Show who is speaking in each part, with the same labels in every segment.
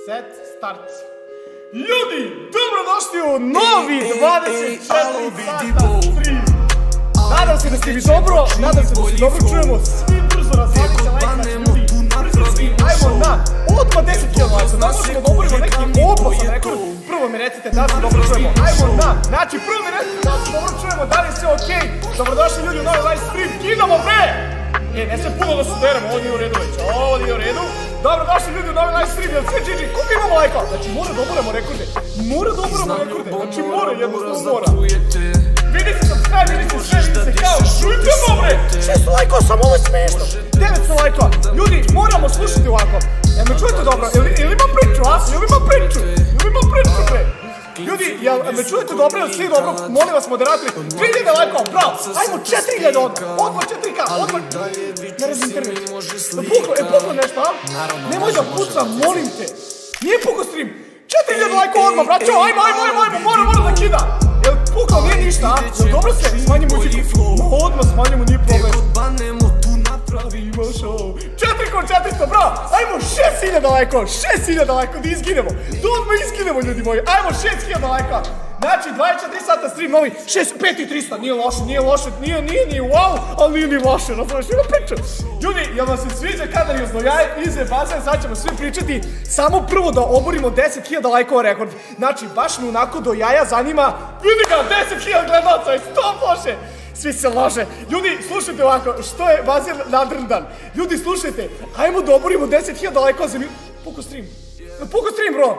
Speaker 1: set, start. Ljudi, dobrodošli u novi 24 sata stream. Nadam se da ste vi dobro, čujemo svi brzo razvalite like, ljudi, brzo svi, ajmo na odmah 10.000 lajka, da možemo da oborimo neki opasan rekord. Prvo mi recite da se dobro čujemo, ajmo na, znači prvo mi recite da se dobro čujemo, da li je sve okej, dobrodošli ljudi u novi live stream, idemo bre! Ne se puno da se deramo, ovo nije u redu već, ovo nije u redu. Dobrodošli ljudi u novi live stream, jel sve GG, koliko imamo lajka? Znači mora da oborimo rekorde, znači mora, jednostavno mora. Vidite subscribe, vidite sve, kao, šutimo bre! 600 lajkova, samo ovo je smiješno, 900 lajkova. Ljudi, moramo slušati ovako, jel me čujete dobro, jel imam priču, a? Jel imam priču bre? Ljudi, jel me čujete dobro, jel svi dobro, molim vas moderatori, 3000 lajkova, bravo, ajmo 4000 odmah 4K, odmah, ne razim internet, puklo nešto, a? Nemoj da pucam, molim te, nije puklo stream, 4000 lajkova odmah, braćo, ajmo, moram da kida, jel puklo, nije ništa, a? Jel dobro se, smanjimo muziku, odmah smanjimo, nije problem. Pravimo show 4x400, bravo, ajmo 6000 lajkova, 6000 lajkova, da izginemo, da odmah izginemo ljudi moji, ajmo 6000 lajkova. Znači 24 sata stream novi, 5300, nije loše, nije wow, ali nije ni loše, razumiješ, ima priča. Ljudi, jel vam se sviđa kada je Zlojaje ize bazen, sad ćemo svi pričati, samo prvo da oborimo 10.000 lajkova rekord. Znači, baš me onako do jaja zanima, vidi ga, 10.000 gledalca, je stop loše. Svi se lože. Ljudi, slušajte ovako, što je bazen nadrndan. Ljudi, slušajte, ajmo da oborimo 10.000 lajkova za Puko stream, bro.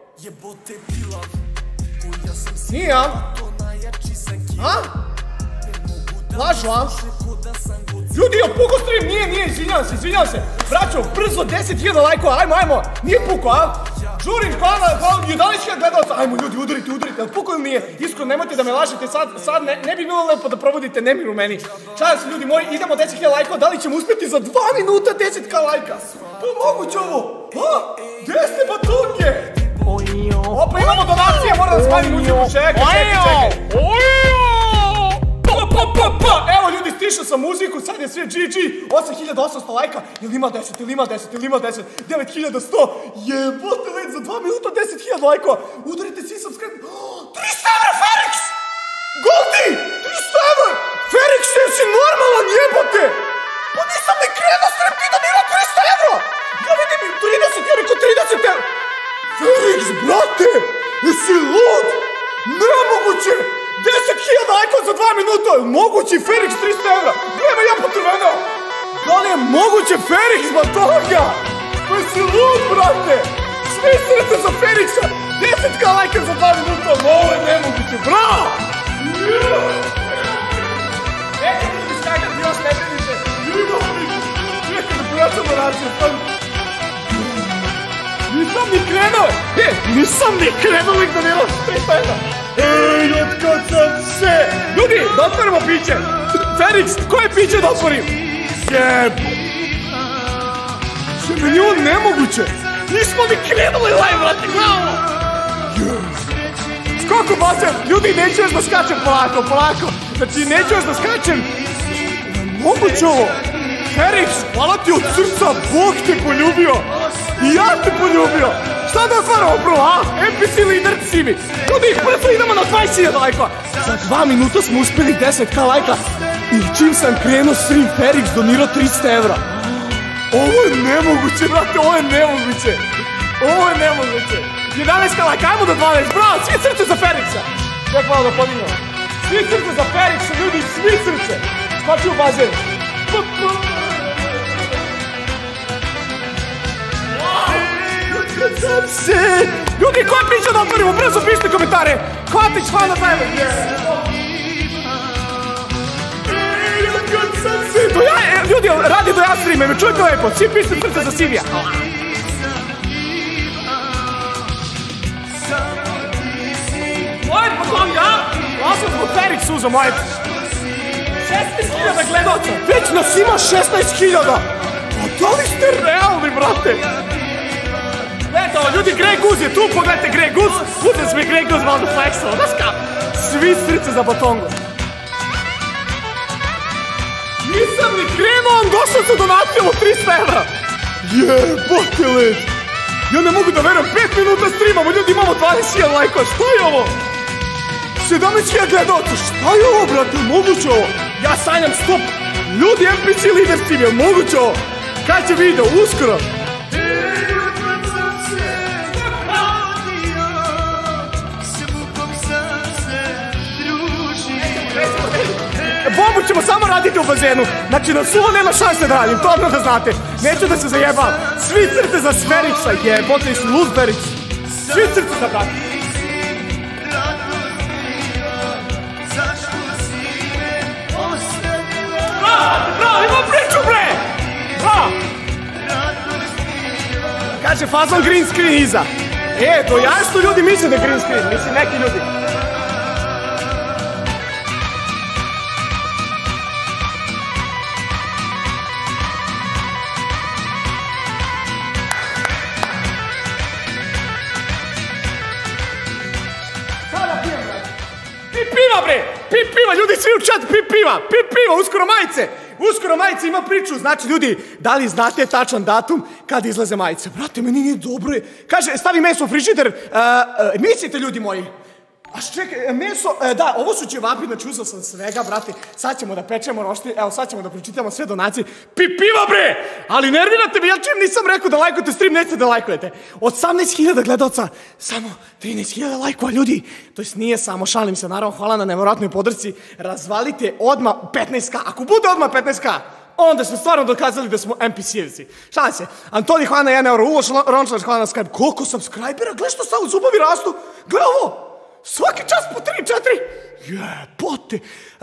Speaker 1: Nije, a? A? Lažu, a? Ljudi, jel puko stream? Nije, izvinjam se. Braćo, brzo, 10.000 lajkova, ajmo, nije puko, a? Žurim, hvala, 11.000 gledalca, ajmo ljudi, udarite, jel puko ili nije? Iskreno, nemojte da me lažete, sad ne bi bilo lepo da provodite nemir u meni. Čas, ljudi moji, idemo 10.000 lajkova, da li ćemo uspjeti za 2 minuta 10k lajka? Pa moguće ovo, a? Gde ste batonke? Opa, imamo donacije, moram da smanjim muziku, čekaj. Evo ljudi, stišao sam muziku, sad je sve GG, 8800 lajka, jel ima 10, 9100, jebote let, za 2 minuta 10.000 lajkova, udarite svi subscribe, 300 evra Ferix, Goldi, 300 evra, Ferix, si normalan, jebote, pa nisam ni krenuo s repidom, ima 300 evra, ja vidim 30, ja rekao 30 evra, Ferix, brate, jesi lud, nemoguće, 10.000 lajkova za 2 minuta, moguće Ferix 300 evra, nema ja potrvenao, da li je moguće Ferix batoga, pa jesi lud, brate, svi srce za Ferixa, 10k lajka za 2 minuta, ovo je nemoguće, bravo, neka ljudi skakati još ne brinite, čekaj da pojačam donaciju, nisam ni krenuo lik donirao 300 evra. Ej, otkad sam se! Ljudi, da otvorimo piće! Ferix, koje piće da otvorim? Jeb! Što meni ovo nemoguće! Nismo ni krenuli live, vrati, glavo! Skoko bazen! Ljudi, neću još da skačem polako! Znači, neću još da skačem! Moguće ovo! Ferix, hvala ti od srca, Bog te poljubio! I ja te poljubio! Šta da otvaramo prvo, a? NPC lider si mi! Ljudi, brzo idemo na 20.000 lajkova! Za 2 minuta smo uspjeli 10k lajka i čim sam krenuo stream, Ferix donirao 300 evra! Ovo je nemoguće, brate, ovo je nemoguće! 11k lajka, ajmo do 12, bravo, svi srce za Ferixa! Ček malo da podignemo! Svi srce za Ferixa, ljudi, svi srce! Skoči u bazen! Ljudi, koja priča da otvorimo? Brzo pišite komentare! Hvatić, hvala za evo! Ljudi, radi do ja streame, me čujete lepo, svi pišite srce za Sivija! Moje potom ja, glasam zbog Ferix uzo, moje 16.000 gledalca, već nas ima 16.000! A da li ste realni, brate? Eto, ljudi, Grey Goose je tu, pogledajte Grey Goose, uzem smo i Grey Goose malo da flexao, znaš ka? Svi srce za batongu. Nisam ni krenuo, došao sa donacijom od 300 evra. Jebote led. Ja ne mogu da verujem, 5 minuta streamamo, ljudi, imamo 20.000 lajkova, šta je ovo? 17.000 gledalca, šta je ovo, brate, moguće ovo? Ja sanjam, stop, ljudi, NPC Lider Stream, je moguće ovo? Kad će video, uskoro? Bombu ćemo samo raditi u bazenu. Znači na suvo nema šanse da radim, to odmah da znate. Neću da se zajebam. Svi crte za Sferiksa, jebote su Luzberić. Svi crte za brate. Bravo, imam priču bre! Bravo! Kaže fazon green screen iza. To jasno ljudi misle da je green screen, mislim neki ljudi. Pip piva, ljudi svi u chat, pip piva, uskoro majice, ima priču, znači ljudi, da li znate tačan datum kad izlaze majice? Brate, meni nije dobro je, kaže, stavi meso u frižider, mislite ljudi moji, a čekaj, meso, da, ovo su ćevapi, znači uzao sam svega, brate, sad ćemo da pečemo roštilj, evo sad ćemo da pročitamo sve donacije, pip piva bre, ali nervirate mi, ja čim nisam rekao da lajkujete stream, nećete da lajkujete, 18.000 gledalca, samo 13.000 lajkova ljudi, to jest nije samo, šalim se, naravno, hvala na nevjerojatnoj podršci, razvalite odmah 15k, ako bude odmah 15k, onda smo stvarno dokazali da smo NPC-evci. Šalim se, Antoni hvala na 1 euro, Uloš Rončar hvala na Skype, koliko subscribera, gledaj što stavio, zubovi rastu, gledaj ovo. Svaki čas po 3-4. Jebote.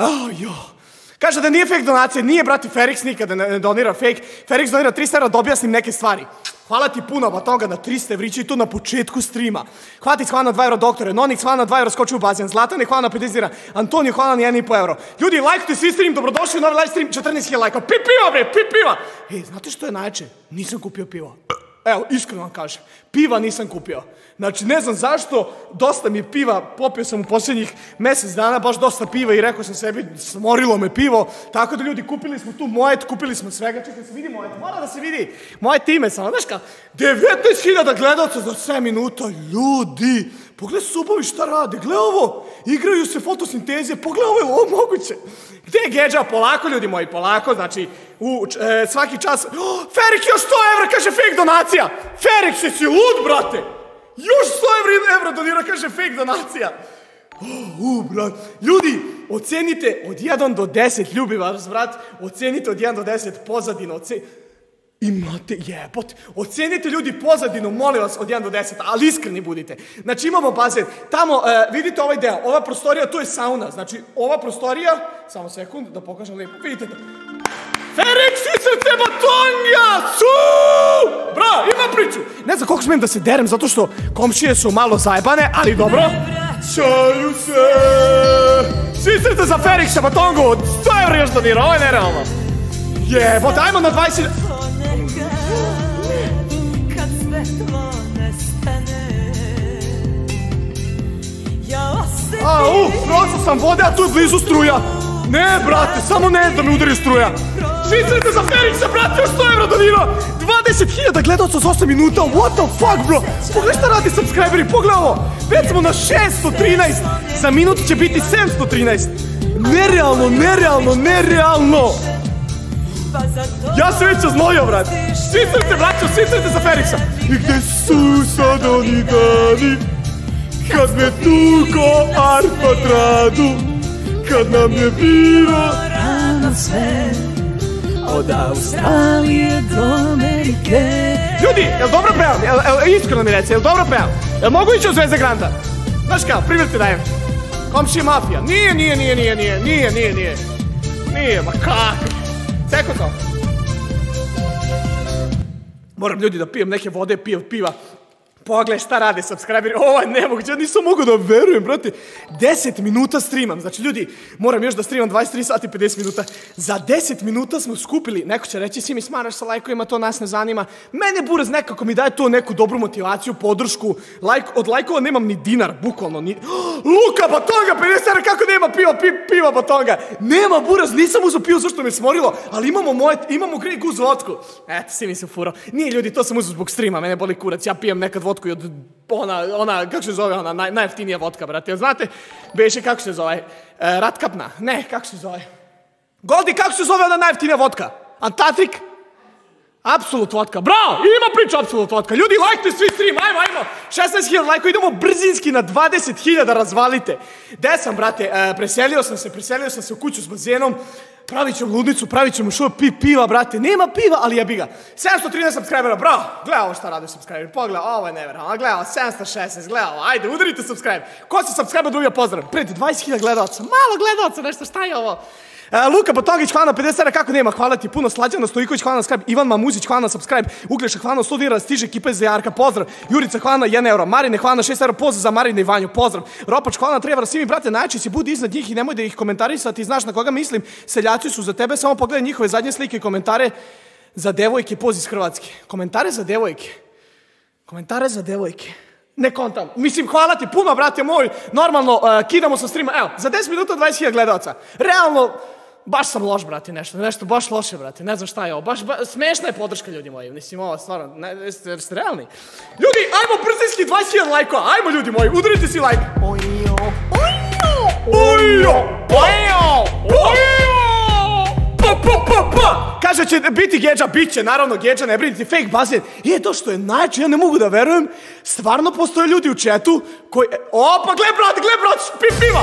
Speaker 1: Kaže da nije fake donacija. Nije, brate, Ferix nikada ne donira fake. Ferix donira 300 evra da objasnim neke stvari. Hvala ti puno, Batonga, na 300 evrića i to na početku streama. Hvatic, hvala na 2 euro, doktore. Nonix, hvala na 2 euro, skoči u bazen. Zlatane, hvala na 50 evra. Antonio, hvala na 1,5 euro. Ljudi, lajkujte svi stream, dobrodošli u novi live stream, 14.000 lajka. Pip piva, bre, pip piva. Znate što je najjače? Nisam kupio pivo. Evo, iskreno vam kažem, piva nisam kupio. Znači, ne znam zašto, dosta mi je piva, popio sam u posljednjih mjesec dana, baš dosta piva i rekao sam sebi, smorilo me pivo, tako da ljudi, kupili smo tu mojet, kupili smo svega, čekaj se vidi mojet, mora da se vidi, moje time samo, znaš ka, 19.000 gledalca za 7 minuta, ljudi, pogledaj subovi šta rade, gledaj ovo, igraju se fotosinteze, pogledaj ovo, je ovo moguće. Gde je Gedža? Polako, ljudi moji, polako, znači, svaki čas, Ferik još 100 evra, kaže fake donacija, Ferik, si lud, brate, još 100 evra donira, kaže fake donacija. Brat, ljudi, ocenite od 1 do 10, ljubi vas, brat, ocenite od 1 do 10 pozadinu, imate jebot, ocenite ljudi pozadinu, molim vas, od 1 do 10, ali iskreni budite. Znači imamo bazen, tamo, vidite ovaj deo, ova prostorija, to je sauna, znači ova prostorija, samo sekund, da pokažem lijepo, vidite to. Ferik, srce Batonga, bra, ima priču. Ne znam koliko smijem da se derem, zato što komšije su malo zajebane, ali dobro. Šalju se. Svi srce za Feriksa Batongu, 100 evra još donira, ovo je nerealno. Jebot, ajmo na 20... Prošao sam vode, a tu je blizu struja. Ne, brate, samo ne da mi udari struja. Svi srce za Feriksa, brate, još 100 evra donira. 20.000 gledalca za 8 minuta, what the fuck, bro. Pogledaj šta radi subscriberi, pogledaj ovo. Već smo na 613, za minut će biti 713. Nerealno. Ja se već oznojio, brate. Svi srce, braćo, svi srce za Feriksa. I gde su sad oni dani, kad me tuko arpa tradu, kad nam je bilo rano sve, od Australije do Amerike. Ljudi, jel dobro pevam? Iskreno mi reci, jel dobro pevam? Jel mogu ići u Zvezde Granda? Znaš kao, primjer ti dajem. Komšija mafija. Nije, ma kak. Seko to. Moram ljudi da pijem neke vode, piva. Pogledaj šta rade subscriberi, ovo je nemoguće, ja nisam mogu da verujem, brate. 10 minuta streamam, znači ljudi, moram još da streamam 23 sati i 50 minuta. Za 10 minuta smo skupili, neko će reći, si mi smaraš sa lajkovima, to nas ne zanima. Mene buraz nekako mi daje to neku dobru motivaciju, podršku. Od lajkova nemam ni dinar, bukvalno ni... Luka Batonga, 50 evra, kako nema piva Batonga? Nema buraz, nisam uzeo pivo zašto me smorilo, ali imamo Grey Goose vodku. Eto, si mi se furao. Nije ljudi, to sam uzeo zbog streama, mene boli kurac, ja pijem nekad vodku i od ona, kako se zove, ona najjeftinija vodka, brate. Znate, beše, kako se zove? Ratkapna? Ne, kako se zove? Goldi, kako se zove ona najjeftinija vodka? Antatrik? Absolut vodka. Bravo! Ima priča Absolut vodka. Ljudi, lajkte svi stream, ajmo. 16.000 lajkova, idemo brzinski na 20.000 razvalite. Gde sam, brate? Preselio sam se u kuću s bazenom. Pravit ćemo ludnicu, pravit ćemo što piva, brate. Nema piva, ali jebi ga. 713 subscribera, bravo. Gledaj ovo šta rade subscriberi. Pogledaj, ovo je nevjerojatno. Gledaj ovo, 716, gledaj ovo. Ajde, udarite subscribe. Ko se subscribe dobija pozdrav? Pred 20.000 gledalca. Malo gledalca, nešto, šta je ovo? Luka Batongić, hvala na 50 evra, kako nema, hvala ti puno. Slađana Stojiković, hvala na subscribe. Ivan Mamuzić, hvala na subscribe. Ugleša, hvala na 100 dinara, stiže ekipa iz Jarka, pozdrav. Jurica, hvala na 1 euro. Marine, hvala na 6 evra, pozdrav za Marine i Vanju, pozdrav. Ropač, hvala na 3 evra, svi mi, brate, najjači si, budi iznad njih i nemoj da ih komentarisati, znaš na koga mislim. Seljaci su za tebe, samo pogledaj njihove zadnje slike i komentare za devojke, poz iz Hrvatske. Komentare za devojke. Ne kontam. Mislim, hvala ti puno, brate moj. Normalno, kidamo sa streama. Evo, za 10 minuta 20.000 gledalca. Realno, baš sam loš, brate, nešto baš loše, brate, ne znam šta je ovo, baš smešna je podrška, ljudi moji, mislim, ovo, stvarno, jeste realni? Ljudi, ajmo brzinski 20.000 lajkova, ajmo, ljudi moji, udarite si lajk. Kaže će biti Gedža, bit će, naravno Gedža, ne brinite, fake bazen. To što je najče, ja ne mogu da verujem, stvarno postoje ljudi u chatu koji... Opa, gle brat, piva!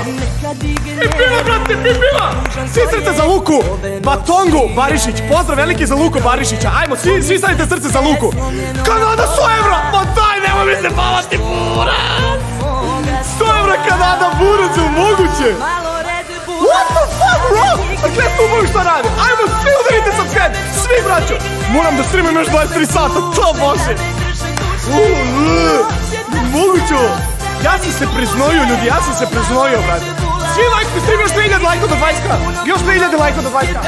Speaker 1: Piva! Svi srce za Luku, Batongu Barišić, pozdrav veliki za Luku Barišića, ajmo, svi stavite srce za Luku. Kanada 100 evra, ma daj, nemoj mi se pavati, buraz! 100 evra Kanada, buraz, je moguće! What the fuck, bro? A gledaj tu mogu šta radi. Ajmo, svi udarite subscribe. Svi, braćo. Moram da streamim još 23 sata. To može. Moguće. Ja sam se priznojio, ljudi. Brate. Svi lajkvi stream još 3000 lajkova do 20k. Još 3000 lajkova do 20k.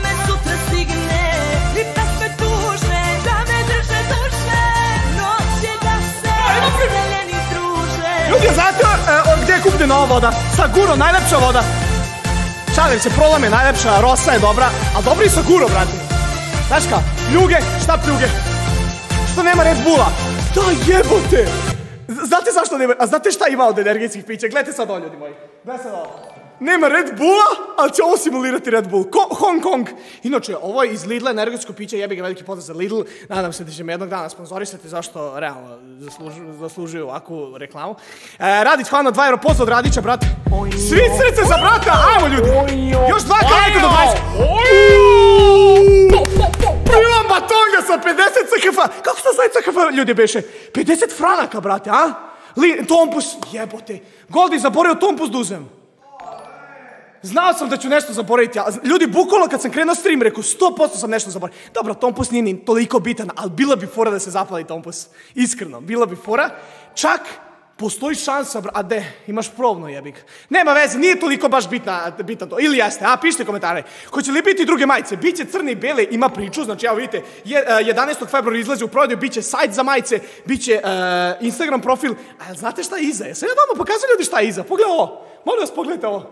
Speaker 1: Ljudi, znate gdje je kupljena ova voda? Saguro, najlepša voda. Šalim se, Prolom je najlepša, Rosa je dobra, ali dobri Saguro, brate. Znaš ka, pljuge, šta pljuge? Što nema Red Bulla? Da jebote! Znate zašto nema, a znate šta ima od energetskih pića? Gledajte sad ovo, ljudi moji. Gledajte sad ovo. Nema Red Bulla, ali će ovo simulirati Red Bull. Hong Kong. Inače, ovo je iz Lidla energetsko piće, jebi ga veliki pozdrav za Lidl. Nadam se da će me jednog dana sponzorisati, zašto realno zaslužuju ovakvu reklamu. Radić, hvala na 2 euro, pozdrav od Radića, brate. Svi srce za brata, ajmo ljudi. Još 2 kajka do 20. Ivan Batonga sa 50 CHF. Kako se zove CHF, ljudi beše? 50 franaka, brate, a? Tompus, jebote. Goldi, zaboravio Tompus da uzem. Znao sam da ću nešto zaboraviti, ljudi, bukvalno kad sam krenuo stream, rekao 100% sam nešto zaboravio. Dobro, Tompus nije ni toliko bitan, ali bila bi fora da se zapali Tompus. Iskreno, bila bi fora. Čak postoji šansa, a de, imaš probno jebik. Nema veze, nije toliko baš bitan to. Ili jeste, pišite komentare. Hoće li biti druge majice? Biće crne i bele, ima priču, znači evo vidite, 11. februara izlazi u prodaju, biće sajt za majice, biće Instagram profil. A znate šta je iza? Sad ja vama pokazujem ljudi šta je iza. Pogledaj ovo, molim vas pogledajte ovo.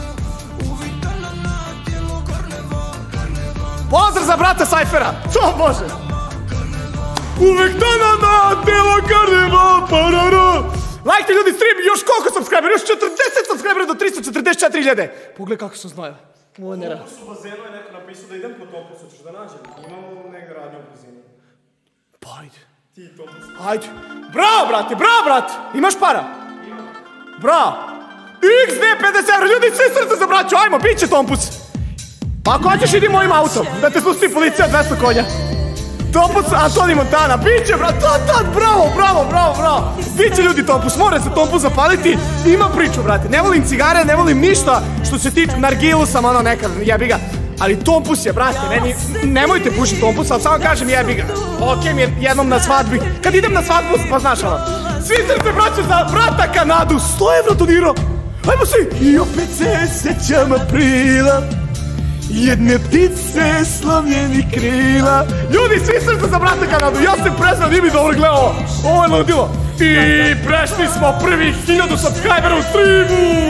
Speaker 1: Pozdrav za brata Sajfera, to može. Uvek na telo karneva, parara. Lajkte ljudi stream, još koliko subscribera, još 40 subscribera do 344.000. Pogledaj kako sam znojeva. Ovo je nera.
Speaker 2: U bazenu je neko napisao da idem po Tompusu, ćeš da nađem. Imamo negdje radnje u bazenu.
Speaker 1: Pa ajde.
Speaker 2: Ti Tompus.
Speaker 1: Ajde. Bravo brate, imaš para?
Speaker 2: Imam.
Speaker 1: Bravo. XD 50 evra, ljudi svi srce za braću, ajmo, bit će Tompus. Pa ako hoćeš idi mojim autom, da te spusti policija 200 konja. Tompus, Antoni Montana, biće brat, bravo. Biće ljudi Tompus, mora se Tompus zapaliti, ima priču brate, ne volim cigare, ne volim ništa što se tiče nargilu sam ono nekad, jebi ga. Ali Tompus je, brate, nemojte pušiti Tompus, ali samo kažem jebi ga. Okej mi je jednom na svadbi. Kad idem na svadbu, pa znaš ono. Svi srce braće za brata Kanadu, 100 evra donirao. Ajmo svi! I opet se sećam aprila, jedne ptice slomljenih krila. Ljudi, svi srce za brata Kanadu, ja se prezrao, nije mi dobro gledao. Ovo je ludilo. I prešli smo prvih 1000 subscribera u streamu.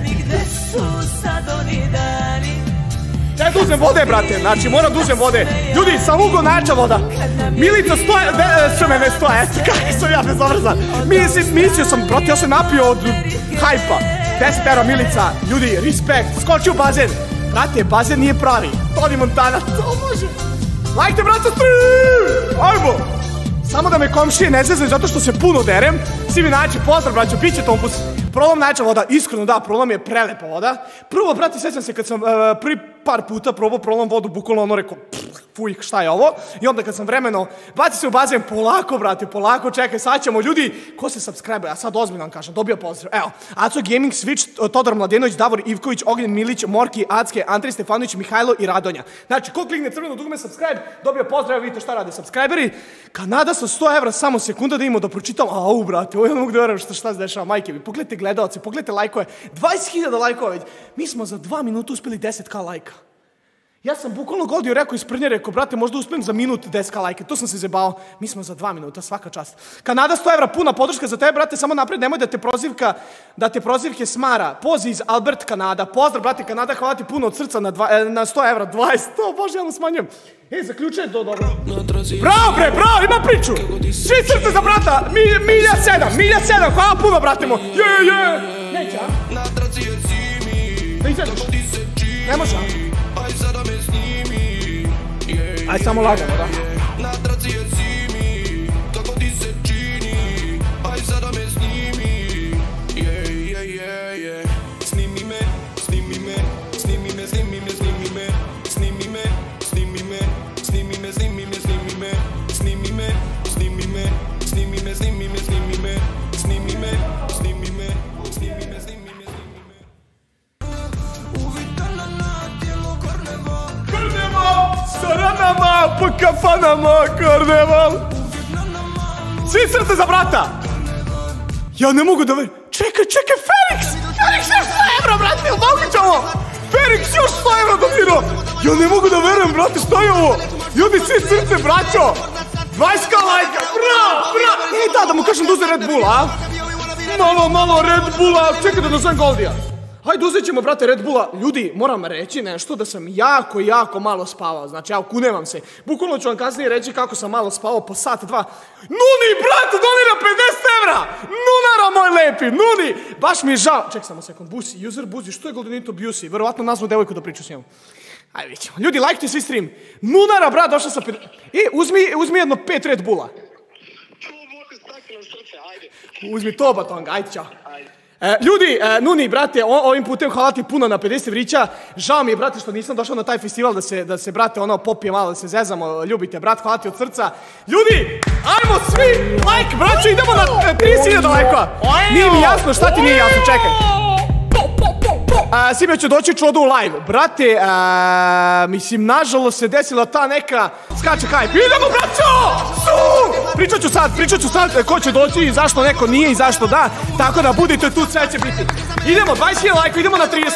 Speaker 1: Ja uzem vode, brate, znači moram da uzem vode. Ljudi, sam ugo najjača voda. Milica što me ne stoje, kako sam ja bezobrazan. Mislio sam, brate, ja sam napio od hajpa. 10 evra Milica, ljudi, respekt, skoči u bazen. Brate, bazen nije pravi, Toni Montana, to može. Lajkte, brate, stream! Ajmo! Samo da me komšije ne zezaju zato što se puno derem. Svi mi naći, pozdrav, braćo, bit će Tompus. Prolom najjača voda, iskreno da, Prolom je prelepa voda. Prvo, brate, sjećam se kad sam prvi par puta probao Prolom vodu, bukvalno ono rekao, fuj, šta je ovo? I onda kad sam vremeno, baci se u bazen, polako, brate, polako, čekaj, sad ćemo, ljudi, ko se subscribe, ja sad ozbiljno vam kažem, dobio pozdrav. Evo, Aco Gaming, Switch, Todor Mladenović, Davor Ivković, Ognjen Milić, Morki, Acke, Andrej Stefanović, Mihajlo i Radonja. Znači, ko klikne crveno dugme subscribe, dobio pozdrav, vidite šta rade subscriberi. Kanada sa 100 evra, samo sekunda da imamo da pročitam, au, brate, ovo ja ne mogu da verujem šta se dešava, majke mi, pogledajte gledalce, pogledajte lajkove, 20.000 lajkova već, mi smo za 2 minuta uspeli 10k lajka. Ja sam bukvalno godio, rekao iz prnje, rekao, brate, možda uspijem za minut 10k lajke, to sam se zebao, mi smo za 2 minuta, svaka čast. Kanada 100 evra, puna podrška za tebe, brate, samo napred, nemoj da te prozivke smara. Poz iz Albert Kanada, pozdrav, brate, Kanada, hvala ti puno od srca na 100 evra, 20, bože, ja mu smanjujem. Zaključaj to dobro. Bravo, bre, bravo, ima priču. Svi srce za brata, milja 7, hvala puno, brate mo. Neće, a? Da izvedeš? Ne može, a? Aj samo lagano, da? Saranama, po kafanama, karneval. Svi srce za brata. Ja ne mogu da verujem. Čekaj, Felix još 100 evra, brate, ili moguće ovo? Felix još 100 evra donirao. Ja ne mogu da verujem, brate, šta je ovo? Ljudi, svi srce, braćo. 20k lajka, bravo. Da mu kažem da uze Red Bulla, a? Malo Red Bulla, čekaj da nazovem Goldija. Hajde, uzet ćemo, brate, Red Bulla. Ljudi, moram reći nešto da sam jako malo spavao. Znači, ja kunevam se. Bukvalno ću vam kasnije reći kako sam malo spavao po sat, 2. Nuni, brate, donira 50 evra! Nunara, moj lepi, Nuni! Baš mi je žao. Ček samo sekund, Busi, user Busi, što je Goldenito Busi? Verovatno nazvu devojku da priču s njom. Ajde, vidjet ćemo. Ljudi, lajkite svi stream. Nunara, brat, došla sa... uzmi jedno 5 Red Bulla. Uzmi to, batonga, ajde, čao. Ljudi, Nuni, brate, ovim putem hvala ti puno na 50 vrića. Žao mi je, brate, što nisam došao na taj festival da se, brate, ono, popije malo, da se zezamo. Ljubite, brat, hvala ti od srca. Ljudi, ajmo svi, like, braćo, idemo na 30.000 lajkova. Nije mi jasno, šta ti nije jasno, čekaj. Sime ću doći čudo u live. Brate, mislim, nažalost se desila ta neka skače hype. Idemo, braćo! Pričat ću sad ko će doći i zašto neko nije i zašto da. Tako da budite tu, sve će biti. Idemo, 20.000 lajka, idemo na 30.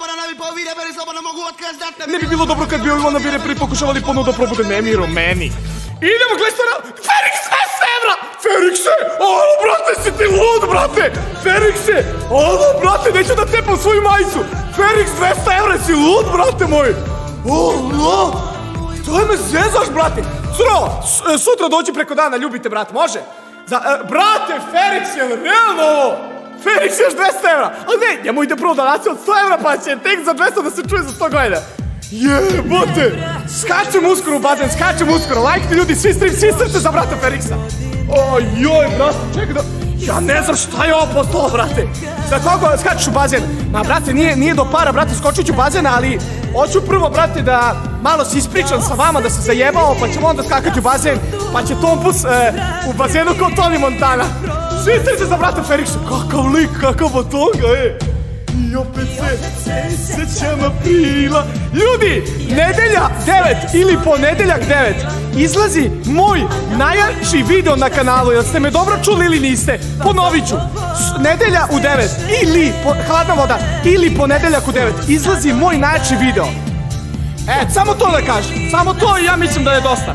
Speaker 1: Ne bi bilo dobro kad bi ovi nabire prvi pokušavali ponovno da probude Nemiru meni. Idemo, gledaj što nam... Felix, 200 evra! Felixe! Alo, brate, si ti lud, brate! Felixe! Alo, brate, neću da tepam svoju majicu! Felix, 200 evra, si lud, brate moj! Alo! To je me zezaš, brate! Sutra doći preko dana, ljubite, brate, može? Brate, Felix, je li realno ovo? Felix, još 200 evra! Ali ne, njemu ide prvo donacija od 100 evra, pa će tek za 200 da se čuje za 100 godina. Jebote! Skačem uskoro u bazen, skačem uskoro. Lajkite ljudi, svi stream, svi srce za brata Felixa. Ojoj, brate, čekaj da... Ja ne znam šta je ovo postalo, brate. Za koga skačeš u bazen? Ma, brate, nije do para, brate, skočit ću bazen, ali... Hoću prvo, brate, da malo se ispričam sa vama, da se zajebao, pa ćemo onda skakati u bazen, pa će Tompus u bazenu kao Toni Montana. Svi srce za brata Felixa. Kakav lik, kakav botonga, I opet se sećam aprila. Ljudi, nedelja 9 ili ponedeljak 9 izlazi moj najjači video na kanalu. Jel ste me dobro čuli ili niste? Ponovit ću. Nedelja u 9 ili hladna voda ili ponedeljak u 9 izlazi moj najjači video. Samo to da kažem. Samo to i ja mislim da je dosta.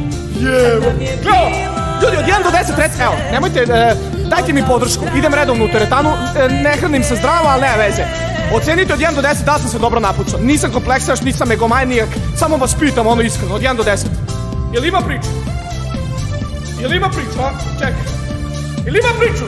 Speaker 1: Ljudi, od 1 do 10 reci, evo, nemojte, dajte mi podršku. Idem redovno u teretanu, ne hranim se zdravo, ali nema veze. Ocenite od 1 do 10 da sam se dobro napučao. Nisam kompleksaš, nisam megomanijak. Samo vas pitam, ono iskreno, od 1 do 10. Jel ima priču? Jel ima priču, a? Čekaj. Jel ima priču?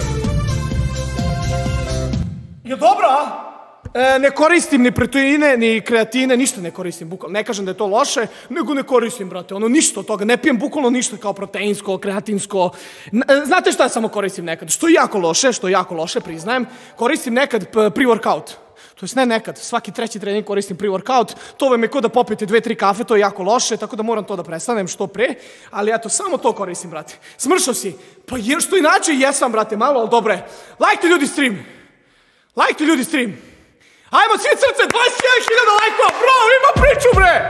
Speaker 1: Jel dobro, a? Ne koristim ni proteine, ni kreatine, ništa ne koristim, bukvalno. Ne kažem da je to loše, nego ne koristim, brate. Ono, ništa od toga. Ne pijem bukvalno ništa kao proteinsko, kreatinsko. Znate šta samo koristim nekad? Što je jako loše, priznajem. Koristim nekad pre-workout. To jest ne nekad, svaki treći trening koristim pre-workout. To vam je ko da popijete 2-3 kafe, to je jako loše, tako da moram to da prestanem što pre. Ali eto, samo to koristim, brate. Smršao si? Pa što inače jesam, brate, malo, ali dobro je. Lajkte ljudi stream. Ajmo svi srce, 21.000 lajkova, bro, ima priču, bre!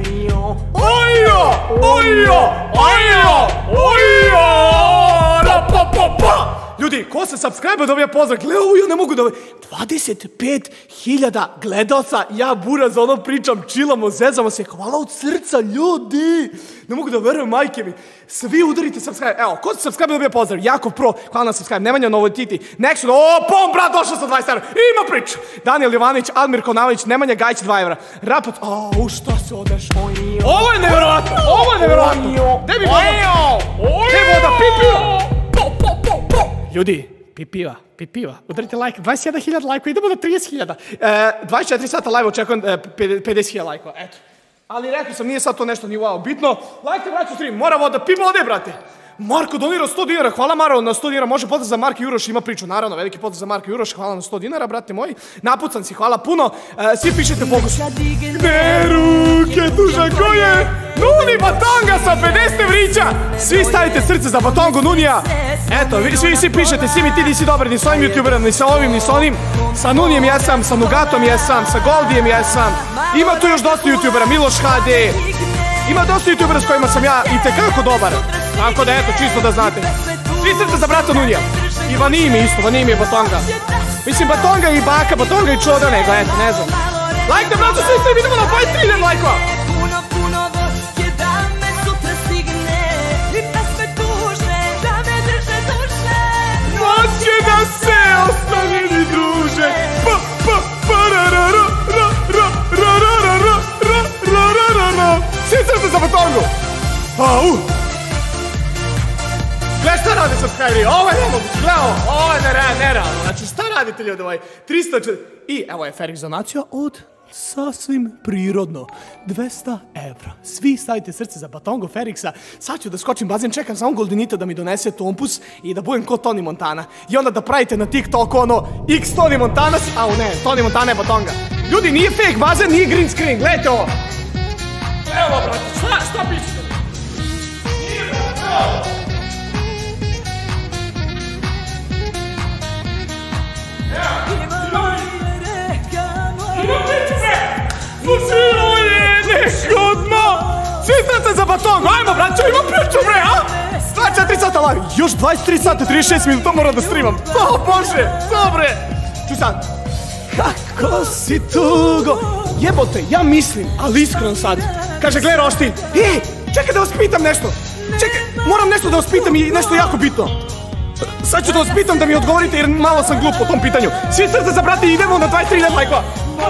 Speaker 1: Ljudi, ko se subscribe dobija pozdrav, gle ovo, ja ne mogu da... 25.000 gledalca, ja buraz ono pričam, čilamo, zezamo se, hvala od srca, ljudi! Ne mogu da verujem, majke mi. Svi udarite subscribe, evo, ko se subscribe dobija pozdrav, Jakov Pro, hvala na subscribe, Nemanja Novotiti, Nexon, pom, brat, došao sa 20 €, ima priču! Daniel Jovanović, Admir Konalović, Nemanja Gajić, 2 €, Rapat, šta se odeš? Ovo je nevjerovatno! Gde mi voda? Ljudi, pipiva. Udarite like, 21.000 lajkova, idemo na 30.000. 24 sata live očekujem 50.000 lajkova, eto. Ali rekao sam, nije sad to nešto ni wow bitno. Lajkte, braću, stream, mora voda, pi vode, brate. Marko donirao 100 dinara, hvala Maro na 100 dinara, može pozdrav za Marka Juroš, ima priču, naravno, veliki pozdrav za Marka Juroš, hvala na 100 dinara, brate moji. Napucan si, hvala puno, svi pišete fokus. Gde ruke duža koje? Nuni Batanga sa 50 vrića! Svi stavite srce za Batongu Nunija. Eto, svi pišete, Simi ti nisi dobar ni s ovim youtuberom, ni sa ovim, ni sa onim. Sa Nunijem jesam, sa Nugatom jesam, sa Goldijem jesam. Ima tu još dosta youtubera, Miloš HD. Ima dosta youtubera s kojima sam ja itekako dobar. Tako da eto, čisto da znate. Svi srce za brata Nunija. I Vanimi isto, Vanimi je Batonga. Mislim Batonga i Baka, Batonga i Čoda nego, eto, ne znam. Lajkte, bratu, svi vidimo na 23.000 lajkova. Noće da se ostavljeni druže. Svi srce za Batongu. Gle šta rade subscriberi, ovo je nemoguće, gle ovo je nerealno, znači šta radite ljudi ovaj, 300... I evo je Ferix donacio od sasvim prirodno, 200 €. Svi stavite srce za Batongo Ferixa, sad ću da skočim bazen, čekam samo Goldenita da mi donese Tompus i da budem ko Tony Montana. I onda da pravite na TikToku ono, X Tony Montana, ne, Tony Montana je Batonga. Ljudi, nije fake bazen, nije green screen, gledajte ovo. Evo, brate, šta pišete? Nije, brate, Ima priču, bre! Slušilo je nehodno! Svi srce za Batongu, ajmo, braćo, ima priču, bre, a? 24 sata live, još 23 sata, 36 minuta moram da streamam. O, Bože, dobre! Čuj sad. Kako si tugo? Jebote, ja mislim, ali iskreno sad. Kaže, gle, Roštilj, čekaj da vas pitam nešto. Čekaj, moram nešto da vas pitam i nešto jako bitno. Sad ću da vas pitam da mi odgovorite jer malo sam glup po tom pitanju. Svi srce za brate, idemo na 23.000 lajkova.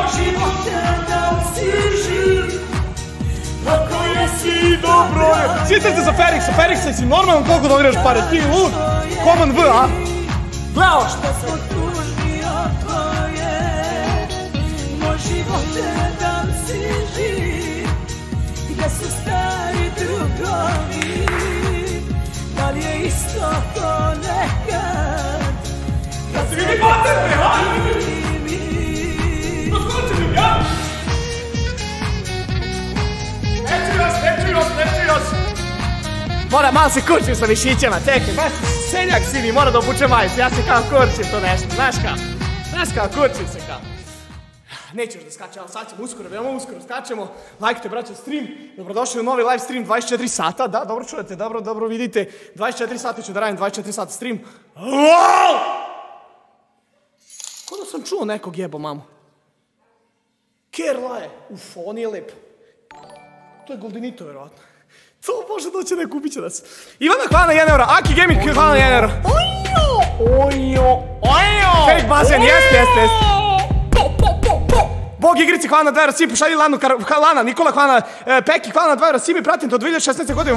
Speaker 1: Kako jesi, dobro je. Svi srce za Ferixa, Ferixa si normalno koliko doniraš pare, ti lud. Common V, a? Gleo što
Speaker 3: da li je isto to nekad kad
Speaker 1: se vidi bater, bre, hajde! Doskoči mi, ja? Neću još! Mora, malo se kurčim sa mišićima, čekaj, baš seljak si mi, mora da obučem majs, ja se kao kurčim to nešto, znaš kao kurčim se kao. Nećeš da skače, ali sad ćemo uskoro, veoma uskoro skačemo. Lajkujte, braće, stream. Dobrodošli u novi live stream 24 sata. Da, dobro čujete, dobro vidite. 24 sata ću da radim, 24 sata stream. Ko da sam čuo nekog jebo, mamu? Kerla je. Uf, on je lep. To je Goldenito, verovatno. To može doći neko, ubit će nas. Ivana, hvala na 1 euro. Aki Gaming, hvala na 1 euro. Ojo! Fake bazen, jeste. Bog igrici, hvala na 2 euro. Svi pošalji Lana, Nikola, hvala na Peki, hvala na 2 euro. Svi mi pratim do 2016. godine.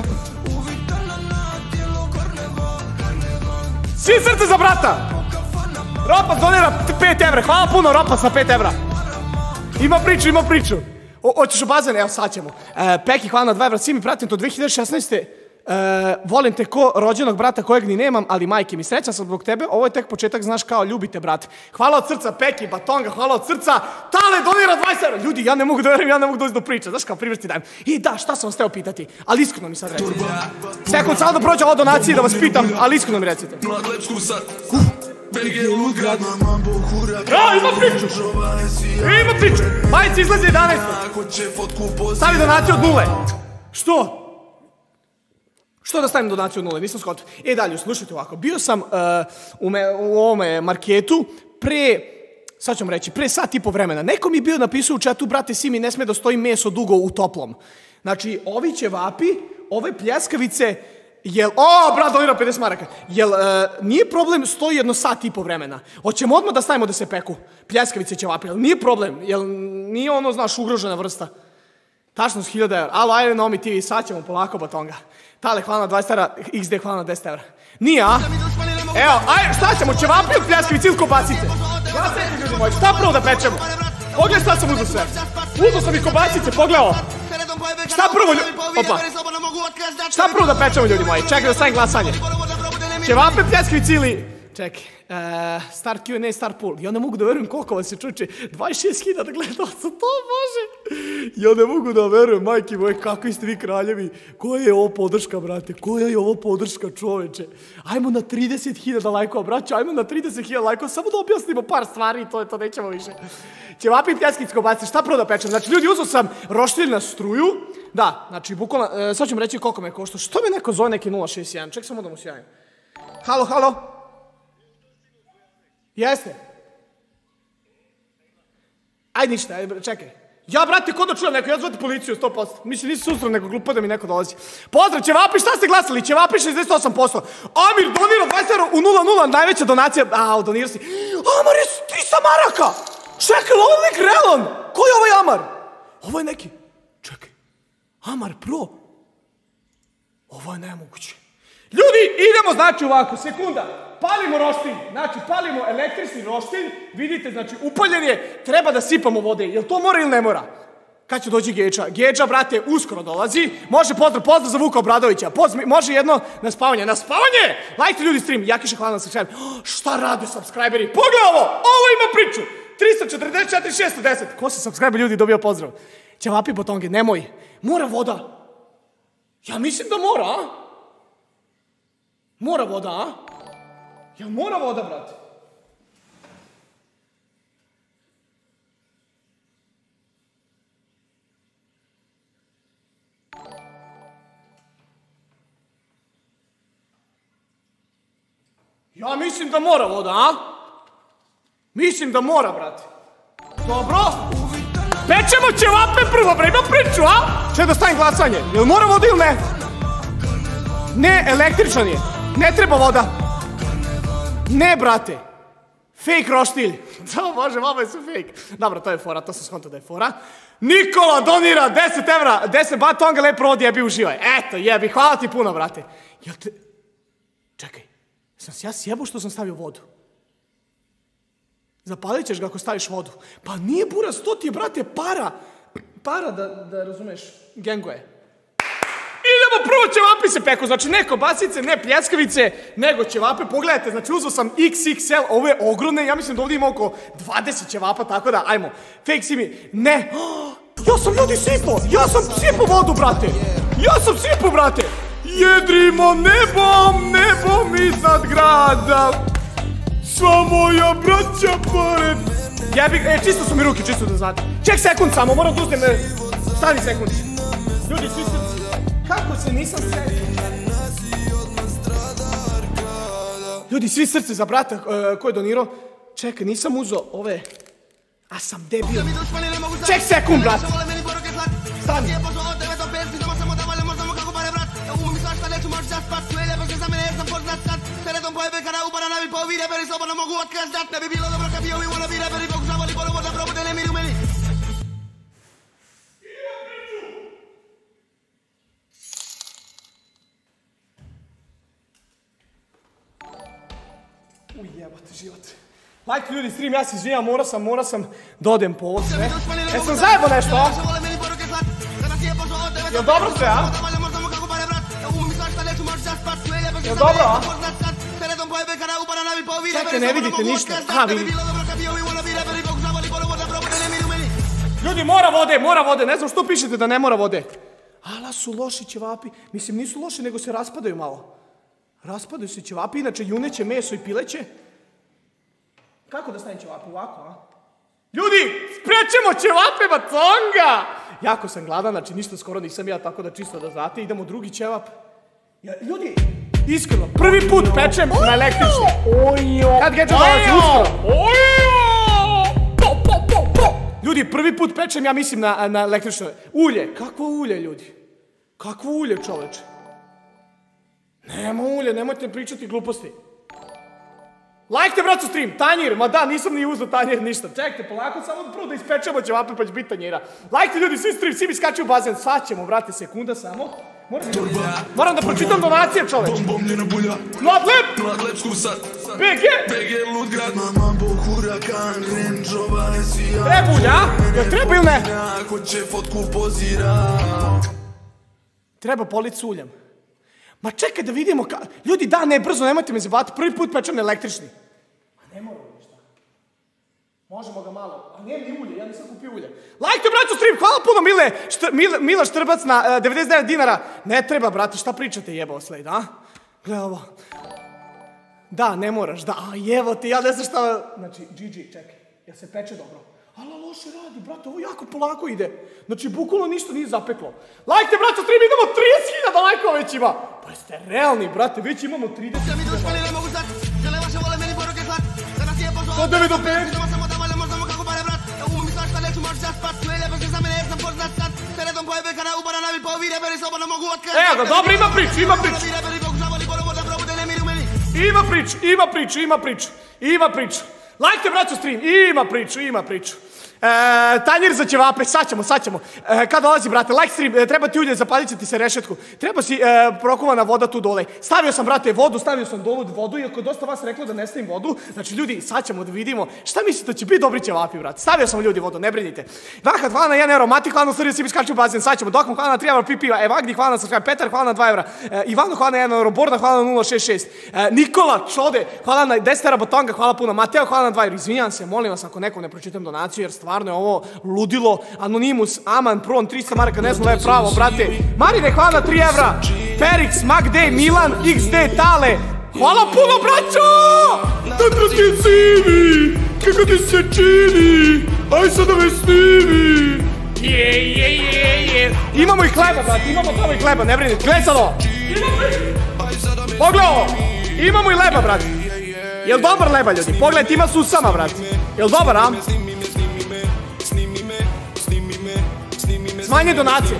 Speaker 1: Svi srce za brata! Ropac donira 5 evra, hvala puno Ropac na 5 evra. Ima priču. Hoćeš u bazen? Evo sad ćemo. Peki, hvala na 2 evra, svi mi pratim to 2016. Volim te ko rođenog brata kojeg ni nemam, ali majke mi, srećan sam zbog tebe, ovo je tek početak, znaš kao ljubite brate. Hvala od srca Peki, Batonga, hvala od srca. Tale donira 20 evra. Ljudi, ja ne mogu da verujem, ja ne mogu doći do priče, znaš kao primjer ti dajem. I da, šta sam vas teo pitati, ali iskreno mi sad recite. Sekund, samo da prođe ova donacija da vas pitam, ali iskreno mi recite. Ima priču. Majica izlazi 11. Stavi donaciju od 0. Što da stavim donaciju od 0? Nisam shvatio. Dalje, slušajte ovako. Bio sam u ovome marketu sad ću vam reći, pre sat i po vremena. Neko mi je bio napisao u čatu, brate Simi, ne sme da stoji meso dugo u toplom. Znači, ovi ćevapi, ove pljeskavice, brat, donira 50 maraka. Nije problem, stoji jedno sat i po vremena. Hoćemo odmah da stavimo da se peku. Pljeskavice ćevapi, jel nije problem? Jel nije ono, znaš, ugrožena vrsta? Tačno s 1000 evra. Alo, ajde na Omi TV, sad ćemo polako Batonga. Tale, hvala na 20 evra, XD, hvala na 10 evra. Nije, a? Evo, ajde, šta ćemo, ćevapi od pljeskavice ili kobasice? Gledajte, ljudi moji, šta prvo da pečemo? Pogledaj šta sam uzao sve. Uzao sam i kobasice, pogledaj. Šta prvo da pečemo, ljudi moji? Čekaj da stavim glasanje. Ćevape, pljeskavice ili... Čekaj, Start Q&A, Start Pool. Ja ne mogu da verujem koliko vas se čuče. 26.000 gledalca, to može. Ja ne mogu da verujem, majke moje, kakvi ste vi kraljevi. Koja je ovo podrška, brate? Koja je ovo podrška, čoveče? Ajmo na 30.000 lajkova, braće, ajmo na 30.000 lajkova. Samo da objasnimo par stvari i to nećemo više. Ćevapi i pljeskavice kobasice, šta prvo da pečem? Znači, ljudi, uzao sam roštilj na struju. Da, znači, bukvalno, sad ću vam reći koliko me košta. Što me neko zove neki 061? Ček samo da mu sjajim. Halo? Jeste? Ajde ništa, čekaj. Ja, brate, ko da čujem neko, ja zvati policiju 100%. Mislim, nisi sustrao nego glupo da mi neko dolazi. Pozdrav, ćevapi, šta ste glasali? Ćevapi 68%. Amir donira 20 euro u 0,0, najveća donacija. Donirao si. Amar je 300 maraka! Čekaj, ovo je lik realan! Ko je ovaj Amar? Ovo je neki... Čekaj. Amar Pro? Ovo je nemoguće. Ljudi, idemo, znači ovako, sekunda. Palimo roštilj, znači palimo električni roštilj, vidite, znači upaljen je, treba da sipamo vode, jel to mora ili ne mora? Kad će doći Geča? Geča, brate, uskoro dolazi, može pozdrav za Vuka Obradovića, može jedno na spavanje, Lajkite ljudi stream, Jakiša, hvala na subscribe. Šta rade subscriberi? Pogledaj ovo ima priču, 344, 610, ko se subscribe ljudi dobio pozdrav? Ćevapi Batonge, nemoj, mora voda, ja mislim da mora, a? Mora voda, a? Jel mora voda, brate? Ja mislim da mora voda, a? Mislim da mora, brate. Dobro? Pečemo ćevape prvo, bre, ima priču, a? Če da stavim glasanje? Jel mora voda ili ne? Ne, električan je. Ne treba voda. Ne, brate. Fake roštilj. To može, mama su fake. Dobro, to je fora, to sam skonto da je fora. Nikola donira 10 evra, 10 Batonga, lepo rodi, jebi, uživaj. Eto, jebi, hvala ti puno, brate. Jel te... Čekaj, sam se ja sjebao što sam stavio vodu? Zapalit ćeš ga ako staviš vodu. Pa nije buraz, to ti je, brate, para. Para, da razumeš, genguje. Idemo, prvo ćevapi se peku, znači ne kobasice, ne pljeskavice, nego ćevape, pogledajte, znači uzao sam XXL, ovo je ogromne, ja mislim da ovdje ima oko 20 ćevapa, tako da, ajmo, fake Simi, ne, ja sam ljudi sipao, ja sam sipao vodu, brate, jedrimo nebom iznad grada, sva moja braća pored Jebi, čisto su mi ruke, čisto da znate. Ček sekund samo, moram da uzmem, stani sekund. Ljudi, svi srci, kako se nisam sretio? Ljudi, svi srce za brata ko je donirao. Čekaj, nisam uzeo ove. A sam debil. Ček sekund, brat. Stani. Ujebate život. Lajte ljudi stream, ja se izvijam, mora sam da odem po ovo sve. Jesam zajebo nešto, a? Jel dobro sve, a? Jel dobro, a? Čekaj, ne vidite ništa. Ha, vidite. Ljudi, mora vode, ne znam što pišete da ne mora vode. Ala su loši ćevapi. Mislim, nisu loši, nego se raspadaju malo. Raspadaju se ćevapi, inače juneće meso i pileće. Kako da stavim ćevapi ovako, a? Ljudi, sprećemo ćevape batonga! Jako sam gladan, znači ništa skoro nisam ja, tako da čisto da znate. Idemo drugi ćevap. Ljudi, iskreno, prvi put pečem na električni. Kad geđe dolazi uskoro. Ljudi, prvi put pečem, ja mislim, na električno. Ulje, kakvo ulje, ljudi? Kakvo ulje, čoveče? Nema ulje, nemojte pričati gluposti. Lajkte, braćo, stream, tanjir, ma da, nisam ni uzeo tanjir, ništa. Čekajte, polako, samo prvo da ispečemo ćevape, pa će biti tanjira. Lajkte, ljudi, svi stream, svi mi skaču u bazen, sad ćemo, brate, sekunda samo. Moram da pročitam donacije, čoveč. Mladlep! BG! Treba ulja? Jel treba ili ne? Treba polit s uljem. Ma čekaj da vidimo ka... Ljudi, da, ne, brzo, nemojte me zebati, prvi put pečem na električni. A ne moramo ništa. Možemo ga malo, a nema ni ulje, ja nisam kupio ulje. Lajkte, braćo, stream, hvala puno, Mila Štrbac na 99 dinara. Ne treba, brate, šta pričate, jebao sled, a? Gle ovo. Da, ne moraš, da, a jevo ti, ja ne znam šta... Znači, GG, čekaj, ja se peče dobro. Ala, loše radi, brate, ovo jako polako ide. Znači, bukvalno ništa nije zapeklo. Lajkte, braćo, stream, idemo 30.000 lajkova već ima. Pa jeste realni, brate, već imamo 30.000 lajkova. To 9 do 5. Evo ga, dobro, ima priču. Ima priču. Lajkte, braćo, stream, ima priču. Tanjir za ćevape, sad ćemo. Kad dolazi, brate, like stream, treba ti ulje, zapalit će ti se rešetku. Treba si prokuvana voda tu dole. Stavio sam, brate, vodu, stavio sam dolu vodu, iako je dosta vas reklo da ne stavim vodu. Znači, ljudi, sad ćemo da vidimo šta mislite da će biti dobri ćevapi, brate. Stavio sam, ljudi, vodu, ne brinite. Vahat, hvala na 1 euro, Mati, hvala na Srbiju, svi skaču u bazen, sad ćemo. Dokman, hvala na 3 euro, Pipiva, Evagdi, hvala na subscribe, Petar, hvala na 2 eura, Ivano, hvala na 1 euro, Borna, hvala na 066, Nikola, Čode, hvala na 10 eura, Botonga, hvala puno, Mateo, hvala na 2 euro. Izvinjam se, molim vas ako nekom ne pročitam donaciju, jer stvarno je ovo ludilo. Anonimus, Aman, Pron, 300 maraka, ne znam da je pravo, brate. Marine, hvala na 3 evra. Perix, Magdej, Milan, XD, Tale. Hvala puno, braćo! Dobro ti sivi, kako ti se čini, aj sad da me snimi. Imamo i hleba, brate, imamo tamo i hleba, ne brinite. Gledaj sad ovo. Pogledaj ovo. Imamo i leba, brate. Jel dobar leba, ljudi? Pogledajte, ima susama, brate. Jel dobar, a? Smanje donacije.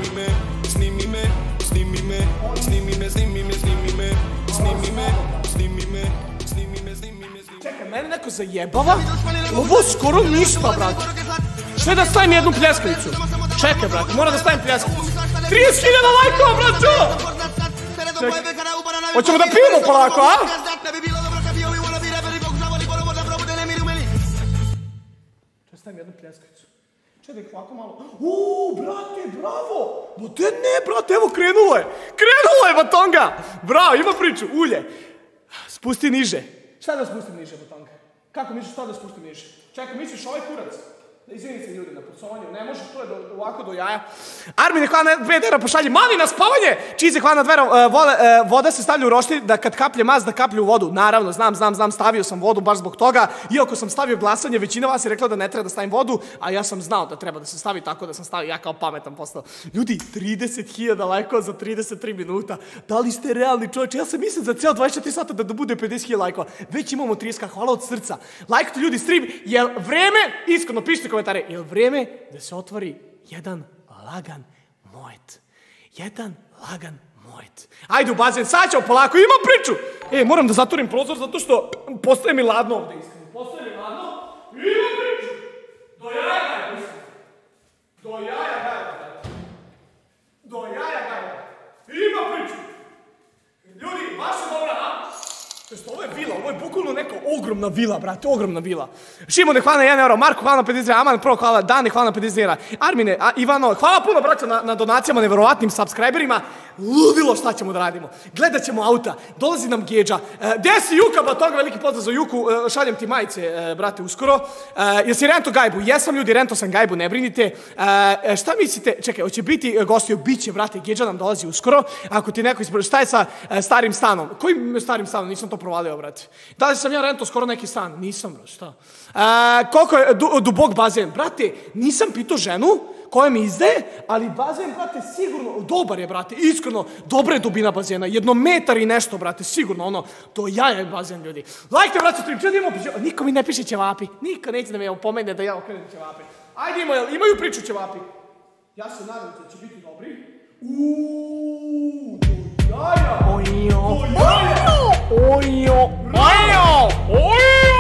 Speaker 1: Čekaj, mene neko zajebava? Ovo skoro ništa, brate. Što da stavim jednu pljeskavicu? Čekaj, brate, moram da stavim pljeskavicu. 30.000 lajkova, braćo! Hoćemo da pijemo polako, a? Što stavim jednu pljeskavicu? Čekaj, ovako malo. Brate, bravo! Bude ne, brate, evo krenulo je, Batonga! Bravo, ima priču, ulje. Spusti niže. Šta da spustim niže, Batonga? Kako misliš šta da spustim niže? Čekaj, misliš ovaj kurac? Izvini se ljudi na pucovanju, ne može, to je ovako do jaja. Armine, hvala na 2 € pošalji. Mali na spavanje! Čize, hvala na 2 €. Voda se stavlja u roštilj da kad kaplje mast, da kaplje u vodu. Naravno, znam, stavio sam vodu baš zbog toga. Iako sam stavio glasanje, većina vas je rekla da ne treba da stavim vodu, a ja sam znao da treba da se stavi, tako da sam stavio, ja kao pametan postao. Ljudi, 30.000 lajkova za 33 minuta. Da li ste realni čovječe? Ja sam mislim za ceo 24 sata da bude 50.000 lajkova. Već imamo 30, hvala od srca. Lajkujte ljudi stream, jel vreme, iskreno pišite komentare, jel vreme da se otvori jedan lagan moet. Jedan lagan moet. Ajde u bazen, sad ćemo polako, imam priču! Moram da zatvorim prozor zato što postaje mi ladno ovde, iskreno. Postaje mi ladno, imam priču! Do jaja gajba, iskreno. Do jaja gajba. Do jaja gajba. Imam priču! Ljudi, baš je dobra, a? Ovo je vila, ovo je bukvalno neka ogromna vila, brate, ogromna vila. Šimone, hvala na 1 €, Marko, hvala na 50 €, Aman, Pro, hvala, Dane, hvala na 50 €, Armine, Ivano, hvala puno, braćo, na donacijama, neverovatnim subscriberima. Ludilo šta ćemo da radimo. Gledat ćemo auta, dolazi nam Gedža. Gde si Juka, ba toga, veliki pozdrav za Juku, šaljem ti majice, brate, uskoro. Jesi rento gajbu? Jesam ljudi, rento sam gajbu, ne brinite. Šta mislite, čekaj, hoće biti gostio, bit će, brate, Gedža nam dolazi uskoro. Ako ti neko ispravi, šta je sa starim stanom? Kojim starim stanom? Nisam to provalio, brate. Da li sam ja rento skoro neki stan? Nisam, brate, šta? Koliko je dubok bazen? Brate, nisam pitao ženu koja mi izdaje, ali bazen, brate, sigurno, dobar je, brate, iskreno, dobra je dubina bazena, 1 metar i nešto, brate, sigurno, ono, to jaja je bazen, ljudi. Lajkte, brate, stream, čeo da imamo, niko mi ne piše ćevapi, niko neće da me opomene da ja okrenem ćevapi. Ajde, imaju priču ćevapi. Ja se nadam da će biti dobri. Do jaja! Ojo! Do jaja! Ojo! Ojo!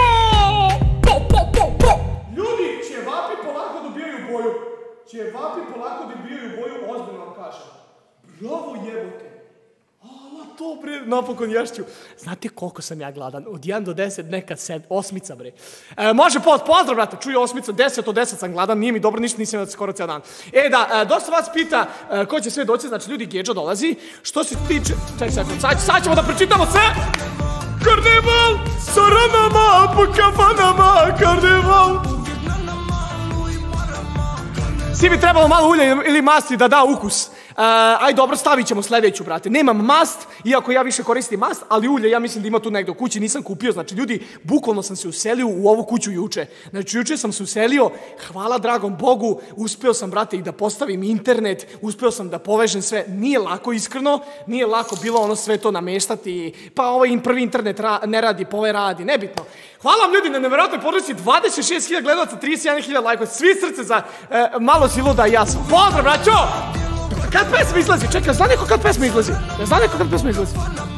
Speaker 1: Ljudi, ćevapi polako dobijaju boju. Ćevapi polako dobijaju boju, ozbiljno vam kažem. Bravo jebote. Ala to bre, napokon ješću. Znate koliko sam ja gladan? Od 1 do 10, nekad 8 bre. Može pozdrav, brate, čuju 8, 10 od 10 sam gladan, nije mi dobro, ništa nisam skoro cijel dan. Da, dosta vas pita ko će sve doći, znači ljudi, Gedža dolazi. Što se tiče, čekaj sekund, sad ćemo da pročitamo sve. Karneval, sa ranama, po kafanama, karneval. Svi bi trebalo malo ulja ili masti da da ukus. Aj dobro, stavit ćemo sljedeću, brate. Nemam mast, iako ja više koristim mast, ali ulje ja mislim da ima tu negdje u kući, nisam kupio. Znači ljudi, bukvalno sam se uselio u ovu kuću juče. Znači juče sam se uselio, hvala dragom Bogu, uspeo sam, brate, i da postavim internet, uspeo sam da povežem sve. Nije lako, iskreno, nije lako bilo ono sve to nameštati, pa ovaj prvi internet ne radi, pa ovaj radi, nebitno. Hvala vam ljudi na nevjerojatnoj podršci, 26.000 gledalaca, 31.000 lajkova, svi srce za malo siluda i ja sam. Pozdrav, braćo! Kad pesma izlazi? Čekaj, zna neko kad pesma izlazi? Zna neko kad pesma izlazi?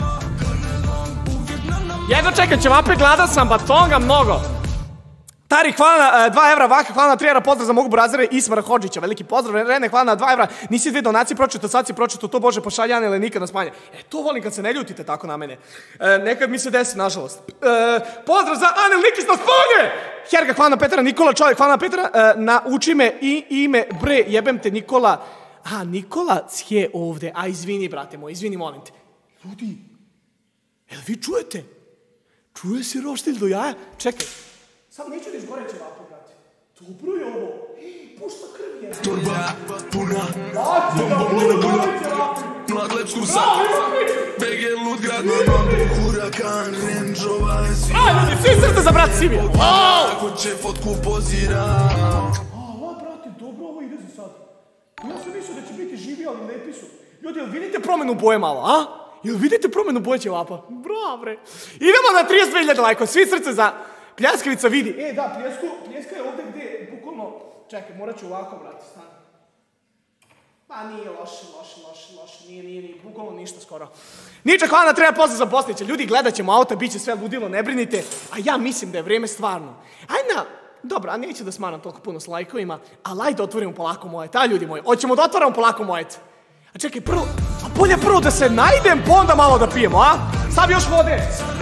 Speaker 1: Jedno čekaj, ćevape, gladan sam, batonga mnogo. Tari, hvala na 2 €, Vaka, hvala na 3 €, pozdrav za mogu burazere, Ismara Hodžića, veliki pozdrav, Rene, hvala na 2 €, nisi 2 donacije pročito, sad si pročito, to Bože pošaljane, ali nikad nas manje. To volim kad se ne ljutite tako na mene. Nekad mi se desi, nažalost. Pozdrav za Anel Nikis na spolje! Herga, hvala na Petra, Nikola, čovjek, hvala na Petra, nauči me i ime, bre, jebem te, Nikola. Nikolac je ovde, izvini, brate moj, izvini, molim te. Ljudi, jel vi čujete? Čuje se roštilj do jaja? Čekaj, samo neću da izgore ćevape, brate. Dobro je ovo. Pušta krv je. Torba puna, bombom na bulju, mladlečku sa, BG lud grad na mamu, hurakan, renđova, ljudi, svi srce za brat Simija. Ako će fotku pozira. Brate, dobro, ovo ide za sad. Ja sam mislio da će biti živi, ali lepi su. Ljudi, jel vidite promenu boje malo, a? Jel vidite promenu boje ćevapa? Bravo, bre. Idemo na 32.000 lajkova, svi srce za pljeskavica vidi. Da, pljeska je ovde gde, bukvalno, čekaj, morat ću ovako, brate, stani. Pa nije loše, nije, bukvalno ništa skoro. Ničak, hvala na 3 pozdrav za Bosnića. Ljudi, gledat ćemo auta, bit će sve ludilo, ne brinite. A ja mislim da je vreme stvarno. Dobro, a neću da smaram toliko puno s lajkovima, ali ajde otvorimo polako mojet, ljudi moji, hoćemo da otvaramo polako mojet. A čekaj, bolje prvo da se najdem, pa onda malo da pijemo, a? Stavi još vode.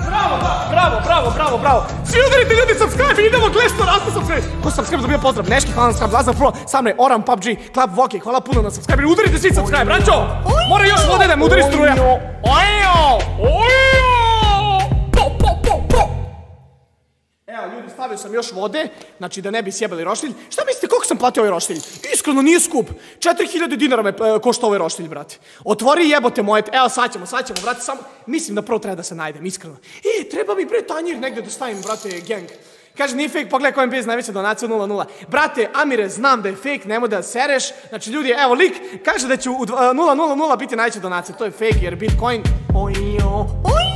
Speaker 1: Bravo. Svi udarite ljudi, subscribe, idemo, gledaj što raste subscribe. Ko subscribe dobija pozdrav, Neški, hvala na subscribe, Lazar Pro, sam ne, Oram, PUBG, Club Voke, hvala puno na subscribe, udarite svi subscribe, braćo! Mora još vode da me udari struja. Evo ljudi, stavio sam još vode, znači da ne bi sjebali roštilj. Šta mislite koliko sam platio ovaj roštilj? Iskreno nije skup. 4000 dinara me košta ovaj roštilj, brate. Otvori jebote moje, evo sad ćemo, brate, samo, mislim da prvo treba da se najdem, iskreno. Treba mi bre tanjir negde da stavim, brate, gang. Kaže, nije fake, pogledaj kojem bez najveća donacija 0-0. Brate, Amire, znam da je fake, nemoj da sereš. Znači, ljudi, evo, lik kaže da će u 0-0-0 biti najveća donacija. To je fake, jer Bitcoin... Ojo!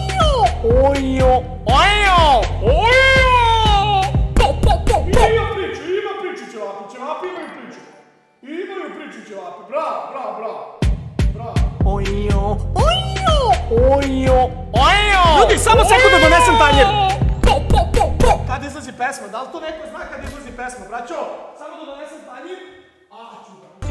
Speaker 2: Ima priču ćevapi imaju priču. Imaju priču ćevapi, bravo.
Speaker 1: Ojo! Ljudi, samo sekund da donesem tanjir. Kad izlazi pesma? Da li to neko zna kad izlazi pesma, braćo? Samo da donesem tanjir. Čuda.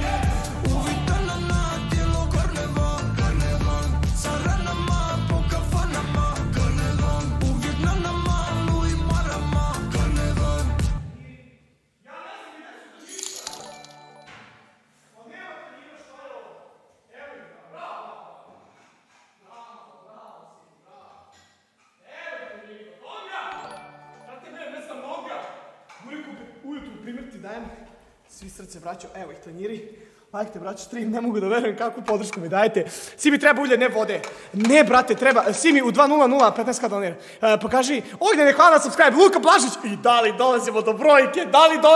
Speaker 1: Svi srce, braćo, evo ih tanjiri. Lajkite, braćo, stream, ne mogu da verujem kakvu podršku mi dajete. Svi mi treba ulje, ne vode. Ne, brate, treba. Svi mi u 2.00, 15k donira. Pokaži, Ognjene, hvala na subscribe, Luka Blažić. I da li dolazimo do brojke?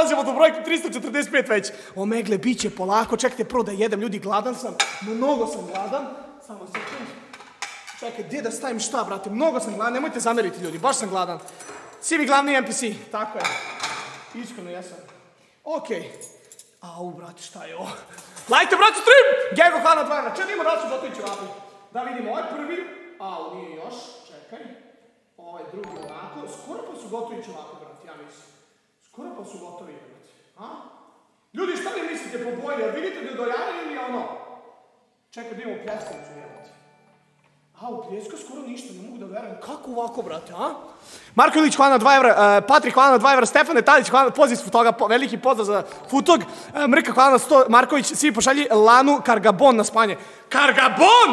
Speaker 1: 345 već. Omegle, bit će polako. Čekajte, prvo da jedem, ljudi, gladan sam. Mnogo sam gladan. Samo sekund. Čekaj, gdje da stavim šta, brate? Mnogo sam gladan, nemojte zameriti, ljudi, baš sam gladan. Svi mi glavni NPC, tako je. Iskreno, jesam. Okej. Au, brate, šta je ovo? Lajkite, brate, stream! Gego, hvala 2 evra. Čekaj, da li su gotovi ćevapi? Da vidimo, ovaj prvi. Au, nije još. Čekaj. Ovaj drugi onako. Skoro pa su gotovi ćevapi, brate, ja mislim. Skoro pa su gotovi, brate. Ljudi, šta mi mislite po boji? Vidite da je dojavljeno ili je ono? Čekaj, da imamo pljeskanicu, jebate. Au, pljeska skoro ništa, ne mogu da verujem. Kako ovako, brate, Marko Ilić, hvala na 2 evra, Patrik, hvala na 2 evra, Stefane Tadić, hvala na poziv s Futoga, veliki pozdrav za Futog, Mrka, hvala na 100, Marković, svi pošalji Lanu Kargabon na spanje. Kargabon!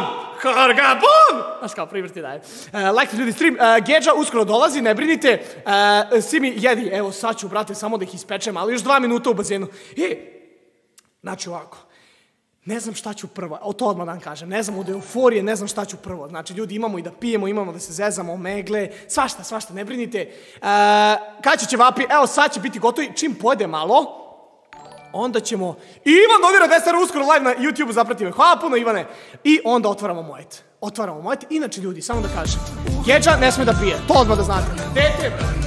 Speaker 1: Znaš kao, primjer ti daje. Lajkite ljudi stream, Gedža uskoro dolazi, ne brinite, svi mi jedi, evo sad ću, brate, samo da ih ispečem, ali još 2 minuta u bazenu. Znači ovako. Ne znam šta ću prvo, to odmah dan kažem, ne znam od euforije, ne znam šta ću prvo. Znači, ljudi, imamo i da pijemo, imamo da se zezamo, omegle, svašta, ne brinite. Kad će ćevapi, evo sad će biti gotovi, čim pojede malo, onda ćemo... Ivan donira 10 evra uskoro live na YouTube-u, zapratite me. Hvala puno, Ivane. I onda otvaramo mojet. Inače, ljudi, samo da kažem, Gedža ne sme da pije, to odmah da znate. Dete, brate.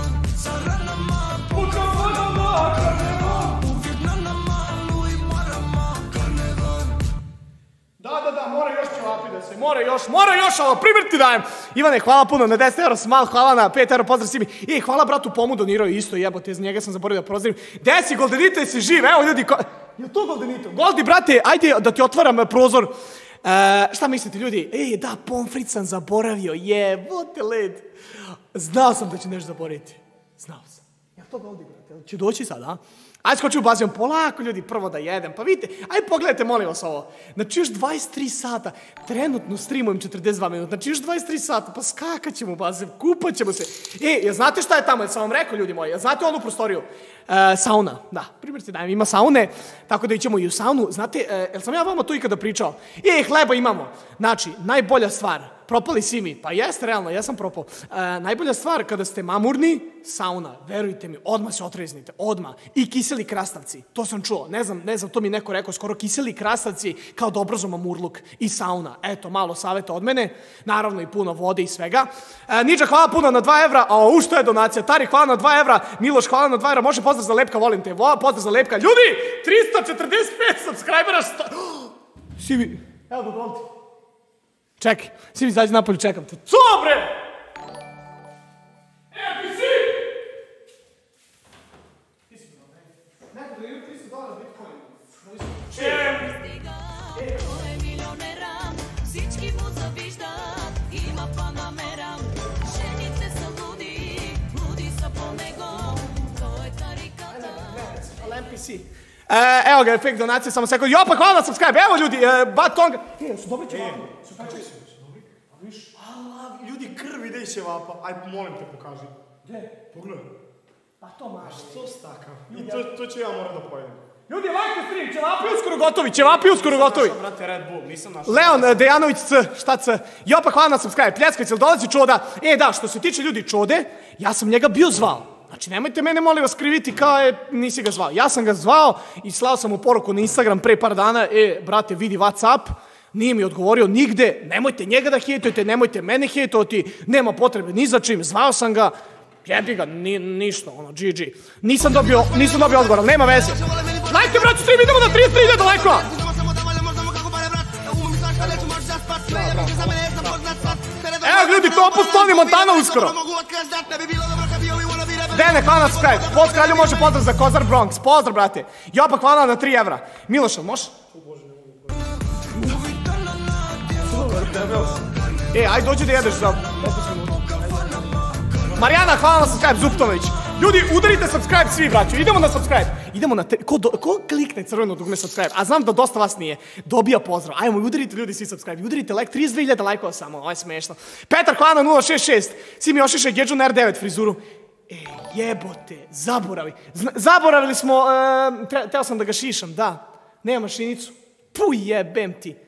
Speaker 1: Da, mora još ćevapi da se, mora još, ovo, primjer ti dajem. Ivane, hvala puno na 10 evra, Smal, hvala na 5 evra, pozdrav svi mi. Hvala bratu Pomu, donirao isto, jebote, iz njega sam zaboravio da pozdravim. Gde si, Goldenito, jesi živ, evo ljudi, je to Goldenito? Goldi, brate, ajde da ti otvaram prozor. Šta mislite, ljudi? Da, pomfrit sam zaboravio, jebote led. Znao sam da će nešto zaboraviti. Znao sam. Ja to Goldi, brate, će doći sad, a? Ajde skoči u bazen, polako ljudi, prvo da jedem, pa vidite, ajde pogledajte, molim vas ovo. Znači još 23 sata, trenutno streamujem 42 minuta, znači još 23 sata, pa skakat ćemo u bazen, kupat ćemo se. Jel znate šta je tamo, jel sam vam rekao ljudi moji, jel znate onu prostoriju? Sauna, da, primjer ti dajem, ima saune, tako da ićemo i u saunu, znate, jel sam ja vama tu ikada pričao? Hleba imamo, znači, najbolja stvar, propali svi mi, pa jeste realno, ja sam propao. Najbolja stvar kada ste mamurni, sauna, verujte mi, odmah se otreznite, odmah. I kiseli krastavci, to sam čuo, ne znam, to mi neko rekao, skoro kiseli krastavci kao da obrazo mamurluk i sauna. Eto, malo savjeta od mene, naravno i puno vode i svega. Niđa, hvala puno na 2 evra, a što je donacija, Tari, hvala na 2 evra, Miloš, hvala na 2 evra, može pozdrav za Lepka, volim te, pozdrav za Lepka. Ljudi, 345 subscribera, svi mi, evo da volite. Čekaj, svi mi izađi napolju, čekam te. Co, bre? NPC! Ti si bilo, ne? Neko da ima $300 Bitcoin. Čem?
Speaker 3: To je milionera, всички му завиждат, има панамера. Жените са луди са по него, to je тариката.
Speaker 1: Ali NPC. Evo ga, fake donacije, samo sekund. Jo, pa hvala na subscribe, evo ljudi, Batong. Su dobri ćevapi? Su dobri? A viš?
Speaker 2: Ljudi, krv ide iz ćevapa. Aj, molim te, pokaži.
Speaker 1: Gdje?
Speaker 2: Pogledaj.
Speaker 1: Pa to maže.
Speaker 2: Što stakav? I to će ja morat da pojedem.
Speaker 1: Ljudi, lajte stream, ćevapi uskoro gotovi.
Speaker 2: Brate, Red Bull, nisam našao.
Speaker 1: Leon Dejanović C, šta C? Jopa, hvala na subscribe, pljeskavice, ili dolazi Čoda? Da, što se tiče ljudi Čode, ja sam njega bio zvao. Znači, nemojte mene, molim vas, kriviti kao nisi ga zvao. Ja sam ga zvao i slao sam mu poruku na Instagram pre par dana, brate, vidi Whatsapp, nije mi odgovorio nigde, nemojte njega da hejtujete, nemojte mene hejtovati, nema potrebe ni za čim, zvao sam ga, jebi ga, ništa, GG. Nisam dobio odgovor, ali nema veze. Lajke, brate, stream, idemo na 33.000 lajkova! Evo ljudi, to opust Tony Montana uskoro! Dene, hvala na subscribe. Post kralju može pozdrav za Kozar Bronx. Pozdrav, brate. Jopa, hvala na 3 evra. Miloš, može? Ajde dođi da jedeš za 15 minuta. Marijana, hvala na subscribe, Zuptović. Ljudi, udarite subscribe svi, braću. Idemo na subscribe. Idemo na... Ko klikne crveno dugme subscribe? A znam da dosta vas nije. Dobija pozdrav. Ajmo, udarite ljudi svi subscribe. Udarite like, 32.000 lajkova samo. Ovo je smešno. Petar, hvala na 066. Simi Ošiša i Gedžu na R9 frizuru. Jebote, zaboravili smo, teo sam da ga šišam, da, nema mašinicu, jebem ti.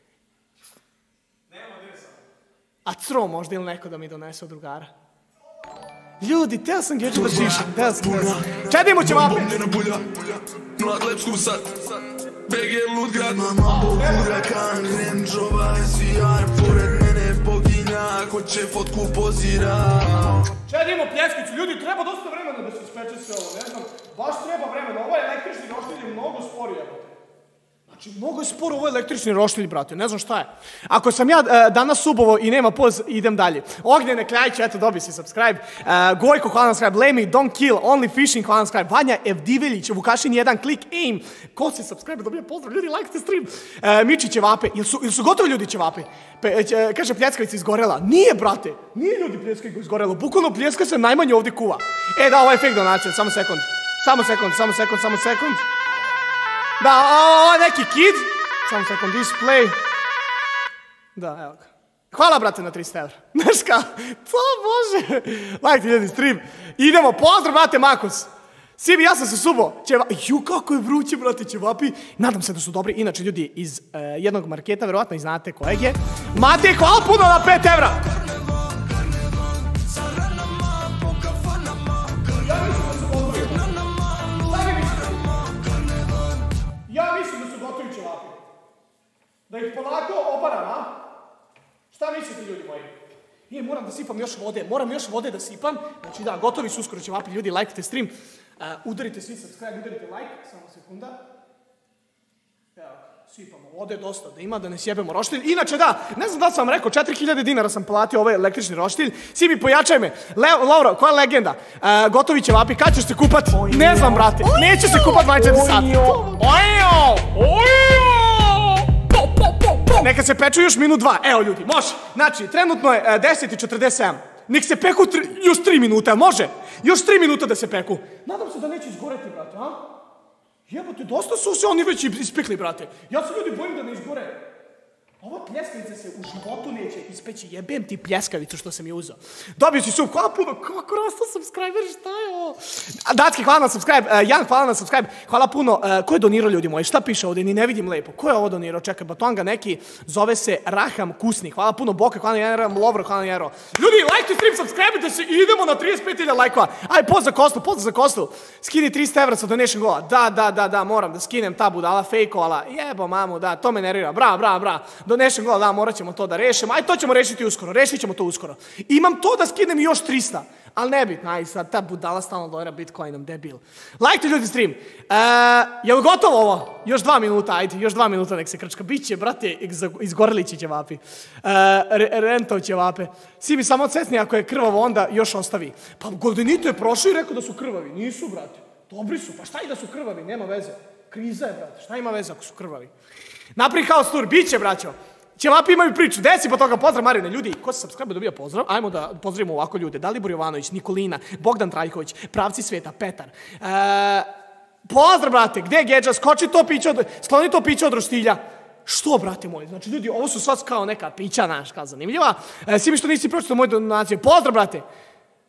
Speaker 2: Nema desa.
Speaker 1: A Cro možda ili neko da mi donese od drugara. Ljudi, teo sam Gedžu da šišam, čedimo ćevape.
Speaker 4: BG Ludgrad Mambo, hurakan, Range-ova, SVR, pored mene boginja, ko će fotku pozira.
Speaker 1: Čedimo pljeskicu, ljudi, treba dosta vremena da se ispeče sve ovo, ne znam, baš treba vremena, ovo je električni roštilj je mnogo sporije. Znači, mnogo je sporo ovo električni roštilj, brate, ne znam šta je. Ako sam ja danas subovo i nema poz, idem dalje. Ognjene Kljajić, eto, dobi si subscribe. Gojko, hvala na subscribe. Lemi, Don't Kill, Only Fishing, hvala na subscribe. Vanja Evdiveljić, Vukašin 1, Click Aim. Ko se subscribe, dobija pozdrav, ljudi, lajkite stream. Miči ćevape, ili su gotovi ljudi ćevape? Kaže, pljeskavica izgorela. Nije, brate, nije ljudi pljeskavica izgorela. Bukvalno pljeska se najmanje ovdje kuva. Da, ovo je fake donacija, samo sekund. Da, ovo je neki kid. Samo sekund, display. Da, evo ga. Hvala, brate, na 300 evra. Znaš kao, to bože. Lajte ljudi stream. Idemo, pozdrav, brate, Makos. Sibi, ja sam se subo. Kako je vruće, brate, ćevapi. Nadam se da su dobri. Inače, ljudi, iz jednog marketa, verovatno i znate kojeg je. Matej, hvala puno na 5 evra.
Speaker 2: Ja mislim da su gotovi ćevapi. Da ih polako obaram, a? Šta mislite, ljudi moji?
Speaker 1: Moram da sipam još vode, moram još vode da sipam. Znači da, gotovi su uskoro ćevapi, ljudi, lajkite stream. Udarite svi subscribe, udarite like, samo sekunda. Evo, sipamo vode dosta da ima, da ne sjebemo roštilj. Inače da, ne znam da sam vam rekao, 4000 dinara sam platio ovaj električni roštilj. Svi mi pojačaj me. Laura, koja je legenda? Gotovi ćevapi, kad ćeš se kupati? Ne znam, brate, neće se kupati 24 sata. Neka se peču još minut 2. Evo ljudi, može. Znači, trenutno je 10:47. Nek se peku još 3 minuta, može? Još 3 minuta da se peku. Nadam se da neće izgoreti, brate, a? Jebote, dosta su se oni već ispekli, brate. Ja se ljudi bojim da ne izgore. Ova pljeskavica se u životu neće ispeći. Jebem ti pljeskavicu što sam je uzao. Dobio si sub, hvala puno. Kako rasta subscriber, šta je ovo? Dacki, hvala na subscribe. Jan, hvala na subscribe. Hvala puno. Ko je donirao, ljudi moji? Šta piše ovdje? Ni ne vidim lepo. Ko je ovo donirao? Čekaj, Batanga neki. Zove se Raham Kusni. Hvala puno. Boka, hvala na Janera. Lovro, hvala na Jero. Ljudi, lajkite stream, subscribe-ite se i idemo na 35.000 lajkova. Aj, pozdrav za Kostu. Skini 300 evra sa donation gola. Da, moram da skinem ta budala, fejkovala. Jebo, mamu, da, to me nervira. Bra. Donešem gola, da, morat ćemo to da rešimo. Aj, to ćemo rešiti uskoro, rešit ćemo to uskoro. Imam to da skinem još 300, ali nebitno, aj sad, ta budala stalno dojera Bitcoinom, debil. Lajkite ljudi stream. Je li gotovo ovo? Još 2 minuta, ajde, još 2 minuta nek se krčka. Biće, brate, izgoreli će ćevapi. Rentov ćevape. Svi mi samo odsesni, ako je krvavo, onda još ostavi. Pa Goldenito je prošao i rekao da su krvavi. Nisu, brate. Dobri su, pa šta i da su krvavi, nema veze. Kriza je, brate, šta ima veze ako su krvavi? Napri House Tour, biće, braćo. Ćevapi imaju priču, desi po toga, pozdrav Marine, ljudi, ko se subscribe dobija pozdrav, ajmo da pozdravimo ovako ljude, Dalibor Jovanović, Nikolina, Bogdan Trajković, Pravci sveta, Petar, pozdrav, brate, gde je Gedža, skloni to piće od roštilja, što, brate moji, znači ljudi, ovo su sva kao neka pića, znaš, kao zanimljiva, svi mi što nisi pročitao moju donaciju, pozdrav, brate,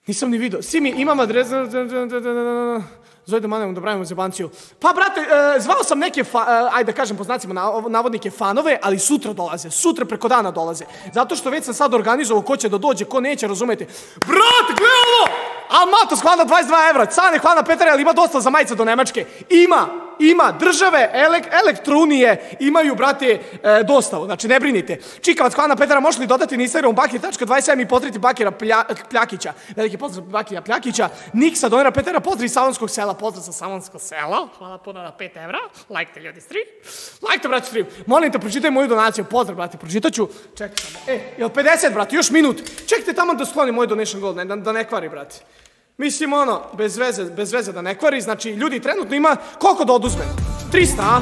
Speaker 2: Nisam ni vidio. Simi, imam adres... Zove da manem da pravimo zebanciju. Pa, brate, zvao sam neke, ajde da kažem po znacima navodnike fanove, ali sutra dolaze. Sutra preko dana dolaze. Zato što već sam sad organizovao ko će da dođe, ko neće, razumete. Brate, gledaj ovo! Almatos hvana 22 evra, Cane hvana Petar, ali ima dosta za majice do Nemačke. Ima, države, elektrunije imaju, brate, dostavu, znači ne brinite. Čikavac hvana Petara, možeš li dodati na Instagramu bakir.27 i pozdraviti Bakira Pljakića. Veliki pozdrav Bakira Pljakića. Niksa donira Petara, pozdrav iz Savonskog sela, pozdrav sa Savonskog sela. Hvala puno na 5 evra. Lajkte ljudi stream. Lajkte, brate, stream. Molim te, pročitaj moju donaciju. Pozdrav, brate, pročitaću. Čekaj samo. Jel 50, brate, još minut. Čekajte tamo da skloni moj donation gold, da ne kvari, brate. Mislim, ono, bez veze da ne kvari, znači, ljudi, trenutno ima, koliko da oduzme? 300, a?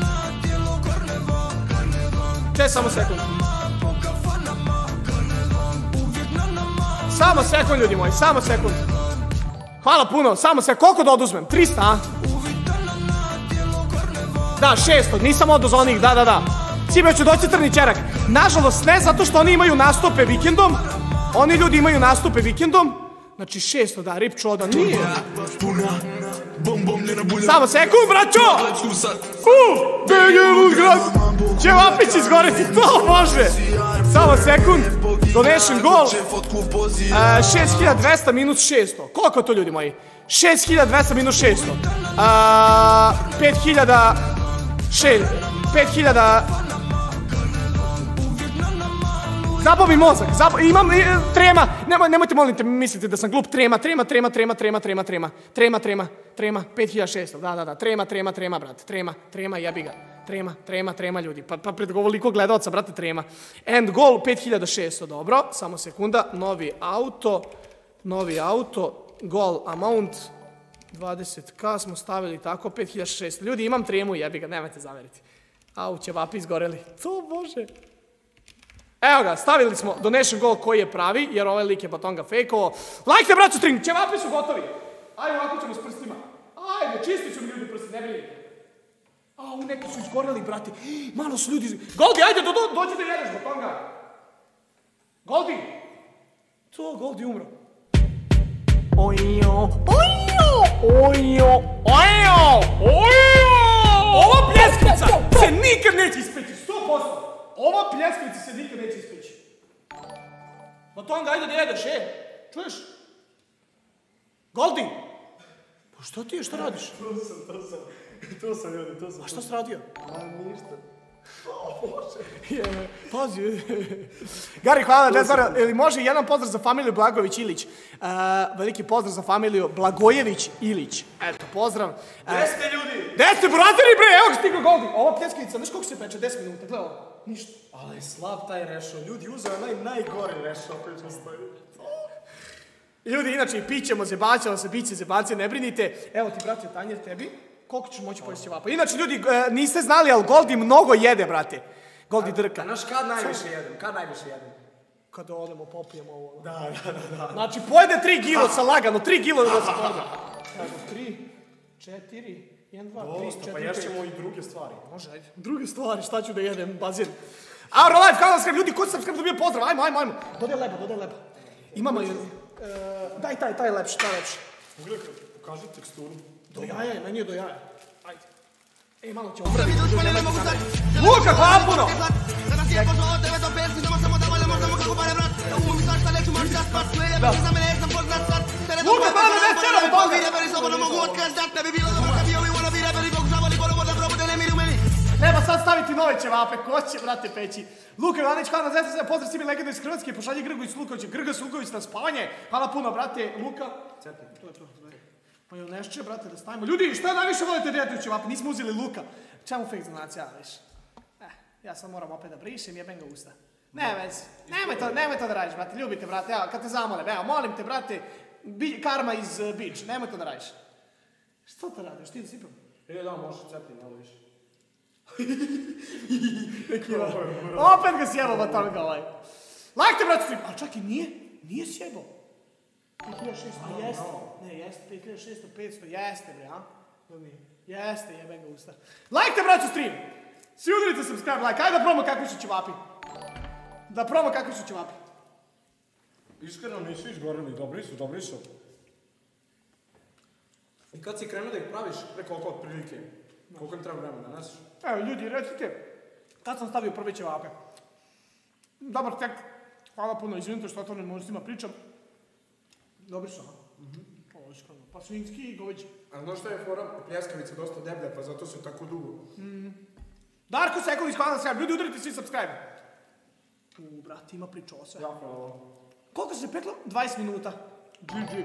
Speaker 2: Če, samo sekund. Samo sekund, ljudi moji, samo sekund. Hvala puno, samo sekund, koliko da oduzmem? 300, a? Da, 600, nisam oduzao onih, da. Sime, ću doći Crni Čerak. Nažalost, ne, zato što oni imaju nastupe vikendom. Oni ljudi imaju nastupe vikendom. Znači 600, da, rip čoda, nije. Samo sekund, braćo! Beljevugrad! Ćevapić izgoreti, to može! Samo sekund, donation goal. 6200 minus 600. Koliko je to, ljudi moji? 6200 minus 600. 5000... Zabao mi mozak, imam trema, nemojte molite mislite da sam glup, trema, 5600, da, trema, brate, trema, jebi ga, trema, ljudi, pa pred ovoliko gledalca, brate, trema. End goal, 5600, dobro, samo sekunda, novi auto, goal amount, 20k smo stavili tako, 5600, ljudi, imam tremu, jebi ga, nemojte zameriti. Au, ćevapi izgoreli, to bože. Evo ga, stavili smo donation goal koji je pravi, jer ovaj lik je Batonga fejkovo. Lajkte, braću, stream, ćevapi su gotovi. Ajde, ovako ćemo s prstima. Ajde, čistit ću mi ljudi prsti, ne brinite. Au, neki su izgoreli, brate. Malo su ljudi... Goldi, ajde, dođi da jedeš, Batonga. Goldi. To, Goldi umro. Ojo. Ova pljeskica se nikad neće ispeći, 100%. Ova pljeskica se nikad neće ispeći. Batonga, ajde da jedeš, čuješ? Goldi! Pa što ti je, šta radiš?
Speaker 1: To sam, ljudi, to sam.
Speaker 2: A šta si radio?
Speaker 1: Ništa.
Speaker 2: Pazi. Gari, hvala, ili može jedan pozdrav za familiju Blagojević-Ilić. Veliki pozdrav za familiju Blagojević-Ilić. Eto, pozdrav.
Speaker 1: Gde ste, ljudi?
Speaker 2: Gde ste, brateri, bre? Evo ga stigao Goldi. Ova pljeskica, znaš koliko se peče? 10 minuta, gledaj ovo. Ništa.
Speaker 1: Ali je slab taj rešo. Ljudi, uzeo je najgori rešo koji postoji.
Speaker 2: Ljudi, inače, pićemo, zebaćemo se, biće zebacije, ne brinite. Evo ti, brate, tanjer, tebi. Koliko ćeš moći pojesti ćevapa? Inače, ljudi, niste znali, ali Goldi mnogo jede, brate. Goldi drka.
Speaker 1: A znaš kad najviše jedem?
Speaker 2: Kada odemo, popijemo ovo.
Speaker 1: Da.
Speaker 2: Znači, pojede 3 kilo sa lagano, 3 kilo da se pojede. Evo, 3, 4, 1, 2, 3, 4, 5.
Speaker 1: Pa ješćemo i druge stvari.
Speaker 2: Može, ajde. Druge stvari, šta ću da jedem, bazir. Aurolife, kanal skrb, ljudi, ko se skrb dobio pozdrav, ajmo. Dodaj leba. Imamo jedan. Daj taj lepši.
Speaker 1: Pogledaj, pokaži teksturu.
Speaker 2: Do jaja je, meni je do jaja. Ajde. Malo ćemo. Luka, hvala puno! Luka, hvala na 10 Treba sad staviti nove ćevape, ko će, brate, peći. Luka Ivanić, hvala na 10, pozdrav svimi legendu iz Hrvatske, pošalji Grgović Luković, Grga Sulković na spavanje. Hvala puno, brate, Luka. To je to. Pa jel nešće, brate, da stavimo. Ljudi, šta najviše volite da jedete u ćevape? Nismo uzeli Luka. Čemu fake donacija, viš? Ja sam moram opet da brišem, jebem ga usta. Nemoj to da radiš, brate, ljubite, brate, evo, kad te zamolim, evo, molim te, brate, karma iz Beach, nemoj to da radiš. Što to radiš, ti da sipam?
Speaker 1: Da, možeš cepiti malo više.
Speaker 2: Opet ga sjebao Batonga ovaj. Lajkte, brate, stream. A čak i nije sjebao. 5600, a jeste. Ne, jeste, 5600, 500, jeste, bre, a? Jeste, jebem ga usta. Lajkte, brate, stream. Svi udarite subscribe, like. Ajde da probamo kakvi su ćevapi.
Speaker 1: Iskreno nisu izgorili, dobri su. I kad si krenuo da ih praviš, koliko otprilike? Koliko im treba vremena, ne znaš?
Speaker 2: Evo ljudi, recite, kad sam stavio prve ćevape? Dobar tek, hvala puno, izvinite što o tome možda pričam. Dobri su, ovo iskreno, pa svinjski i goveđi.
Speaker 1: A znaš što je fora? Pljeskavica dosta deblja, pa zato su tako dugo.
Speaker 2: Darko Sekulić, hvala se, ljudi udarite svi subscribe. Brate, ima priča o sve.
Speaker 1: Jako ovo.
Speaker 2: Koliko se peklo? 20 minuta. GG.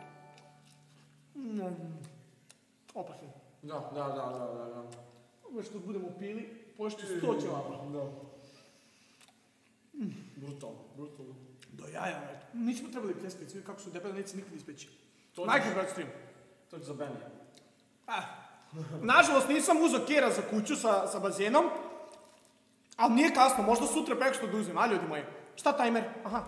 Speaker 2: Opasno.
Speaker 1: Da.
Speaker 2: Već kad budemo pili, poješću 100 ćevapa.
Speaker 1: Da. Brutalno.
Speaker 2: Do jaja, već. Nismo trebali pljeskavice, vidi kako su debele, neće nikad ispeći. Najkad brat stream.
Speaker 1: To će za Benny.
Speaker 2: Nažalost, nisam uzeo kera za kuću sa bazenom, ali nije kasno, možda sutra preko što da uzem, a ljudi moji. Šta tajmer? Aha.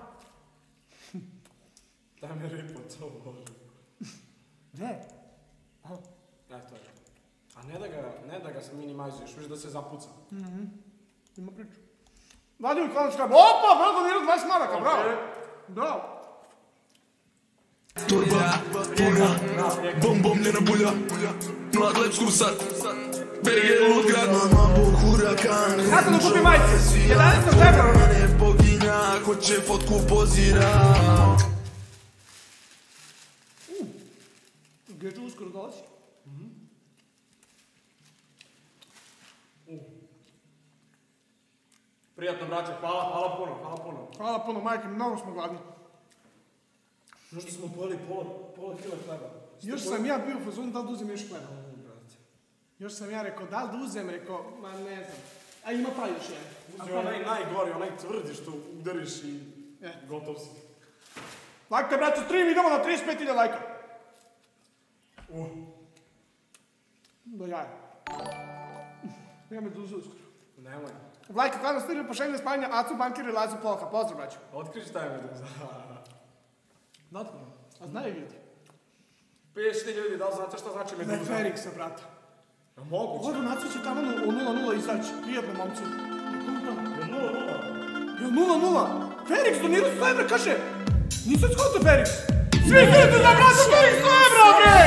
Speaker 1: Tajmer i po to, bože.
Speaker 2: Gde?
Speaker 1: To je. A ne da ga se minimalizuješ, viš da se zapuca.
Speaker 2: Ima priču. Vladim i klančka, opa, bravo, donirao 20 maraka, bravo. Bravo.
Speaker 4: Turba, bom, njena bulja, mlad lep skursat, BG Ludgrad, mama bog hurakan,
Speaker 2: Kako da kupim majice? 11. februara.
Speaker 4: mene poginja, ko će fotku pozira.
Speaker 2: Gdje ću uskoro dolazi?
Speaker 1: Prijatno, braće, hvala puno.
Speaker 2: Hvala puno, majke, mnogo smo gladni.
Speaker 1: Možda smo pojeli pola kila hleba.
Speaker 2: Još sam ja bio u fazonu da li da uzem još hleba. Još sam ja rekao da li da uzem, rekao, ma ne znam. A ima pa još jedan.
Speaker 1: Uzmi onaj najgori, onaj tvrdi što udariš i gotov si.
Speaker 2: Lajkajte, braću, stream, idemo na 35.000 lajka. Do jaja. Ja me duže uskoro.
Speaker 1: Nemoj.
Speaker 2: Lajka, kada stiže pošenje spavanja, Acu, Bankir i Lazu Polka. Pozdrav, braću.
Speaker 1: Otkri šta je me duza.
Speaker 2: Natkrivo. A znaju ljudi.
Speaker 1: Piješ ti ljudi, da li znate šta znači
Speaker 2: Da je
Speaker 1: meduza?
Speaker 2: Feriksa, brata.
Speaker 1: A moguće.
Speaker 2: Ovo donacija će tamo u 0-0 izaći. Prijatno, momci.
Speaker 1: Je 0-0.
Speaker 2: Je 0-0. Feriks donirao 100 evra, kaže. Nisam skontao Feriks. Svi vidite da brata Feriks 100 evra, bre!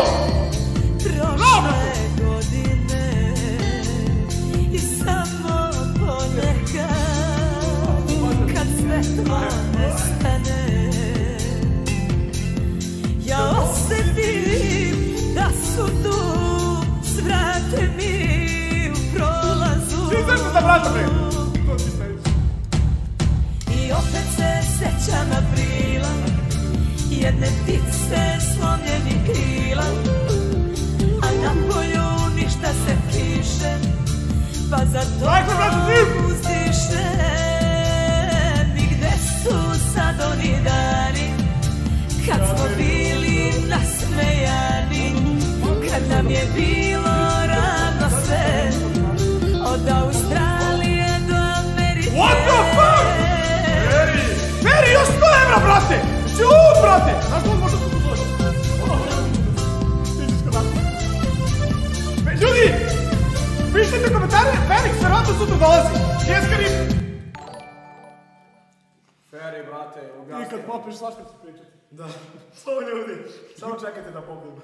Speaker 3: Prošle godine i samo ponekad kad svetlo nestane ja osjetim da su tu svrate mi u prolazu
Speaker 2: Svi vidite da brata, bre!
Speaker 3: I opet se sećam aprila jedne ptice slomljenih krila a na polju ništa se kiše pa za to uzdiše i gde su sad oni dani kad smo bili nasmejani kad nam je bilo ravno sve od Australije do Amerike.
Speaker 2: What the fuck? Feri, još 100 evra, brate! Si lud, brate! Znaš što on može da se dođe? Ljudi! Pišite komentare, Feriks verovatno sutra dolazi. Pljeskari!
Speaker 1: Feri, brate,
Speaker 2: I
Speaker 1: objasni.
Speaker 2: kad popiješ, svašta ću pričati.
Speaker 1: Da, to ljudi, samo čekajte da popijem.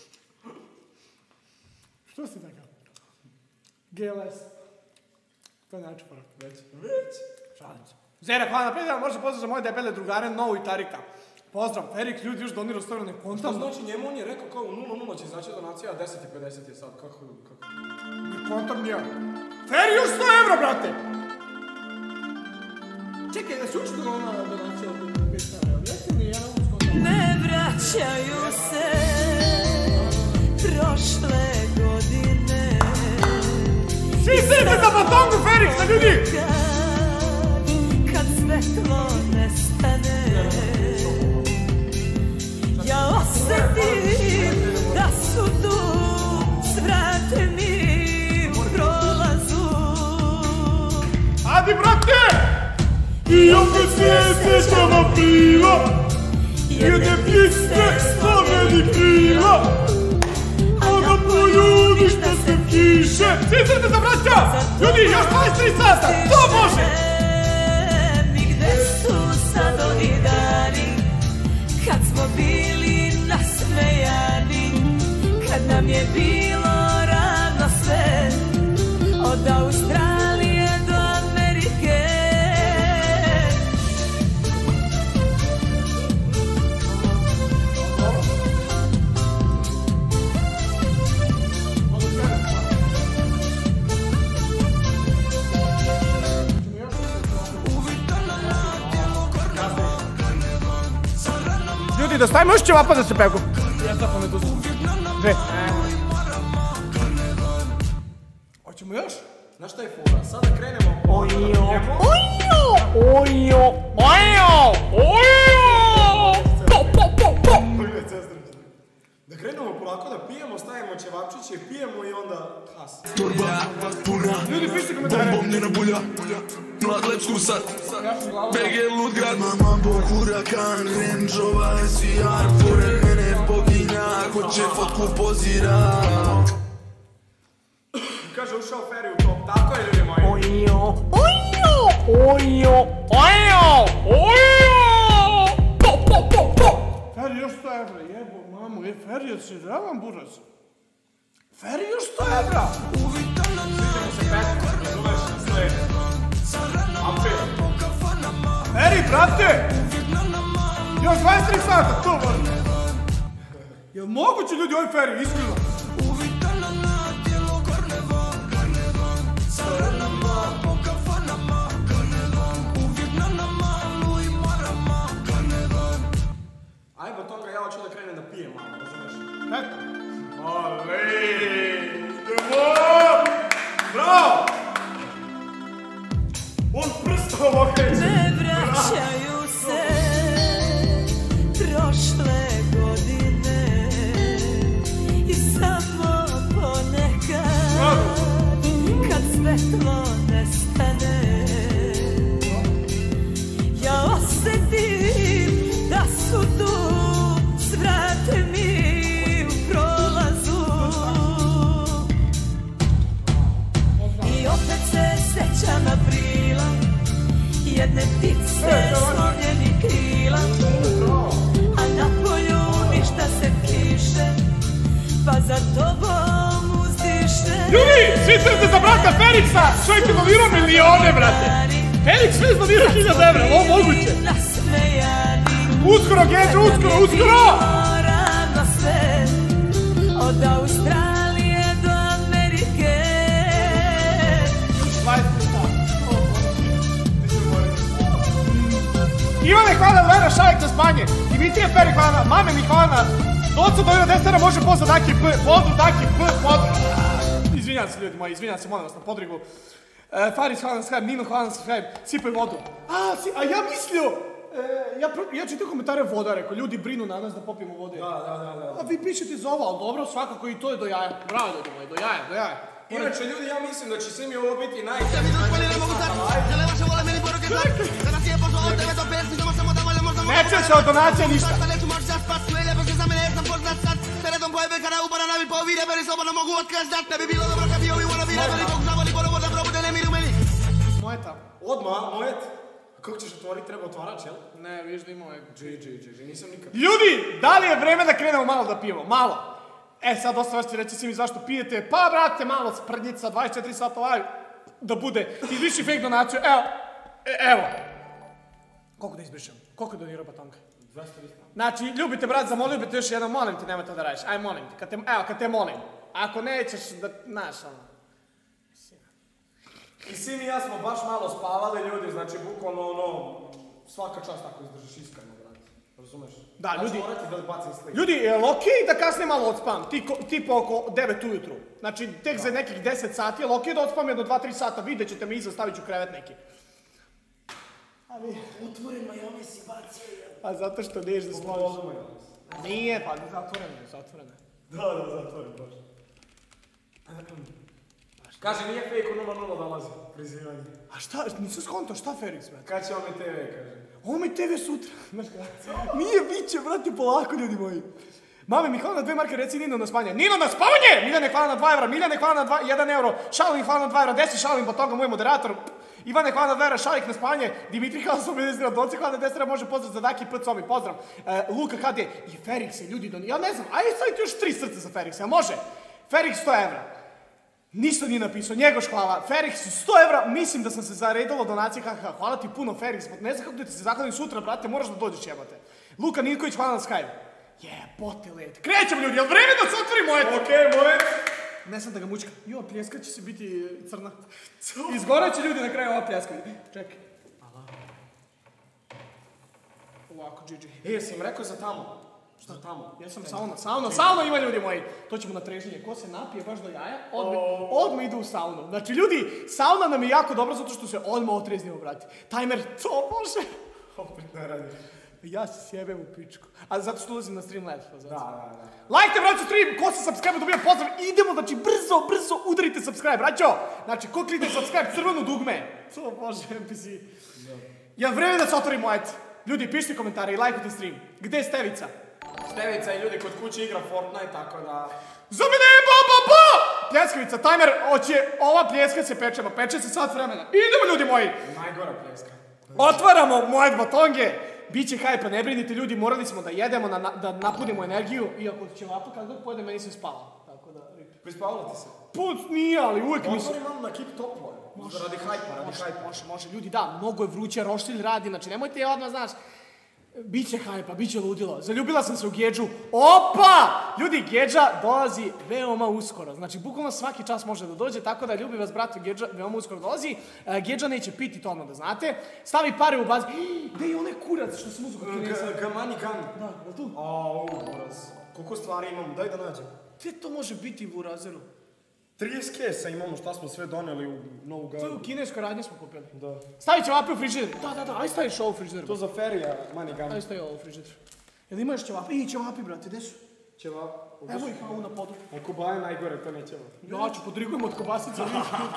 Speaker 2: Što si takav? GLS. To je način porak.
Speaker 1: Već.
Speaker 2: Šalim se. Zera, hvala na predjela, možda pozdrav za moje debele drugare, Novu i Tarika. Pozdrav, Feriks, ljudi još donirao 100 evra, ne
Speaker 1: Šta
Speaker 2: kontam.
Speaker 1: znači njemu, on je rekao kao u 0-0 će izaći donacija, a 10.50 je sad, kako?
Speaker 2: Ne kontam nija. Feri, još 100 evra, brate! Čekaj, da se uči da ona donacija od 500 evra, jeste mi jedan uskontam?
Speaker 3: Ne vraćaju se prošle godine
Speaker 2: Svi sedite za batongu, Feriksa, ljudi!
Speaker 3: kad svetlo nestane ja osjetim da su tu svrate mi u prolazu
Speaker 2: Adi, brate! I opet se sećam aprila jedne ptice slomljenih krila a na polju ništa se kiše. Svi sedite za braća! Ljudi, još 23 sata, to može!
Speaker 3: I gde su sad oni dani je bilo ravno sve, od Australije do Amerike.
Speaker 2: Ljudi, da stavimo još ćevapa da se pegu. Ja tako ne dozum. Dve. Hoćemo još?
Speaker 1: Znaš šta je fora? Sada krenemo...
Speaker 2: Ojo!
Speaker 1: Da krenemo polako da pijemo, stavimo ćevapčiće, pijemo i onda... Has.
Speaker 4: Torba puna,
Speaker 2: Ljudi, pišite komentare.
Speaker 4: bombom bulja. Mlad lep skusat, BG lud grad. Mama bog hurakan, Range-ova SVR. Pored mene boginja, hoće fotku pozira.
Speaker 1: Kaže, ušao Ferry u top, tako je ljudi moji.
Speaker 2: Ferry još 100 evra, jebo mamu, Ferry je se zdravan buraz. Ferry još 100 evra! Ferry, brate! Još 23 sata, to možda. Jel moguće ljudi ovaj Ferry, iskreno?
Speaker 1: Ajmo toga, ja hoću da krenem da pijem malo, razumeš?
Speaker 2: Eto.
Speaker 1: Ale, idemo! Bravo! On prstom okreće.
Speaker 3: Ne vraćaju se prošle godine i samo ponekad kad svetlo nestane ja osetim da su tu svrate mi u prolazu i opet se sećam aprila jedne ptice slomljenih krila, a na polju ništa se kiše, pa za tobom uzdiše.
Speaker 2: Ljudi, svi crte za brata Feriksa! Čovjek je donirao milione, brate! Feriks sve donirao 1000 evra, ovo moguće! Uskoro, Geđo, uskoro!
Speaker 3: Ravno sve, od Australije do Amerike.
Speaker 2: Ivane, hvala Lera, Šajk za spanje. Dimitrije Ferry, hvala. Mame mi hvala. Doca dojela 10 evra, može pozdrav Daki P. Pozdrav Daki P. Izvinjam se ljudi moji, izvinjam se, molim vas na podrigu. Faris, hvala na subscribe. Nino, hvala na subscribe. Sipaj vodu. A ja mislio... Ja čitam komentare voda, rekao, ljudi brinu na nas da popijemo vode.
Speaker 1: Da.
Speaker 2: A vi pišete za ovo, ali dobro, svakako i to je do jaja. Bravo ljudi moji, do jaja.
Speaker 1: Inače, ljudi, ja mislim da će sve mi ovo biti
Speaker 2: Neće se od donacija ništa. Moje tamo.
Speaker 1: Odmah, mojet. Kako ćeš otvoriti, treba otvarač, jel?
Speaker 2: Ne, viš da ima ovaj...
Speaker 1: nisam nikad.
Speaker 2: Ljudi, da li je vreme da krenemo malo da pijemo? Malo. Sad dosta vas će reći svi mi zašto pijete. Pa, brate, malo sprdnjica, 24 sata live da bude. Izbriši fake donaciju, evo. Koliko da izbrišem? Koliko je donirao Batonka?
Speaker 1: 200.
Speaker 2: Znači, ljubite, brat, zamolio bi te još jednom, molim te, nemoj to da radiš. Aj, molim te, kad te molim. Ako nećeš da, znaš, ono...
Speaker 1: I svi mi i ja smo baš malo spavali, ljudi, znači, bukvalno, ono, svaka čast ako izdržiš iskreno, brate. Razumeš?
Speaker 2: Da, ljudi...
Speaker 1: Znači, morati da bacim slik.
Speaker 2: Ljudi, je li okej da kasnije malo odspam? Tipa oko 9 ujutru. Znači, tek za nekih 10 sati, je li okej da odspam jedno 2-3 sata? Vidjet ćete me iza, stavit ću krevet neki. Ali...
Speaker 1: Otvori majones i bacio je.
Speaker 2: A zato što niješ da sloviš. Nije, pa zatvoreno.
Speaker 1: Da, zatvoren, baš. Kaže, nije fake, 0-0 dolazi, prizivanje.
Speaker 2: A šta, nisam skonto, šta Ferix, brate?
Speaker 1: Kad će Ome TV, kaže?
Speaker 2: Ome TV sutra, znaš kada? Nije, bit će, brate, polako, ljudi moji. Mame mi hvala na 2 marke, reci Nino na spanje. Nino na spanje! Miljane hvala na 2 evra, Miljane hvala na 1 euro, Šalin hvala na 2 evra, Desi Šalin, Batonga, moj moderator. Ivane hvala na 2 evra, Šalik na spanje, Dimitri hvala na 150 evra, Doci hvala na 10 evra, može pozdrav za Daki P. Comi, pozdrav. Luka HD i Ferix je ljudi donio, ja ne znam, ajde stavite još 3 srca za Ferix, jel može? Ferix 100 evra. Ništa nije napisao, njegoš hvala. Ferix 100 evra, mislim da sam se zaredalo donacije, hvala ti puno Ferix, ne znam kako da ti se zahvalim sutra, brate, moraš da dođeš jebate. Luka Ninković, hvala na Skype. Jebote let. Krećemo ljudi, jel vreme da se otvori moje?
Speaker 1: Okej, moje.
Speaker 2: Ne sam da ga mučka. Jo, pljeska će se biti crna. Izgoreće ljudi na kraju ova pljeska. Čekaj. Ovako, GG.
Speaker 1: Jesi im rekao za tamo? Šta tamo?
Speaker 2: Ja sam sauna ima ljudi moji. To ćemo na trežnje. Ko se napije baš do jaja, odmah ide u saunu. Znači ljudi, sauna nam je jako dobra zato što se odmah otreznimo, brati. Timer, to može.
Speaker 1: Opet ne radi.
Speaker 2: Ja se sjebem u pičku. A zato što ulazim na Streamlabs.
Speaker 1: Da.
Speaker 2: Lajkte, braćo, stream! Ko se subscribe dobija pozdrav. Idemo, znači, brzo udarite subscribe, braćo! Znači, ko klikne subscribe, crveno dugme. To može, NPC. Jel vreme da se otvori mojet? Ljudi, pišite komentare i lajkujte stream. Gde je Stevica?
Speaker 1: Stevica i ljudi kod kuće igra Fortnite, tako da...
Speaker 2: Zubine, ba! Pljeskavica, timer, ova pljeska se peče se sat vremena. Idemo, ljudi moji!
Speaker 1: Najgora pljeska.
Speaker 2: Otvaramo moje batonge. Biće hajpa, ne brinite ljudi, morali smo da jedemo, da napunimo energiju. Iako će ovako, kad god pojedem, meni se spava. Tako da, rip.
Speaker 1: Prispavalo ti se?
Speaker 2: Put nije, ali uvijek mi se...
Speaker 1: Otvori malo na keep toplo. Radi hajpa,
Speaker 2: Može, ljudi, da, mnogo je vruće, roštilj radi, znači nemojte je odmah, znaš, biće hajpa, biće ludilo. Zaljubila sam se u Gedžu. Opa! Ljudi, Gedža dolazi veoma uskoro. Znači, bukvalno svaki čas može da dođe, tako da ljubi vas, brate, Gedža veoma uskoro dolazi. Gedža neće piti to odmah da znate. Stavi pare u bazi. Gde je onaj kurac što se muzuka kinesa?
Speaker 1: Gamani kan.
Speaker 2: Da, je tu?
Speaker 1: Buraz. Koliko stvari imamo, daj da nađem.
Speaker 2: Gde to može biti u Burazeru?
Speaker 1: 30 kesa imamo, šta smo sve doneli u Novu
Speaker 2: To je
Speaker 1: Gaju.
Speaker 2: u kineskoj radnji smo kupili.
Speaker 1: Da.
Speaker 2: Stavit ćemo vape u frižider. Da, aj staviš ovo u frižider.
Speaker 1: To za ferija, mani gan.
Speaker 2: Aj stavi ovo u frižider. Jel ima još ćevapi? Ćevapi, brate, gde su?
Speaker 1: Ćeva...
Speaker 2: Evo ih ovu na podu.
Speaker 1: A Kubaja najgore, to nećemo.
Speaker 2: Ja ću podrigujem od kobasica.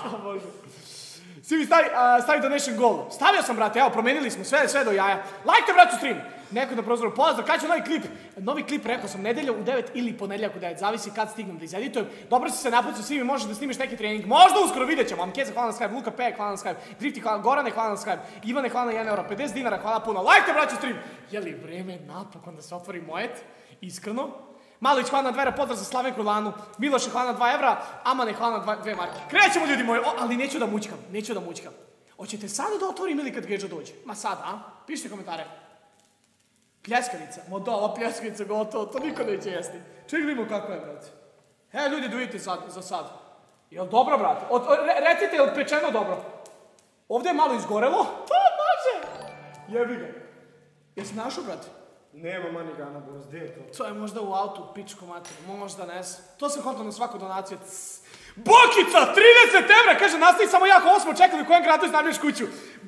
Speaker 2: Svi mi stavi donation goal. Stavio sam, brate, evo, promenili smo sve do jaja. Lajkte, brate, stream. Neko na prozoru, pozdrav, kad će novi klip? Novi klip, rekao sam, nedelja u 9 ili ponedjeljak u 9, zavisi kad stignem da izeditujem. Dobro si se napucao, svi mi možeš da snimiš neki trening. Možda uskoro vidjet ćemo. Amkeza, hvala na Skype, Luka P, hvala na Skype, Drifti, hvala, Gorane, hvala na Skype, Ivane, hvala na 1 euro, 50 dinara, hvala puno. Lajkte, brate, stream. Je li vreme napokon da se otvori mojet? Iskreno. Malović, hvala na 2 evra, pozdrav za Slavenku Lanu. Miloše, hvala na 2 evra, Amane, hvala na 2 marke. Krećemo, ljudi moji, ali neću da mućkam. Hoćete sada da otvorim ili kad Gedža dođe? Ma sada, a? Pišite komentare. Pljeskavica, da, ova pljeskavica gotovo, to niko neće jesti. Čekaj vidimo kako je, brate. Ljudi, da vidite za sad. Jel dobro, brate? Recite, jel pečeno dobro? Ovdje je malo izgorelo. To može! Jebi ga. Jesi našao, brate?
Speaker 1: Nema mani gana, Buraz, gdje je to?
Speaker 2: To je možda u autu, pičko mater, možda ne znam. To sam kontao na svaku donaciju. Bokica, 30 evra, kaže, nastavi samo jako, ovo smo čekali u kojem gradu iznajmljuješ kuću.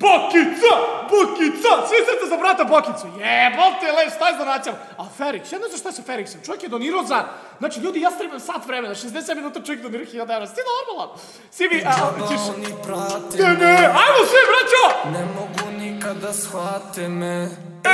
Speaker 2: Bokica, svi srce za brata Bokicu. Jebote, leš, šta je s donacijama? A Ferix, ja ne znam šta je sa Ferixom, čovjek je donirao za... Znači, ljudi, ja streamam sat vremena, 60 minuta čovjek donirao 1000 evra, sti normalan. Svi vi, Ne, ajmo svi, braćo!
Speaker 5: Ne mogu nikada shvate me.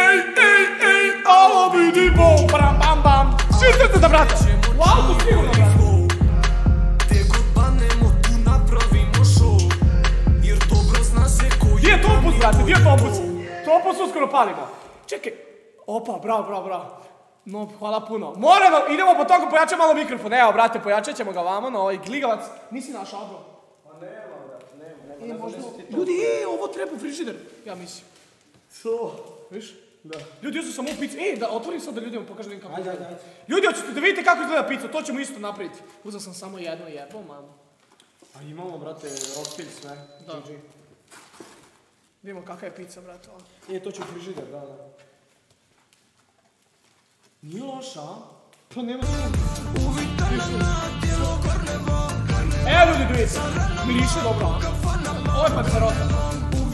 Speaker 2: Ej, alo vidi bom, bam, bam. Svi srce za brata. U autu sigurno, brate.
Speaker 5: Gdje god banemo tu napravimo show. Jer dobro zna se koji...
Speaker 2: Gdje je Tompus, brate, gdje je Tompus? Tompus uskoro palimo. Čekaj. Opa, bravo. No, hvala puno. Idemo po toga, pojačaj malo mikrofon. Evo, brate, pojačat ćemo ga vamo na ovaj gligavac. Nisi našao, bro?
Speaker 1: Pa nema, brate, nema.
Speaker 2: Ljudi, ovo treba u frižider. Ja mislim.
Speaker 1: Co?
Speaker 2: Viš?
Speaker 1: Da.
Speaker 2: Ljudi, uzeo sam ovu picu. Da otvorim sad da ljudima pokažem vidim kako
Speaker 1: Ajde.
Speaker 2: Ljudi, hoćete da vidite kako izgleda pizza, to ćemo isto napraviti. Uzeo sam samo jedno jebo, mamu.
Speaker 1: A imamo, brate, roštilj sve.
Speaker 2: Da. Vidimo kakva je pizza, brate.
Speaker 1: To će u frižider, da. Nije loša, a?
Speaker 2: Pa nema Evo ljudi, vidite. Miriše dobro, a? Ovo je pancerota.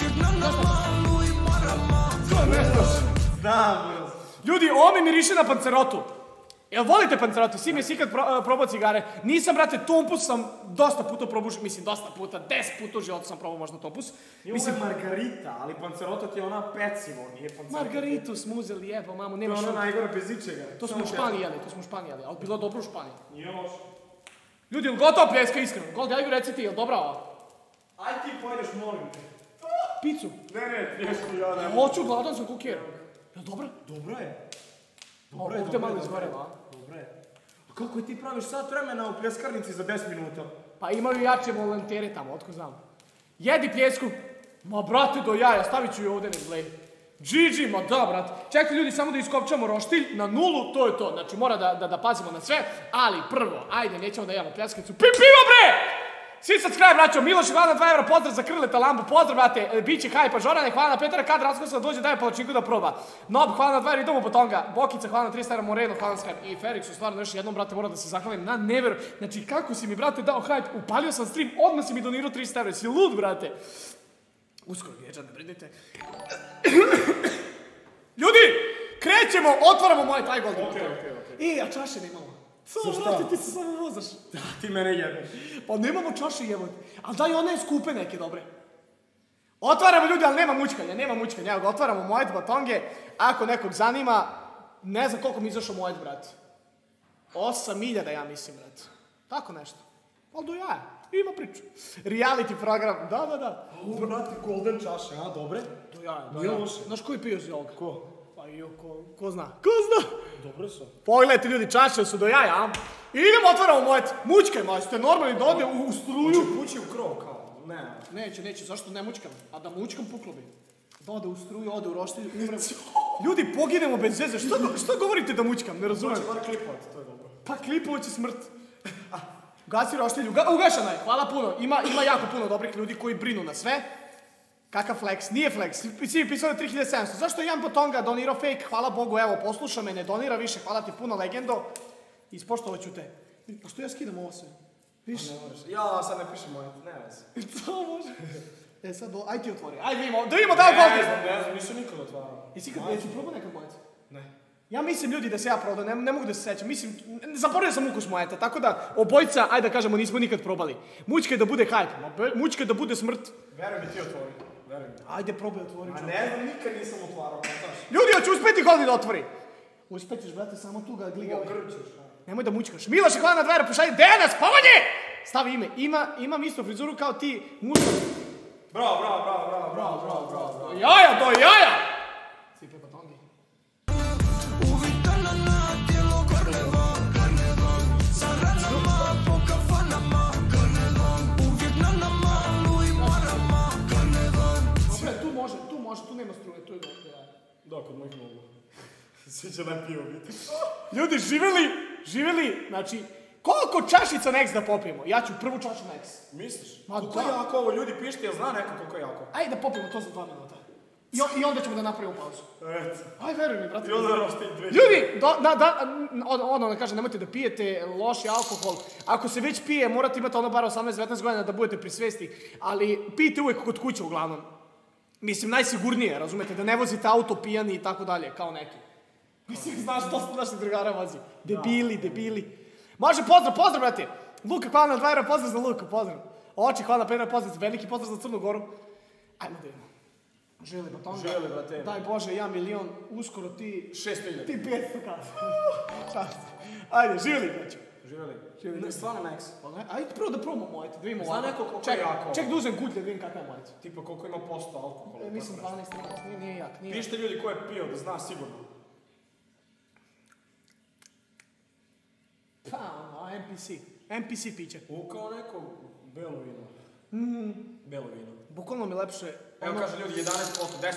Speaker 1: Znam,
Speaker 2: Ljudi, ovo mi miriše na pancerotu. Jel volite pancerotu? Svi mi je ikad probao cigare. Nisam, brate, Tompus sam dosta puta probao, mislim dosta puta, 10 puta u životu sam probao možda Tompus.
Speaker 1: Mislim, Margarita, ali pancerota ti je ona pecivo, nije pancerota.
Speaker 2: Margaritu smo uzeli, jebo, mamu, nema
Speaker 1: To je
Speaker 2: što.
Speaker 1: ona najgora bez ičega.
Speaker 2: To smo u Španiji jeli, ali bilo dobro u Španiji.
Speaker 1: Nije loša.
Speaker 2: Ljudi, jel gotovo pljeska iskreno? Goldi, reci ti, jel dobra ova?
Speaker 1: Aj ti pojedeš, molim te.
Speaker 2: Picu.
Speaker 1: Ne, pljesku ja ne.
Speaker 2: Hoću, gladan sam kukjer. Jel dobra?
Speaker 1: Dobro je.
Speaker 2: Ovdje malo izgorela, a?
Speaker 1: Dobro je. Kako ti praviš sat vremena u pljeskarnici za 10 minuta?
Speaker 2: Pa imaju jače volontere tamo, otko znam. Jedi pljesku. Ma brate, do jaja, stavit ću ju ovdje ne zlej. Gigi, ma da, brate. Čekajte ljudi, samo da iskopčamo roštilj na 0, to je to. Znači, mora da pazimo na sve, ali prvo, ajde, nećemo da jemo pljeskavicu. Pivo, bre! Svi subscribe, braćo, Miloš, hvala na 2 evra, pozdrav za Krleta Lambu, pozdrav, brate, biće hajpa, Žorane, hvala na Petra, kad raskosa dođe, daj palačinku da proba. Nob, hvala na 2 evra, idemo po tonga, Bokica, hvala na 3 evra, Moreno, hvala na Skype i Feriksu, stvarno još jednom, brate, moram da se zahvalim na never. Znači, kako si mi, brate, dao hajp, upalio sam stream, odmah si mi donirao 300 evra, si lud, brate. Uskoro vjeđa, ne brinite. Ljudi, krećemo, otvaramo moje taj gold. A čaše nemamo. Brate, ti se samo vozaš.
Speaker 1: Da, ti mene jebeš.
Speaker 2: Pa nemamo čaše jebati. Ali daj one skupe neke dobre. Otvaramo ljudi, ali nema mučkanja. Evo ga, otvaramo moje batonge. Ako nekog zanima, ne znam koliko mi izašao moje, brate. 8.000 ja mislim, brate. Tako nešto. Ali do jaja. Ima priču. Reality program, da.
Speaker 1: Ovo, brate, golden čaše, a, dobre?
Speaker 2: Do jaja.
Speaker 1: loše.
Speaker 2: Znaš koji pio si ovog?
Speaker 1: Ko?
Speaker 2: Pa i ko zna?
Speaker 1: Dobre su.
Speaker 2: Pogledajte ljudi, čaše su do jaja, a? Idemo, otvaramo mojet. Mučkaj, majste, normalni da ode u struju.
Speaker 1: Pući u krov, kao, ne.
Speaker 2: Neće, zašto ne mučkam? A da mučkam, puklo bi. Da ode u struju, ode u roštilj, umrem. Ljudi, poginemo bez veze. Što govorite da mučkam? Ne razumem.
Speaker 1: Znači, bar klipovati, to je dobro.
Speaker 2: Pa klipovaće smrt. Gasi roštilj, ugašana je, hvala puno. Ima jako puno dobrih ljudi koji brinu na sve. Kakav flex? Nije flex. Svi pisali 3700. Zašto je Jan Botonga donirao fake? Hvala Bogu, evo, posluša me, ne donira više. Hvala ti puno, legendo. Ispoštovat ću te. A što ja skidam ovo sve? Više?
Speaker 1: Ja sad ne pišem moje, ne vezi.
Speaker 2: To može. Sad, aj ti otvori. Aj da vidimo da li gold.
Speaker 1: Ne znam, nisam nikad otvarao.
Speaker 2: Jesi probao nekad mojec?
Speaker 1: Ne.
Speaker 2: Ja mislim ljudi da se ja prodao, ne mogu da se sećam. Mislim, zaboravio sam ukus mojeta, tako da obojica, ajde da kažemo, nismo nikad probali. Mučkaj da bude hype, mučkaj da bude smrt.
Speaker 1: Veruj mi ti otvori.
Speaker 2: Ajde, probaj otvori.
Speaker 1: A ne znam, nikad nisam otvarao, kontaš.
Speaker 2: Ljudi, hoće uspeti Goldi da otvori. Uspećeš, brate, samo tu ga gligavaj. Nemoj da mučkaš. Miloš je hvala na 2 evra, pošalji Denas, pomogni! Stavi ime. Imam isto frizuru kao ti, muška. Bravo. Jaja, do jaja! Sipe batongi. Tu nema struje, tu je dobro.
Speaker 1: Da, kod mojih mogu. Svi će najpivo biti.
Speaker 2: Ljudi, živjeli, znači, koliko čašica Nex da popijemo? Ja ću prvu čašu Nex.
Speaker 1: Misliš?
Speaker 2: Ma
Speaker 1: koliko je jako ovo, ljudi pišite, jel zna neko koliko je jako?
Speaker 2: Ajde da popijemo to za 2 minuta. I onda ćemo da napravimo pauzu.
Speaker 1: Eto.
Speaker 2: Aj, veruj mi, brate.
Speaker 1: I onda roštilj 2.
Speaker 2: Ljudi, da kaže, nemojte da pijete loši alkohol. Ako se već pije, morate imati ono bar 18-19 godina da budete pri svesti. Ali pijte uvijek kod kuće uglavnom. Mislim, najsigurnije, razumete, da ne vozite auto pijani i tako dalje, kao neki. Mislim, znaš što su naših drugara vozi. Debili. Može, pozdrav, brate. Luka, hvala na 2 evra, pozdrav za Luku, pozdrav. Oči, hvala na 5 evra, pozdrav, veliki pozdrav za Crnu Goru. Ajmo da idemo. Želi, batonga.
Speaker 1: Želi, brate.
Speaker 2: Daj Bože, 1 milion, uskoro ti...
Speaker 1: 600.000.
Speaker 2: Ti 500 kada. Ajde, živjeli, braću.
Speaker 1: Živjeli. Stvarno Nex.
Speaker 2: Ajde prvo da probamo mojete, da vidimo
Speaker 1: Zna neko koliko je jako?
Speaker 2: Ček da uzem kutlje, da vidim kakav je mojete.
Speaker 1: Tipa koliko ima posto alkohola.
Speaker 2: Mislim 12, nije jak.
Speaker 1: Pišite ljudi ko je pio, da zna sigurno.
Speaker 2: Pa, NPC piće.
Speaker 1: Kao neko belo vino. Belo vino.
Speaker 2: Bukvalno mi lepše...
Speaker 1: Evo kaže ljudi 11%, 10%.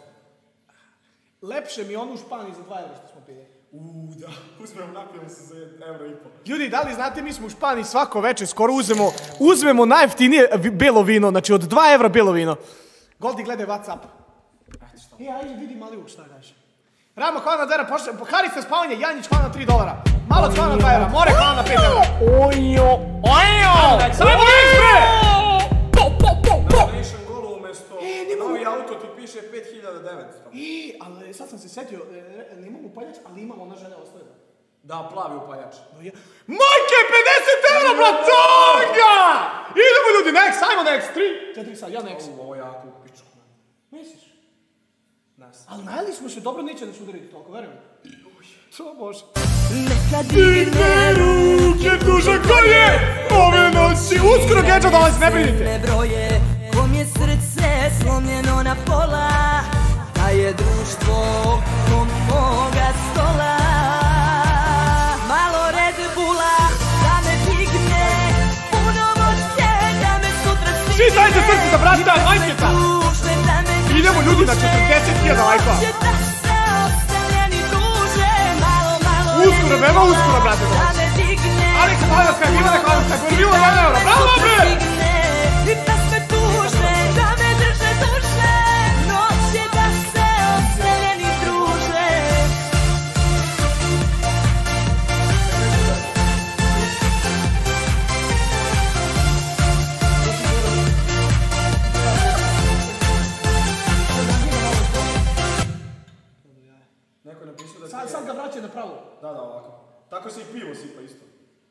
Speaker 2: Lepše mi ono u Španiji za 2 evra što smo pili.
Speaker 1: Da, uzmemo, napijemo se za 1,5 evra.
Speaker 2: Ljudi, da li znate, mi smo u Španiji svako večer skoro uzmemo najjeftinije belo vino, znači od 2 evra belo vino. Goldi, gledaj Whatsapp. Ajde, vidi mali uk, šta gaš. Ramo, hvala na 2 evra, Harica spavanje, Janjić, hvala na 3 dolara. Malac, hvala na 2 evra, More, hvala na 5 evra. Ojo! Samo Nex, bre!
Speaker 1: Nation golu umjesto novi auto ti piše 5.900.
Speaker 2: Ali sad sam se setio, nemam upaljač, ali imam ona želja ostavljena.
Speaker 1: Da, plavi upaljač.
Speaker 2: Majke, 50 evra, bratonga! Idemo ljudi, Nex, ajmo Nex, 3, 4 sad, ja Nex.
Speaker 1: Ovo jako u pičku.
Speaker 2: Misliš? Ali najeli smo se, dobro neće da se udariti toliko, verujem. To može.
Speaker 3: Neka digne
Speaker 2: ruke duže koje ove noći. Uskoro Gedža dolazi, ne brinite.
Speaker 3: ne broje, kom je srce slomljeno na pola, da je društvo kom moga stola. Malo Red Bull
Speaker 2: brata, majketa! Idemo ljudi na 40.000 lajkova. Uskoro, veoma uskoro, brate. Alex Hvanovska, Ivana Hvanovska, Gormilo 1 euro. Bravo, bre!
Speaker 1: Neko je napisao da ti
Speaker 2: Sad ga vraćaj na pravu.
Speaker 1: Da, ovako. Tako se i pivo sipa isto.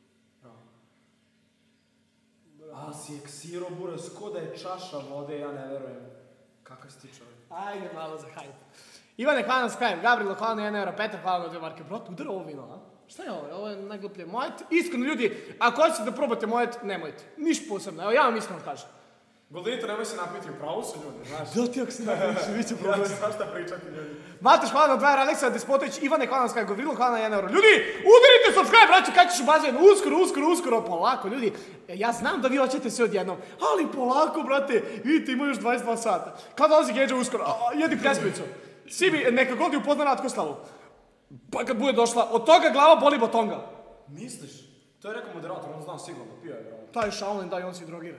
Speaker 1: A, si eksiro, buras, ko da je čaša vode, ja ne verujem. Kakav si ti čovjek?
Speaker 2: Ajde malo za hajp. Ivane Hvanan Skype, Gabriel Hvanan 1 euro, Petar Hvanan od 2 marke. Brot, udara ovo vino, a? Šta je ovo? Ovo je najgluplje. Mojet, iskreno ljudi, ako hoćete da probate mojet, nemojte. Ništa posebno, evo ja vam iskreno kažem.
Speaker 1: Goldenito, nemoj se napiti, u pravu su ljudi, znaš.
Speaker 2: Da ti ako se napiši, bit će problem.
Speaker 1: Ja ću svašta pričati ljudi.
Speaker 2: Mateš Hvanan od 2 euro, Aleksa Despotović, Ivane Hvanan Skype, Gavrilo Hvanan 1 euro. Ljudi, udarite subscribe, braću, kad ćeš u bazen, uskoro, polako, ljudi. Ja znam da vi hoćete sve odjednom, ali polako, brate, vidite, ima još 22 sata. Kad dolazi Gedža uskoro, jedi pljeskavicu. Svi bi, neka god je upozna Ratkoslavu. Pa kad bude došla, od toga glava boli botonga.
Speaker 1: Misliš? To je rekao moderator, on zna sigurno, pio je, bravo.
Speaker 2: Taj Shaolin, da i on si drogira.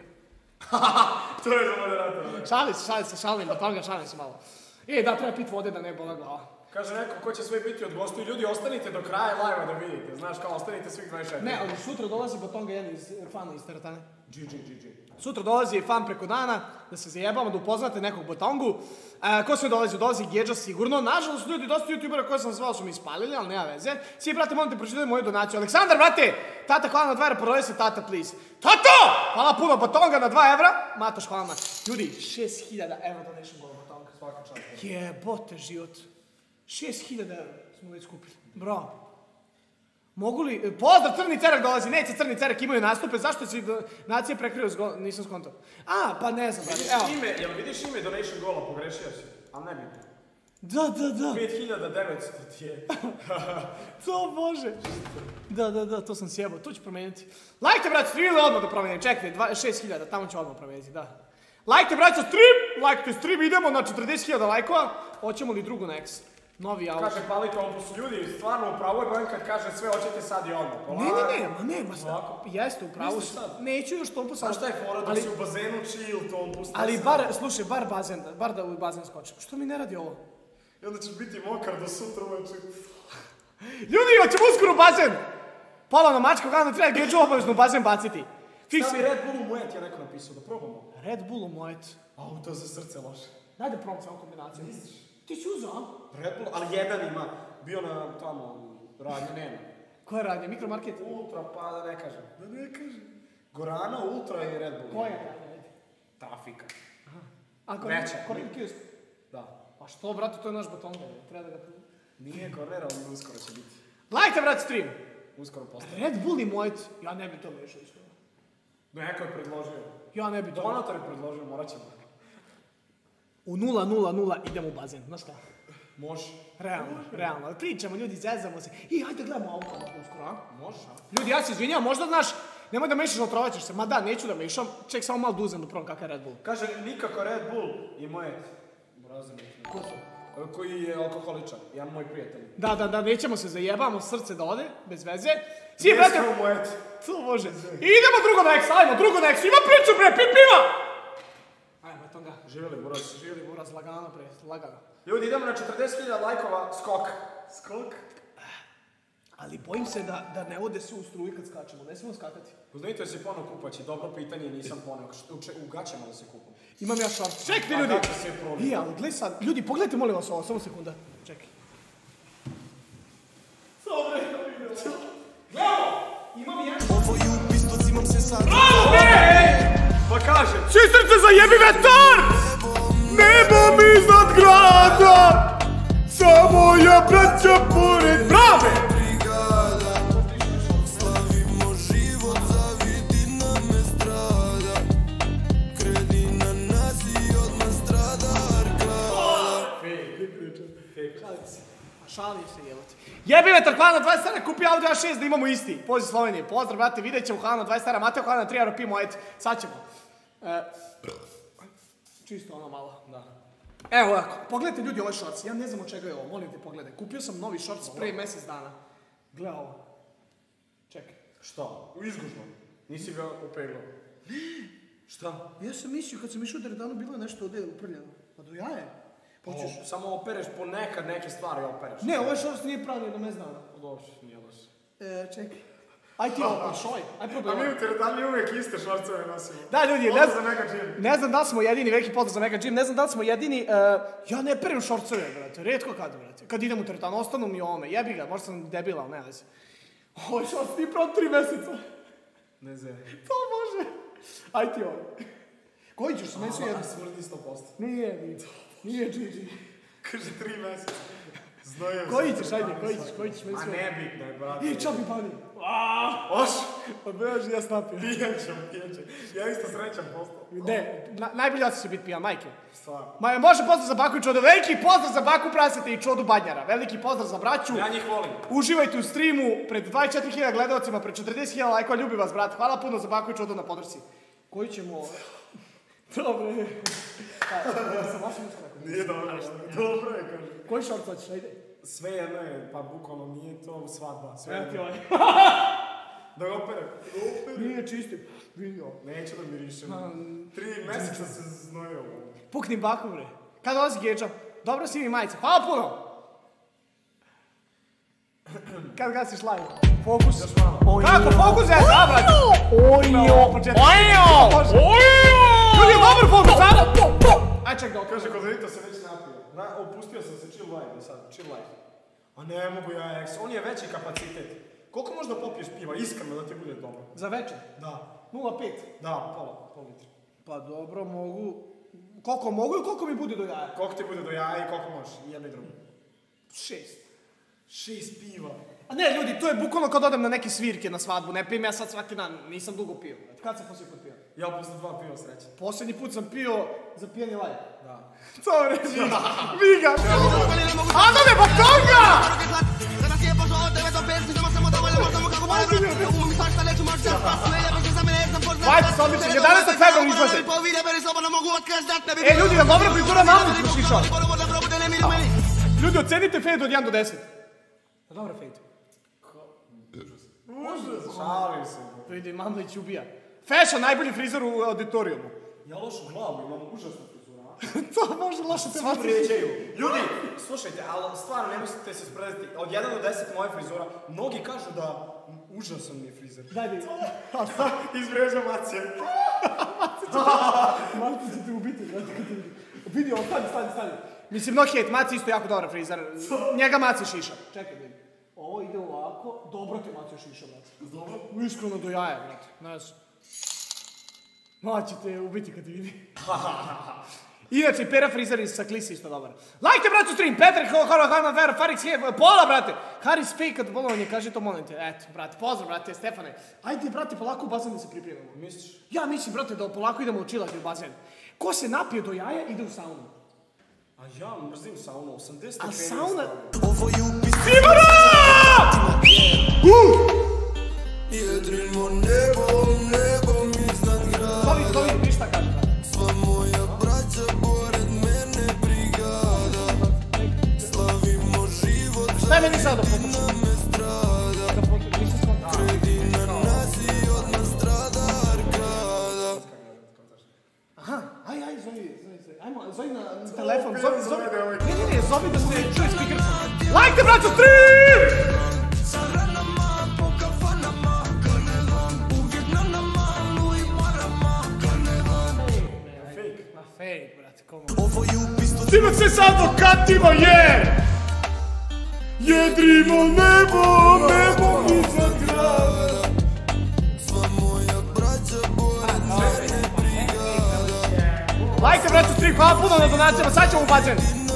Speaker 1: To je za moderatora.
Speaker 2: Šali se, Shaolin, botonga, šalim se malo. Da, treba pit vode da ne bola glava.
Speaker 1: Kaže neko, ko će sve biti od gostiju, ljudi, ostanite do kraja live-a da vidite, znaš, kao ostanite svih 24.
Speaker 2: Ne, ali sutra dolazi botonga jedan iz fana iz teretane.
Speaker 1: GG.
Speaker 2: Sutra dolazi fan preko dana, da se zajebamo, da upoznate nekog botongu. Ko sve dolazi? Dolazi Gedža sigurno. Nažalost, ljudi, dosta youtubera koje sam zvao su mi ispalili, ali nema veze. Svi, brate, molite pročitati moju donaciju. Aleksandar, brate, tata hvala na 2 evra, prodaj se tata, please. Tato! Hvala puno, botonga na 2 evra. Matoš, hvala na. Ljudi, 6.000 evra donation gola botonga.
Speaker 1: Svaka čast.
Speaker 2: Jebote život. 6.000 evra smo već skupili. Bravo. Mogu li... Pozdrav, Crni Cerak dolazi. Neće Crni Cerak, imaju nastupe. Zašto si nacije prekrio? Nisam skontao. Pa ne znam.
Speaker 1: Jel vidiš ime donation gola, pogrešio si? Ali ne bitno.
Speaker 2: Da.
Speaker 1: 5.900 ti je.
Speaker 2: To Bože. Da, to sam sjebao. To ću promijeniti. Lajkte, braćo, stream ili odmah da promijenim. Čekajte, 6.000, tamo ću odmah promijeniti, da. Lajkte, braćo, stream, idemo na 40.000 lajkova. Hoćemo li drugu next? Novi auto.
Speaker 1: Kaže palite opus, ljudi, stvarno upravo je Bojan kad kaže sve hoćete sad i odmah.
Speaker 2: Ne, jeste upravo. Neću još tompus.
Speaker 1: Znaš šta je fora da si u bazenu chill tompus?
Speaker 2: Ali slušaj, bar da u bazen skočim. Što mi ne radi ovo?
Speaker 1: I onda ćeš biti mokar do sutra uveče.
Speaker 2: Ljudi, hoćemo uskoro u bazen! Pola na mačka, kada treba Gedžu obavezno u bazen baciti.
Speaker 1: Stavi Red Bull u mojet, je neko napisao, da probamo.
Speaker 2: Red Bull u mojet.
Speaker 1: To za srce loše.
Speaker 2: Daj da probam samo kombinaciju. Ti si uzao, a?
Speaker 1: Red Bull, ali jedan ima. Bio na tamo, radnje nema.
Speaker 2: Koja radnja? Mikromarket?
Speaker 1: Ultra, pa da ne kažem. Gorana, Ultra i Red Bull.
Speaker 2: Koja radnja?
Speaker 1: Trafika.
Speaker 2: Veća. Corner Kiosk?
Speaker 1: Da.
Speaker 2: Pa što, brate, to je naš baton. Treba da ga...
Speaker 1: Nije Corner, ali uskoro će biti.
Speaker 2: Lajte, brate, stream!
Speaker 1: Uskoro postaje.
Speaker 2: Red Bull i mojet, ja ne bi to mešao isto.
Speaker 1: Neko je predložio.
Speaker 2: Ja ne bi to.
Speaker 1: Donator je predložio, morat ćemo.
Speaker 2: U 0:00 idemo u bazen, znaš šta?
Speaker 1: Može.
Speaker 2: Realno. Pričamo, ljudi, zezamo se. Hajde gledamo auto uskoro, a?
Speaker 1: Može.
Speaker 2: Ljudi, ja se izvinjam, možda znaš, nemoj da mešaš, otrovaćeš se. Ma da, neću da mešam. Ček, samo malo duzem da probam kakav je Red Bull.
Speaker 1: Kaže, nikako Red Bull i moje...
Speaker 2: Ko su?
Speaker 1: Koji je alkoholičar, jedan moj prijatelj.
Speaker 2: Da, nećemo se zajebamo, srce da ode, bez veze. Svi, brate...
Speaker 1: Jesko mojet.
Speaker 2: To može. Idemo drugo next, ima priču, bre, piva! Ajmo, tonga.
Speaker 1: Živjeli, Buraz.
Speaker 2: Lagano, lagano.
Speaker 1: Ljudi, idemo na 40.000 lajkova, skok.
Speaker 2: Ali bojim se da ne ode sve u struji kad skačemo, ne smemo skakati.
Speaker 1: Uznajte se ponovno kupaći, dobro pitanje, nisam poneo. U gaćama da se kupam.
Speaker 2: Imam ja šort. Čekajte, ljudi! Ali gledaj sad, ljudi, pogledajte, molim vas ovo, samo sekunda. Čekaj. Dobre, gledamo! Imam jedan šort.
Speaker 5: Ovo je upisnost, imam se sad.
Speaker 2: Bravo, bre!
Speaker 1: Pa kažem.
Speaker 2: Čistrice zajebi vetar! Nebom iznad grada! Samo ja braća pored brave!
Speaker 5: Slavimo život, zavidi nam me strada. Kreni na nas i odmah strada Arkada.
Speaker 2: Šalim se, jebote. Jebi vetar, hvala na 20 stara, kupi Audi A6 da imamo isti. Pozdrav Slovenije. Pozdrav, brate, vidjet ćemo, hvala na 20 stara, Mateo, hvala na 3 euro, pi mojet. Sad ćemo. Čisto ono malo.
Speaker 1: Da.
Speaker 2: Evo ovako, pogledajte ljudi ovaj shorts, ja ne znam od čega je ovo, molim te pogledaj. Kupio sam novi shorts pre mjesec dana. Gle ovo. Čekaj.
Speaker 1: Šta? U izgužno. Nisi ga upeglao. Šta?
Speaker 2: Ja sam mislio kad sam išao u teretanu bilo je nešto ovdje uprljeno. Pa do jaje. Hoćeš?
Speaker 1: Samo opereš ponekad neke stvari opereš.
Speaker 2: Ne, ovaj shorts nije pravi jedno mjesec dana.
Speaker 1: Dobro, nije loš.
Speaker 2: Čekaj. Aj ti ovo, šoj. Aj probaj
Speaker 1: A mi
Speaker 2: ovo.
Speaker 1: u teretani uvijek iste šorcove nosimo.
Speaker 2: Da, ljudi,
Speaker 1: Pozdrav za Mega Gym.
Speaker 2: ne znam da li smo jedini, veliki pozdrav za Mega Gym, ne znam da li smo jedini, ja ne perem šorcove, brate, rijetko kad, brate. Kad idem u teretanu, ostanu mi ovome, jebi ga, možda sam debila, ali ne vezi. Ovaj šorc nije pravo 3 mjeseca.
Speaker 1: Ne znam.
Speaker 2: To može. Aj ti ovo. Koji ćeš, ne su jedno?
Speaker 1: Smrdi 100%.
Speaker 2: Nije Gigi.
Speaker 1: Kaže 3 mjeseca. Znaju se.
Speaker 2: Koji ćeš, ajde, koji ćeš, meni
Speaker 1: A
Speaker 2: sve.
Speaker 1: nebitno je, brate.
Speaker 2: I čapi pani.
Speaker 1: Oš!
Speaker 2: Odbejaš, ja snapio.
Speaker 1: Pijan ćem. Ja isto srećan postao.
Speaker 2: Ne, najbolji osjećaj će biti pijan, majke.
Speaker 1: Stvarno.
Speaker 2: Ma može pozdrav za baku i čodu, veliki pozdrav za baku prasete i čodu badnjara, veliki pozdrav za braću.
Speaker 1: Ja njih volim.
Speaker 2: Uživajte u streamu pred 24.000 gledalcima, pred 40.000 lajkova, ljubi vas brat, hvala puno za baku i čodu na podršci. Koji ćemo... Dobre. Sam vašim ustavako.
Speaker 1: Nije dobro. Dobro je, kaže.
Speaker 2: Koji šort hoćeš, ajde?
Speaker 1: Sve jedno je, pa bukvalno nije to svadba. Sve
Speaker 2: Evo ti
Speaker 1: jedno.
Speaker 2: ovaj.
Speaker 1: Da ga operem.
Speaker 2: Nije čisti. Vidio.
Speaker 1: Neću da mirišem. 3 mjeseca se znojio.
Speaker 2: Pukni baku, bre. Kad dolazi Gedža? Dobro si mi majice. Hvala puno! Kad gasiš live? Fokus. Kako fokus je? Da, brate. Ojo. Ljudi, dobar fokus, sada. Aj, ček da
Speaker 1: Kaže, kod Rita se već napio. Opustio sam se chill live sad, chill live. A ne mogu ja eks, on je veći kapacitet. Koliko možda popiješ piva, iskreno da ti bude dobro?
Speaker 2: Za večer?
Speaker 1: Da.
Speaker 2: 0,5.
Speaker 1: Da, pol litra.
Speaker 2: Pa dobro, mogu... Koliko mogu i koliko mi bude do jaja?
Speaker 1: Koliko ti bude do jaja i koliko možeš? Jedno i drugo.
Speaker 2: 6.
Speaker 1: 6 piva.
Speaker 2: A ne, ljudi, to je bukvalno kad odem na neke svirke na svadbu, ne pijem ja sad svaki dan, nisam dugo pio. Kad sam poslije put pio?
Speaker 1: Ja posle 2 piva srećan.
Speaker 2: Posljednji put sam pio za pijeni live.
Speaker 1: Da.
Speaker 2: To reći, Viga, a da ne, bok toga! Vajte se odličan, 11. februar izlaze. Ljudi, da dobra frizura mamu ću šišao. Ljudi, ocenite fade od 1 do 10. Dobra fade.
Speaker 1: Užas. Šalim se.
Speaker 2: Vidi, Mamlić ubija. Fashion, najbolji frizor u auditorijumu.
Speaker 1: Ja lošu glavu, imam užasnu frizuru.
Speaker 2: To može loše te vas
Speaker 1: Vrijeđaju. Ljudi, slušajte, ali stvarno ne mislite se spredati. Od 1 do 10 moja frizura, mnogi kažu da užasan mi je frizer.
Speaker 2: Daj mi.
Speaker 1: Izvrijeđa Macija.
Speaker 2: Maci će te ubiti, brate, kad te vidi. Vidi, on, stani. Mislim, no hate, Maci isto jako dobar frizer. Njega Maci šiša. Čekaj, vidi. Ovo ide ovako, dobro te Maci šiša, brate. Dobro? Iskreno do jaja, brate. Znaš. Maci će te ubiti kad te vidi. Inače, Pera frizer sa Klisi isto dobar. Lajte, brate, stream, Petar, Hana, Vera, Farix, Pola, brate. Haris fake kad bolovanje, kaže to, molim te. Eto, brate, pozdrav, brate, Stefane. Ajde, brate, polako u bazen da se pripremamo.
Speaker 1: Misliš?
Speaker 2: Ja mislim, brate, da polako idemo učilati u bazen. Ko se napije do jaja, ide u saunu.
Speaker 1: A ja mrzim saunu, 80
Speaker 2: A sauna...
Speaker 4: Simona! Jedrimo nebom iznad grada.
Speaker 2: Zovi, ništa kaže.
Speaker 4: Sva moja braća pored mene brigada. Slavimo život,
Speaker 2: Daj meni sad da
Speaker 4: na me strada. Kredi na nas i od nas strada arkada.
Speaker 2: Aha, aj, zovi. Ajmo, zovi na telefon, zovi. Ne, zovi da se čuje speakerfon. Lajte, braćo, stream!
Speaker 4: Sa ranama po kafanama, karnevan, uvijek na nama, Louis Marama, karnevan.
Speaker 2: Ma fake, brate, komo.
Speaker 4: Ovo je upisto
Speaker 2: Snimak se s advokatima, je!
Speaker 4: Jedrimo nebom iznad grada. Sva moja braća pored mene brigada.
Speaker 2: Lajte, braćo, stream, hvala puno na donacijama, sad ćemo u bazen.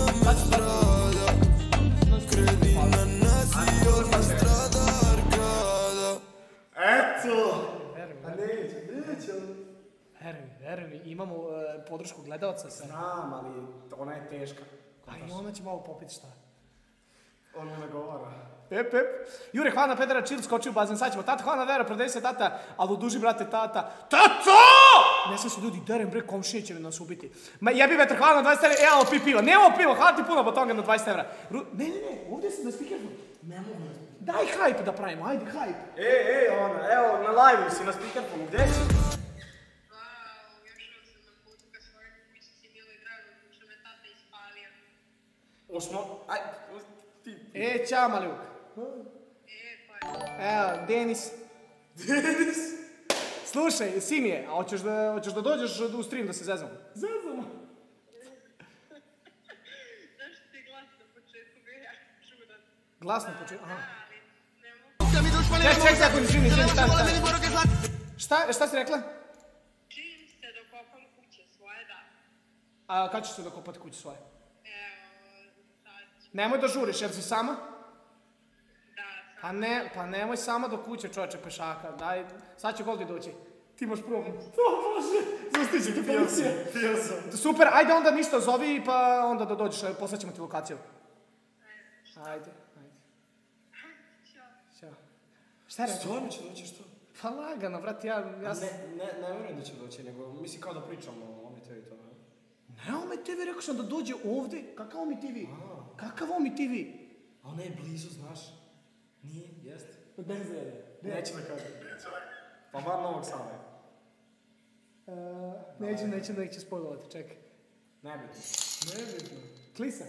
Speaker 4: Kredi na nas i od nas strada arkada.
Speaker 1: Eto!
Speaker 2: Veruj
Speaker 1: A
Speaker 2: mi,
Speaker 1: neće.
Speaker 2: veruj mi, imamo podršku gledalca sa...
Speaker 1: Znam, ali ona je teška.
Speaker 2: A i ona će malo popiti šta.
Speaker 1: On me nagovara.
Speaker 2: Pep. Jure, hvala na Pedara, chill, skoči u bazen, sad ćemo. Tata, hvala na Vera, prodaj se tata, ali uduži, brate, tata. Tato! Ne sam se ljudi, derem bre, komšije će nas ubiti. Ma jebi vetar, hvala na 20 evra, evo pi piva, nemamo piva, hvala ti puno batonga na 20 evra. Ne, ovdje sam na speakerfonu. Ne mogu. Daj hype da pravimo, ajde hype.
Speaker 1: Ej, ona, evo, na live-u si na speakerfonu, gdje si? Osmo, aj, ti.
Speaker 2: Ćao Maljuk. Evo, Denis. Slušaj, Simije, a hoćeš da dođeš u stream da se zezamo? Zezamo.
Speaker 6: Zašto ti je glas na početku bio jako čudan?
Speaker 2: Glas na početku, aha.
Speaker 6: Ali ne mogu.
Speaker 2: Ček, sekund, izvini, šta si rekla?
Speaker 6: Čim se dokopam kuće svoje, da.
Speaker 2: A kad ćeš se dokopati kuće svoje?
Speaker 6: Evo, sad ću.
Speaker 2: Nemoj da žuriš, jer si sama?
Speaker 6: Da, sad.
Speaker 2: Pa nemoj sama do kuće, čovječe, pešaka. Daj, sad će Goldi doći. Ti imaš problem. To može. Zastići ti policija.
Speaker 1: Pio sam.
Speaker 2: Super, ajde onda ništa zovi, pa onda da dođeš, poslaćemo ti lokaciju. Ajde. Ćao. Šta je rekao?
Speaker 1: Stvarno će doći što?
Speaker 2: Pa lagano, vrat, ja sam...
Speaker 1: Ne vjerujem da će doći, nego mislim kao da pričamo o Omi TV i to.
Speaker 2: Ne, Omi TV, rekao sam da dođe ovdje. Kakav Omi TV? Kakav Omi TV?
Speaker 1: A ona je blizu, znaš. Nije, jeste.
Speaker 2: Bez zede.
Speaker 1: Neće da kažem. Pa van Novog Save.
Speaker 2: Neću spojlovati, čekaj.
Speaker 1: Nebitno.
Speaker 2: Klisa.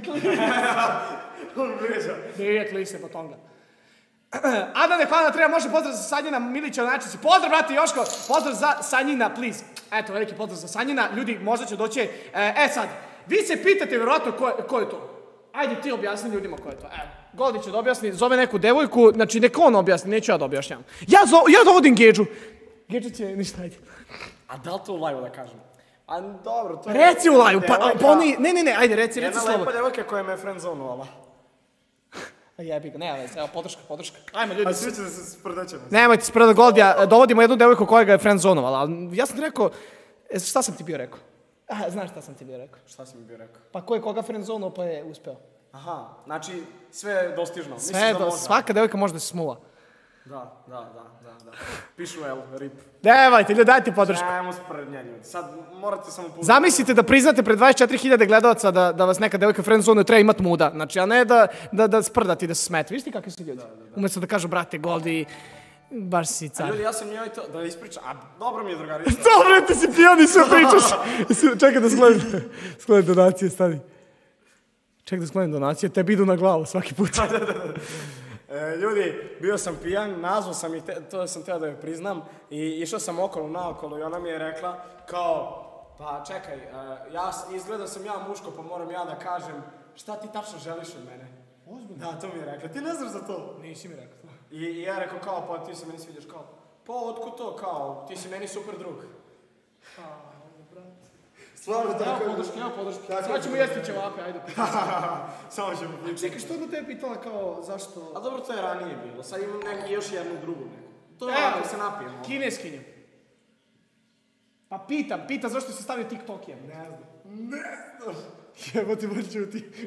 Speaker 1: On vrijeđa.
Speaker 2: Nije Klisa, batonga. Adane, hvala, treba može pozdrav za Sanjina Milića na načici. Pozdrav, brate Joško, pozdrav za Sanjina, please. Eto, veliki pozdrav za Sanjina. Ljudi, možda će doći. Sad, vi se pitate vjerojatno ko je to. Ajde ti objasni ljudima ko je to. Evo, Goldi će da objasni, zove neku devojku, znači neka on objasni, neću ja da objašnjam. Ja dovodim Gedžu. Gedža će ništa, ajde.
Speaker 1: A da li to u live da kažem? A dobro, to je...
Speaker 2: Reci u live, pa oni, ne, ajde, reci
Speaker 1: Jedna
Speaker 2: slovo.
Speaker 1: lepa devojka koja me friendzonovala.
Speaker 2: A jebi ga, ne, evo, podrška. Ajmo ljudi.
Speaker 1: A svi će da se sprdaćemo.
Speaker 2: Nemojte sprda Goldija, dovodimo jednu devojku koja ga je friendzonovala, ali ja sam ti rekao, šta sam ti bio rekao? Znaš šta sam ti bio rekao?
Speaker 1: Šta si mi bio rekao?
Speaker 2: Pa ko je koga friendzonovao pa je uspeo.
Speaker 1: Aha, znači sve je dostižno.
Speaker 2: Svaka devojka može da se smuva.
Speaker 1: Da. Pišu L, rip.
Speaker 2: Devajte, ljudi, dajte podršku.
Speaker 1: Ajmo sprednja ljudi. Sad morate samo pustiti.
Speaker 2: Zamislite da priznate pred 24.000 gledalaca da vas neka devojka friendzone treba imat muda. Znači, a ne da sprdati, da se smete. Viš ti kakvi su ljudi? Umjesto da kažu, brate, Goldi, baš si car.
Speaker 1: Ljudi, ja sam njoj to da ispričam. A dobro mi je, drugari.
Speaker 2: Dobro, ti si pijan i sve pričaš. Čekaj da sklonim donacije, stani. Čekaj da sklonim donacije, tebi idu na glavu svaki put.
Speaker 1: Ljudi, bio sam pijan, nazvao sam ih, to sam teo da joj priznam, i išao sam okolo naokolo i ona mi je rekla kao, pa čekaj, izgleda sam ja muško pa moram ja da kažem, šta ti tačno želiš od mene? Ozbiljno? Da, to mi je rekla, ti ne znaš za to?
Speaker 2: Nisi mi rekao to.
Speaker 1: I ja rekao kao, pa ti se meni sviđaš kao, pa otkud to kao, ti si meni super drug. Stvarno tako.
Speaker 2: Evo podrške. Sad ćemo jesti ćevape, ajde.
Speaker 1: Samo ćemo pričati.
Speaker 2: Čekaj, što je tebe pitala kao, zašto?
Speaker 1: A dobro, to je ranije bilo, sad imam još jednu drugu neku. To je ovako se napijemo.
Speaker 2: Kineskinju. Pa pitam zašto si stavio TikTok je.
Speaker 1: Ne znam.
Speaker 2: Jebo ti bolj čuti.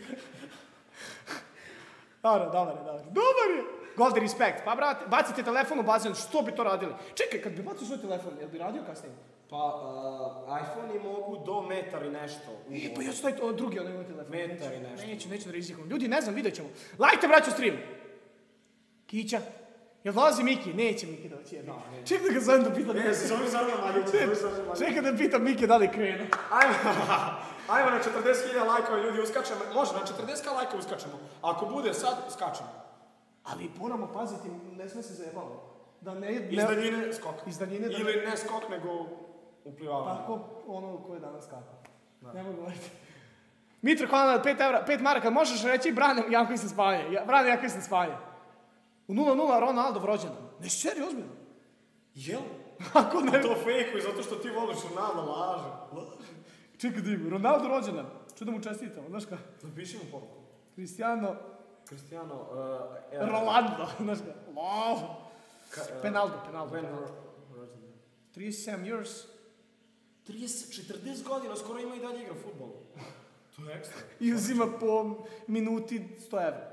Speaker 2: Dobar je. Goldi, respekt. Pa brate, bacite telefon u bazen, što bi to radili? Čekaj, kad bi bacio svoj telefon, jel bi radio kasnije?
Speaker 1: Pa, iPhone-i mogu do metar i nešto.
Speaker 2: Pa ja ću staviti drugi onaj moj telefon.
Speaker 1: Metar i nešto.
Speaker 2: Neću da rizikujem. Ljudi, ne znam, vidjet ćemo. Lajkte, braću, stream. Kića. Jel dolazi Miki? Neće Miki doći jedno. Čekaj da ga zovem da pitam.
Speaker 1: Ne, zove Zorna Maljić.
Speaker 2: Čekaj da pitam Miki da li krenu.
Speaker 1: Ajmo na 40.000 lajkova, ljudi, uskačemo. Može, na 40.000 lajkova uskačemo. Ako bude sad, skačemo.
Speaker 2: Ali moramo paziti, ne sme se zajebalo. Da ne...
Speaker 1: Iz daljine skok.
Speaker 2: Iz daljine da...
Speaker 1: Ili ne skok, nego uplivavanje.
Speaker 2: Tako, ono koje je danas kako. Ne mogu govoriti. Mitro, hvala na 5 evra, 5 maraka, možeš reći Brane Janković na spavanje. Brane Janković na spavanje. U 0-0 Ronaldo rođendan. Ne, seriju, ozbiljno.
Speaker 1: Jel?
Speaker 2: Ako ne...
Speaker 1: To fejkuj, zato što ti voliš Ronaldo, laže.
Speaker 2: Čekaj da ima, Ronaldo rođendan. Ču da mu čestitamo, znaš ka?
Speaker 1: Napiši mu poruku.
Speaker 2: Cristiano...
Speaker 1: Rolando.
Speaker 2: Znaš ka? Penaldo. 37 years.
Speaker 1: 40 godina, skoro ima i dalje igra futbol. To je ekstra.
Speaker 2: I uzima po minuti 100 evra.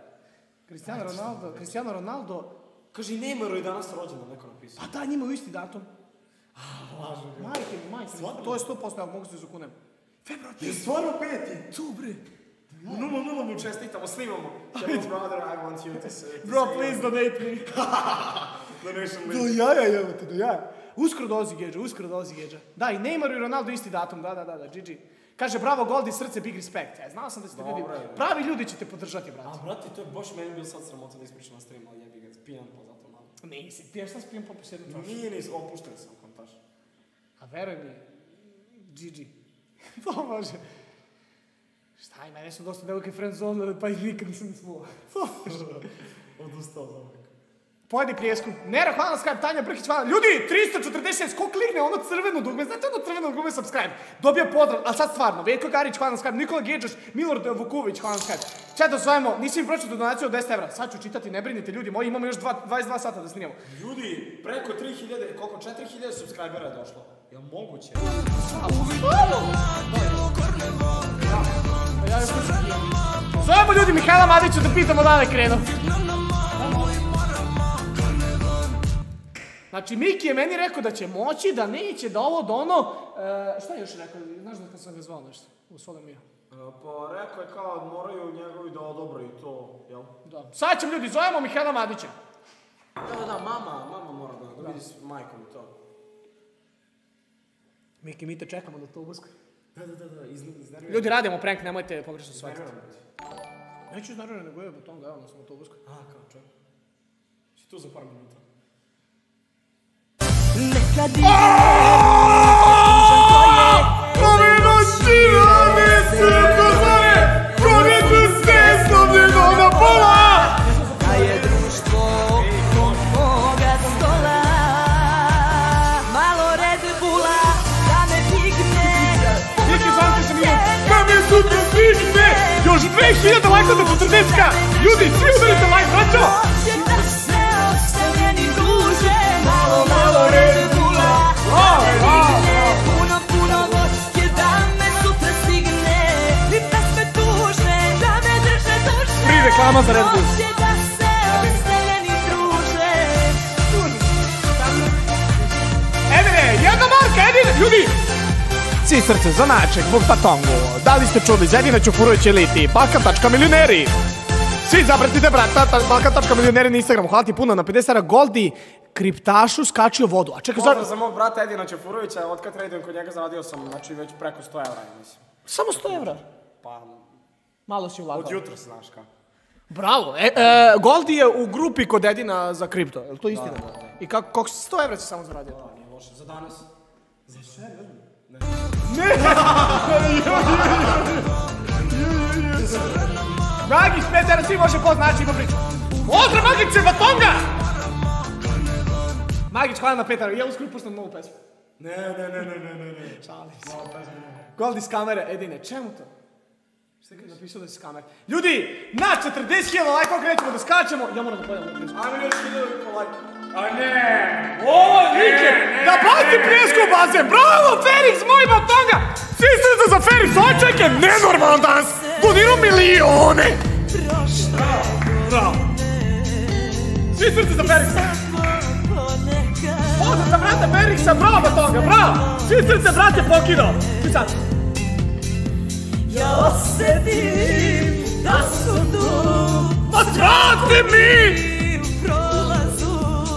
Speaker 2: Cristiano Ronaldo...
Speaker 1: Kaže, Neymaru je danas rođendan, neko napisao.
Speaker 2: Pa da, njima u isti datum. Majke, to je 100%, ja mogu se zakunem.
Speaker 1: Je stvarno 5.
Speaker 2: Tu, bre.
Speaker 1: 0-0 mu čestitamo, snimamo. Hello brother, I want you to say...
Speaker 2: Bro, please donate me.
Speaker 1: Donation
Speaker 2: Do
Speaker 1: link.
Speaker 2: jaja, jebate, do jaja. Uskoro dolazi Gedža. Da, i Neymar i Ronaldo isti datum, da, GG. Kaže, bravo, Goldi, srce, big respect. Znao sam da ćete ljudi, pravi ljudi će te podržati, brate.
Speaker 1: A, brate, to je baš meni bilo sad sramota da ispričam na stream, ali jebi ga, pijan pa zato malo.
Speaker 2: Nisi, piješ sam spijem po posljednu čašu.
Speaker 1: Nije, opušten sam, kontaš.
Speaker 2: A veruj mi, GG. To može. Šta i mene su dosta devojke friendzone, pa ih nikad nisam smuo.
Speaker 1: Odustao za uvijek.
Speaker 2: Pojedi pljesku. Nera, hvala na subscribe, Tanja Brkić, hvala. Ljudi, 346, ko klikne ono crveno dugme, znate ono crveno dugme subscribe? Dobija pozdrav, ali sad stvarno, Veljko Garić, hvala na subscribe, Nikola Gedžaš, Milorad Vuković, hvala na subscribe. Četo osvajamo, nisam im pročitao donaciju od 10 evra, sad ću čitati, ne brinite ljudi moji, imamo još 22 sata da snimamo.
Speaker 1: Ljudi, preko 3000, koliko, 4000 subscribera je došlo. Jel moguće?
Speaker 2: Zovemo ljudi Mihajla Madića da pitamo da li je krenuo. Znači, Miki je meni rekao da će moći, da neće, da ovo, da ono... Šta je još rekao? Znaš da sam ga zvao nešto? U Solemija.
Speaker 1: Pa rekao je kao moraju njegovi da odobre i to, jel?
Speaker 2: Da. Sad ćemo ljudi, zovemo Mihajla Madića.
Speaker 1: Da, mama mora da vidi s majkom i to.
Speaker 2: Miki, mi te čekamo na autobuskoj.
Speaker 1: Da, iznerviram.
Speaker 2: Ljudi, radimo prank, nemojte pogrešno shvatiti. Neću iznerviram, nego je batonga, evo nas na autobuskoj.
Speaker 1: Kao čovjek. Si tu za par minuta.
Speaker 3: Nekad ide da je društvo kod moga stola. Malo Red Bulla da me digne.
Speaker 2: Miki, zvante se nije, da me sutra stigne! Još 2000 lajka do 40k! Ljudi, svi udarite lajk, braćo!
Speaker 3: Hoće da se ostavljeni duže. Malo Red Bulla da me digne. Puno vodke da me sutra stigne. I pesme tužne da me drže duže.
Speaker 2: Free reklama za Red Bull.
Speaker 3: Hoće da se ostavljeni druže.
Speaker 2: Edine, jedna marka, Edine, ljudi! Svi srce za naček, Bog Patongu. Da li ste čuli, Zedina Ćufurović Eliti, Balkan.milioneri. Svi zapratite, brata, Balkan.milioneri na Instagramu. Hvala ti puno na 50 Goldi, kriptašu skačio vodu. A čekaj,
Speaker 1: Pozdrav za mog brata Edina Ćufurovića, od kad tradujem kod njega zaradio sam, znači već preko 100 evra, mislim.
Speaker 2: samo 100 evra.
Speaker 1: Pa,
Speaker 2: Malo si ulagao.
Speaker 1: od jutra znaš kao.
Speaker 2: Bravo. Goldi je u grupi kod Edina za kripto, je li to istina? I kako 100 evra si samo zaradio?
Speaker 1: Nije loše, za danas. Za sve,
Speaker 2: Magić, 5 evra, svi može poznaći, ima priču. Pozdrav, Magić, Batonga! Magić, hvala na 5 evra, ja uskoro pustam novu pesmu.
Speaker 1: Ne.
Speaker 2: Šalim se. Goldi s kamere, Edine, čemu to? Šta je napisao da si s kamere? Ljudi, na 40.000 lajkova krećemo da skačemo. Ja moram da pojavim na pljesku.
Speaker 1: Ajme još 1000 lajka. A ne!
Speaker 2: Ovo je Vike! Da baci pljesku u bazen! Bravo, Felix, moj Batonga! Svi srce za Felix, ovo čovjek je nenormalan danas! Donirao milione! Bravo! Svi srce za Felix! Pozdrav za brata Felixa, bravo Batonga, bravo! Svi srce, brate, pokidao! Svi sad!
Speaker 3: Ja osjetim da su tu.
Speaker 2: Otrati mi!
Speaker 3: U prolazu.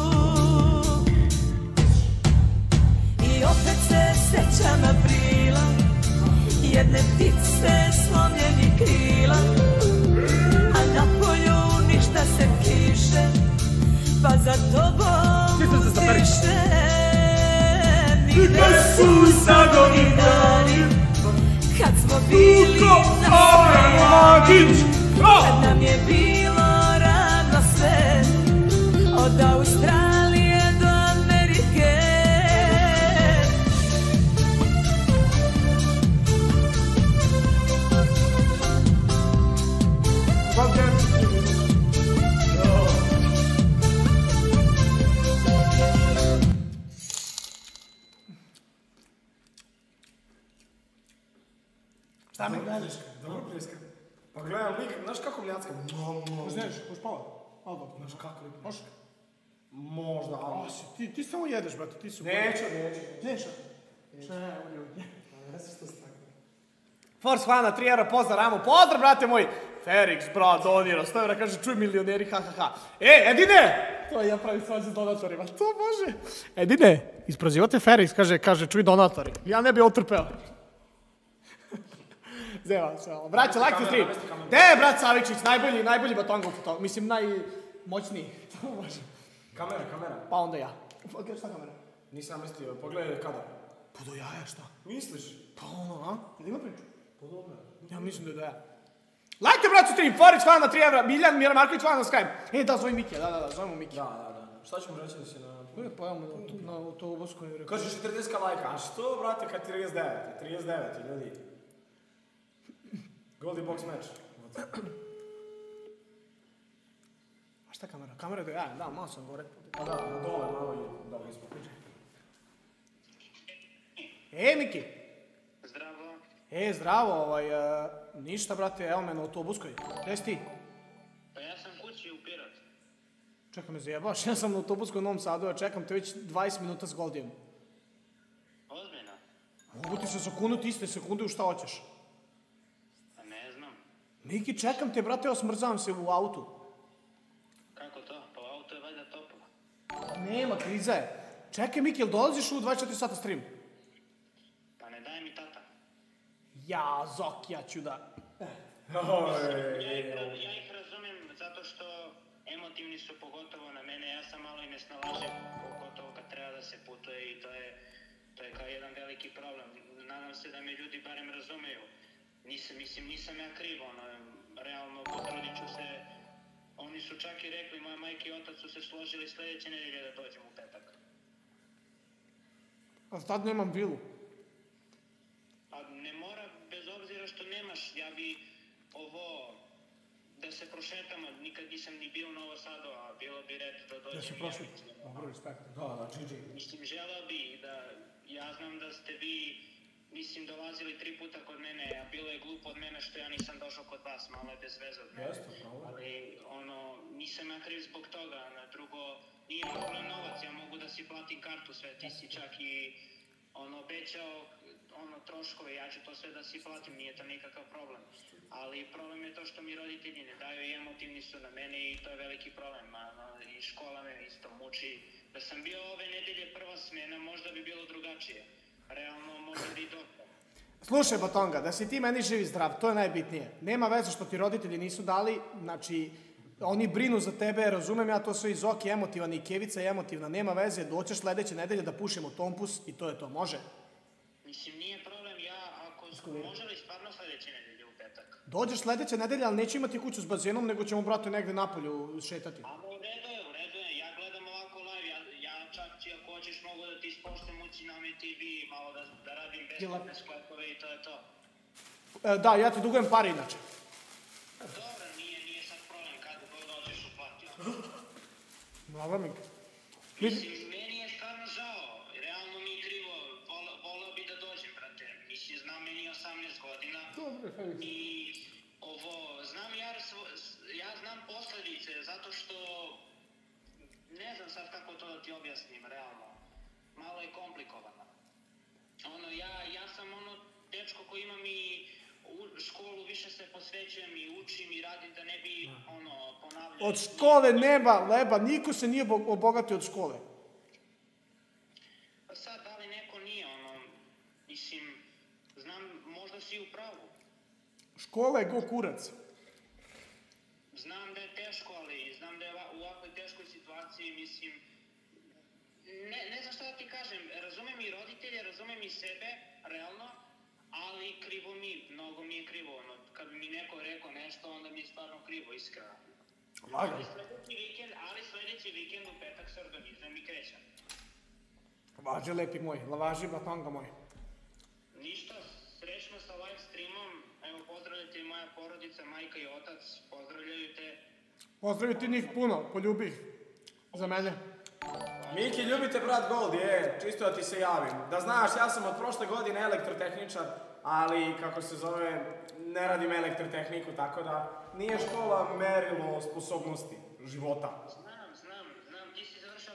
Speaker 3: I opet se sećam aprila. Jedne ptice slomljenih krila. A na polju ništa se kiše. Pa za tobom više. Ni ne su sadovi dani. Kad smo bili na
Speaker 2: Magić!
Speaker 3: kad nam je bilo rano sve. Od Australije do Amerike.
Speaker 2: Šta mi gledaš?
Speaker 1: Dobro pljeska. Pa gledam lik, znaš kako mljacka?
Speaker 2: Znaš, hoš pala? Malo dobro.
Speaker 1: Znaš kako lik?
Speaker 2: Može?
Speaker 1: Možda, ali...
Speaker 2: Ti samo jedeš, brate, ti su...
Speaker 1: Neću.
Speaker 2: Neću. Force Hvala, 3 eura, pozdrav Ramo, pozdrav brate moj! Ferix, brat, donira, 100 eura, kaže, čuj milioneri, ha. Edine! To ja pravim svađa s donatorima, to može. Edine, isprozivate Ferix, kaže, čuj donatori. Ja ne bi otrpeo. Zeva se ovo. Braće, like the stream. Gde je brat Savičić, najbolji batongov foto, mislim, najmoćniji. To može.
Speaker 1: Kamera.
Speaker 2: Pa onda ja. Šta kamera?
Speaker 1: Nisam mislio, pogledaj kada.
Speaker 2: Pa do jaja, šta?
Speaker 1: Misliš?
Speaker 2: Pa ono, a? Jel ima priču?
Speaker 1: Pa dobro.
Speaker 2: Ja mislim da je do jaja. Lajte, braću, stream, Forić, hvala na 3 evra, Miljan, Mira Marković, hvala na Skype. Da, zovem Mikija, da, zovemo Mikija.
Speaker 1: Da. Šta ćemo reći da si na...
Speaker 2: Pa ja na autobuskoj...
Speaker 1: Kaže 40 lajka, a što, brate, kad 39 ljudi. Goldie box match.
Speaker 2: A šta kamera? Kamera je do jaja, da, malo sam gore.
Speaker 1: Pa da, dole, malo je, dobro ispod.
Speaker 2: Miki!
Speaker 6: Zdravo.
Speaker 2: Zdravo, ništa, brate, evo me na autobuskoj. Gde si ti?
Speaker 6: Pa ja sam kući u Pirot.
Speaker 2: Čekaj me zajebaš, ja sam na autobuskoj u Novom Sadu, ja čekam te već 20 minuta s Goldijem.
Speaker 6: Ozbiljno?
Speaker 2: Mogu ti se zakunuti iste sekunde u šta hoćeš.
Speaker 6: Pa ne znam.
Speaker 2: Miki, čekam te, brate, evo smrzavam se u autu.
Speaker 6: Kako to? Pa auto je valjda toplo.
Speaker 2: Nema, kriza je. Čekaj, Miki, jel dolaziš u 24 sata stream?
Speaker 6: Pa ne daj mi tata.
Speaker 2: Ja, Zok, ja ću da...
Speaker 6: Ja ih razumijem zato što emotivni su pogotovo na mene. Ja sam malo i nesnalažen, pogotovo kad treba da se putuje i to je kao jedan veliki problem. Nadam se da me ljudi barem razumeju. Nisam ja kriv, realno potrudit ću se. Oni su čak i rekli, moja majka i otac su se složili sljedeće nedelje da dođem u petak.
Speaker 2: A tad nemam vilu.
Speaker 6: Pa ne mora, bez obzira što nemaš, ja bi da se prošetamo, nikad nisam ni bio u Novo Sadu, a bilo bi red da dođem.
Speaker 2: Da se prošli. Dobro, respekt.
Speaker 1: Da, GG.
Speaker 6: Mislim, želeo bi da, ja znam da ste vi, mislim, dolazili 3 puta kod mene, a bilo je glupo od mene što ja nisam došao kod vas, malo je bez veze od mene.
Speaker 1: Jeste, pravo.
Speaker 6: Ali, nisam ja kriv zbog toga, na drugo, nije problem novac, ja mogu da si platim kartu sve, ti si čak i, obećao, troškove, ja ću to sve da si platim, nije to nikakav problem. Ali problem je to što mi roditelji ne daju i emotivni su na mene i to je veliki problem. I škola me isto muči. Da sam bio ove nedelje prva smjena, možda bi bilo drugačije. Realno, možda bi dobro.
Speaker 2: Slušaj, Batonga, da si ti meni živ i zdrav, to je najbitnije. Nema veze što ti roditelji nisu dali, znači, oni brinu za tebe, razumem ja to sve i Zoki emotivan i Kevica je emotivna, nema veze, doćeš sledeće nedelje da pušimo Tompus i to je to, može?
Speaker 6: Mislim, nije problem, može li stvarno sledeće nedelje u petak?
Speaker 2: Dođeš sledeće nedelje, ali neću imati kuću s bazenom, nego ćemo, brate, negde napolju šetati.
Speaker 6: A u redu je, ja gledam ovako live, ja čak ako hoćeš mogu da ti ispoštem ući na TV, malo da radim besplatne sklepove i to je to.
Speaker 2: Da, ja ti dugujem pare inače.
Speaker 6: Dobro, nije sad problem kad god dođeš u platio.
Speaker 2: Bravo, Mik.
Speaker 6: Mislim, meni je stvarno žao, realno mi je krivo, voleo bi da dođem, brate. Mislim, znam meni 18 godina i ja znam posledice, zato što ne znam sad kako to da ti objasnim, realno. Malo je komplikovano. Ja sam dečko koji imam i u školu, više se posvećujem i učim i radim da ne bi ponavljao.
Speaker 2: Od škole nema leba, niko se nije obogatio od škole.
Speaker 6: Pa sad, da li neko nije, mislim, znam, možda si u pravu.
Speaker 2: Škola je go kurac.
Speaker 6: Znam da je teško, ali znam da je u ovakvoj teškoj situaciji, mislim, ne znam šta da ti kažem, razumem i roditelje, razumem i sebe, realno, ali krivo mnogo mi je krivo, kad mi neko rekao nešto, onda mi je stvarno krivo, iskreno. Ali sledeći vikend u petak se organizujem i krećem.
Speaker 2: Vađe, lepi moj, lavaži, Batonga moj.
Speaker 6: Ništa, srećno sa live streamom, evo pozdravljajte i moja porodica, majka i otac, pozdravljaju te.
Speaker 2: Pozdravim ti njih puno, poljubi ih. Za mene.
Speaker 1: Miki, ljubite brat Gold, čisto da ti se javim. Da znaš, ja sam od prošle godine elektrotehničar, ali, kako se zove, ne radim elektrotehniku, tako da nije škola merilo sposobnosti života.
Speaker 6: Znam, ti si završao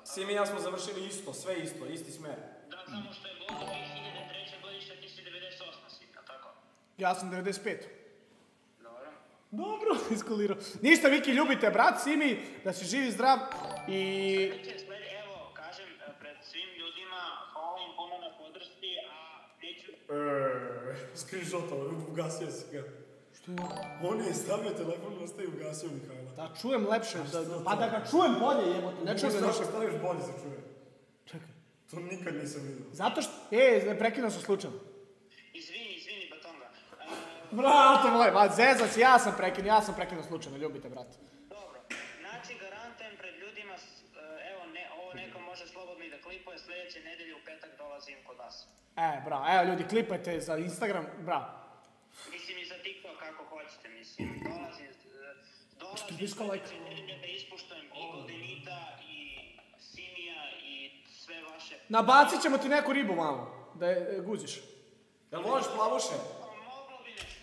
Speaker 1: Simi i ja smo završili isto, sve isto, isti smer.
Speaker 6: Da, samo što je Gogo 2003. godište, ti si 98. si, a tako?
Speaker 2: Ja sam 95.
Speaker 6: Dobro.
Speaker 2: Dobro, iskulirao. Ništa, Viki, ljubite, brat, Simi, da si živi, zdrav i...
Speaker 6: Evo, kažem, pred svim ljudima, hvala im puno na podršci, a neću...
Speaker 1: Screenshota, ugasio si ga.
Speaker 2: Što je?
Speaker 1: On je stavio telefon na ostaje i ugasio Mihajla.
Speaker 2: Da čujem lepše, pa da ga čujem bolje, jebote, ne čujem ga ništa.
Speaker 1: Staviš bolje se čuje.
Speaker 2: Čekaj.
Speaker 1: To nikad nisam vidio.
Speaker 2: Zato što, prekinuo sam slučajno.
Speaker 6: Izvini, Batonga.
Speaker 2: Brate moj, ba, zezac, ja sam prekinuo slučajno, ljubite, brate.
Speaker 6: Dobro, znači garantujem pred ljudima, evo, ovo neko može slobodno i da klipuje, sljedeće nedelje u petak dolazim kod vas.
Speaker 2: Bravo, evo ljudi, klipajte za Instagram, bravo.
Speaker 6: Mislim i za TikTok kako hoćete, mislim, dolazim
Speaker 2: like?
Speaker 6: da ispuštujem i Goldenita, i Simija, i sve vaše...
Speaker 2: Nabacit ćemo ti neku ribu malo, da je guziš.
Speaker 1: Jel voliš plavuše?
Speaker 6: Moglo bi nešto.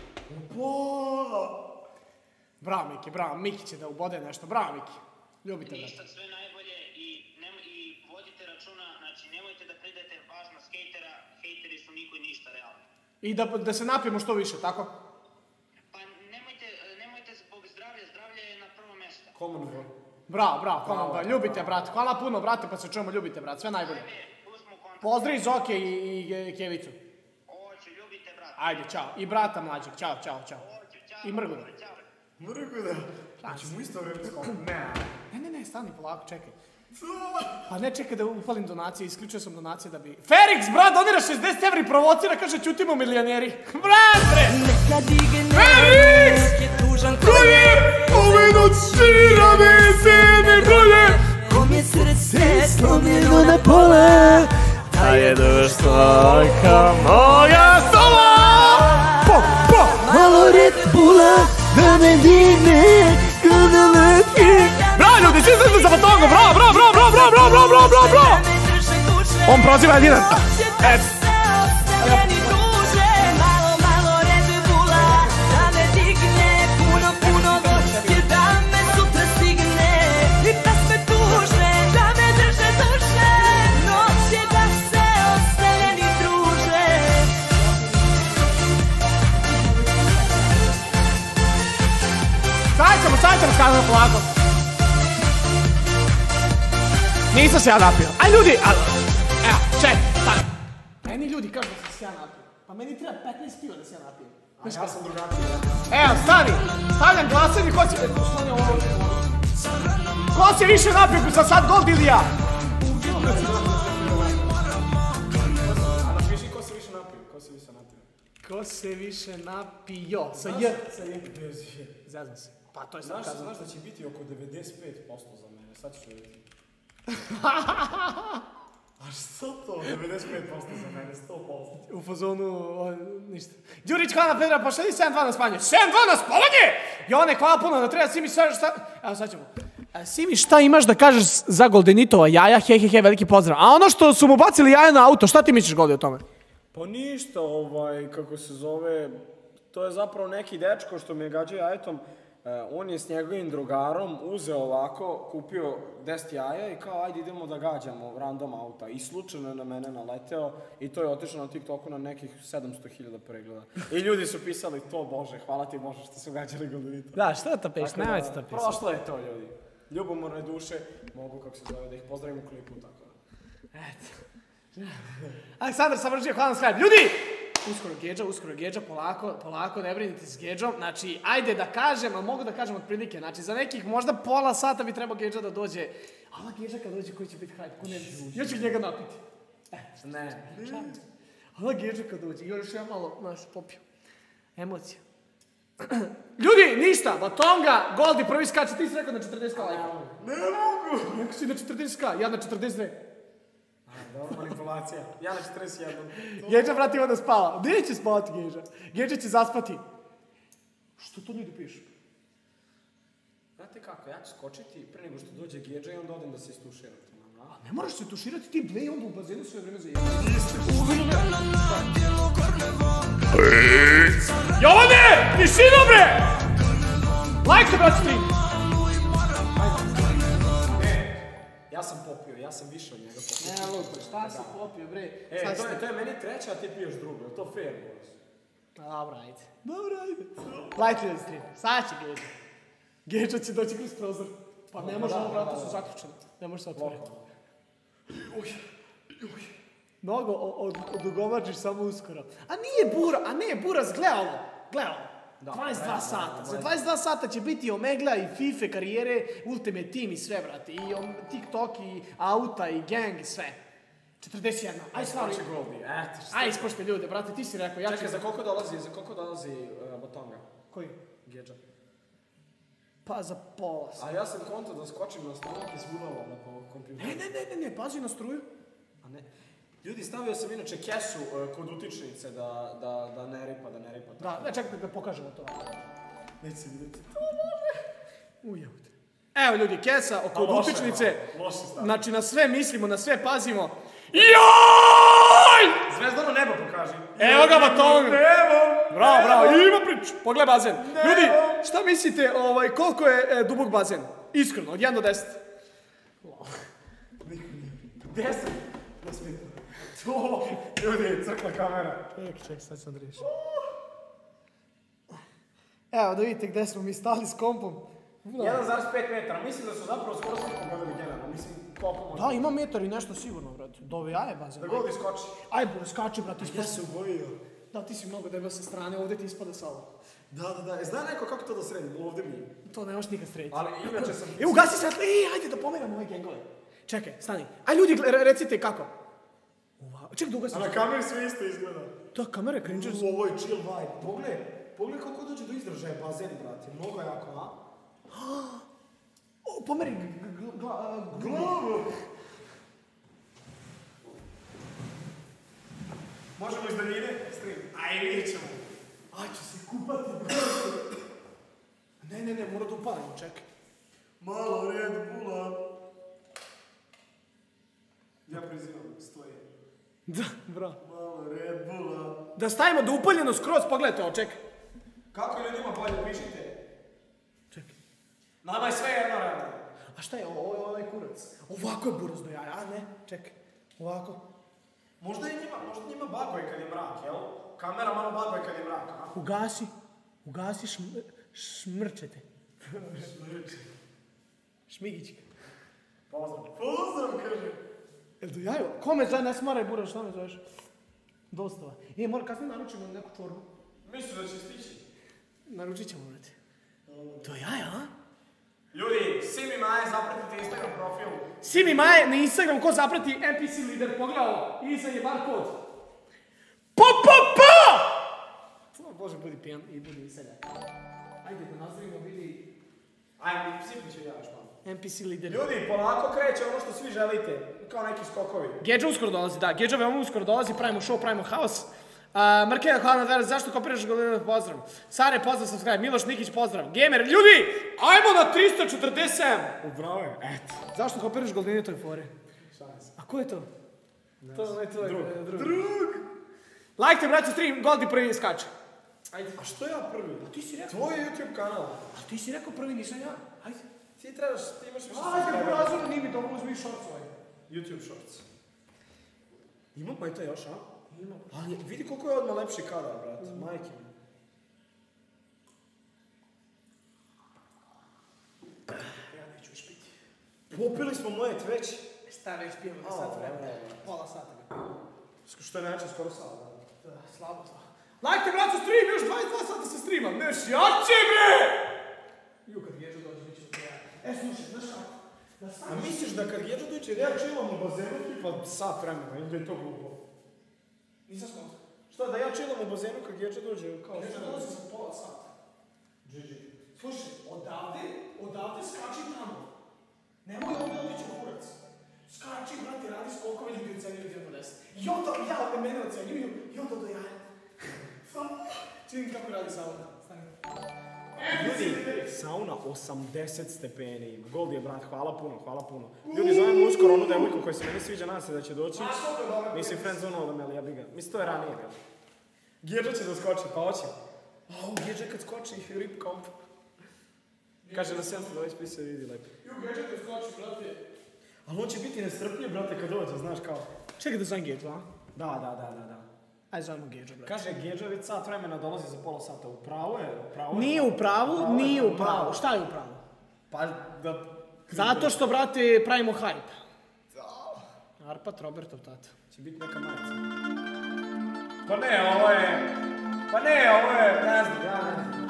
Speaker 2: Bravo, Miki će da ubode nešto, bravo Miki. Ljubite me.
Speaker 6: Ništa, sve najbolje i vodite računa, znači nemojte da pridajete važno skejtera, hejteri su niko i ništa realno.
Speaker 2: I da se napijemo što više, tako?
Speaker 6: Pa nemojte zbog zdravlja je na prvo mjesto.
Speaker 1: Common bro.
Speaker 2: Bravo, ljubite, brate. Hvala puno, brate, pa se čujemo, ljubite, brate, sve najbolje. Pozdrav Zoke i Kevicu.
Speaker 6: Oću, ljubite, brate.
Speaker 2: Ajde, čao. I brata mlađeg, čao.
Speaker 6: Oću, čao.
Speaker 2: I Mrguda.
Speaker 1: Mrguda? Hoćemo isto vreme skoro.
Speaker 2: Ne, stani polako, čekaj. Pa ne, čekaj da upalim donacije, isključio sam donacije da bi... Ferix, brat, donira 60 evra i provocira, kaže, čutimo milijoneri. Brat, bre! Ferix! Ko je? Ove noćirane sene bolje!
Speaker 7: Kom je srce slomljeno na pola,
Speaker 2: da je došla moja sola!
Speaker 7: malo Red Bulla da me digne kada leti.
Speaker 2: Bravo ljudi, svi se za Batongo, bravo! On proziva jedan.
Speaker 7: Malo Red Bulla da me digne, puno jer da me sutra stigne i pesme tužne da me drže duše, noće da se ostavljeni druže.
Speaker 2: Sad ćemo skazano polako. Nisam se ja napio. Aj ljudi, evo, čekaj, stani. Meni ljudi kažu da sam se ja napio. Pa meni treba 15 piva da se ja napijem.
Speaker 1: Ja sam drugačiji.
Speaker 2: Evo, stani. Stavljam glasanje, ko se više napio za sad Gold ili ja?
Speaker 1: Napiši ko se više napio.
Speaker 2: Ko se više napio? Sa J. Zezam se. Pa to je sad kazano.
Speaker 1: Znaš da će biti oko 95% za mene, sad ću vidjeti. A što to? 95% za mene, 100%.
Speaker 2: U fazonu, ništa. Đurić, hvala Pedra, pa šta li 7-2 na spanje? 7-2 na spavanje! Jone, hvala puno, da treba Simi šta... Evo, sad ćemo. Simi, šta imaš da kažeš za Goldenitova jaja? He, veliki pozdrav. A ono što su mu bacili jaja na auto, šta ti misliš, Goldi, o tome?
Speaker 1: Pa ništa, kako se zove, to je zapravo neki dečko što mi je gađao jajetom. On je s njegovim drugarom uzeo ovako, kupio 10 jaja i kao ajde idemo da gađamo random auta. I slučajno je na mene naleteo i to je otišlo na TikToku na nekih 700.000 pregleda. I ljudi su pisali to Bože, hvala ti Bože što su gađali Goldenita.
Speaker 2: Da, šta to piš, nemojte to pisati.
Speaker 1: Prošlo je to ljudi. Ljubomorne duše, mogu kako se zove da ih pozdravim u klipu tako da.
Speaker 2: Eto. Aleksandar Savrđija, hvala na skraju. Ljudi! Uskoro Gedža, polako, ne brinite s Gedžom. Znači, ajde da kažem, a mogu da kažem otprilike. Znači, za nekih možda pola sata bi trebao Gedža da dođe. A ova Gedža kad dođe, koji će biti hype? Ko ne bi? Ja ću njega napiti.
Speaker 1: Ne.
Speaker 2: Ova Gedža kad dođe, još ja malo, znaš, popio. Emocija. Ljudi, ništa, Batonga, Goldi, prvi skače, ti si rekao na 40k lajka.
Speaker 1: Ne mogu!
Speaker 2: Neko si na 40k, ja na 42.
Speaker 1: Dobro, manipulacija. Ja na 41.
Speaker 2: Gedža, brati, ima da spava. Gdje će spavati Gedža? Gedža će zaspati. Što to nije da piše?
Speaker 1: Znate kako, ja ću skočiti pre nego što dođe Gedža i onda odem da se istuširam.
Speaker 2: Ne moraš se tuširati, ti blej onda u bazenu sve vreme za jedno. Jovane! Tišina, bre! Lajka, brać, stream!
Speaker 1: Ja sam popio.
Speaker 2: Ja si popio, bre.
Speaker 1: To je meni treća, a ti piješ drugo. Je to fair, boys?
Speaker 2: Dobro, ajde. Dobro, ajde. Gledajte ljudi stream. Sad će Geđa. Geđa će doći kroz prozor. Pa ne može, ovo vrata su zaključene. Ne može se otvoriti. Mnogo odugovlačiš samo uskoro. A nije Buras, gledaj ovo. 22 sata. Za 22 sata će biti Omegla i FIFA karijere, Ultimate Team i sve, brate. I TikTok i auta i gang i sve. 41. Aj stvarno. Aj ispošte ljude, brate, ti si rekao.
Speaker 1: Čekaj, za koliko dolazi Batonga?
Speaker 2: Koji?
Speaker 1: Geđa.
Speaker 2: Pa za pola.
Speaker 1: A ja sam konto da skočim na stomak i zgudalo na kompjuteru.
Speaker 2: Ne, pazi na struju.
Speaker 1: A ne. Ljudi, stavio sam inače kesu kod utičnice da ne ripa.
Speaker 2: Da, čekaj da pokažemo to. Neće se vidjeti. To može. Ujevite. Evo ljudi, kesa kod utičnice. Znači na sve mislimo, na sve pazimo. Joj!
Speaker 1: Zvezdano nebo pokaži.
Speaker 2: Evo ga Batonga. Bravo, ima priču. Pogledaj bazen. Ljudi, šta mislite koliko je dubok bazen? Iskreno, od 1 do 10.
Speaker 1: 10. To, ljudi, crkla kamera.
Speaker 2: Ček, sad sam odriješ. Evo, da vidite gde smo mi stali s kompom.
Speaker 1: 1,5 metara, mislim da su zapravo skoro svi pogledali generalno, mislim koliko može.
Speaker 2: Da, ima metar i nešto sigurno, brate. Dove jaje bazen.
Speaker 1: Da god iskoči.
Speaker 2: Aj, skači, brate, ispada.
Speaker 1: Ja se ubojio.
Speaker 2: Da, ti si mnogo debel sa strane, ovdje ti ispada salo.
Speaker 1: Da. Zna neko kako to da sredim? Ovdje mi.
Speaker 2: To ne možeš nikad srediti.
Speaker 1: Ali inače sam...
Speaker 2: Ugasi svetlo, ajde da pomeramo ove gengove. Čekaj, stani. Aj ljudi, recite kako. Ček da ugasim.
Speaker 1: A na kameri sve isto izgleda.
Speaker 2: Da, kamera je cringe.
Speaker 1: Ovo je chill vibe. Pogledaj kako dođe do izražaja bazen, brate. Mnogo jako, a?
Speaker 2: Pomeri glavu.
Speaker 1: Možemo iz daljine? Stream. Aj, vidjet ćemo.
Speaker 2: Aj, ću se kupati. Ne, mora da upalimo, čekaj.
Speaker 1: Malo Red Bulla. Ja prizivam, stoji.
Speaker 2: Da, bravo.
Speaker 1: Malo Red Bulla.
Speaker 2: Da stavimo da upaljeno skroz, pogledajte ovo, čekaj.
Speaker 1: Kako je ljudima bolje, pišite.
Speaker 2: Čekaj.
Speaker 1: Nama je sve jedno radi.
Speaker 2: A šta je ovo? Ovo je onaj kurac. Ovako je Buras do jaja, a ne? Čekaj. Ovako.
Speaker 1: Možda njima baguje kad je mrak, jel? Kamera malo baguje kad je mrak, a?
Speaker 2: Ugasi šmrčete. Šmigićka.
Speaker 1: Pozdrav, kaže.
Speaker 2: Jel do jajo? Ko me zove, ne smaraj Buras, šta me zoveš? Dostava. Mora kasnije naručimo neku čorbu.
Speaker 1: Misliš da će stići?
Speaker 2: Naručit ćemo, brate. Do jaja, a?
Speaker 1: Ljudi, Simi Maje, zapratite Instagram profil.
Speaker 2: Simi Maje na Instagram, ko zaprati NPC lider, pogledaj ovo. Iza je bar kod. Pa! Bože, budi pijan i budi seljak. Ajde da nazdravimo, vidi.
Speaker 1: Ajde, Simi će jaš malo.
Speaker 2: NPC lider.
Speaker 1: Ljudi, polako kreće ono što svi želite. Kao neki skokovi.
Speaker 2: Geđa uskoro dolazi, da. Geđa veoma uskoro dolazi, pravimo show, pravimo haos. Markeva, hvala na veru, zašto kopiraš Golina, pozdrav. Sare, pozdrav, subscribe. Miloš Nikić, pozdrav. Gamer, ljudi, ajmo na 347.
Speaker 1: Ubravo je, eto.
Speaker 2: Zašto kopiraš Golina, to je fore? A ko je to? To je drug. Lajkte, braću, stream, Goldi prvi skače. Ajde.
Speaker 1: A što ja prvi?
Speaker 2: Ti si rekao.
Speaker 1: Tvoj YouTube kanal.
Speaker 2: A ti si rekao prvi, nisam ja. Ajde.
Speaker 1: Ti imaš više
Speaker 2: Ajde, brazor, nije mi dobro, uzmi shorts ovaj.
Speaker 1: YouTube shorts. Ima pa i to još, a? Ima. Ali vidi koliko je odmah lepši kadar, brat. Majke mi.
Speaker 2: Ja neću još piti.
Speaker 1: Popili smo moje već.
Speaker 2: Šta već pijemo na sat vremena? Pola sata ga.
Speaker 1: Što je način skoro sat,
Speaker 2: da. Slabo to. Lajkte, braću, stream, još 22 sata se streama. Neš jače, bre! Kad Geđo dođe, bit će od ja. Slušaj, znaš kako?
Speaker 1: A misliš da kad Geđo dođe, ja chillam u bazenu, tipa sat vremena, ili da je to glupo?
Speaker 2: Nisam smotra.
Speaker 1: Šta, da ja chillam u bazenu kad Geđo dođe, kao...
Speaker 2: Geđo dolazi za pola sata. Slušaj, odavde skači tamo. Nemoj ovdje obići kurac. Skači, brate, radi skokove, ljudi ocenjuju 1:10. I onda ja, mene ocenjuju, i onda do jaja. Činim kako radi sauna.
Speaker 1: Ljudi, sauna 80 stepeni ima. Goldi je, brat, hvala puno. Ljudi, zovemo uskoro onu devojku koja se meni sviđa, nadam se da će doći. Mislim, friendzone-ovo da me, ali ja bi ga. Mislim, to je ranije, gal. Geđa će da skoči, pa hoće. Geđa kad skoči, rip komp. Kaže na 700 da ovaj spis se vidi lepo.
Speaker 2: Geđa kad skoči, brate.
Speaker 1: Ali on će biti nestrpljiv, brate, kad dođe, znaš kao.
Speaker 2: Čekaj da zovem Gedžu, a?
Speaker 1: Da.
Speaker 2: Ajde zovemo Gedžu, brate.
Speaker 1: Kaže, Gedža već sat vremena dolazi za pola sata. U pravu je?
Speaker 2: Nije u pravu, nije u pravu. Šta je u pravu?
Speaker 1: Pa da...
Speaker 2: Zato što, brate, pravimo hype. Arpad Robertov tata.
Speaker 1: Će biti neka majica. Pa ne, ovo je, ne znam, ja ne znam.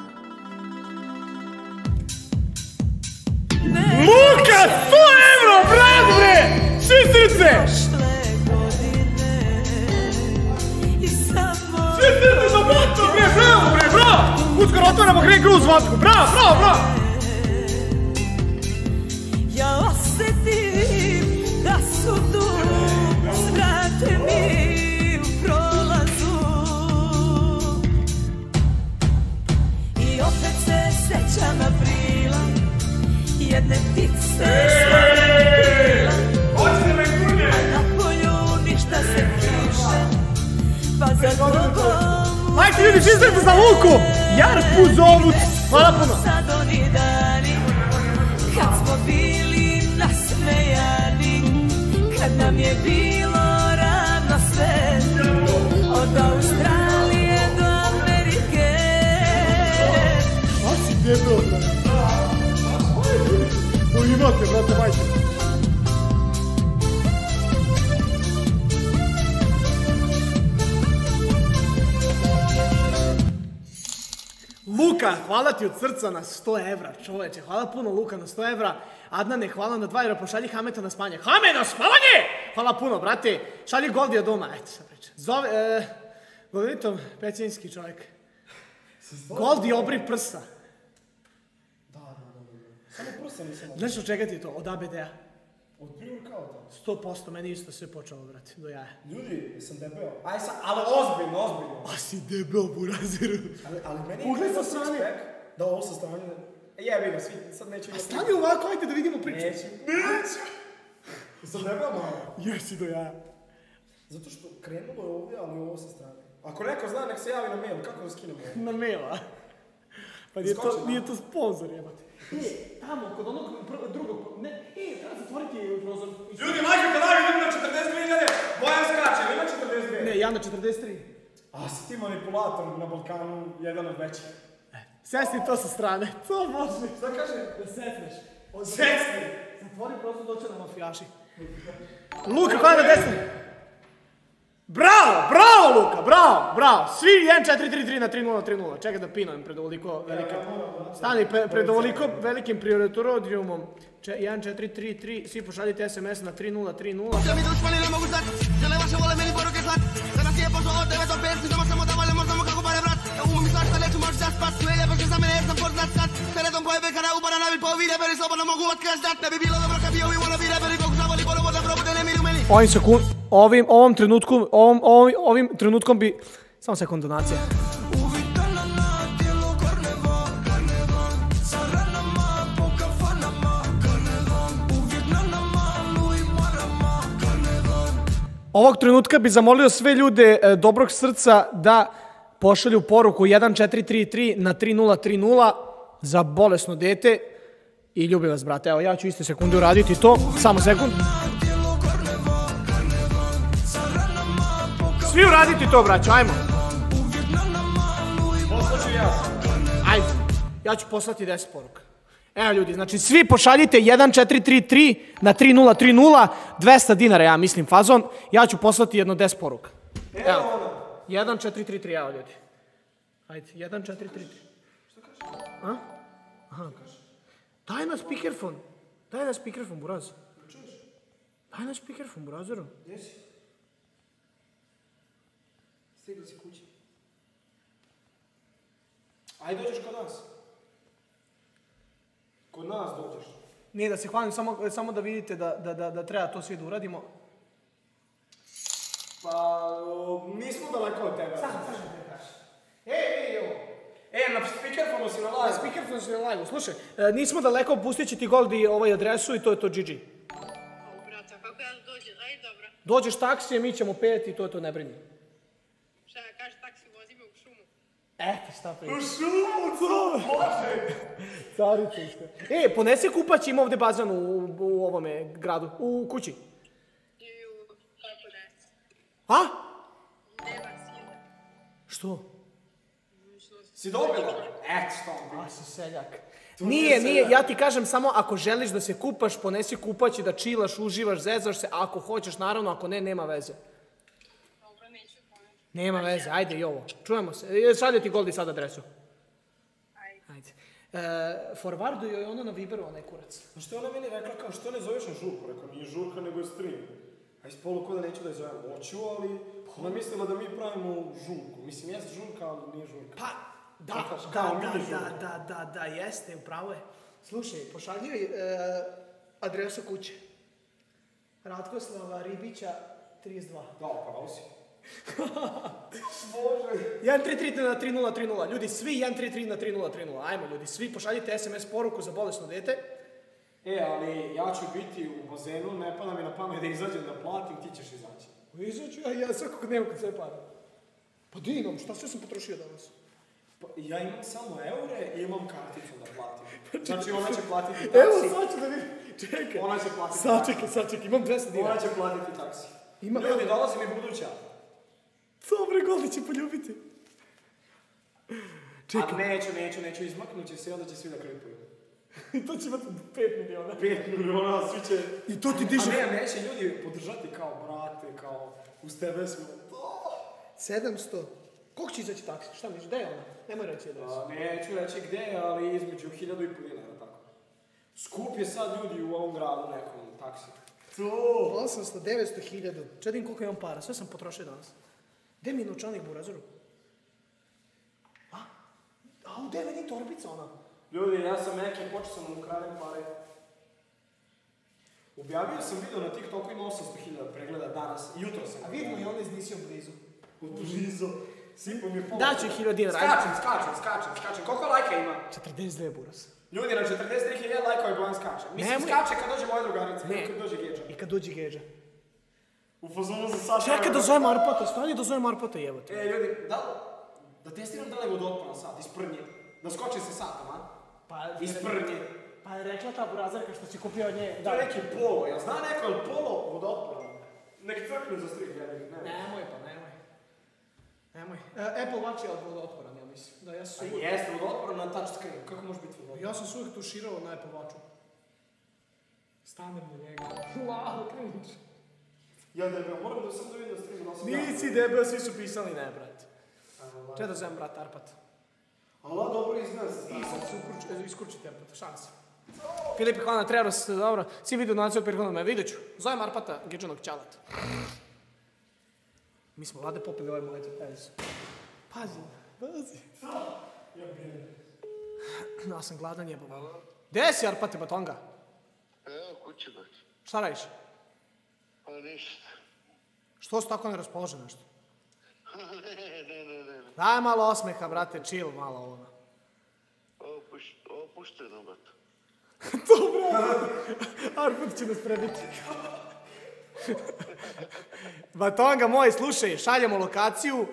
Speaker 1: Luka, 100 evro, brat, bre! Svi srce! Svi srce za motor, bre, bravo! Uskoro otvaramo Grey Goose vodku, bravo!
Speaker 7: Ja osjetim da su tu zvrate mi u prolazu i opet se sećam aprila jedne ptice slobodila a na polju ništa se kiše pa za tobom
Speaker 2: Ajde ljudi, svi srce za Luku! Jarku zovu! Hvala puno!
Speaker 7: sad oni dani kad smo bili nasmejani, kad nam je bilo ravno sve, od Australije do Amerike.
Speaker 2: A si debel, brate. O, imate, brate, majke. Luka, hvala ti od srca na 100 evra, čoveče. Hvala puno, Luka, na 100 evra. Adnane, hvala na 2 evra, pošalji Hameta na spanje. Hame na spavanje! Hvala puno, brate. Šalji Goldija doma, eto šta priča. Zove, Goldito, pećinski čovjek. Goldi obri prsa.
Speaker 1: Da. Samo prsa nisam ovo.
Speaker 2: Znaš od čega ti je to? Od ABD-a.
Speaker 1: Od pre-workouta.
Speaker 2: 100%, meni isto sve počelo, brate, do jaja.
Speaker 1: Ljudi, sam debel. Aj sad, ali ozbiljno.
Speaker 2: A si debel, buraziru.
Speaker 1: Ali meni je
Speaker 2: Pogledaj
Speaker 1: krenuo
Speaker 2: sa strane.
Speaker 1: six-pack. Da, ovo sa strane. Jebi ga, sad neću imati.
Speaker 2: Stani ovako, ajde da vidimo priču.
Speaker 1: Neću. Sam debel malo.
Speaker 2: Jesi do jaja.
Speaker 1: Zato što krenulo je ovdje, ali ovo sa strane. Ako neko zna, nek se javi na mail. Kako da skinemo ovo?
Speaker 2: Na maila. Pa nije to sponsor, jebate. Tamo, kod onog drugog, ne, treba zatvoriti prozor.
Speaker 1: Ljudi, majke kanali, idem na 42.000, Bojan skače, ili na 42?
Speaker 2: Ne, ja na 43.
Speaker 1: A si ti manipulator na Balkanu, jedan od većih.
Speaker 2: Sesni to sa strane, to može.
Speaker 1: Šta kaže?
Speaker 2: Da setneš.
Speaker 1: Sesni!
Speaker 2: Zatvori prozor, doće na mafijaši. Luka, hvala na desni. Bravo, Luka, bravo. Svi 1-4-3-3 na 3-0-3-0. Čekaj da pinujem pred ovoliko velikim... Stani, pred ovoliko velikim prioritorodijumom. 1-4-3-3, svi pošaljite SMS na 3-0-3-0.
Speaker 8: Mi dušmani ne mogu znati, žele vaše vole meni poruke slat. Da nas je pošlo od 9 do 5, mi doma samo davale, možemo kako pare vrat. Ja umom i svašta neću moći da spat, sve je vrši za mene jer sam poznat sad. Teledom koje bekara ubara na po vide, beri slobodno mogu otkaz dat. Ne bi bilo dobro kad bi ovi wanna be raperi, kogu zavoli borovo da probude ne miru meni.
Speaker 2: Ovim trenutkom bi... Samo sekund, donacija. Ovog trenutka bi zamolio sve ljude dobrog srca da pošalju poruku 1433 na 3030 za bolesno dete i ljubi vas, brate. Evo, ja ću iste sekunde uraditi to. Samo sekund. Svi uraditi to, braćo, ajmo.
Speaker 1: Poslaću ja sam.
Speaker 2: Ajde, ja ću poslati 10 poruka. Evo ljudi, znači svi pošaljite 1433 na 3030, 200 dinara, ja mislim, fazon. Ja ću poslati jedno 10 poruka. Evo, 1433, evo ljudi. Ajde, 1433. Što kažeš? A? Aha, kaže. Daj na speakerfon, buraz. Daj na speakerfon, burazeru.
Speaker 1: Gdje si? Stigli si kući. Ajde dođeš kod nas. Kod nas dođeš.
Speaker 2: Nije da se hvalim, samo da vidite da treba to svi da uradimo.
Speaker 1: Pa, nismo daleko od tebe.
Speaker 2: Samo te kaži.
Speaker 1: Na speakerfonu si na live.
Speaker 2: Na speakerfonu si na live, slušaj, nismo daleko, pustit će ti Goldi adresu i to je to GG.
Speaker 9: Brata, kako ja dođem? Aj, dobro.
Speaker 2: Dođeš taksije, mi ćemo peti i to je to, ne brini.
Speaker 9: Šta ja kažeš, taksi vozi me u šumu.
Speaker 2: Eto šta priča.
Speaker 1: U šumu, co? Može!
Speaker 2: Carica iska. Ponesi kupać, ima ovde bazan u ovome gradu, u kući.
Speaker 9: Kako da je?
Speaker 2: A?
Speaker 9: Nema sile.
Speaker 2: Što?
Speaker 1: Si dobila? Što on
Speaker 2: A si seljak. Nije, ja ti kažem samo ako želiš da se kupaš, ponesi kupać i da čilaš, uživaš, zezaš se, ako hoćeš naravno, ako ne, nema veze.
Speaker 9: Dobro, neću poneti.
Speaker 2: Nema veze, ajde i ovo. Čujemo se. Šalje ti Goldi sad adresu. Ajde. Forwarduj joj ono na Viberu, onaj kurac.
Speaker 1: Znaš što je ona meni rekla kao što ne zoveš na žurku? Rekao, nije žurka nego je stream. A ispolu ko da neću da je zovem. Hoću, ali ona mislila da mi pravimo žurku. Mislim, jeste žurka, ali nije žurka.
Speaker 2: Pa, da, jeste, upravo je. Slušaj, pošalji joj adresu kuće. Ratkoslava Ribića, 32.
Speaker 1: Da, pa si. Bože.
Speaker 2: 133 ljudi, svi 133 na 3030. Ajmo ljudi, svi pošaljite SMS poruku za bolesno dete.
Speaker 1: Ali ja ću biti u bazenu, ne pada mi na pamet da izađem da platim, ti ćeš izaći.
Speaker 2: Izaću, ja svakog dnevno kad sve para. Pa dinom, šta sve sam potrošio danas?
Speaker 1: Pa, ja imam samo eure i imam karticu da platim. Znači ona će platiti taksi.
Speaker 2: Evo, sad ću da vidim. Čekaj.
Speaker 1: Ona će platiti taksi.
Speaker 2: Sačekaj, imam 200 dinara.
Speaker 1: Ona će platiti taksi. Ljudi, dolazi mi buduća.
Speaker 2: Dobre, Goldi će poljubiti.
Speaker 1: Čekaj. A neću, izmaknut će se i onda će svi da klipuju.
Speaker 2: I to će imati 5 miliona.
Speaker 1: 5 miliona, svi će...
Speaker 2: I to ti diže...
Speaker 1: A neće ljudi podržati kao brate, kao uz tebe smo...
Speaker 2: 700. Koliko će izaći taksi? Šta misliš, gde je ona? Nemoj reći adresu.
Speaker 1: Neću reći gde je, ali između 1000 i 5 dinara, tako. Skup je sad ljudi u ovom gradu nekom taksi.
Speaker 2: 800, 900, 1000. Čedim koliko imam para, sve sam potrošio danas. Gde mi je novčanik burazoru? Gde je meni torbica ona?
Speaker 1: Ljudi, ja sam neki, počeo sam da ukradem pare. Objavio sam video na TikToku, ima 800.000 pregleda danas, jutro sam.
Speaker 2: A vidimo i on iznisio blizu.
Speaker 1: Blizu. Sipo mi je pomoć.
Speaker 2: Daću 1000 dinara.
Speaker 1: Skačem. Koliko lajka ima?
Speaker 2: 42 buras.
Speaker 1: Ljudi, na 43.000 lajka je Bojan skače. Mislim, skače kad dođe moja drugarica, ne kad dođe Geđa.
Speaker 2: I kad dođe Geđa.
Speaker 1: U fazonu za sad...
Speaker 2: Čekaj da zovem Arpata, stani da zovem Arpata, evo te.
Speaker 1: Ljudi, da testiram da li je vodootporan sad, isprnje. Da skoči se satom, a? Isprnje.
Speaker 2: Pa je rekla ta burazarka što si kupio od nje.
Speaker 1: To je neki polo, jel zna neko je polo vodootporan? Nek crkne za strik,
Speaker 2: nemoj. Apple Watch je vodootporan, ja mislim.
Speaker 1: Jeste vodootporan na touchscreen, kako može biti vodootporan?
Speaker 2: Ja sam se uvijek tuširao na Apple Watchu. Stanem na njega. Wow, cringe.
Speaker 1: Ja debel, moram da sam da vidim da streamu nosim.
Speaker 2: Nisi debel, svi su pisali ne, brate. Če da zovem brat Arpat?
Speaker 1: Allah, dobro izgleda se stavio.
Speaker 2: Sad iskurčite Arpata, šanse. Filip, hvala na treros, dobro. Svi vidio donaciju od prethodnog me, vidjet ću. Zovem Arpata, Geđanog ćalata. Mi smo vlade popili ovaj moj tez. Pazi. Ja sam gladan jebom. Gde si Arpate Batonga?
Speaker 10: Evo kući baš.
Speaker 2: Šta radiš?
Speaker 10: Pa ništa.
Speaker 2: Što si tako neraspoložen nešto?
Speaker 10: Ne.
Speaker 2: Daj malo osmeha, brate, chill malo ovo.
Speaker 10: Opušteno, brate.
Speaker 2: Dobro, Arpad će nas prebiti. Batonga moj, slušaj, šaljemo lokaciju.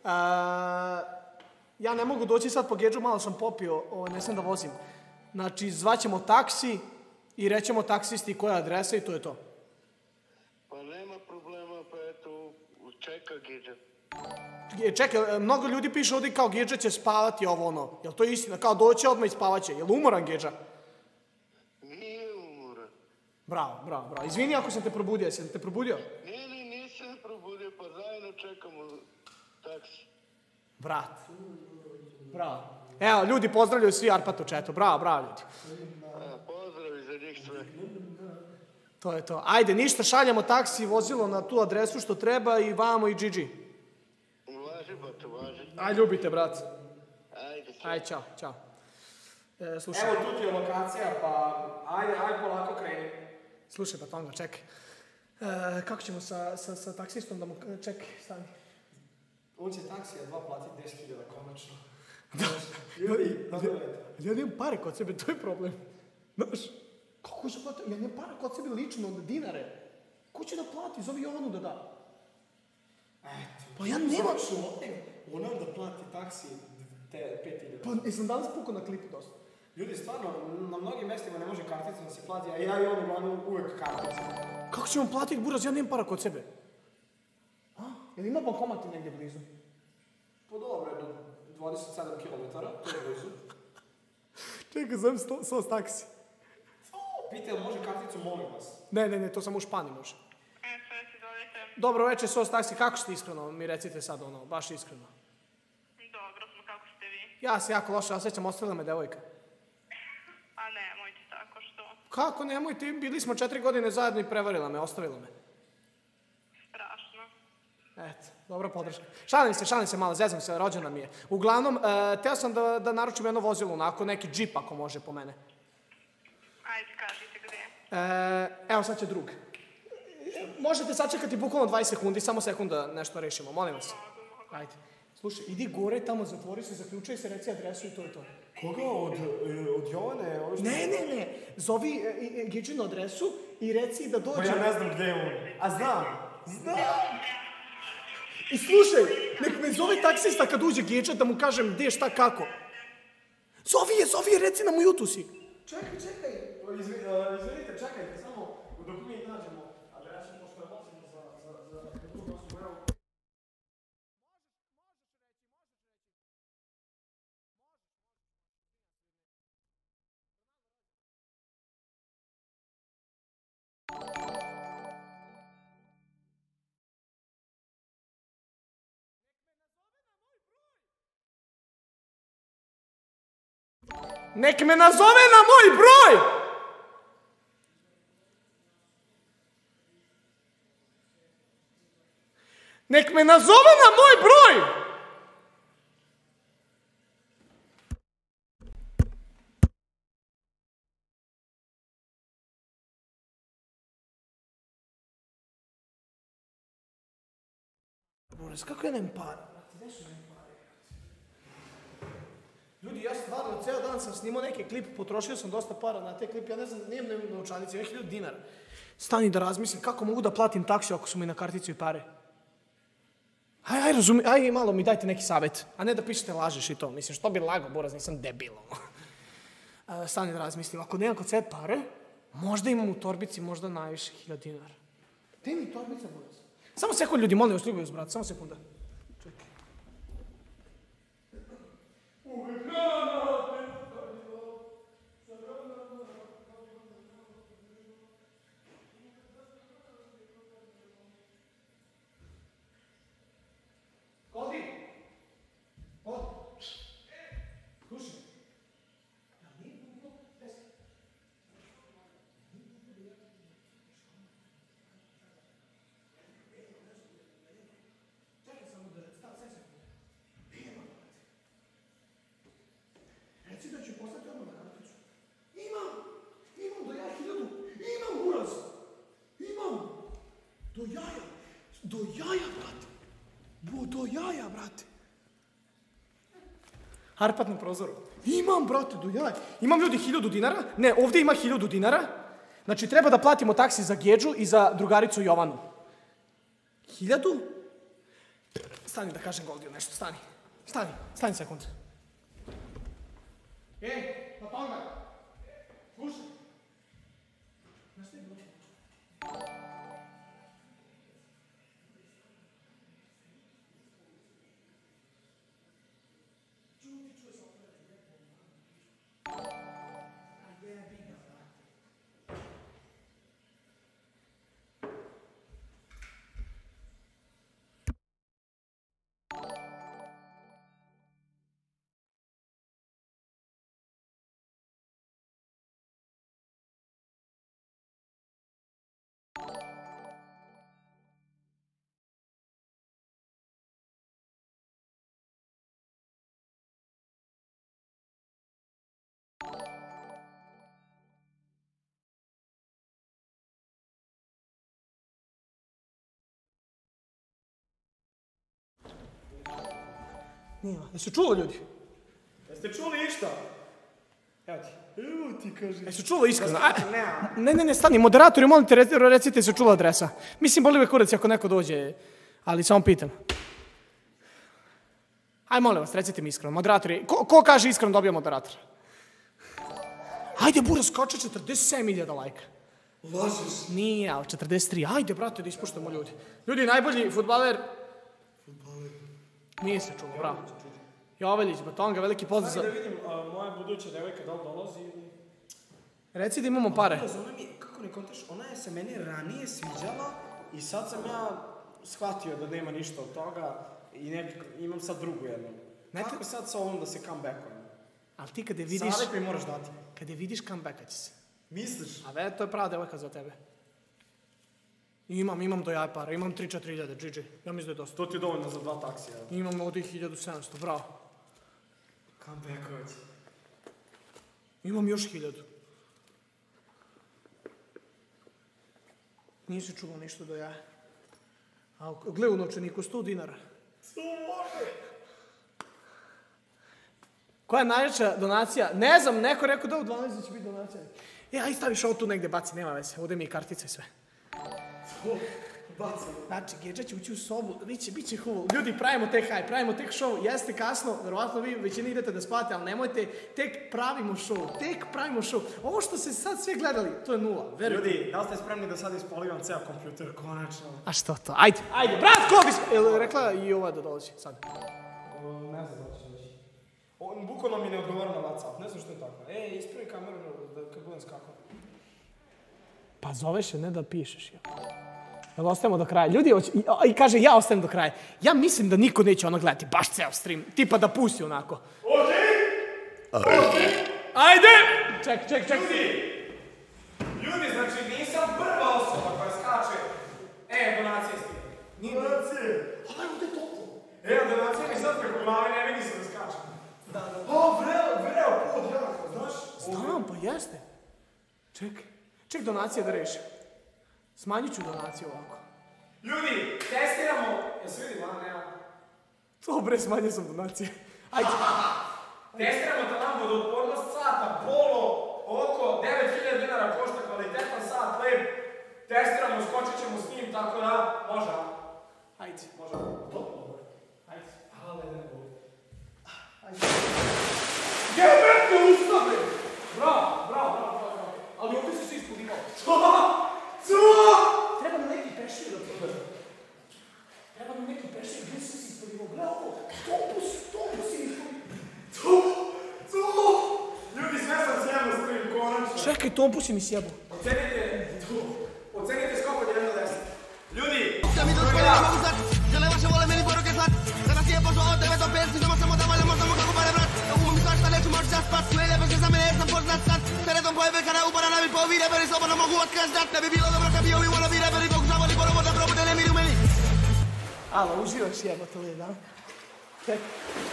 Speaker 2: Ja ne mogu doći sad po Geđu, malo sam popio, ne sam da vozim. Znači, zvaćemo taksi i rećemo taksisti koja je adresa i to je to.
Speaker 10: Pa nema problema, pa eto, čeka Geđa.
Speaker 2: Čekaj, mnogo ljudi piše ovdje kao Geđa će spavati ovo ono. Jel to istina? Kao doće odmah i spavaće. Jel umoran Geđa?
Speaker 10: Nije umoran.
Speaker 2: Bravo. Izvini ako sam te probudio, jesam te probudio?
Speaker 10: Nisam probudio, pa zajedno čekamo taksi.
Speaker 2: Brat. Bravo. Evo, ljudi pozdravljaju svi Arpatu četu. Bravo, ljudi.
Speaker 10: Pozdravi za njih sve.
Speaker 2: To je to. Ajde, ništa, šaljemo taksi, vozilo na tu adresu što treba i vamo i GG.
Speaker 10: Važi.
Speaker 2: Aj, ljubite, brat.
Speaker 10: Ajde.
Speaker 2: Aj, čao. Slušaj.
Speaker 1: Evo tu ti je lokacija, pa aj polako kreni.
Speaker 2: Slušaj, Batonga, čekaj. Kako ćemo sa taksistom da mu... Čekaj, stani.
Speaker 1: On će taksija 2 platiti 10.000 konačno.
Speaker 2: Ja nemam pare kod sebe, to je problem. Znaš, kako će platiti? Ja nemam pare kod sebe lično od dinare. Ko će da plati? Zovi Jovanu da da.
Speaker 1: Eto.
Speaker 2: Pa ja nemam...
Speaker 1: Onam da plati taksi te 5.000.
Speaker 2: Pa jesam danas pukao na klipu dosta.
Speaker 1: Ljudi, stvarno, na mnogim mestima ne može kartica da se plati, a ja i on uglavnom uvek kartica.
Speaker 2: Kako ćemo platiti, buraz? Ja nemam para kod sebe. Jel ima bankomat negdje blizu?
Speaker 1: Pa dobro, do 27 km, to je blizu.
Speaker 2: Čekaj, zovem SOS taksi.
Speaker 1: Pitaj, može karticu, molim vas.
Speaker 2: Ne, to samo u Španiji može. Dobro večer, SOS taksi, kako ste iskreno? Mi recite sad ono, baš iskreno.
Speaker 9: Dobro smo, kako ste vi?
Speaker 2: Ja se jako loše osjećam, ostavila me devojka.
Speaker 9: A nemojte tako, što?
Speaker 2: Kako nemojte, bili smo 4 godine zajedno i prevarila me, ostavila me.
Speaker 9: Strašno.
Speaker 2: Eto, dobra podrška. Šalim se malo, zezam se, rođena mi je. Uglavnom, teo sam da naručim jedno vozilo, onako neki džip ako može po mene.
Speaker 9: Ajde, kažite gdje.
Speaker 2: Evo sad će drug. Možete sačekati bukvalno 20 sekundi, samo sekunda nešto rešimo, molim vas. Ajde. Slušaj, idi gore, tamo zatvori se, zaključaj se, reci adresu i to je to.
Speaker 1: Koga? Od Jovane?
Speaker 2: Ne. Zovi Gidžinu adresu i reci da dođe...
Speaker 1: Pa ja ne znam gdje je on. A znam.
Speaker 2: I slušaj, nek me zove taksista kad uđe Gidža da mu kažem gdje, šta, kako. Zovi je, reci nam u jutu si.
Speaker 1: Čekaj. Izvinite, čekajte, samo dok mi nađemo adresu, pošto je vozimo za
Speaker 2: Nek me nazove na moj broj! Nek me nazove na moj broj! Boris, kako ja nemam para? Gde su nemam para? Ljudi, ja stvarno, ceo dan sam snimao neki klip, potrošio sam dosta para na te klip, ja ne znam, nijem novčanici, 1000 dinara. Stani da razmislim kako mogu da platim taksiju ako su mi na karticu i pare. Aj, malo mi dajte neki savjet, a ne da pišete lažeš i to. Mislim, što bi lagao, Boraz, nisam debil. Stani da razmislim, ako nemam kod sebe pare, možda imam u torbici, možda najviše 1000 dinara. Gde mi torbica, Boraz? Samo sekund, ljudi, molim vas, ljubio brat, samo sekunda. Čekaj. Do jaja, brate. Harpat na prozoru. Imam, brate, do jaja. Imam, ljudi, 1000 dinara. Ne, ovdje ima 1000 dinara. Znači, treba da platimo taksi za Gedžu i za drugaricu Jovanu. 1000? Stani da kažem Goldiju nešto, stani sekund. Papanga, slušaj. Znaš što je bilo? Nima. Jeste čulo, ljudi?
Speaker 1: Jeste čuli išta? Evo ti kaže.
Speaker 2: Jeste čulo iskreno? Ne, stani, moderatori, molim te, recite se čula adresa. Mislim, boli me kurac ako neko dođe, ali samo pitam. Aj, molim vas, recite mi iskreno, moderatori, ko kaže iskreno dobija moderator? Ajde, Bura, skoče 47.000 lajka.
Speaker 1: Lažeš?
Speaker 2: Nije, ali 43. Ajde, brate, da ispuštamo ljudi. Ljudi, najbolji fudbaler Nije se čuo, bravo. Joveljić, Batonga, veliki pozdrav za...
Speaker 1: Da vidim, moja buduća devojka da li dolazi ili...
Speaker 2: Reci da imamo pare.
Speaker 1: Ona mi, kako ne kontaš, ona je se meni ranije sviđala i sad sam ja shvatio da nema ništa od toga i imam sad drugu jednu. Kako sad sa ovom da se comebackujem?
Speaker 2: Ali ti kada je vidiš...
Speaker 1: Savjet mi moraš dati.
Speaker 2: Kada je vidiš comebackat će se.
Speaker 1: Misliš?
Speaker 2: A to je prava devojka za tebe. Imam do jaja para, imam 3-4 hiljade, GG. Ja mislim da je dosta.
Speaker 1: To ti je dovoljno za 2 taksija.
Speaker 2: Imam ovdje 1700, bravo.
Speaker 1: Comebackovat.
Speaker 2: Imam još 1000. Nisi čuo ništa do jaja. A gle u novčaniku 100 dinara.
Speaker 1: 100 može!
Speaker 2: Koja je najveća donacija? Ne znam, neko rekao da u 12 će biti donacija. Aj staviš ovo tu negdje, baci, nema veze. Ovdje mi je kartica i sve.
Speaker 1: Baci.
Speaker 2: Znači, Gedža će ući u sobu, bit će cool. Ljudi, pravimo tek high, pravimo tek show. Jeste kasno, verovatno vi većina idete da spavate, ali nemojte, tek pravimo show. Ovo što ste sad sve gledali, to je 0. Verujte.
Speaker 1: Ljudi, da li ste spremni da sad ispolivam ceo kompjuter, konačno?
Speaker 2: A što to? Ajde, brat, ko bi... Jel rekla i ova da dolazi sad?
Speaker 1: Ne znam da će doći. Bukvalno mi ne odgovara na WhatsApp, ne znam što je tako. Ispravi kameru kad budem skakao.
Speaker 2: Pa zoveš je, ne da pišeš. Jel ostajemo do kraja? Ljudi, i kaže ja ostajem do kraja. Ja mislim da niko neće ono gledati, baš ceo stream. Tipa da pusti onako. Ajde! Ček.
Speaker 1: Ljudi, znači nisam prva osoba koja skače. Donacije stige. Donacije? A evo te toplo. Donacije mi sad preko glave, ne vidi se da skačem. Vreo, pod jako, znaš?
Speaker 2: Znam, pa jeste. Ček donacije da rešim. Smanjit ću donaciju ovako.
Speaker 1: Ljudi, testiramo... Jel se vidi, nema?
Speaker 2: Dobre, smanjio sam donacije. Ajde.
Speaker 1: Testiramo talan vodootpornost sata, polo, oko 9000 dinara košta kvalitetan sat, lep. Testiramo, skočit ćemo s njim, tako da može.
Speaker 2: Ajde.
Speaker 1: Može. Dobro. Ajde. Ale ne boli. Ajde.
Speaker 2: Geometno ustave! Bravo. Ali ovdje si se ispodivao. Treba nam neki pešir da prodaje. Gdje si se ispodivao? Gle ovo, topus je ispodivao.
Speaker 1: Ljudi, sve sam sjebao stream, konačno.
Speaker 2: Čekaj, tompus je mi sjebao.
Speaker 1: Ocenite skok od 1 do 10. Ljudi!
Speaker 8: Da mi dozvoli da mogu znat, žele vaše vole meni poruke slat. Da nas je pošlo od 9 do 5, sviđamo samo da valjamo samo kako pare brat. Umom mi svašta neću moći da spat, sve lijepe za mene jer sam poznat sad. Teretom pojebe kada upara na mi po ovi reperi, slobodno mogu otkaz dat. Ne bi bilo dobro kad bi ovi wannabe reperi pokušavali borovo da probude nemir u meni.
Speaker 2: Alo, uživaš jebate li, da? Čekaj.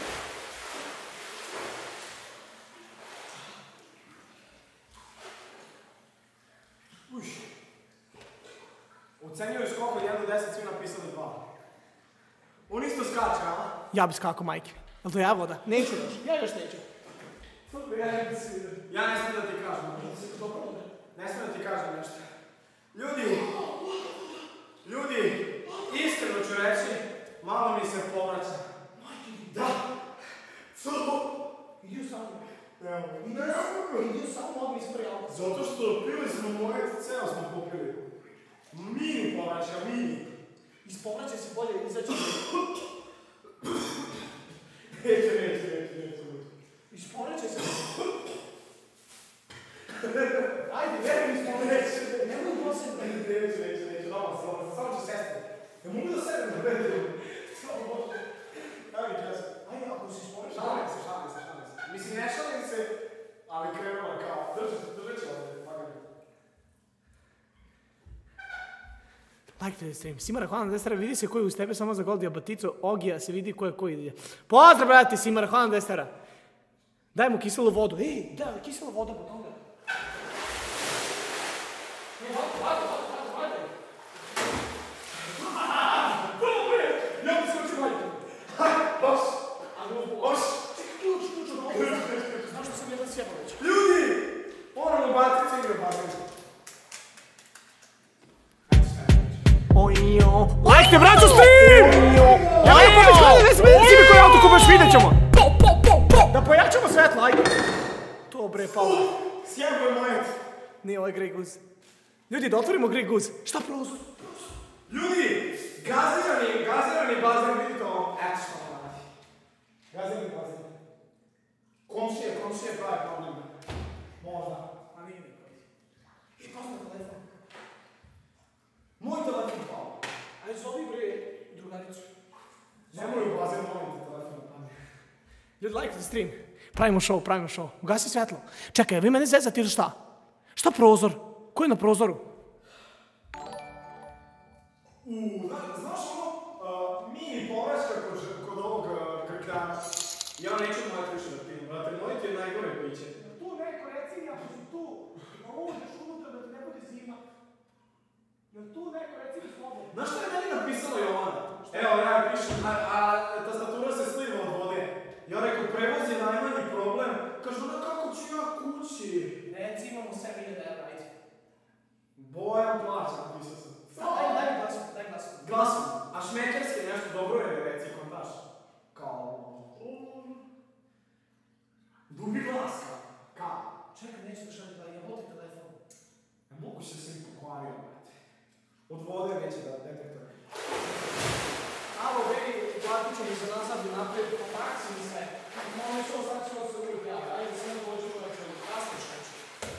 Speaker 1: Ocenjuju skok od 1 do 10, svi napisali 2. On isto skače, a?
Speaker 2: Ja bi skakao, majke. Jel to ja voda? Neću još. Ja još neću.
Speaker 1: Ja ne smijem da ti kažem. Ne smijem da ti kažem nešto. Ljudi, iskreno ću reći, malo mi se povraća. Da. Co?
Speaker 2: Idio samo. Idio samo, odmah isprejao.
Speaker 1: Zato što pili smo moje, ceo smo popili. Mini povraća, mini.
Speaker 2: Iz povraća si bolje izaći.
Speaker 1: Neće.
Speaker 2: Iz povraća si... Ajde, verujem iz povraća. Nemoj posebno.
Speaker 1: Neće. Samo ću sesti. Ja mogu da sedem na bedru.
Speaker 2: Ajde, ako si iz povraća...
Speaker 1: Šalim se. Mislim, ne šalim se, ali krenula kao. Držat ću ovdje, pagani.
Speaker 2: Like stream. Simara, hvala na 10 vidi se koji uz tebe samo za gol diabaticu. Ogija se vidi ko je koji ide. Pozdrav, brati, Simara, hvala na 10. Daj mu kiselu vodu. Da, kisela voda po tome.
Speaker 1: Ja bi skočio majke. Boš.
Speaker 2: Znaš što sam jedan sjebao već?
Speaker 1: Ljudi! Moramo baciti igre bazen.
Speaker 2: Lajkte, braćo, stream! Ja vam popić gledaj, ne smije si mi koji auto kupaš, vidjet ćemo. Da pojačamo svetlo, ajde. To bre, Paolo.
Speaker 1: Sjebo je mojet.
Speaker 2: Nije ovaj Grey Goose. Ljudi, da otvorimo Grey Goose. Šta prozor?
Speaker 1: Ljudi! Gazirani bazen, vidite ovo. Eto što vam radi.
Speaker 2: Gazini. Komšije pravi problem. Možda, a nije niko. I posto telefon. Moj telefon pao. Ajde, zovi bre drugaricu. Nemoj u bazen, molim te telefon pao. Ljudi, lajkajte stream. Pravimo show. Ugasi svetlo. Čekaj, vi mene zezate ili šta? Šta prozor? Ko je na prozoru? Znaš ono, mini povraćka kod ovog krkljana. Ja neću mojati više da pijem, brate, moj ti je najgore piće. Tu neko reci, ako si tu, ovo uđeš unutra da ti ne bude zima. Jel tu neko reci mi slobodno? Znaš šta je meni napisala Jovana? Evo, ja pišem, a tastatura se sliva od vode. Ja rekao, prevoz je najmanji problem. Kažu, da kako ću ja kući? Reci, imamo 7.000 evra, ajde. Bojan plaća, napisao sam. Daj glasom. Glasom. A šmekerski nešto dobro je, reci, kontaš. Kao... Dubi glas, kao. Čekaj, neću da šalim gledaj, ja vodi telefon. Moguće se mi pokvario, brate. Od vode neće da detektor. Alo, baby, platit ću mi se nazadnju naprijed, po taksi mi sve. Molim što, sad ću se uvijek javiti. Ajde, sve ne dođu da ću raspušati.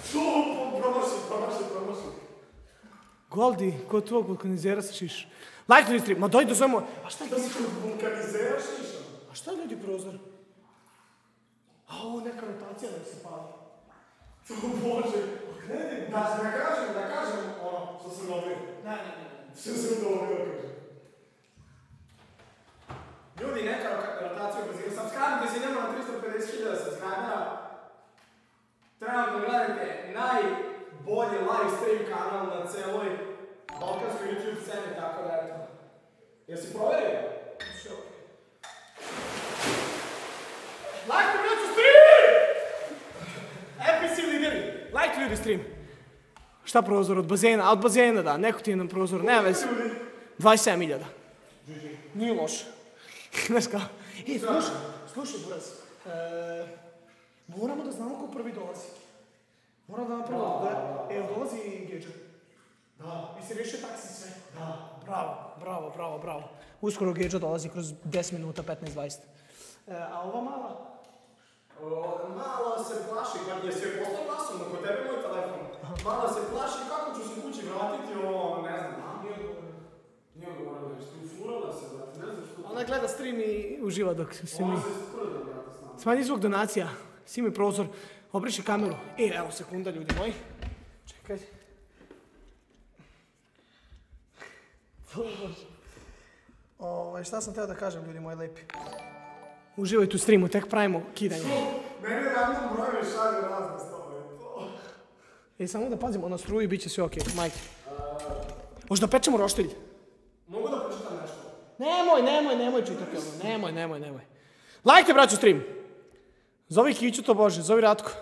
Speaker 2: Promaši. Goldi, ko tu vulkanizera se šiš? Lajk ljudi stream, ma dojde zovemo... A šta je vulkanizera šiša? A šta je ljudi prozor? A ovo neka rotacija da se pali. To Bože. Da kažem ono što sam dobio. Ne. Što sam dobio, kažem. Ljudi, neka rotacija brzina. Subscribe-te se idemo na 350.000 subscribera. Trebam da gledate najbolji live stream kanal na celoj balkanskoj YouTube sceni, tako da eto. Jesi proverio? Sve okej. Lajkte braću stream! Episi lideri. Lajkte ljudi stream. Šta prozor od bazena? A od bazena da, neko ti je na prozoru, nema veze. 27.000. Nije loše. Znaš kao? Slušaj buraz. Moramo da znamo ko prvi dolazi. Moramo da napravimo da... Evo dolazi Geđa. Da. I se riješio taksi sve. Da. Bravo. Uskoro Geđa dolazi kroz 10 minuta, 15-20. A ova mala? Mala se plaši, kad je sve poslao glasom, kod tebe moj telefon. Mala se plaši kako ću se kući vratiti, ne znam. Nije odgovorila nešto, ufurala se, ne znam što... Ona gleda stream i uživa dok se mi... Ona se sprda, brate, s nama. Smanji zvuk donacija, simi prozor, obriši kameru. Evo sekunda, ljudi moji. Čekaj. Šta sam teo da kažem, ljudi moji lepi? Uživajte u streamu, tek pravimo kidanje. Meni random brojeve šalju razne stvari. Samo da pazimo na struju i bit će sve okej, majke. Možda pečemo roštilj? Mogu da pročitam nešto? Nemoj čitati ovo, nemoj. Lajkte, braću, stream. Zovi Kiću to Bože, zovi Ratko.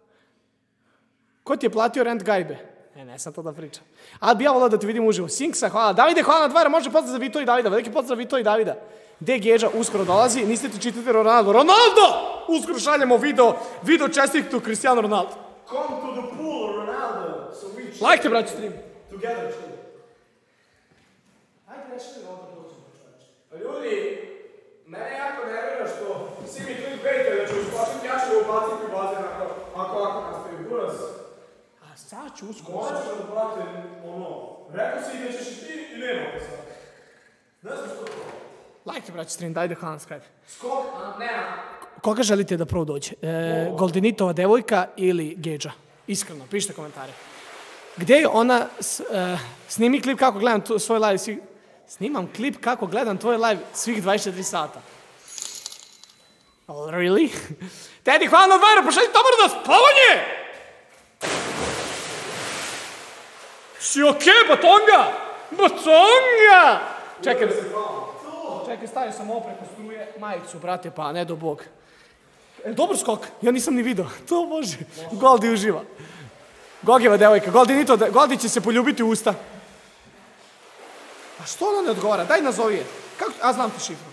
Speaker 2: Ko ti je platio rent gajbe? Ne sam to da pričam. Ali bi ja volao da te vidim uživo. Sinksa, hvala. Davide, hvala na dvara, može pozdrav za Vito i Davida. Veliki pozdrav za Vito i Davida. Gde Geđa uskoro dolazi, niste ti čitati Ronaldo! Uskoro šaljemo video čestitu Cristiano Ronaldo. Come to the pool, Ronaldo. Lajkte, braću, stream. Together, stream. Ajde, rešili ovdje dođemo, čovječe. Ljudi, mene jako nervira što svi mi clickbaite da ću usplašiti, ja ću ga ubaciti u bazen ako nastavi buraz. A sad ću uskoro... Moraš da brate, rekao si da ćeš i ti i nema te sad. Ne znam što to. Lajkte, braći, stream, dajde hvala na Skype. Skok, nema. Koga želite da prvo dođe? Goldenitova devojka ili Geđa? Iskreno, pišite komentare. Gdje je ona... Snimi klip kako gledam svoj live svih... Snimam klip kako gledam tvoj live svih 24 sata. Oh, really? Teddy, hvala na dvajera, pošalji tobor na spavanje! Si okej, batonga? Batonga! Čekaj, stavio sam ovo preko struje majicu, brate, pa ne do Bog. Dobar skok, ja nisam ni vidio. To Bože, Goldi uživa. Gogeva devojka, Goldi će se poljubiti u usta. A što ona ne odgovara? Daj nazovi je. A znam ti šifru.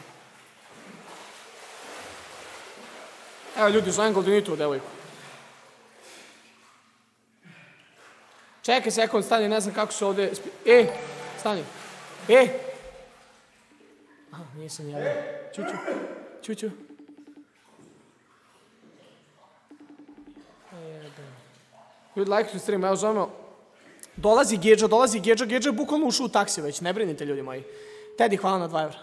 Speaker 2: Evo ljudi, zovem Goldinitovu devojku. Čekaj sekund, stani, ne znam kako se ovdje... Stani. Aha, nije se njavio. Čuću. Ljudi, lajkujte stream, evo zovemo. Dolazi Gedža je bukvalno ušao u taksi već, ne brinite ljudi moji. Tedi, hvala na 2 evra.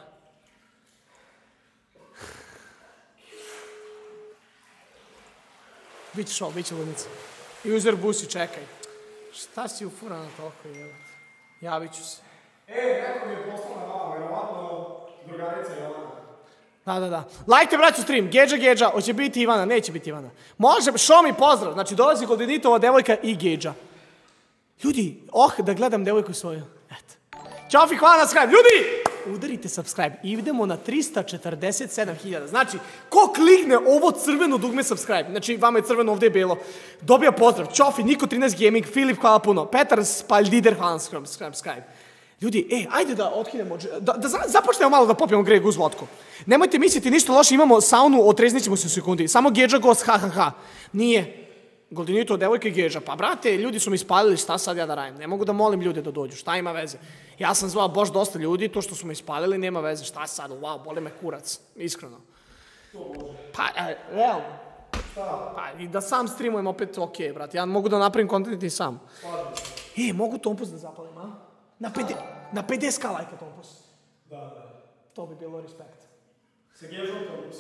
Speaker 2: Biće šao, biće ludnica. User Busi, čekaj. Šta si ufurana toliko, jebate? Javit ću se.
Speaker 1: Neko mi je poslala malo, verovatno drugarica Jovana.
Speaker 2: Da. Lajkte, braću, stream. Gedža, hoće biti Ivana, neće biti Ivana. Može, show mi pozdrav. Znači, dolazi Goldenitova devojka i Gedža. Ljudi, da gledam devojku svoju. Eto. Ćofi, hvala na subscribe. Ljudi, udarite subscribe. Idemo na 347.000. Znači, ko klikne ovo crveno dugme subscribe, znači, vama je crveno, ovdje je belo, dobija pozdrav. Ćofi, Niko 13 Gaming, Filip, hvala puno. Petar Spaldider, hvala na subscribe. Ljudi, ajde da otkinemo, da započnemo malo da popijemo Grey Goose vodku. Nemojte misliti ništa loše, imamo saunu, otreznit ćemo se u sekundi. Samo Gedža gost, ha. Nije. Goldenito, devojka i Gedža. Pa brate, ljudi su mi ispalili, šta sad ja da radim? Ne mogu da molim ljude da dođu, šta ima veze? Ja sam zvao baš dosta ljudi, to što su me ispalili nema veze, šta sad, wow, boli me kurac, iskreno. Pa, realno. Pa, i da sam streamujem opet, okej, brate, ja mogu da napravim kontent i sam. Mogu Tompus da zapalim, a? Na 50k lajka Tompus.
Speaker 1: Da.
Speaker 2: To bi bilo respekt.
Speaker 1: Se Gedžom Tompus.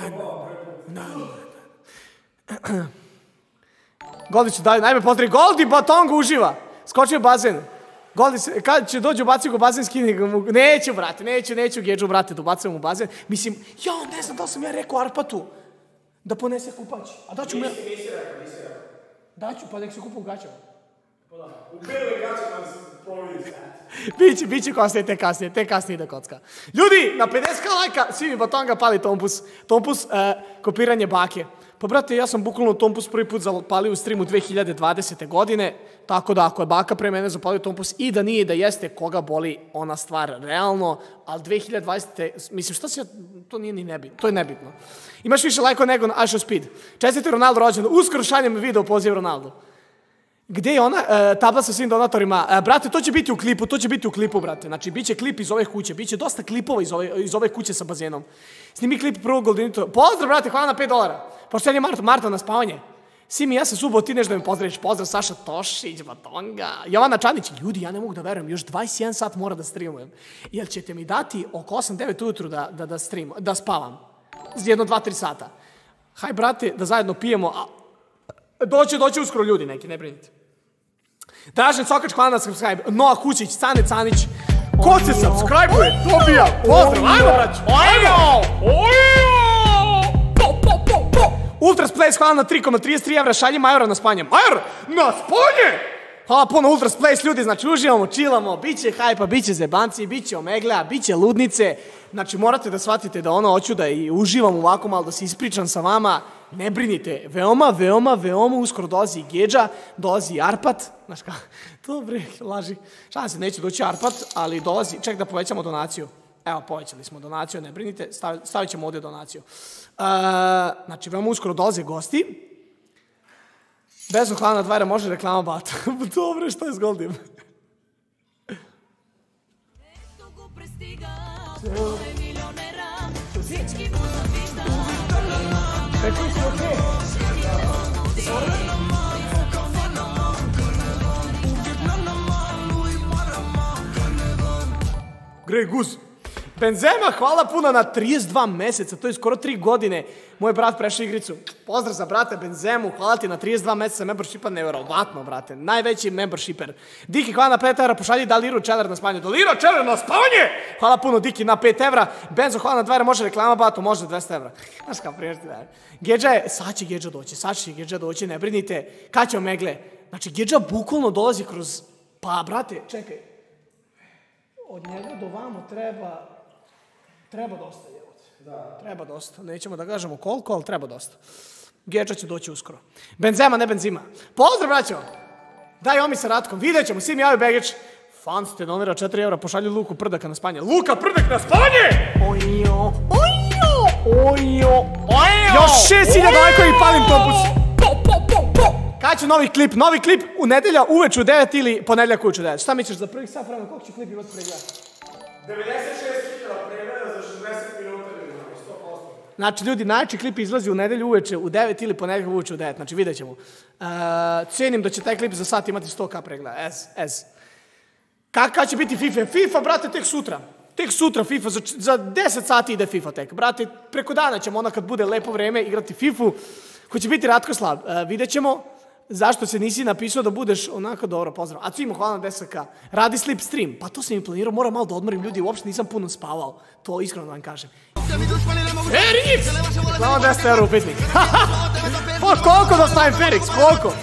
Speaker 2: Goldiću, najme pozdravi. Goldi, Batonga uživa. Skočio bazen. Goldi, kad će dođu ubaciti ga u bazen, skini ga mu. Neću, brate, neću Gedžu, brate, da ubacujem u bazen. Mislim, ne znam da li sam ja rekao Arpatu da ponese kupać. A daću mu ja...
Speaker 1: Nisi rekao.
Speaker 2: Daću, pa nek se kupa u gaćama.
Speaker 1: U bele gaće nam se povidi.
Speaker 2: Biće kasnije, te kasnije ide kocka. Ljudi, na 50k lajka, svi mi Batonga pali Tompus. Tompus, kopiranje bake. Pa brate, ja sam bukvalno Tompus prvi put zapalio u streamu 2020. godine, tako da ako je baka pre mene zapalio Tompus i da nije da jeste, koga boli ona stvar realno, ali 2020. Mislim, šta se ja, to nije ni nebitno, to je nebitno. Imaš više lajkova nego na Asho Speed. Čestite Ronaldo rođendan, uskoro šaljem video poziv Ronaldo. Gde je ona tabla sa svim donatorima? Brate, to će biti u klipu, brate. Znači, bit će klip iz ove kuće, bit će dosta klipova iz ove kuće sa bazenom. Snimi klip prvog Goldenito. Pozdrav, brate, hvala na $5. Poštenje Marta na spavanje. Simi, ja se subo, ti nešto da mi pozdraviš. Pozdrav, Saša Tošić, Batonga. Jovana Čanić, ljudi, ja ne mogu da verujem, još 21 sat mora da streamujem. Jel ćete mi dati oko 8-9 ujutru da spavam? Jedno 2-3 sata. Haj, brate, da zajedno pijemo. Doće uskoro ljudi neki, ne brinite. Dražen Sokač, hvala na subscribe. Noa Kućić, Cane Canić. Ko se subscribe-uje, dobija pozdrav. Ajmo, brać. Ultras Place, hvala na 3,33 evra. Šalji Majora na spanje. Major, na spanje! Hvala puno Ultras Place, ljudi, znači uživamo, chillamo, bit će hajpa, bit će zebanci, bit će omeglja, bit će ludnice. Znači morate da shvatite da hoću da i uživam ovako malo, da se ispričam sa vama. Ne brinite, veoma uskoro dolazi i Gedža, dolazi i Arpat. Znaš kako, dobre, laži. Šta se, neće doći Arpat, ali dolazi, ček da povećamo donaciju. Evo, povećali smo donaciju, ne brinite, stavit ćemo ovdje donaciju. Znači, veoma uskoro dolaze gosti. Bezno hvala na 2 evra, može reklama bata. Dobre, što je s Goldim? Grey Goose. Benzema, hvala puno na 32 meseca, to je skoro 3 godine. Moj brat prešao igricu. Pozdrav za brata Benzemu, hvala ti na 32 meseca membershipa, nevjerovatno, brate. Najveći membershiper. Diki, hvala na 5 evra, pošalji Daliru Čeler na spavanje. Daliru Čeler na spavanje! Hvala puno, Diki, na 5 evra. Benzo, hvala na 2 evra, može reklama batu, može 200 evra. Znaš kao priješti da je. Gedža je, sad će Gedža doći, ne brinite. Kad će omegle? Znači, Gedža bukvalno dolazi kroz... Pa, brate, čekaj. Od njega do vamo treba dosta, jebote. Da. Treba dosta. Nećemo da kažemo koliko, ali treba dosta. Gedža će doći uskoro. Benzema, ne Benzima. Pozdrav, braćo! Daj omi sa Ratkom, vidjet ćemo, svi mi javi Begić. Fan ste donira 4 evra, pošalju Luku Prdaka na spanje. Luka Prdak na spanje! Ojo! Još 6.000 lajkovi i palim Tompus. Kad će novi klip? Novi klip u nedelja uveč u 9 ili ponedjeljak uveč u 9. Šta misliš za prvih sat vremena? Koliko će klip imati pregleda?
Speaker 1: 96.000 pregleda za 60 minuta.
Speaker 2: Znači, ljudi, najjači klip izlazi u nedelju uveče u 9 ili ponedeljak uveče u 9. Znači, vidjet ćemo. Cijenim da će taj klip za sat imati 100k pregleda. Kada će biti FIFA? FIFA, brate, tek sutra. Tek sutra FIFA, za 10 sati ide FIFA tek. Brate, preko dana ćemo onda kad bude lepo vreme igrati FIFA-u, koji će biti Ratkoslav. Vidjet ćemo zašto se nisi napisao da budeš onako dobro, pozdrav. A Cimo, hvala na 10k. Radi slip stream. Pa to sam mi planirao, moram malo da odmorim ljudi, uopšte nisam puno spavao. To iskreno da vam kažem. Ferix! Hvala 10 euro upitnik. Pa koliko da stavim Ferix, koliko?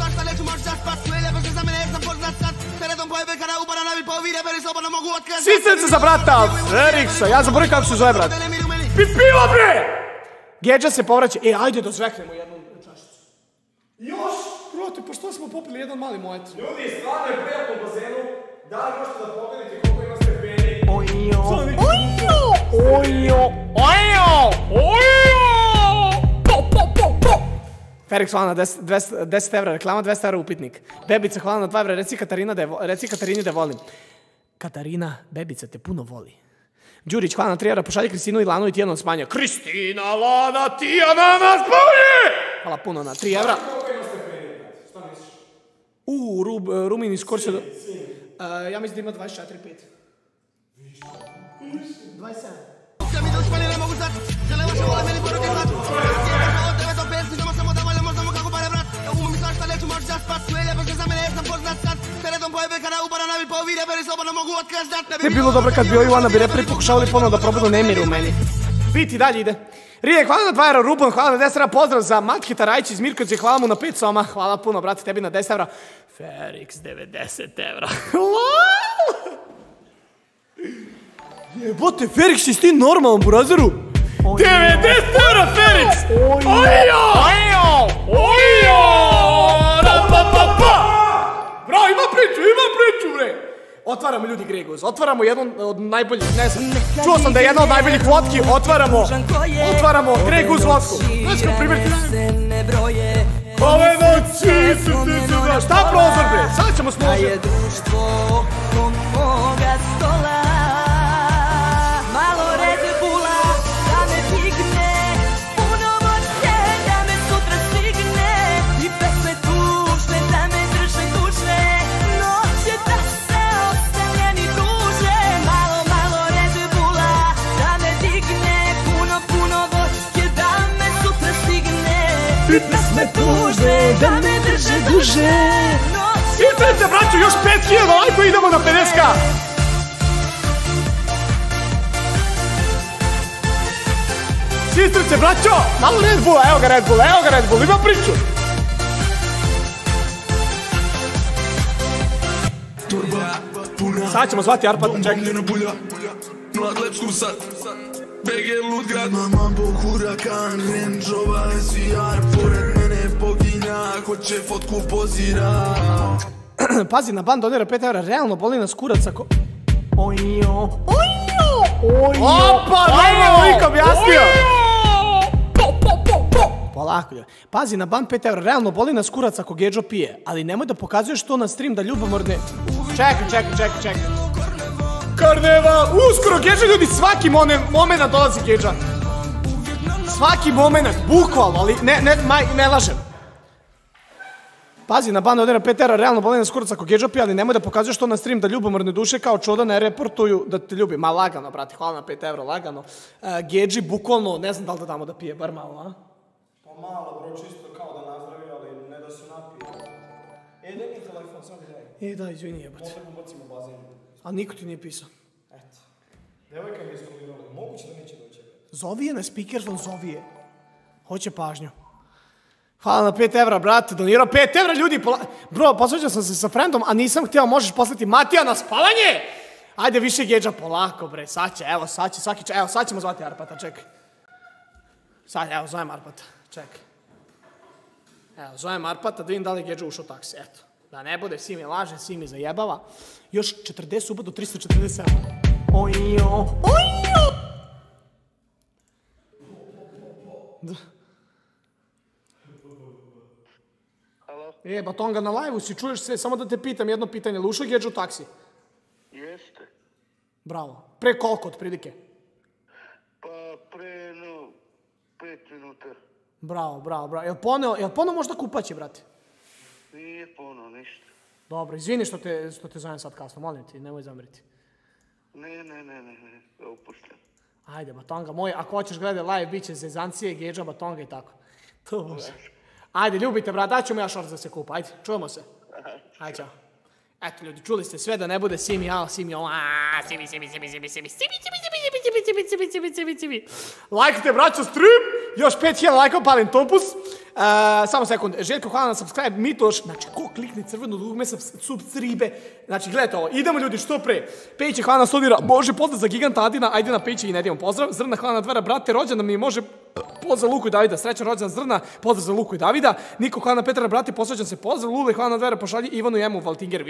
Speaker 2: Sistence za brata Ferixa, ja zaboravim kako se zove brat. Pivo bre! Gedža se povraća. Ajde da zveknemo jednu čašicu. Još? Brate, pa što smo popili jedan mali mojet? Ljudi, stvarno je prijatno u bazenu. Da li možete da pogledate koliko ima stepeni? Ferix, hvala na 10 evra, reklama 200 evra upitnik. Bebica, hvala na 2 evra, reci Katarini da volim. Katarina, bebica te puno voli. Đurić, hvala na 3 evra, pošalji Kristinu i Lanu i Tijana spanja. Kristina, Lana, Tijana na spanje! Hvala puno na 3 evra. Šta misliš? Rumin iz Korsa. Ja mislim da ima 24,5. 27. Ne bilo dobro kad bi ovi Ivana bi repri pokušavali ponovno da probudu nemir u meni. Biti dalje ide. Rije, hvala na 2 evra, Ruban, hvala na 10 evra, pozdrav za Matkita Rajić iz Mirkovića, hvala mu na 5 soma, hvala puno, brate, tebi na 10 evra. Ferix, 90 evra. Jebote, Ferix, si ti normalan, burazeru? 90 evra, Ferix! Bro, ima priču, bre! Otvaramo ljudi Gregos, otvaramo jedan od najboljih, ne znam, čuo sam da je jedna od najboljih vodki, otvaramo Gregos vodku. Znaš kao primjer ti dajem? Ove noći su ti se da, šta prozor bre, sad ćemo složiti.
Speaker 7: Pesme tužne, da me drže duže.
Speaker 2: Sitrite, braću, još 5000 lajko, idemo na 50k. Sitrice, braćo, malo Red Bulla, evo ga Red Bull, ima priču. Sad ćemo zvati Arpata, čekaj.
Speaker 4: Mlad lep skusat, BG lud grad. Mambo, hurakan, Range-ova, SVR. Pored mene boginja, hoće fotku pozira.
Speaker 2: Pazi, na ban donira 5 evra, realno boli nas kurac ako... Opa, nema lik objasnio. Polako, pazi, na ban 5 evra, realno boli nas kurac ako Gedžo pije, ali nemoj da pokazuješ to na stream da ljubomorne... Čekaj. Karneval, uskoro Gedža, ljudi, svaki moment dolazi Gedža. Svaki moment, bukvalno, ali ne lažem. Pazi, na ban donira 5 evra, realno boli nas kurac ako Gedžo pije, ali nemoj da pokazuješ to na stream da ljubomorne duše kao čuda ne reportuju da te ljubi. Ma lagano, brate, hvala na 5 evra, lagano. Gedži, bukvalno, ne znam da li da damo da pije, bar malo, a?
Speaker 1: Pa malo, bro, čisto kao da nazdravi, ali ne da se napije. Daj mi telefon, samo daj.
Speaker 2: Da, izvini, jebate.
Speaker 1: Potrebno bacimo bazen.
Speaker 2: A niko ti nije pisao.
Speaker 1: Eto. Devojka mi je iskolirala, moguće da neće doći.
Speaker 2: Zovi je na speakerphone, zovi je. Hoće pažnju. Hvala na 5 evra, brate, donirao 5 evra, ljudi. Bro, posveđao sam se sa friendom, a nisam htio, možeš poslati Matija na spavanje? Ajde, više Gedža, polako, bre, sad će, evo, sad ćemo zvati Arpata, čekaj. Sad, evo, zovem Arpata, čekaj. Evo, zovem Arpata, da vidim da li je Gedža ušao u taksi, eto. Da ne bude, svi mi laže, svi mi zajebava. Još 40 uba do 347. Batonga, na live-u si, čuješ sve, samo da te pitam jedno pitanje, li ušao Gedža u taksi?
Speaker 10: Jeste.
Speaker 2: Bravo. Pre koliko, otprilike?
Speaker 10: Pa pre, 5 minuta.
Speaker 2: Bravo, bravo, bravo. Jel poneo možda kupaće, brate?
Speaker 10: Nije poneo ništa.
Speaker 2: Dobro, izvini što te zovem sad kasno, molim ti, nemoj zamriti.
Speaker 10: Ne, opuštam.
Speaker 2: Ajde, Batonga moj, ako hoćeš gledati live, bit će zezancije, Gedža, Batonga i tako. To može. Ajde, ljubite, brat, daću mu ja šorc da se kupa, ajde, čujemo se. Ajde, čao. Eto, ljudi, čuli ste sve da ne bude Simi, Simi. Lajkajte, braćo, stream, još 5000 lajkova, palim topus. Samo sekund, Željko, hvala na subscribe, Mitoš, znači, ko klikne crveno dugme subscribe, znači, gledajte ovo, idemo ljudi, što pre, Pejiće, hvala na studira, može pozdrav za giganta Adina, ajde na Pejiće i ne idemo pozdrav, Zrna, hvala na Dvera, brate, rođendan mi može, pozdrav za Luku i Davida, srećan rođendan Zrna, pozdrav za Luku i Davida, Niko, hvala na Petra, brate, posvećam se, pozdrav, Lule, hvala na Dvera, pošalji Ivanu i Emu Valtinger,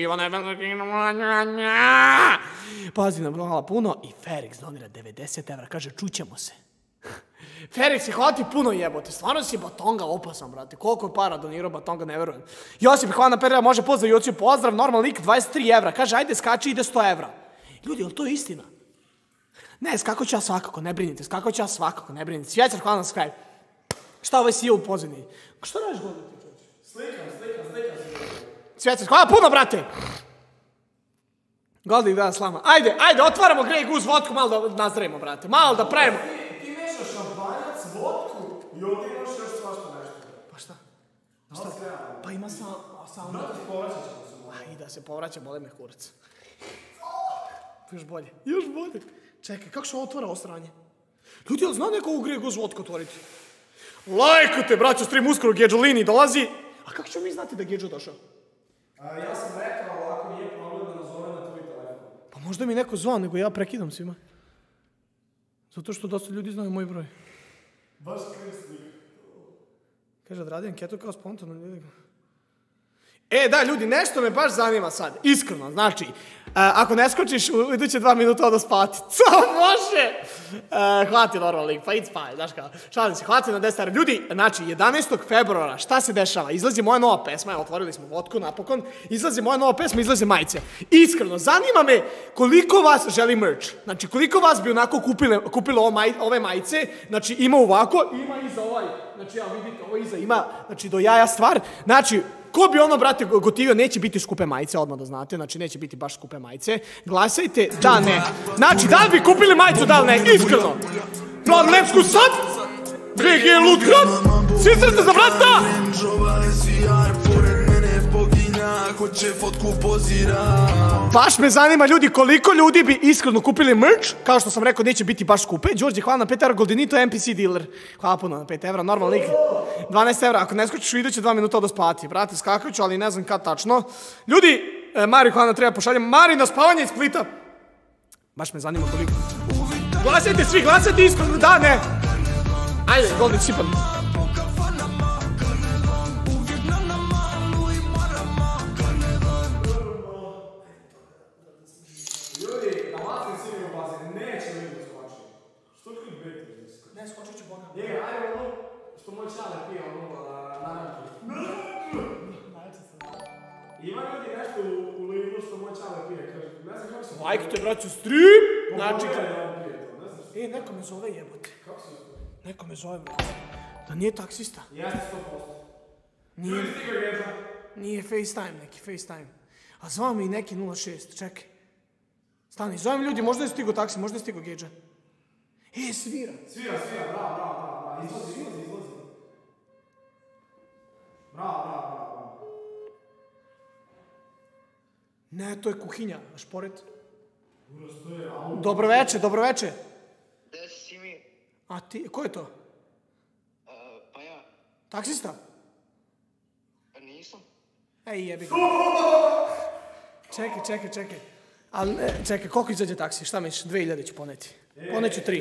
Speaker 2: pazi nam, hvala puno, i Ferix donira 90 evra, kaže, čućemo se. Ferix, hvala ti puno jebote, stvarno si Batonga opasan, brate, koliko je para donirao Batonga, ne verujem. Josip, hvala na Petra, može pozdrav Jociju, pozdrav, normal lik, 23 evra, kaže, ajde skači, ide 100 evra. Ljudi, je li to istina? Ne, skako ću ja svakako, ne brinite, Svjećar, hvala na subscribe. Šta ovaj si je u pozadini? Što radiš godinu ti čovječ? Slikam. Svjećar, hvala puno, brate! Godin da slama. Ajde, otvaramo Grey Goose vodku, malo da nazdravimo, brate, malo da pravimo. Ti mešaš šampanjac, vodku i ovdje imaš još svašta nešto. Pa šta? Pa ima sauna. I da se povraća, bole me kurac. Još bolje. Čekaj, kako se otvara ovo stranje? Ljudi, jel zna neko ovu Grey Goose vodku otvoriti? Lajkujte, braćo, stream uskoro, Gedžolini dolazi. A kako ćemo mi znati da Gedžo došao? Ja sam rekao, ako nije problem da nazove na tvoj telefon. Pa možda mi neko zvao, nego ja prekidam svima. Zato što dosta ljudi znaju moj broj. Baš kristi. Kaže, odradi anketu kao spontano. Da, ljudi, nešto me baš zanima sad. Iskreno, znači, ako ne skočiš u iduće 2 minuta odo spati. Co može? Hvala ti normalno lik, pa idi spaj, znaš kao. Šalim se, hvala ti na 10 evra. Ljudi, znači, 11. februara, šta se dešava? Izlazi moja nova pesma, otvorili smo vodku napokon. Izlazi moja nova pesma, izlaze majice. Iskreno, zanima me koliko vas želi merch. Znači, koliko vas bi onako kupilo ove majice. Znači, ima ovako, ima iza ovaj. Znači, ja vidite, ovo iza ima, znači, do jaja stvar. Znači, ko bi ono, brate, gotivio, neće biti skupe majice, odmah da znate, znači neće biti baš skupe majice. Glasajte, da, ne. Znači, da li bi kupili majicu, da li ne, iskreno. Plan Lepsku sad, BG Ludgrad, svi srce za brata! Baš me zanima, ljudi, koliko ljudi bi iskreno kupili merch, kao što sam rekao, neće biti baš skupe. Đorđe, hvala na 5 evra, Goldenito NPC dealer. Hvala puno na 5 evra, normalno lik. 12 evra, ako ne skočiš u iduće 2 minuta odo spati. Brate, skakajuću, ali ne znam kad tačno. Ljudi, Mari, hvala na treba pošaljem. Mari, na spavanje iz Splita. Baš me zanima koliko. Glasajte svi, glasajte iskreno, da, ne. Ajde, Golden Sipan. Ima ljudi nešto u Lidlu što moj čale pije, kaže, ne znam kako se... Lajkite, braću, stream! Znači... neko me zove jebote. Kako se zove? Neko me zove, brate. Da nije taksista. Jeste 100%. Ljudi stigo Gedža. Nije FaceTime neki, FaceTime. A zvao mi i neki 06, čekaj. Stani, zovem ljudi, možda je stigo taksi, možda je stigo Gedža. Svira. Svira, bravo. Izlazi. Bravo. Ne, to je kuhinja, šporet. Dobro veče.
Speaker 10: Gde si mi?
Speaker 2: A ti, ko je to?
Speaker 10: Pa ja.
Speaker 2: Taksista?
Speaker 10: Pa nisam.
Speaker 2: Jebi ga. Čekaj. Ali, čekaj, koliko izađe taksi? Šta misliš? 2000 ću poneti. Poneću 3.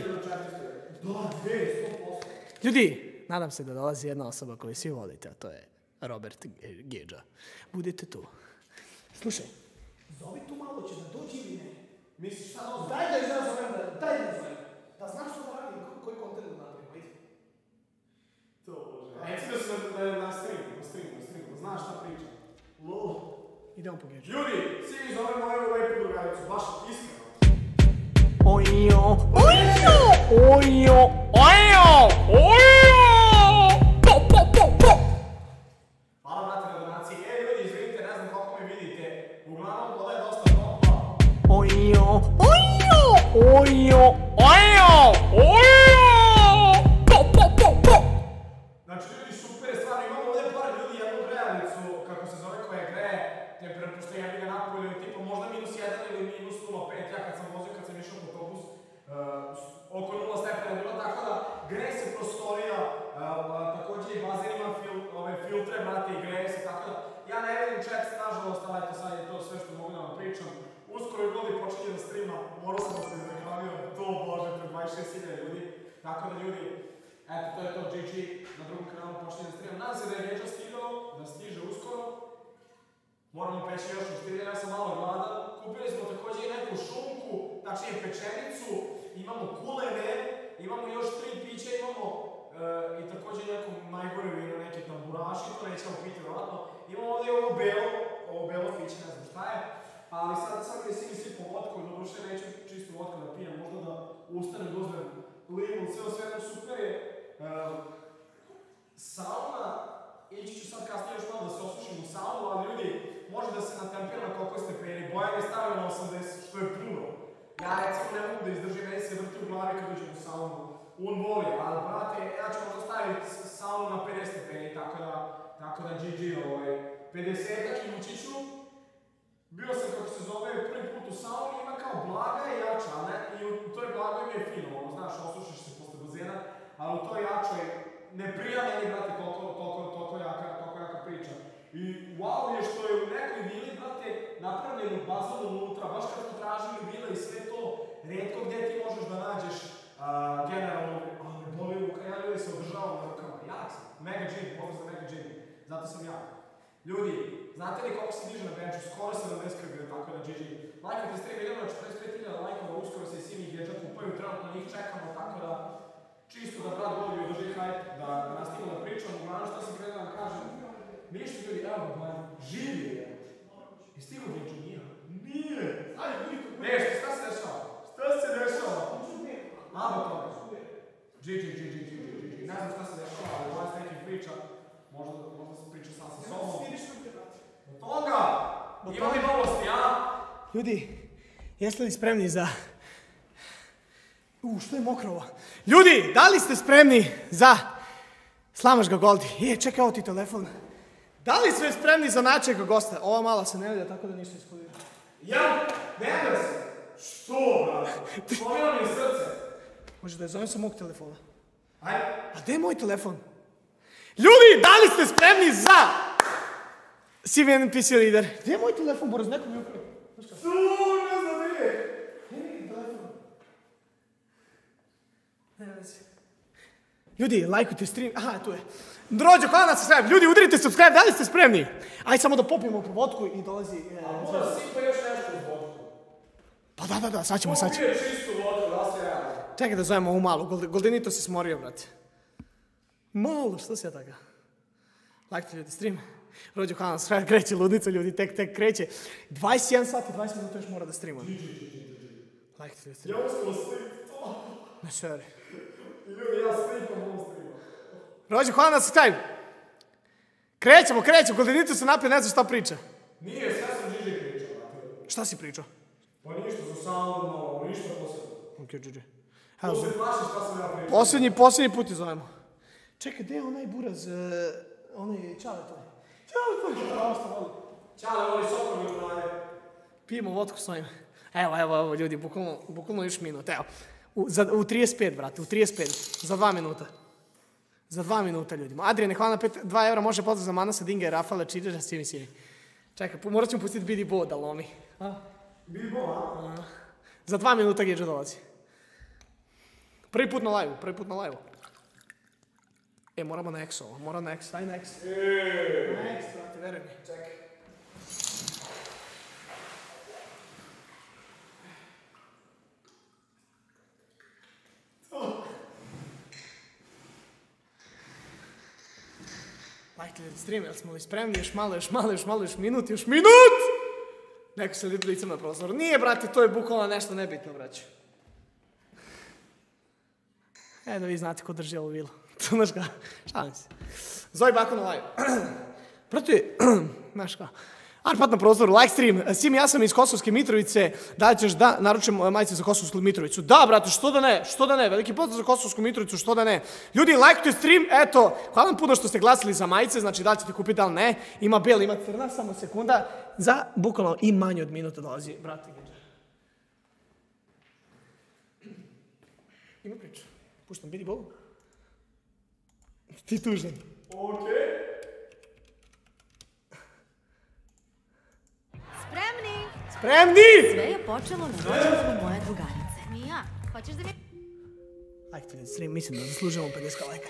Speaker 2: Ljudi, nadam se da dolazi jedna osoba koju svi volite, a to je Robert Gedža. Budete tu. Slušaj. Zovi tu malo, će da dođi ili ne? Misliš šta ono? Daj da izrazovem, da znaš što da radim, koji kontent da napravim, ajde. To bože. Reci da se na streamu, znaš šta pričam. Idemo po Gedžu. Ljudi, svi mi zovemo ovu lepu drugaricu, baš iskreno. Ojo! Uglavnom, voda je dosta topla.
Speaker 1: Ojo, ojo, ojo, ojo, ojo! Po, po, po, po!
Speaker 2: Znači, ljudi, super je stvarno, imamo ovdje par ljudi, jednu grejalicu, kako se zove, koja greje temperature, ja bi ga napolju, tipa možda -1 ili -0,5, ja kad sam vozio, kad sam išao po autobus, oko 0 stepena bilo, tako da greje se prostorija, također i bazen ima filtre, brate, i greje se, tako da ja ne vidim čet, nažalost, ali eto sad je to sve što mogu da vam pričam. Uskoro je god i počinje da streama, morao sam da se reklamio, to bože, pred 26.000 ljudi, tako da ljudi, eto, to je to, GG, na drugom kanalu počinje da streamam. Nadam se da je Geđa stigao, da stiže uskoro. Moramo peći još u stilje, ja sam malo gladan. Kupili smo također i neku šunku, znači i pečenicu, imamo kulene, imamo još 3 pića, imamo i također neku najgore vino, neki tamburaši, to nećemo piti vjerojatno. Imamo ovdje ovo belo piće, ne znam šta je. Ali sad mi si svi po vodku, doduše neću čistu vodku da pijem, možda da ustanem, da uzmem limu, sve o svetom super je. Sauna, ići ću sad kasnije još malo da se osušim u saunu, ali ljudi, može da se natempira na koliko stepeni, Bojan je stavio na 80, što je puno. Ja recimo ne mogu da izdržim, meni se vrti u glavi kad uđem u saunu. On voli, ali brate, ja ću možda staviti saunu na 50 stepeni, tako da GG, 50-ak i ući ću. Bio sam, kako se zove, prvi put u sauni, ima kao blaga i jača, ne? I u toj blagoj mi je fino, znaš, osušiš se posle bazena, ali u toj jačoj ne prija meni, brate, toliko jaka priča. I wow je što je u nekoj vili, brate, napravljeno bazon unutra, baš kad smo tražili vile i sve to, retko gdje ti možeš da nađeš generalno, ali me boli ruka, ja ljudi se održavam na rukama, jak sam, mega gym, pozdrav za mega gym, zato sam jak. Ljudi, znate li koliko se diže na benchu? Skoro 70 kg, tako da GG. Lajkajte stream, idemo na 45.000 lajkova, uskoro se i svi njih Geđa kupaju, trenutno njih čekamo, tako da čisto da brat Goldi održi hype, da nastavimo da pričamo, uglavnom što sam krenuo da vam kažem. Ništa ljudi, evo ga gledam, živi je. I stigo Geđa, nije? Nije! Ajde, budi tu. Nešto, šta se dešava? Šta se dešava? Aba toga. GG. Ne znam šta se dešava, ali ovaj s nekim priča. Možda sam pričao sam sa sobom. Od toga! Ima li novosti, a?
Speaker 1: Ljudi, jeste li spremni za... što je mokro ovo? Ljudi, da li ste spremni za... Slamaš ga Goldi. Čekaj, ovo ti telefon. Da li ste spremni za načega gosta? Ova mala se ne vidi, tako da ništa iskolira.
Speaker 2: Ja, ne da se. Što, brate? Pomira mi srce.
Speaker 1: Može da je zovem sa mog telefona.
Speaker 2: Ajde.
Speaker 1: A gdje je moj telefon? Ljudi, da li ste spremni za... CVN PC Leader? Gdje je moj telefon, Boris? Neko mi ukrao.
Speaker 2: Što, ne znam gdje je.
Speaker 1: Gdje je telefon? Ne vezi. Ljudi, lajkujte stream. Aha, tu je. Rođo, hvala na subscribe. Ljudi, udarite subscribe, da li ste spremni? Ajde samo da popijemo po vodku i dolazi...
Speaker 2: A mora sipa još nešto uz vodku.
Speaker 1: Pa da, sad ćemo.
Speaker 2: Popije čistu vodku, da se radi.
Speaker 1: Čekaj da zovemo ovu malu. Goldenito se smorio, brate. Malo, što se je taka? Lajkite ljudi stream. Rođo, hvala na subscribe. Kreće ludnica, ljudi, tek kreće. 21 sati, 20 minuta još mora da streamam. Lajkite ljudi stream.
Speaker 2: Ja uskoro sliku to.
Speaker 1: Ne seri.
Speaker 2: Ljudi, ja slikam ovo streama.
Speaker 1: Rođo, hvala na subscribe. Krećemo, Goldenito se napije, ne znam šta priča.
Speaker 2: Nije, sve sam GG pričao, brate.
Speaker 1: Šta si pričao?
Speaker 2: Pa ništa za saunu, ništa posebno.
Speaker 1: Okej, GG.
Speaker 2: To se plaši šta sam ja pričao.
Speaker 1: Posljednji put je zovemo. Čekaj, gdje je onaj buraz, onaj Čale to?
Speaker 2: Čale voli sokom i ulanje.
Speaker 1: Pijemo vodku s ovim. Evo, ljudi, bukvalno još minut, evo. U 35, brate, u 35, za 2 minuta. Za 2 minuta, ljudima. Adriane, hvala na 2 evra, može pozdrav za Manasa, Dinga, Rafala, Čireža, svi. Čekaj, morat ćemo pustiti Bidi Bo da lomi.
Speaker 2: Bidi Bo, a?
Speaker 1: Za 2 minuta Geđa dolazi. Prvi put na live-u. Moramo na X ovo, aj na X. Na X, brate, veruj mi.
Speaker 2: Čekaj.
Speaker 1: Lajkite ljudi stream, jel smo li spremni? Još minut! Neko se vidi licem na prozoru. Nije, brate, to je bukvalno nešto nebitno, braću. Da vi znate ko drži ovu vilu. Znaš šalim se. Zove bako na live. Brate, znaš
Speaker 2: Arpad na prostoru, live stream. Sim, ja sam iz Kosovske Mitrovice. Da li ćeš da naručim majice za Kosovsku Mitrovicu? Da, brate, što da ne? Veliki pozdrav za Kosovsku Mitrovicu, što da ne? Ljudi, lajkujte stream, eto, hvala vam puno što ste glasili za majice, znači da li ćete kupiti, da li ne. Ima bela, ima crna, samo sekunda. Za bukvalno i manje od minuta dolazi, brate. Ima priča. Puštam, vidi Bogu. Ti tužan. Okej. Spremni!
Speaker 11: Sve je počelo na rođendan moje drugarice.
Speaker 3: Mija, hoćeš da mi...
Speaker 2: Ajde, stream, mislim da zaslužujemo 50 lajka.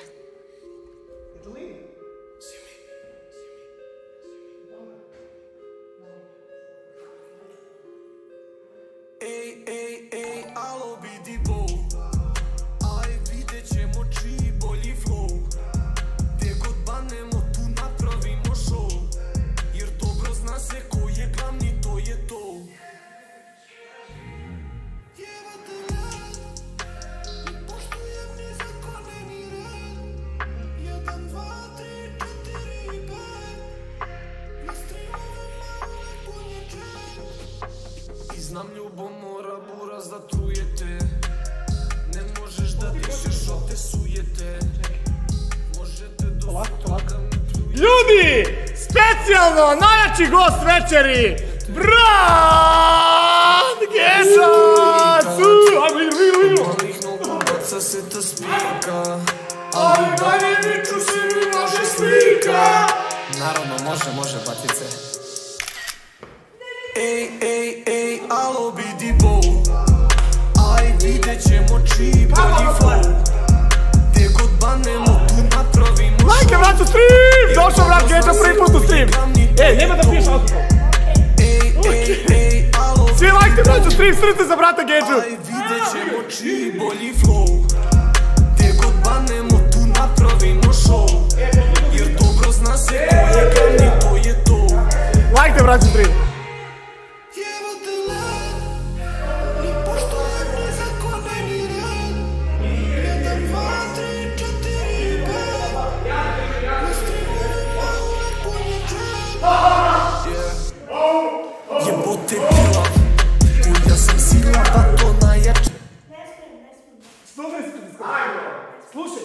Speaker 5: Ej, alo vidi bo. Aj, vidjet ćemo čiji bolji flow. Gdje god banemo, tu napravimo show. Jer dobro zna se ko je glavni, to je to. Znam ljubomora buraz da trujete. Ne možeš da dišeš od te sujete. Možete da me pljujete.
Speaker 2: Ljudi, specijalno, najjači gost večeri, brat Geša! Ajmo, idemo.
Speaker 5: Malih nogu baca se ta spika. Ali dalje viču si mi može slika. Naravno, može batice. Ej, alo vidi bo. Aj, vidjet ćemo čiji bolji flow. Gdje god banemo, tu napravimo show.
Speaker 2: Lajke, vratu, stream! Došao, brat Geša, prvi put u stream. Ej, nema da piješ alkohol.
Speaker 5: Ej, alo
Speaker 2: Svi lajkte, vratu, stream, srce za brata Gešu.
Speaker 5: Aj, vidjet ćemo čiji bolji flow. Gdje god banemo, tu napravimo show. Jer dobro zna se ko je glavni, to je to.
Speaker 2: Lajkte, vratu, stream.
Speaker 5: Jebote bila, kuja sam sila, pa to najjače.
Speaker 2: Slušaj,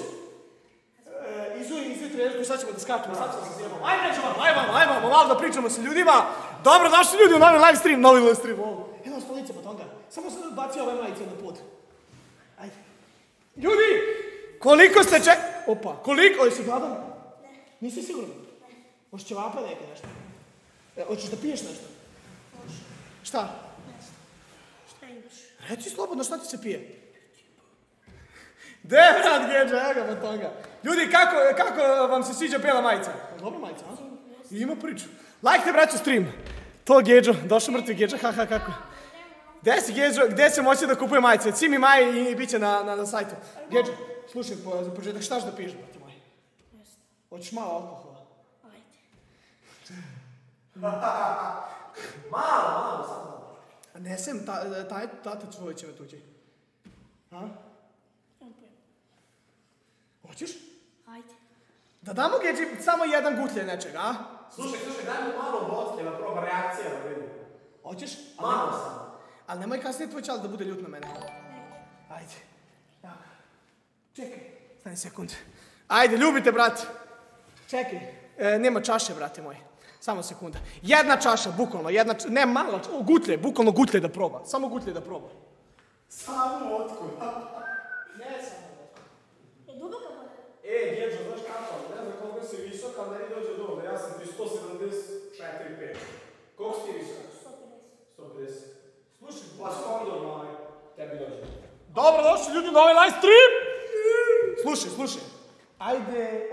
Speaker 2: izuj trenerku, sad ćemo da skačemo, sad ćemo da se zjebamo. Ajmo, malo da pričamo sa ljudima. Dobro, došli ljudi u novi live stream, Evo, stolice potonga. Samo sam bacio ove majice na pod. Ajde. Ljudi, koliko ste Opa, koliko? Jesi gladan? Ne. Nisi siguran? Ne. Možeš ćevapa neke nešto? Hoćeš da piješ nešto? Može. Šta? Nešto. Šta imaš? Reci slobodno, šta ti se pije? De, brat Geđa, evo ga potonga. Ljudi, kako vam se sviđa bela majica? Dobra majica, a? Ima priču. Lajkte, braću, stream. To Geđo, došao mrtvi Geđa, haha, kako? Gde si Geđo, gde se moći da kupuje majice? Cimi Maji i bit će na sajtu. Geđo, slušaj, za početak, štaš da piješ, brate moj? Hoćeš malo alkohola? Ajde. Malo, sad malo. Nesem, tata tvoj će me tući. A? Hoćeš?
Speaker 3: Ajde.
Speaker 2: Da damo Geđi samo jedan gutlje nečega, a?
Speaker 1: Slušaj, daj mu malo vodke da proba reakcija da vidim.
Speaker 2: Hoćeš?
Speaker 1: Malo samo.
Speaker 2: Ali nemoj kasnije tvoj čal da bude ljut na mene. Ajde. Čekaj. Stani sekund. Ajde, ljubite, brate. Čekaj. Nema čaše, brate moji. Samo sekunda. Jedna čaša, bukvalno. Ne, mala čaša. Gutlje, bukvalno gutlje da proba. Samo gutlje da proba. Samo vodku. Ne, samo vodku.
Speaker 3: Je duboka voda?
Speaker 1: Geđo, znaš kako? Ne znam koliko si visok, ali meni dođe dobro. Ja sam ti 174,5. Koliko si ti visok? 150. Slušaj, pa skondor mali. Tebi dođe.
Speaker 2: Dobro, došli ljudi na ovaj live stream! Slušaj. Ajde,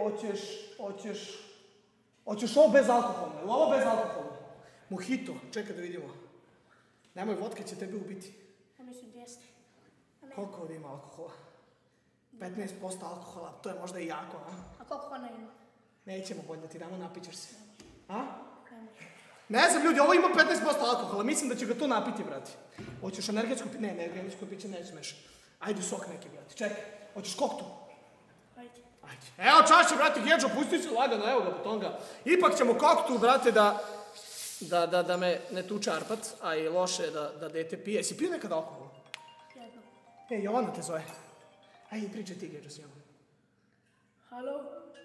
Speaker 2: hoćeš ovo bez alkohola. Ili ovo bez alkohola? Mojito, čekaj da vidimo. Nemoj, vodka će tebi ubiti.
Speaker 3: Ja mislim da jeste.
Speaker 2: Koliko ovdje ima alkohola? 15% alkohola, to je možda i jako, a?
Speaker 3: A koliko ona ima?
Speaker 2: Nećemo bolje da ti damo, napićeš se. A? Ne znam ljudi, ovo ima 15% alkohola, mislim da će ga to napiti, brati. Hoćeš energetsko piće? Ne, energetsko piće ne smeš. Ajde sok neki, brati, čekaj. Hoćeš koktu?
Speaker 3: Ajde.
Speaker 2: Evo čaše, brate, Geđo, pusti se lagano, evo ga potonga. Ipak ćemo koktu, brate, da... Da me ne tuče Arpat, a i loše je da dete pije. Si pio nekada alkohol?
Speaker 12: Jedno.
Speaker 2: Jovana te zove. Ajde, pričaj ti, Gedžo, s njom.
Speaker 12: Halo?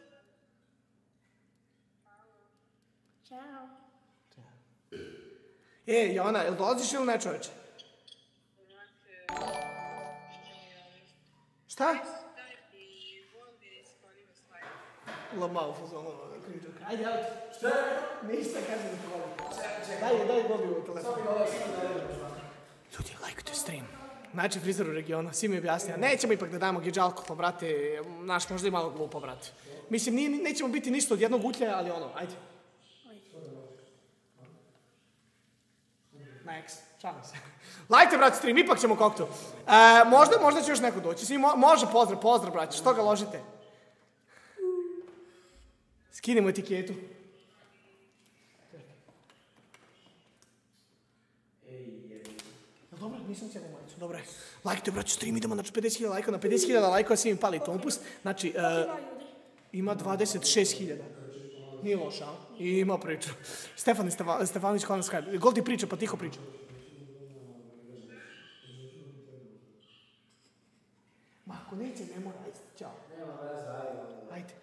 Speaker 12: Ćao.
Speaker 2: Jovana, jel dolaziš ili ne, čoveče? Šta? Lamao, fuzonu, kriđak. Ajde, javite. Šta je? Ništa, kaže da te volim. Daj volim u telefon. Ljudi, lajkujte stream. Najče frizer u regionu, svi mi objasnija. Nećemo ipak da dajemo Gedža alkohol, brate. Naš možda i malo glupo, brate. Mislim, nećemo biti ništa od jednog utljaja, ali ono, ajde. Next, šalim se. Lajte, brate, stream, ipak ćemo koktel. Možda će još neko doći. Svi može, pozdrav, brate, što ga ložite? Skinimo etiketu. Dobro, nisam cijelo majicu. Dobro je. Lajkite, brate, stream, idemo na 50.000 lajkova. Na 50.000 lajkova svi mi pali tompus. Znači, ima 26.000. Nije loša, a? I ima priču. Stefanović, hvala na Skype. Gol ti priča, pa tiho priča. Ma, ako neće, ne mora, ajde, ćao. Ajde.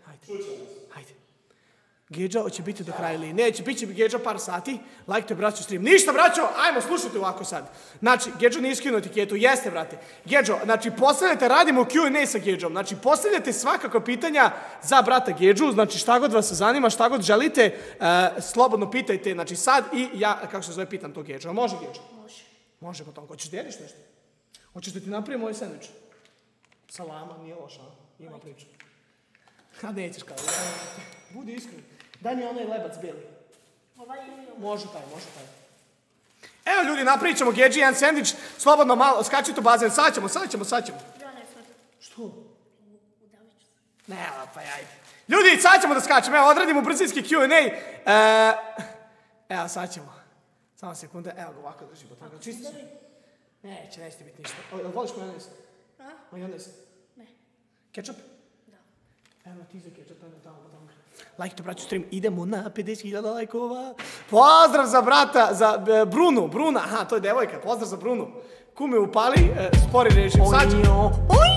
Speaker 2: Gedža, hoće biti do kraja ili neće, bit će Gedža par sati. Lajkite, braćo, stream. Ništa, braćo, ajmo, slušajte ovako sad. Znači, Gedžo nije skinuo etiketu, jeste, brate. Gedžo, znači, postavljate, radimo Q&A sa Gedžom. Znači, postavljate svakako pitanja za brata Gedžu. Znači, šta god vas zanima, šta god želite, slobodno pitajte, znači, sad i ja, kako se zove, pitam to Gedžo. Može, Gedžo?
Speaker 12: Može.
Speaker 2: Može, potom. Hoćeš da jediš nešto? Hoćeš da ti napravim ovaj sandvič? Salama, nije loša, ima priču. A nećeš kao, budi iskren. Daj mi onaj lebac bijeli. Može taj. Evo ljudi, napravit ćemo Gedži jedan sandvič, slobodno malo, skačite u bazen, sad ćemo.
Speaker 12: Ja ne smijem.
Speaker 2: Što?
Speaker 12: Udavit ću se.
Speaker 2: Ne, pa ajde. Ljudi, sad ćemo da skačemo, evo, odradimo brzinski Q&A. Evo, sad ćemo. Samo sekunde, evo ga ovako drži. Čisti se? Neće biti ništa. Voliš majonez? Majonez?
Speaker 12: Ne.
Speaker 2: Kečap?
Speaker 12: Da.
Speaker 2: Evo ti za kečap, tamo. Lajkite, braću, stream, idemo na 50.000 lajkova. Pozdrav za brata, za Bruna, aha, to je devojka, pozdrav za Brunu. Kume upali, spori režim, sad ćemo.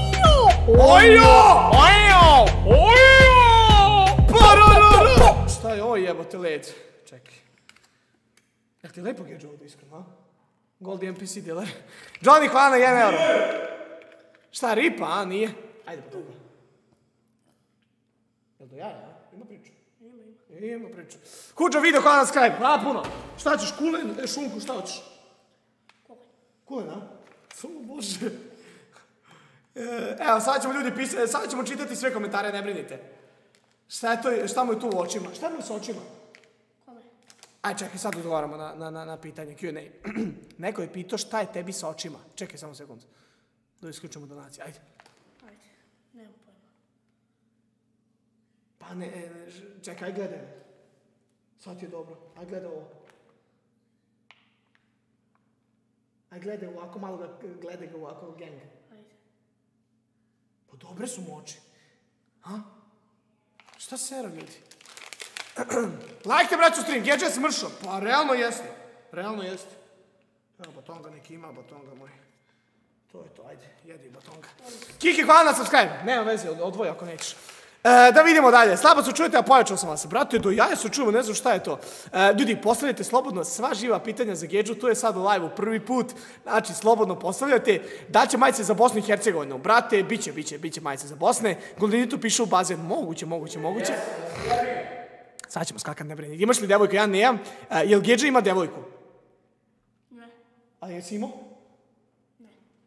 Speaker 2: Šta je ovo jebote led? Čekaj. Jel ti lepo Gedžo ovdje iskreno, a? Goldi NPC dealer. Johnny, hvala na 1 euro. Šta, ripa, a? Nije? Ajde, pa dobro. Jel do jaja, a? Ima priču? Ima priču. Kuđa video, hvala na Skype, hvala puno. Šta ćeš, kulen, šunku, šta hoćeš? Kulen, a? Samo bože. Evo, sad ćemo ljudi pisati, sad ćemo čitati sve komentare, ne brinite. Šta mu je tu u očima? Šta mu je s očima? Aj, čekaj, sad odgovaramo na pitanje, Q&A. Neko je pitao šta je tebi sa očima. Čekaj, samo sekund. Da isključimo donacije, ajde.
Speaker 12: Ajde, nemam pojma.
Speaker 2: Pa ne, čekaj, aj gledaj. Sad ti je dobro, aj gledaj ovo. Aj gledaj ovako, malo ga, gledaj ga ovako, gang.
Speaker 12: Ajde.
Speaker 2: Pa dobre su mu oči. Ha? Šta se sera, ljudi? Lajkite, braću, stream, Gedža je smršao. Pa realno jeste. Evo, batonga neki ima, batonga moj. To je to, ajde, jedi batonga. Kiki, hvala na subscribe. Nema veze, odvoj ako nećeš. Da vidimo dalje. Slabo se čujete, a pojačao sam vas. Brate, do jaja se čujemo, ne znam šta je to. Ljudi, postavljajte slobodno sva živa pitanja za Gedžu. Tu je sad u live-u prvi put. Znači, slobodno postavljajte. Daće majice za Bosnu i Hercegovinu. Brate, biće majice za Bosne. Goldinitu piše u bazen. Moguće. Sad ćemo skakat, ne brini. Imaš li devojku? Ja nemam. Jel Gedža ima devojku?
Speaker 12: Ne.
Speaker 2: A jesi imao?
Speaker 12: Ne.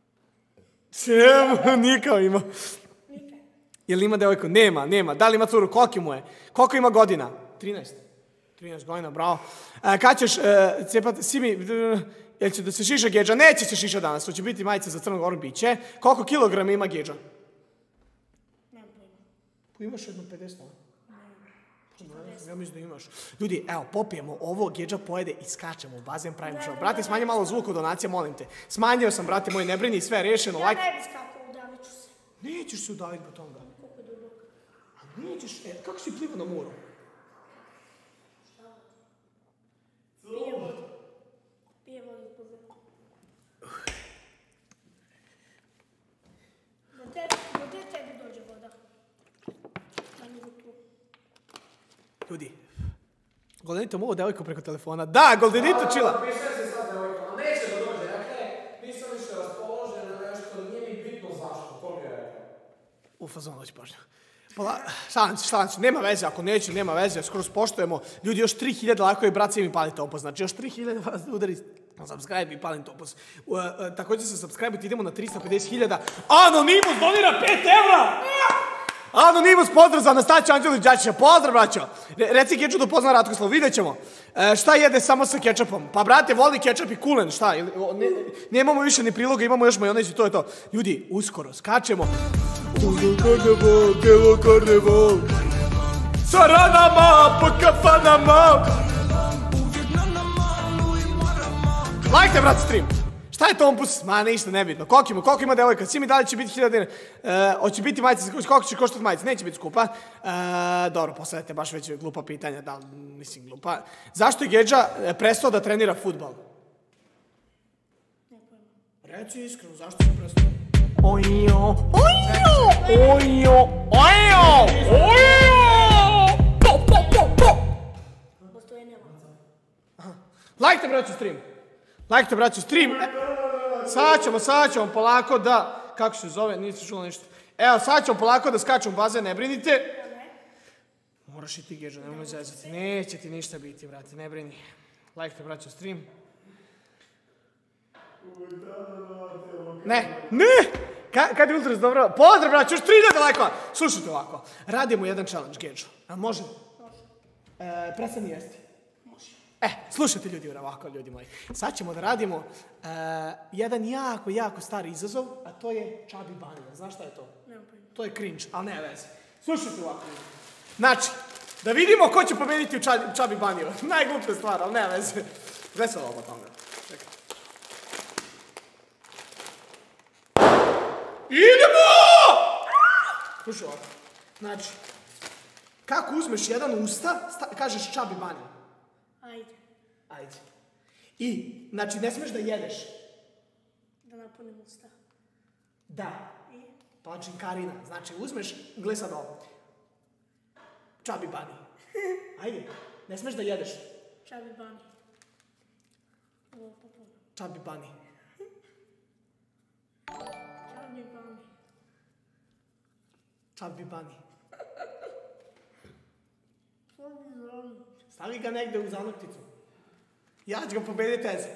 Speaker 2: Čemu? Nikao ima. Jel ima devojku? Nema. Da li ima curu? Koliko mu je? Koliko ima godina? 13. 13 godina, bravo. Kad ćeš cepati, jel će da se šiša Gedža? Neće se šiša danas, to će biti majice za Crnu Goru, biće. Koliko kilograma ima Gedža?
Speaker 12: Nemam pojma.
Speaker 2: Pa imaš jedno 50, a? Ja mislim da imaš. Ljudi, evo, popijemo ovo, Gedža pojede i skačemo u bazen, pravimo show. Brate, smanji malo zvuk od donacija, molim te. Smanjio sam, brate, moj, ne brini, sve je rešeno.
Speaker 12: Ja ne bi skakao, udavit ću se.
Speaker 2: Nećeš se udaviti, batonga.
Speaker 12: Koliko je duboko?
Speaker 2: A nećeš, kako si pliva na moru? Ljudi, Goldenito mu ovo devojku preko telefona. Da, Goldenito čila.
Speaker 1: Piše se sad devojka, ali neće da dođe, dakle, nisam više raspoložen na nešto, nije mi bitno zašto, to mi je rekao.
Speaker 2: U fazonu već pažnja. Šalim se, nema veze, ako neće, nema veze, skoro spoštujemo. Ljudi, još 3000 lajkova i brat mi pali topos, znači još 3000 vas udari na subscribe i palim topos. Također se subscribe-iti, idemo na 350.000. Anonimus donira 5 evra! Anonimus, pozdrav za Anastaciju Anđelić Đačića, pozdrav braćo! Reci Keču da pozna Ratkoslav, vidjet ćemo. Šta jede samo sa kečapom? Pa brate, voli kečap i kulen, šta? Nemamo više ni priloga, imamo još majonez i to je to. Ljudi, uskoro, skačemo. Karneval, sa ranama, po kafanama. Lajkte, brate, stream. Šta je Tompus? Ma, ništa, nebitno. Koliko ima devojka? Svi mi da li će biti 1000 dinara? Hoće biti majice, koliko će koštati majice? Neće biti skupa. Dobro, postavljate baš već glupa pitanja. Da, mislim, glupa. Zašto je Gedža prestao da trenira fudbal? Reci iskreno, zašto je prestao? Ojo! Lajkte, braću, stream. Sad ćemo polako da... Kako se zove? Nisi čula ništa. Evo, sad ćemo polako da skačemo u bazen, ne brinite. Moraš i ti, Gedža, nemoj zezati. Neće ti ništa biti, brate, ne brini. Lajkte, braću, stream. Ne! Kad je ultras dobro? Pozdrav, braću, još 3000 lajkova! Slušajte ovako, radimo jedan challenge, Gedžo. A može? Prestani jesti. Slušajte ljudi, ovako, ljudi moji. Sad ćemo da radimo jedan jako stari izazov, a to je Čabi Banija. Znaš šta je to? To je cringe, ali ne veze. Slušajte ovako, ljudi. Znači, da vidimo ko će pobediti u Čabi Baniju. Najgluplja stvar, ali ne veze. Veselo ovo toga. Čekaj. Idemo! Slušaj ovako. Znači, kako uzmeš jedan usta, kažeš Čabi Banija. Ajde. I, znači, ne smiješ da jedeš.
Speaker 12: Da napunim usta.
Speaker 2: Da. Pa činkarina. Znači, uzmeš, gle sad ovo. Čabi Bani. Ajde, ne smiješ da jedeš.
Speaker 12: Čabi Bani.
Speaker 2: Čabi Bani. Čabi Bani. Stavi ga negde u zanokticu. Ja ću ga pobediti teze.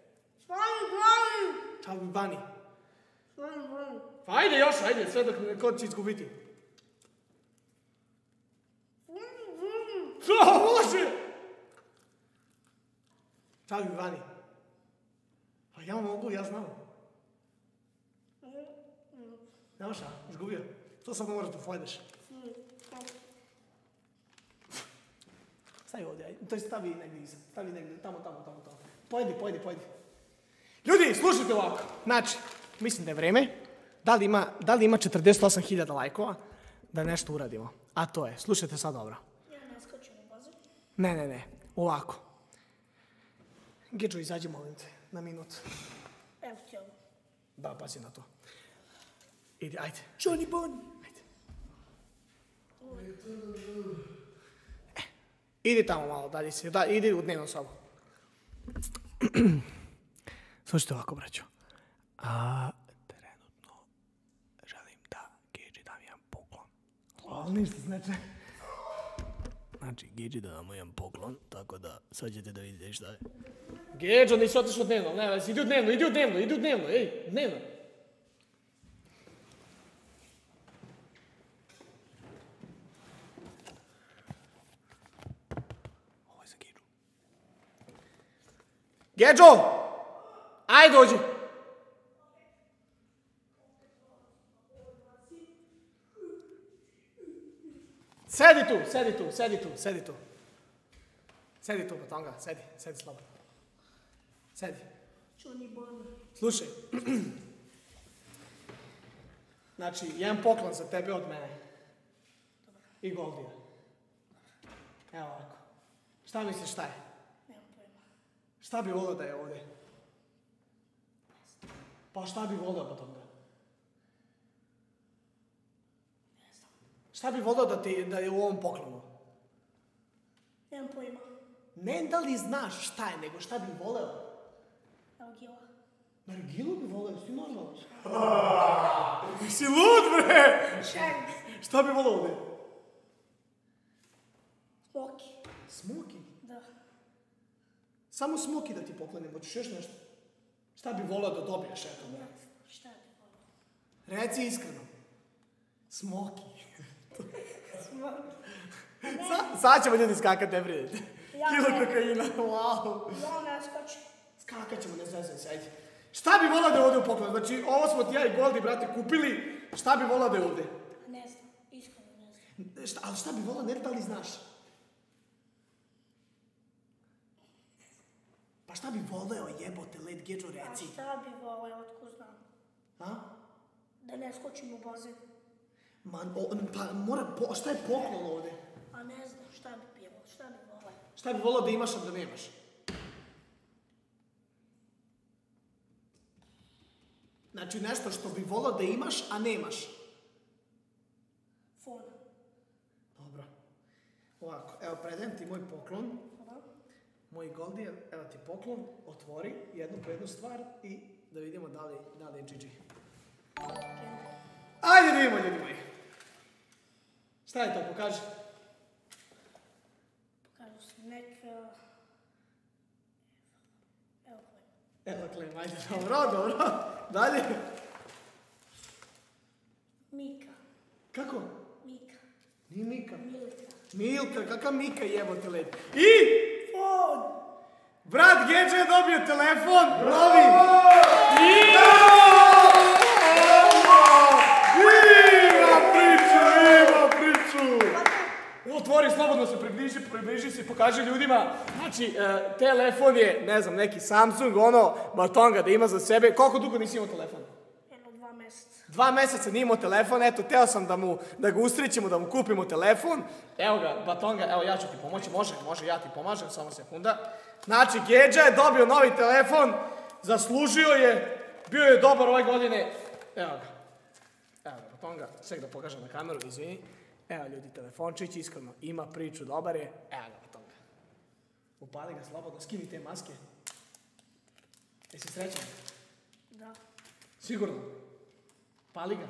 Speaker 2: Čabi Bani. Pa ajde još, ajde, sve dok kod će izgubiti. Što, može? Čabi Bani. Pa ja mogu, ja znam. Nema šta, izgubio. To samo moraš da pojedeš. Stavi ovdje, ajde. To je stavi negdje iza. Stavi negdje, tamo. Pojedi. Ljudi, slušajte ovako. Znači, mislim da je vreme. Da li ima 48.000 lajkova da nešto uradimo? A to je, slušajte sad dobro.
Speaker 12: Ja ne skočim u bazu.
Speaker 2: Ne. Ovako. Gedžo, izađi, molim te, na minut.
Speaker 12: Evo ti ovo.
Speaker 2: Da, pazi na to. Idi, ajde.
Speaker 12: Johnny Bon.
Speaker 2: Ajde. Idi tamo malo dalje si. Da, idi u dnevnu sobu. Slušajte ovako, braćo. Trenutno želim da Gedži dam jedan poklon. Ali ništa znači. Znači, Gedži da dam jedan poklon, tako da sad ćete da vidite šta je. Gedžo, nisi otišao dnevno, ne vezi, idi u dnevno, ej, dnevno. Ovo je za Gedžu. Gedžo! Ajde, dođi! Sedi tu. Sedi tu, Batonga, sedi slobodno. Sedi.
Speaker 12: Johnny Bon.
Speaker 2: Slušaj. Znači, jedan poklon za tebe od mene. I Goldija. Evo ovako. Šta misliš šta je?
Speaker 12: Nemam pojma.
Speaker 2: Šta bi volio da je ovdje? Pa šta bi volio, Batonga? Šta bi volio da je u ovom poklonu?
Speaker 12: Nemam pojma.
Speaker 2: Ne da li znaš šta je, nego šta bi voleo?
Speaker 12: Nargila.
Speaker 2: Nargilu bi voleo, jesi ti normalno? Si lud, bre! Šta bi voleo ovdje?
Speaker 12: Smoki.
Speaker 2: Smoki?
Speaker 12: Da.
Speaker 2: Samo smoki da ti poklonim, hoćeš još nešto? Šta bi voleo da dobiješ, eto, bre?
Speaker 12: Šta bi volio?
Speaker 2: Reci iskreno. Smoki.
Speaker 12: Smoki.
Speaker 2: Sad ćemo ljudi skakat, ne brinite.
Speaker 12: Ja
Speaker 2: Kilo
Speaker 12: ne.
Speaker 2: kokaina, wow.
Speaker 12: Ja ne skoči.
Speaker 2: Skakat ćemo, ne zezaj se, ajde. Šta bi volao da je ovdje u poklon? Znači, ovo smo ti ja i Goldi, brate, kupili. Šta bi volao da je ovdje?
Speaker 12: Ne znam, iskreno ne znam.
Speaker 2: Ali šta bi volao, ne da li znaš? Pa šta bi voleo, jebote, led Gedžo,
Speaker 12: A
Speaker 2: reci?
Speaker 12: šta bi volio, otko znam?
Speaker 2: A?
Speaker 12: Da ne skočim u bazen.
Speaker 2: Pa mora, šta je poklon ovdje?
Speaker 12: A ne znam, šta bi bilo, šta bi volio.
Speaker 2: Šta bi volao da imaš, a da nemaš? Znači nešto što bi volao da imaš, a nemaš.
Speaker 12: Fon.
Speaker 2: Dobro. Ovako, evo predajem ti moj poklon. Moj Goldi, evo ti poklon, otvori jednu po jednu stvar i da vidimo da li je GG. Ajde da vidimo, ljudi moji. Šta je to, pokaži?
Speaker 12: Pokažu se neka...
Speaker 2: Evo klem, ajde, dobro. Dalje.
Speaker 12: Mika.
Speaker 2: Kako?
Speaker 12: Mika.
Speaker 2: Nije Mika.
Speaker 12: Milka.
Speaker 2: Milka, kakav Mika jebote led. I...
Speaker 12: Fon!
Speaker 2: Brat Gedža je dobio telefon, novi. Ima priču. Otvori, slobodno se približi se i pokaži ljudima. Znači, telefon je, ne znam, neki Samsung, batonga da ima za sebe. Koliko dugo nisi imao telefon?
Speaker 12: 2 mjeseca.
Speaker 2: 2 mjeseca nije imao telefon, eto, teo sam da ga ustrićemo, da mu kupimo telefon. Evo ga, batonga, evo ja ću ti pomoći, može, ja ti pomažem, samo sekunda. Znači, Gedža je dobio novi telefon, zaslužio je, bio je dobar ove godine. Evo ga, batonga, sve da pokažem na kameru, izvini. Evo ljudi, telefončić, iskreno, ima priču, dobar je. Evo ga, batonga. Upali ga slobodno, skini te maske. Jesi srećan?
Speaker 12: Da.
Speaker 2: Sigurno? Pali ga.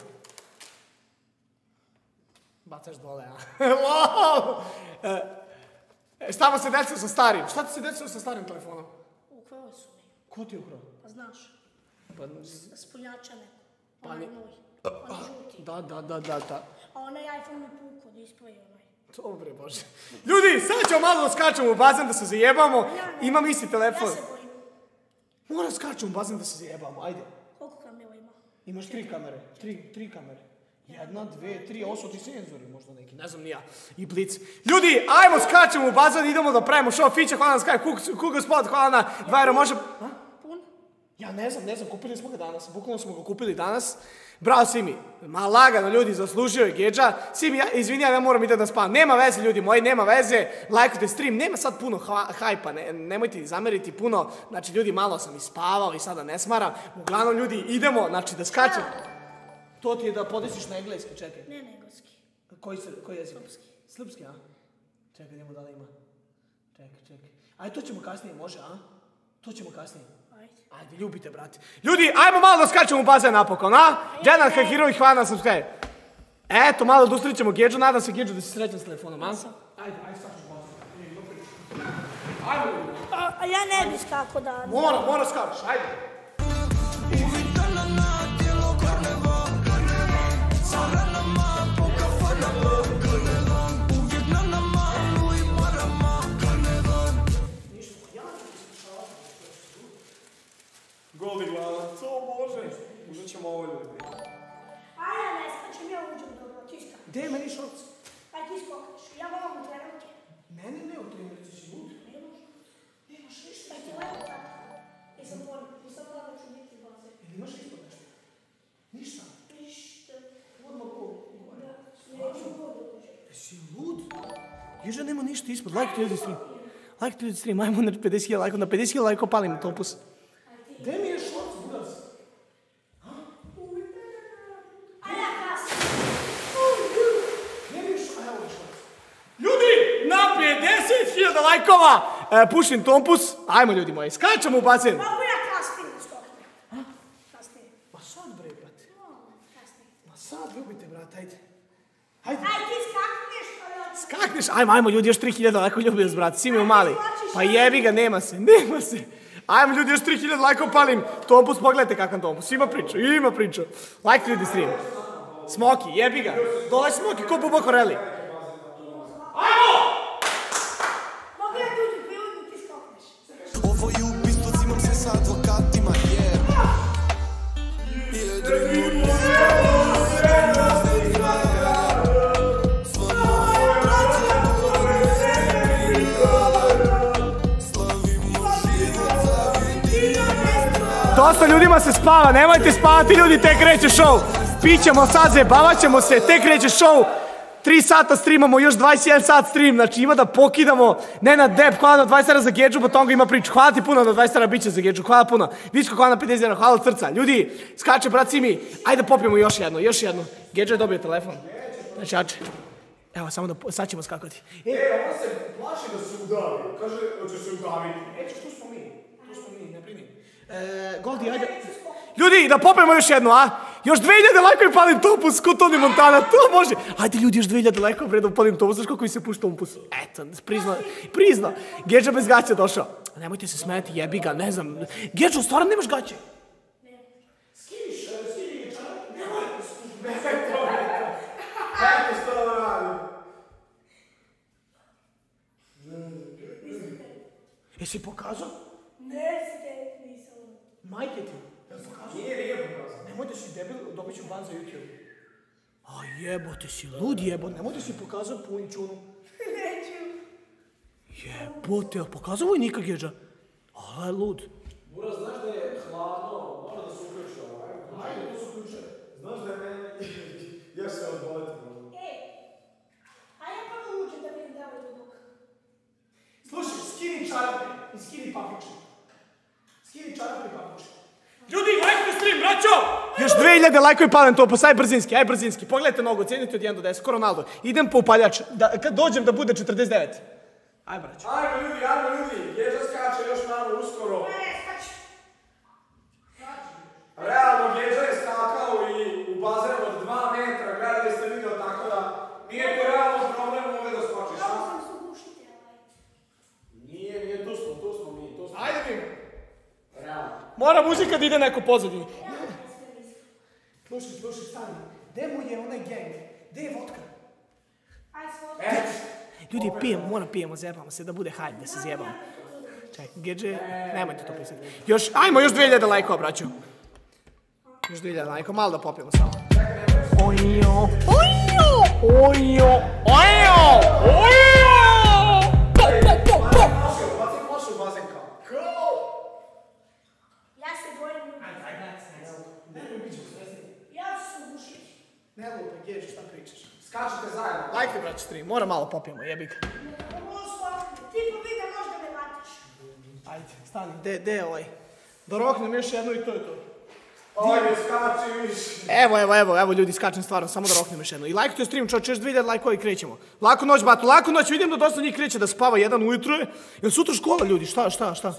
Speaker 2: Bacaš dole, a? Wow! Šta mu se desilo sa starim? Šta ti se desilo sa starim telefonom?
Speaker 12: Ukrali su mi.
Speaker 2: Ko ti je ukrao?
Speaker 12: Pa znaš.
Speaker 2: Pa...
Speaker 12: Spoljača neko.
Speaker 2: Pa
Speaker 12: Onaj
Speaker 2: ni...
Speaker 12: moj. Onaj žuti.
Speaker 2: Da.
Speaker 12: A onaj iPhone mi pukao da ispravi onaj.
Speaker 2: Dobre, Bože. Ljudi, sad ćemo malo da skačemo u bazen da se zajebamo. Imam isti telefon.
Speaker 12: Ja se bojim.
Speaker 2: Moram skačemo u bazen da se zajebamo, ajde.
Speaker 12: Koliko kamera ima?
Speaker 2: Imaš 3 kamere. 3 kamere. 1, 2, 3, ovo su ti senzori možda neki, ne znam ni ja. I blic. Ljudi, ajmo skačemo u bazen, idemo da pravimo show, Fića, hvala na Skype, Cook Gospod, hvala na 2 euro, može...
Speaker 12: Pun?
Speaker 2: Ja ne znam, kupili smo ga danas, bukvalno smo ga kupili danas. Bravo Simi, ma lagano ljudi, zaslužio je Gedža. Simi, izvini, ja moram idem da spavam. Nema veze ljudi moji, nema veze. Lajkujte stream, nema sad puno hajpa, nemojte zameriti puno. Znači ljudi, malo sam ispavao i sada ne smaram. Uglavnom ljudi, idemo, znači da skačem. To ti je da podesiš na engleski, čekaj.
Speaker 12: Ne na engleski.
Speaker 2: Koji jezik?
Speaker 12: Srpski.
Speaker 2: Srpski, a? Čekaj, idemo da li ima. Čekaj. Ajde, to ćemo kasnije, može, a? To ćemo kasnije. Ajde, ljubite, brate. Ljudi, ajmo malo da skačemo u bazen napokon, a? Džanat Hakirović, hvala na subscribe. Eto, malo da ustrićemo Gedžu, nadam se Gedžu da si srećan s telefonom, a? Ajde, skačemo u bazen. Ajde.
Speaker 12: A ja ne bi skako da...
Speaker 2: Mora skačeš, ajde.
Speaker 1: Goldi glavac, o Bože, uzet ćemo ovo ljudi.
Speaker 12: A ja ne skačem, ja uđem dobro, ti skakaš.
Speaker 2: Gdje je meni šorc?
Speaker 12: Aj ti skakaš, ja moram u trenutke.
Speaker 2: Ne, u trenutke si lud.
Speaker 12: Nemaš ništa. Aj ti lepo tako. Nisam gledao ću biti bazen.
Speaker 2: Imaš ispod nešto? Ništa?
Speaker 12: Ništa.
Speaker 2: Vodno ko?
Speaker 12: Neću vodu uđe.
Speaker 2: Si lud? Ježa nema ništa ispod, lajkite ljudi stream. Ajmo na 50.000 lajkova, na 50.000 lajkova palimo topus. Gdje mi je šorc, buraz?
Speaker 12: A ja kasam.
Speaker 2: Gdje mi je šorc? Evo je šorc. Ljudi, na 3000 lajkova, pušim tompus, ajmo ljudi moji, skačemo u bazen.
Speaker 12: Mogu ja kasnije da skoknem? Kasnije.
Speaker 2: Ma sad bre, brate.
Speaker 12: Kasnije.
Speaker 2: Ma sad ljubite, brate, ajde.
Speaker 12: Aj ti skakneš, pa ja...
Speaker 2: Skakneš, ajmo ljudi, još 3000 lajkova ljubi vas, brate, svi mi mali. Pa jebi ga, nema se. Ajmo ljudi, još 3000 lajkova palim. Tompus, pogledajte kakav tompus, ima priča. Lajkite ljudi stream. Smoki, jebi ga. Dolaj Smoki, ko Bubo Koreli. Ajmo!
Speaker 12: Mogu ja tuđu pivu, ti skokneš.
Speaker 5: Ovo je ubistvo, cimam se sa advokatima,
Speaker 2: Dosta ljudima se spava, nemojte spavati ljudi, tek kreće show. Pićemo sad, zajebavat ćemo se, tek kreće show. 3 sata streamamo, još 21 sat stream, znači ima da pokidamo. Nenad Deb, hvala na 20 za Gedžu, Botonga ima priču. Hvala ti puno na 20 biće za Gedžu, hvala puno. Vičko, hvala na 50 hvala od srca. Ljudi, skače brat Simi, ajde popijemo još jednu. Gedža je dobio telefon. Znači, evo, samo da, sad ćemo skakati.
Speaker 1: Ona se plaši da se udavi, kaže da će se udaviti.
Speaker 2: Tu smo mi, ne brini. Goldi, ajde. Ljudi, da popijemo još jednu, a? Još 2000 lajkova i palim tompus, ko Toni Montana, to može. Ajde ljudi, još 2000 lajkova bre da palim tompus, znaš kako mi se puši tompus? Eto, prizna. Gedža bez gaća došao. Nemojte se smijeti, jebi ga, ne znam. Gedžo, stvarno nemaš gaće?
Speaker 1: Skiniš Gedža? Eto što da radim.
Speaker 2: Jesi pokazao?
Speaker 12: Nisam.
Speaker 2: Majke ti.
Speaker 1: Nije pokazao.
Speaker 2: Nemoj da si debil, dobit ću ban za YouTube. A jebote si, lud jebot, nemoj da si pokazao punčunu.
Speaker 12: Neću.
Speaker 2: Jebote, a pokazao vojnika Gedža? Ale lud.
Speaker 1: Bura, znaš da je hladno, mora da se uključe ovaj. Ajde, to se uključe. Znaš da je meni... Ja se odboleti.
Speaker 12: A ja prvo uđem da vidim da li je dok.
Speaker 2: Slušaj, skini čarape i skini papuče. Ljudi, lajkite stream, braćo! Još 2000 lajkovi palim tompus, aj brzinski. Pogledajte nogu, cijenite od 1 do 10, skoro Ronaldo. Idem po upaljač, kad dođem da bude 49. Aj braćo.
Speaker 1: Ajmo ljudi, Gedža skače još malo uskoro.
Speaker 12: Skači.
Speaker 1: Realno, Gedža je skakao i u bazenu od 2 metra, gledali ste video, tako da nije to realno problem ovdje da skočiš. Nije, tu smo mi.
Speaker 2: Ajde mi.
Speaker 1: Realno.
Speaker 2: Mora muzika da ide neko pozadini. Slušaj, stani. Gde mu je onaj gang? Gde je vodka? Ljudi, pijemo, zjebamo se, da bude hajde, da se zjebamo. Čaj, Gedže, nemojte to pisati. Ajmo, još 2000 lajkova, braću. Još 2000 lajkova, malo da popijemo samo. Ojo!
Speaker 1: Baci flašu u bazen kao.
Speaker 12: Ja se bojim. Ja ću se ugušiti.
Speaker 2: Ne lupa, Gedže, šta pričaš?
Speaker 1: Skačite zajedno.
Speaker 2: Lajkite, braću, stream, mora malo popijemo, jebik.
Speaker 12: Ti po vide možda me vatiš.
Speaker 2: Ajde, stani, gde je ovaj? Da roknem još jednu i to je to.
Speaker 1: Ajde, skači više.
Speaker 2: Evo ljudi, skačem stvarno, samo da roknem još jednu. I lajkujte stream, čovječ, još 2000 lajkova i krećemo. Laku noć, batu, laku noć, vidim da dosta njih kreće da spava jedan ujutro je. Jel sutra škola, ljudi, šta?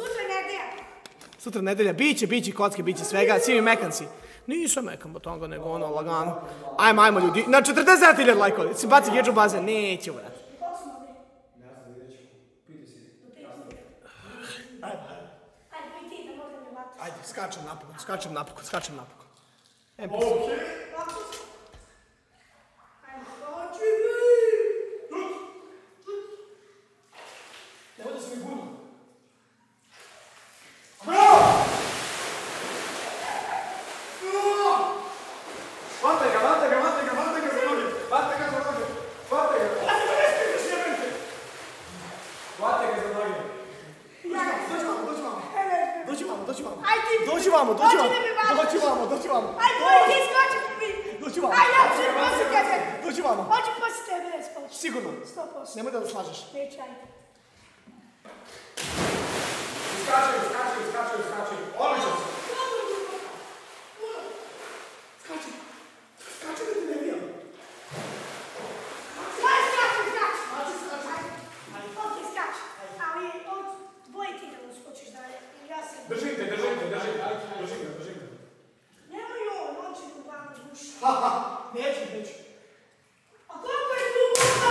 Speaker 2: Sutra nedelja, biće kocke, biće svega, svi mi mekanci. Nisam mekan Botonga, nego ono, lagano. Ajmo ljudi, na 49.000 lajkova, si baci Gedžu bazen, neću, vrat. Ajde, skačem napokon.
Speaker 1: Okej.
Speaker 2: Nemoj da se mi budu.
Speaker 1: Vate ga za noge.
Speaker 2: Dođi vamo.
Speaker 12: Dođi vamo. Ajde, ti skoči mi.
Speaker 2: Dođi vamo.
Speaker 12: Ajde, ja ću poslije tebe.
Speaker 2: Dođi vamo.
Speaker 12: Hoću poslije tebe, skoči.
Speaker 2: Sigurno.
Speaker 12: 100%.
Speaker 2: Nemoj da slažeš.
Speaker 12: Neću, ajde.
Speaker 1: Skači. Odlično se.
Speaker 2: Skači da ti ne vijem.
Speaker 12: Skači. Ok, skači.
Speaker 2: Držim te, ajde, držim te.
Speaker 12: Nemoj ovo, noći u glavu duši.
Speaker 2: Haha, neću.
Speaker 12: A koliko je tu puta?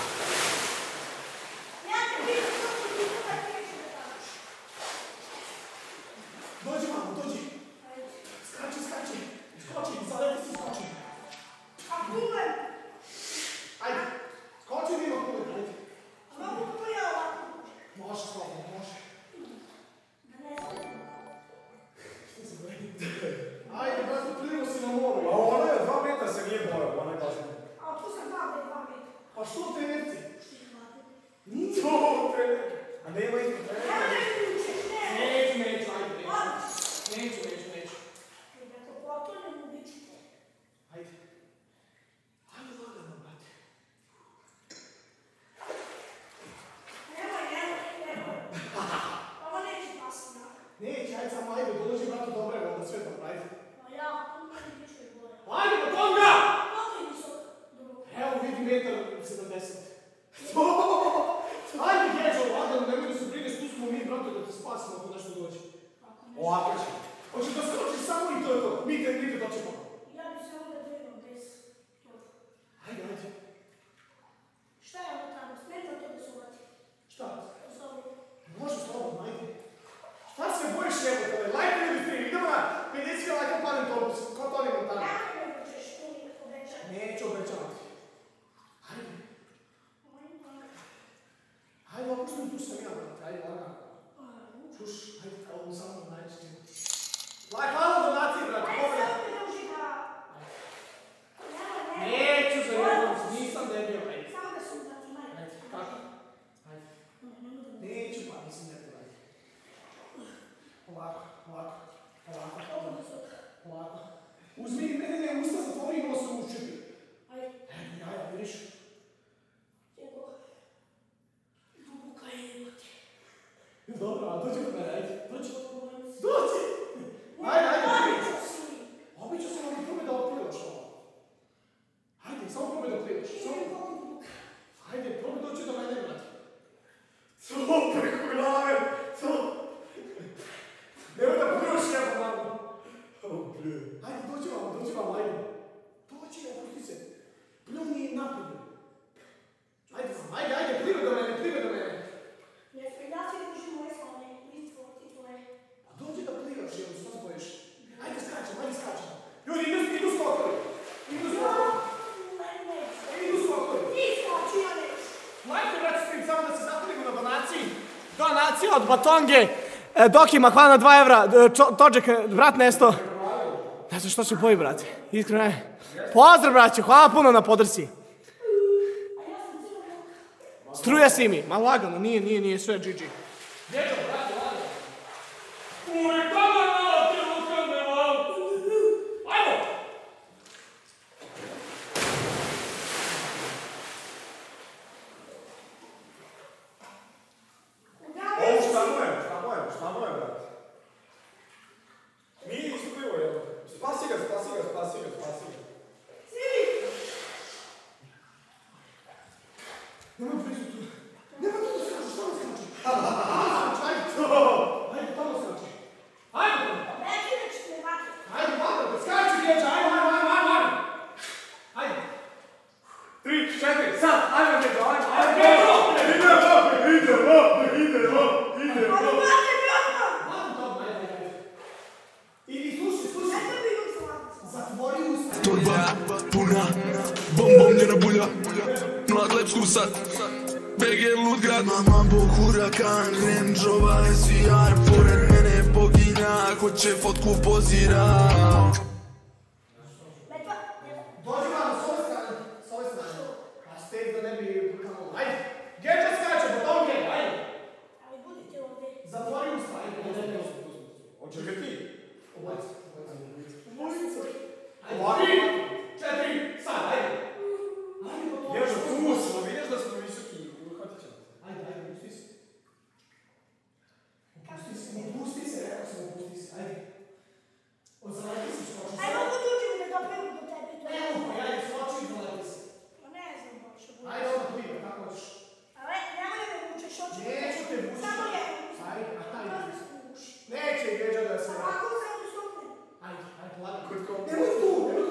Speaker 12: Ja te vidim koliko ti puta neću da daš.
Speaker 2: Dođi, mamo, dođi. Skači. Skoči, zaleti si skoči.
Speaker 12: A kulen?
Speaker 2: Ajde, skoči nima kulen, ajde.
Speaker 12: A mogu to ja ovako?
Speaker 2: Može, slobodno, može.
Speaker 12: Da ne znam.
Speaker 2: Ajde, brate, plimo si na moru. A ona je 2 metra se nije bojao, ona je baš ne.
Speaker 12: A tu sam 2 metra.
Speaker 2: Pa što trenerci?
Speaker 12: Što je 2 metra?
Speaker 2: Nije to trenerci. A nema isto trenerci.
Speaker 12: Ja ne učeš, ne.
Speaker 2: Neću, ajde. Neću.
Speaker 12: Dakle, potpuno mu bit ću te.
Speaker 2: Ajde lagano, brate.
Speaker 12: Nemoj. Ovo neće pasiti, da?
Speaker 2: Neće, ajde samo ajde, dođi brate dobre, onda sve dobro, ajde.
Speaker 12: Ma ja, tu meni bit ću i gore.
Speaker 2: Ajde, pa tonga!
Speaker 12: Koliko je visok?
Speaker 2: Evo vidi 1,70 m. Ajde, Geđo, lagano, nemoj da se brineš, tu smo mi, brate, da te spasimo ako nešto dođe. Ovako će. Hoće da skoči samo i to je to. Mi te doćemo.
Speaker 12: Ja bi se onda trebao bez toga.
Speaker 2: Ajde.
Speaker 12: Šta je ovo tamo? Smeta to da se uvati.
Speaker 2: Šta?
Speaker 12: Zove.
Speaker 2: Može slobodno, ajde. Šta se bojiš jebote? Lajka ili free? Idemo na 50 lajka panem tobus. Ko to li vam tamo?
Speaker 12: Ja ne možeš tu mi obećati.
Speaker 2: Neću obećavati. Ajde, opustim, tu sam ja, brate. Ajde, lagano. Čuš, ajde, kao ovo samo najčešće. Hvala donacije, brate.
Speaker 12: Ajde, samo mi duži da...
Speaker 2: Neću za jednom, nisam debil, ajde.
Speaker 12: Samo da sam da ti maj.
Speaker 2: Ajde, kako? Ajde. Neću, pa nisam debil, ajde. Polako. Uzmi, ne, usta zatvori i nos se uščepi.
Speaker 12: Ajde.
Speaker 2: Jaja, vidiš?
Speaker 12: Čeko. Dubuka je jebote.
Speaker 2: Dobro, a dođi kod mene, ajde. Dođi. Obično se vam probaj da otplivaš ovo. Ajde, samo probaj da otplivaš. Ajde, probaj doći do mene, brate. Co, preko glave, co? Nemoj da plivaš jebo, mamo. Ajde, dođi vam, ajde. Dođi, opusti se. Pljuni napolju. Ajde, plivaj do mene.
Speaker 12: Ne spredati da duži moje slone. Listvo, ti tvoje.
Speaker 2: A dođi da plivaš, jebo, što se bojiš? Ajde, skačem. Ljudi, idu skokovi. Idu skokovi.
Speaker 12: Ti skači, ja neću.
Speaker 2: Lajte, brate, stream, samo da se zatvorimo na donaciji. Donacija od Batonge. Dok ima, hvala na 2 evra. Tođek, brat nesto. Ne znam što se boji, brate. Iskreno ne. Pozdrav, braće, hvala puno na podrsi. Struja si mi. Ma lagano, nije sve GG. Djeđo, brate, lagano. Uvijek tamo malo ti lukane, malo. Ajmo! Ovo šta mu je, brate? Nije isplivo, jel? Spasi ga. Nemoj prizu tu. Nemoj tu da skaču, šta mi skaču? Ajde to! Ajde, tamo skaču. Ajde!
Speaker 12: Neki neću te vati.
Speaker 2: Ajde, vada, skaču, Geđa, ajde! Ajde! 3, 4, sad, ajde, Geđa, ajde! Idemo!
Speaker 12: Ali vate mi odmah.
Speaker 2: I slušaj.
Speaker 12: Ajde mi imam slavnicu.
Speaker 2: Zatvori usta.
Speaker 4: Torba puna, bombomljena bulja, mlad lep skusat, BG Ludgrad. Mambo, hurakan, Range-ova, SVR, pored mene bogina, hoće fotku pozira.
Speaker 2: Dođi vam, s ove strane. A steg da ne bi kanalo. Ajde, Geđa skače, Batonge, ajde.
Speaker 12: Ali budite ovdje.
Speaker 2: Zatvori usta, ajde. Hoćeš ga ti? Ubaci. Ajde, 3, 4, sad, ajde. Geđa, tu smo, vidiš da smo visoki. Uhvatit ćemo. Ajde, pusti se. Pusti se, rekao sam, pusti se, ajde. Odzaleti se, skoči se.
Speaker 12: Ajde, mogu tuđi mi da dopremu do tebi.
Speaker 2: Ajde, skoči i zaleti se.
Speaker 12: Pa ne znam baš.
Speaker 2: Ajde, onda pliva, kako hoćeš.
Speaker 12: Ali nemoj da me vučeš, hoću.
Speaker 2: Neću te vući.
Speaker 12: Samo jedno.
Speaker 2: Ajde.
Speaker 12: Možda se vuči.
Speaker 2: Neće Geđa da se...
Speaker 12: Ako se u stopne.
Speaker 2: Ajde, lagano. Nemoj tu,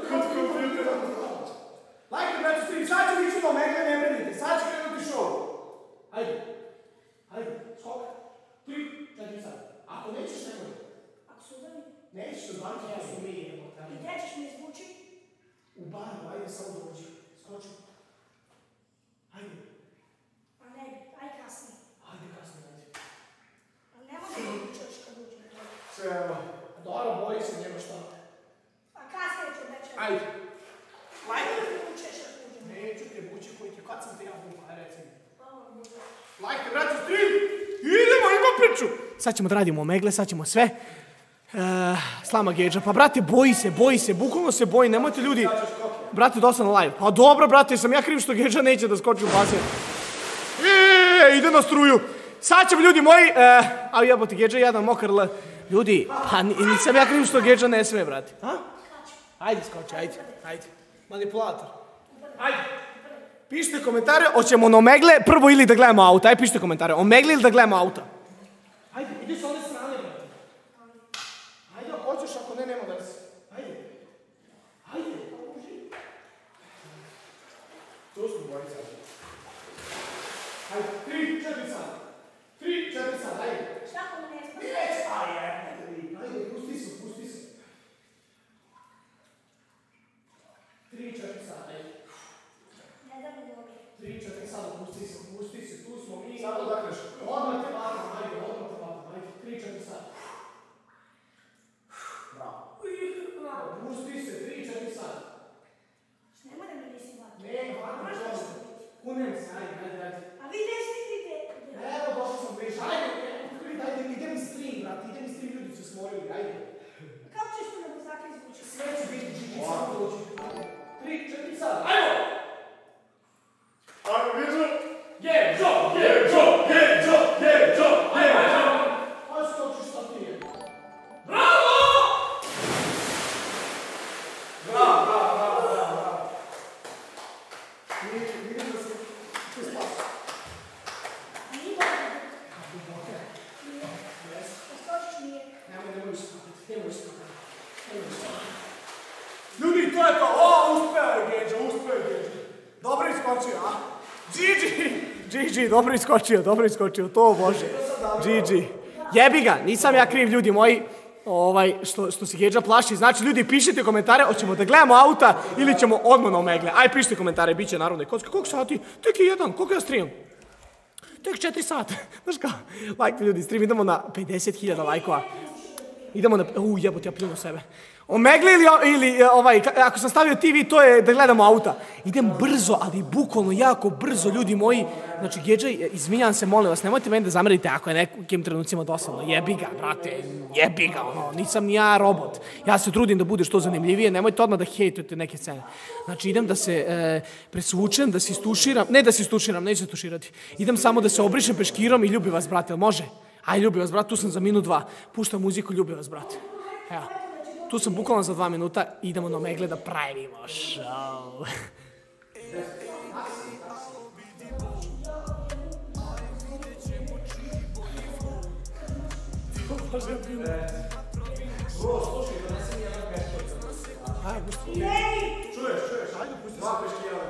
Speaker 2: lajte, brate, stream, sad ću ići do Omegle, ne brinite, sad će krenuti show. Ajde, skok. 3, 4 sad. Ako nećeš, nemoj.
Speaker 12: Ako su udani.
Speaker 2: Nećeš se odbaniti, ja su mi idemo.
Speaker 12: I gdje ćeš me izvući?
Speaker 2: U baru, ajde, samo dođi. Skoči. Ajde.
Speaker 12: Pa ne, aj kasnije.
Speaker 2: Ajde, kasnije, ajde.
Speaker 12: Ali ne može da učeš kad uđe.
Speaker 2: Sve, evo. Dobro, boji se, nema šta.
Speaker 12: A kasnije ću večer.
Speaker 2: Ajde.
Speaker 12: Lajte da ti učeš kad uđe.
Speaker 2: Neću te bući koji ti, kad sam te ja buka, aj reci mi.
Speaker 12: Dobro.
Speaker 2: Lajte, brate, stream! Idemo, ima priču! Sad ćemo da radimo Omegle, sad ćemo sve. Slama Geđa, pa brate, boji se, bukvalno se boji, nemojte ljudi. Brate, dosta na live. Pa dobro, brate, sam ja kriv što Geđa neće da skoči u bazen. Ide na struju. Sad ćemo, ljudi moji, a jebote, Geđa jedan mokar L. Ljudi, pa nisam ja kriv što Geđa ne sme, brate. Ajde, skoči, ajde. Manipulator. Ajde. Pišite komentare, hoćemo na Omegle prvo ili da gledamo auta. Ajde, pišite komentare, Omegle ili da gledamo auta. Ajde, ide s one strane, brate. Ajde, ako hoćeš, ako ne, nema veze. Ajde. Tu smo bojica. Ajde, 3, 4 sad. 3, 4 sad, ajde.
Speaker 12: Šta ako me ne smaš?
Speaker 2: Ajde, pusti se. 3, 4 sad, ajde.
Speaker 12: Ne da mi dobi.
Speaker 2: 3, 4 sad, pusti se, tu smo mi. Samo da kreš. Odmah te vatam, ajde. 3, 4 sad. Bravo. Pusti se, 3, 4 sad.
Speaker 12: Nemoj da me nisi vatam.
Speaker 2: Ne, vatam čovjek. Kunem se, ajde.
Speaker 12: A vi gdje stigite?
Speaker 2: Evo, došao sam već, ajde, ide mi stream, brate, ljudi su smorili, ajde.
Speaker 12: Kako ćeš tu na buzake izvući?
Speaker 2: Sve će biti GG, samo dođi. 3, 4 sad, ajmo! Ajmo, Geđo! Ajde, skočiš sad ti je. Bravo! Vidim da se ti spasi.
Speaker 12: Nije dobro. Skočiš nije.
Speaker 2: Nemoj ispati. Ljudi, to je to. Uspeo je Geđa. Dobro iskočio, a? GG, dobro iskočio, to bože. GG. Jebi ga, nisam ja kriv, ljudi moji. Što se Geđa plaši. Znači, ljudi, pišite komentare, hoćemo da gledamo auta ili ćemo odmah na Omegle. Aj, pišite komentare, bit će naravno i kocka. Koliko sati? Tek je jedan, koliko ja stream? Tek 4 sata. Znaš kao, lajkte ljudi, stream, idemo na 50.000 lajkova. Idemo na... jebote, ja pljunu sebe. Omegle ili ako sam stavio TV, to je da gledamo auta. Idem brzo, ali bukvalno jako brzo, ljudi moji. Znači, Geđa, izvinjam se, molim vas, nemojte meni da zamerite ako je nekim trenucima dosadno. Jebi ga, brate, nisam ni ja robot. Ja se trudim da bude što zanimljivije, nemojte odmah da hejtujete neke scene. Znači, idem da se presvučem, da se istuširam, ne da se istuširam, neću se tuširati. Idem samo da se obrišem peškirom i ljubi vas, brate, jel može? Aj, ljubi vas, brate, tu sam za minut 2. Puštam muziku, ljubi vas, brate. Evo. Tu sam bukvalno za 2 minuta, idemo na Omegle da pravimo show. Čuješ, ajde pusti se peškira.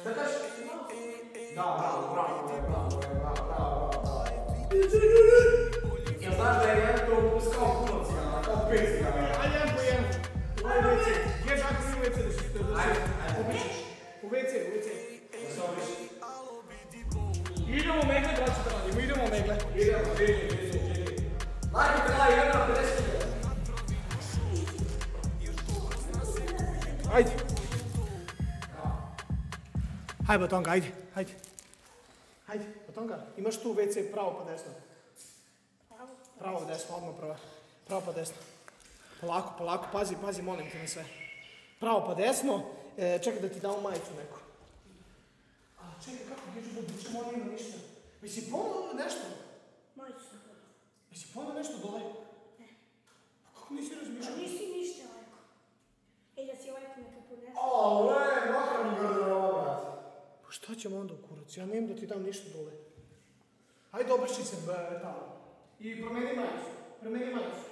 Speaker 2: Ja znaš da je jedan to upuskao puno cigana, kao 5 cigana. Ajde, jedan po jedan. U WC. Gdje je žako u WC da se ajde, pobićeš. U WC. Da se obiši. Idemo megle, braću da radimo, idemo megle. Idemo. Lajkite, idemo na 50.000. Ajde. Hajde, Batonga, ajde. Hajde, Batonga, imaš tu WC pravo pa desno. Pravo desno, odmah pravo pa desno. Polako, pazi, molim te na sve. Pravo pa desno, čekaj da ti damo majicu neku. A čekaj, kako neću molim ima ništa. Jesi ponovno nešto?
Speaker 12: Majicu sam ponovno.
Speaker 2: Jesi ponovno nešto dole?
Speaker 12: Ne.
Speaker 2: Pa kako nisi razmišljao?
Speaker 12: A nisi ništa lajko. Da si lajko neka podnesem.
Speaker 2: Makar mi garderoba, brate. Pa šta ćemo onda u kurac? Ja nemam da ti dam ništa dole. Ajde, obrši se tamo. I promeni majicu.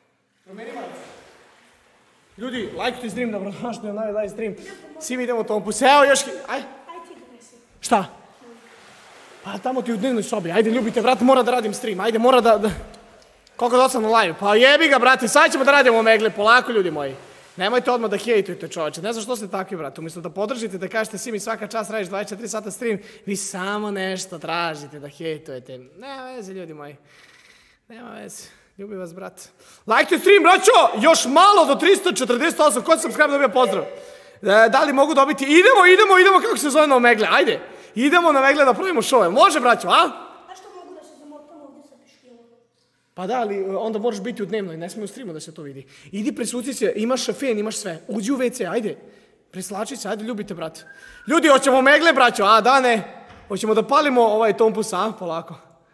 Speaker 2: Ljudi, lajkujte stream, dobrodošli na novi live stream. Svi vidimo Tompus. Evo još... Aj
Speaker 12: ti donesi.
Speaker 2: Šta? Pa tamo ti u dnevnoj sobi. Ajde, ljubite, brate, mora da radim stream. Ajde, mora da... Koliko dosadno live? Pa jebi ga, brate, sad ćemo da radimo megle. Polako, ljudi moji. Nemojte odmah da hejtujete, čoveče. Ne znam što ste takvi, brate. Umjesto da podržite, da kažete svi mi svaka čast radiš 24 sata stream, vi samo nešto tražite da hejtujete. Nema veze, ljudi moji. Nema veze. Ljubim vas, brate. Lajkite stream, braćo! Još malo do 348. Ko subscribe dobija pozdrav? Da li mogu dobiti? Idemo, kako se zove na megle. Ajde. Idemo na megle da pravimo šove. Može, braćo, a?
Speaker 12: A što mogu da se zamotam ovdje sa piškilom?
Speaker 2: Pa da, ali onda moraš biti u dnevnoj, ne smije u streamu da se to vidi. Idi, presuci se, imaš fen, imaš sve. Uđi u WC, ajde. Preslači se, ajde, ljubite, brate. Ljudi, hoćemo megle, braćo, a da ne? Hoćemo da palimo ovaj Tompus, a? Polako.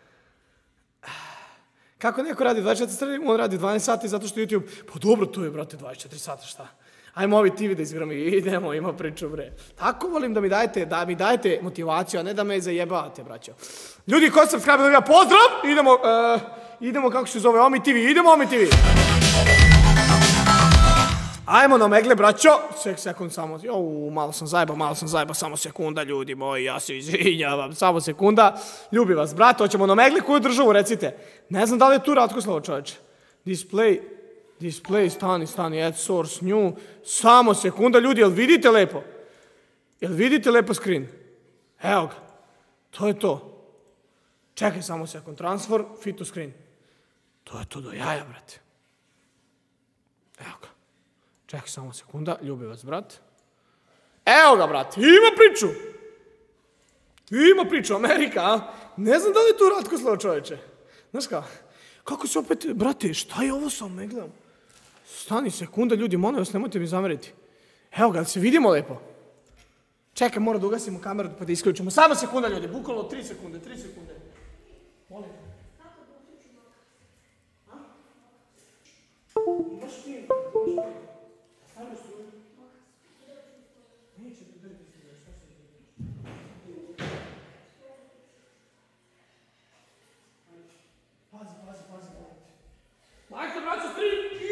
Speaker 2: Kako neko radi 24 sati, on radi 12 sati zato što YouTube... Pa dobro, to je, brate, 24 sata, šta? Ajmo ovi TV da izgramo, idemo, ima priču, bre. Tako volim da mi dajete motivaciju, a ne da me zajebavate, braćo. Ljudi, ko subscribe dobija pozdrav, idemo kako se zove, Omi TV, idemo Omi TV. Ajmo na megle, braćo. Sekund samo. Malo sam zajeba, samo sekunda, ljudi moji, ja se izvinjavam, samo sekunda. Ljubi vas, brate, hoćemo na megle koju državu, recite. Ne znam da li je tu Ratkoslavo, čoveče. Display, stani, add source, new. Samo sekunda, ljudi, jel vidite lepo? Jel vidite lepo screen? Evo ga. To je to. Čekaj samo sekund, transfer, fit to screen. To je to do jaja, brate. Evo ga. Čekaj samo sekunda, ljubi vas, brat. Evo ga, brate, ima priču, Amerika, a? Ne znam da li je tu Ratkoslavo, čoveče. Znaš kako se opet, brate, šta je ovo sa meglom? Stani sekunda, ljudi, molim vas, nemojte mi zameriti. Evo ga, da se vidimo lepo. Čekaj, mora da ugasimo kameru pa da isključimo. Samo sekunda, ljudi, bukvalno 3 sekunde. Molim. Imaš film, stavio struju. Neće te drti struju, šta se vidi? Pazi. Lajkite, braćo, stream,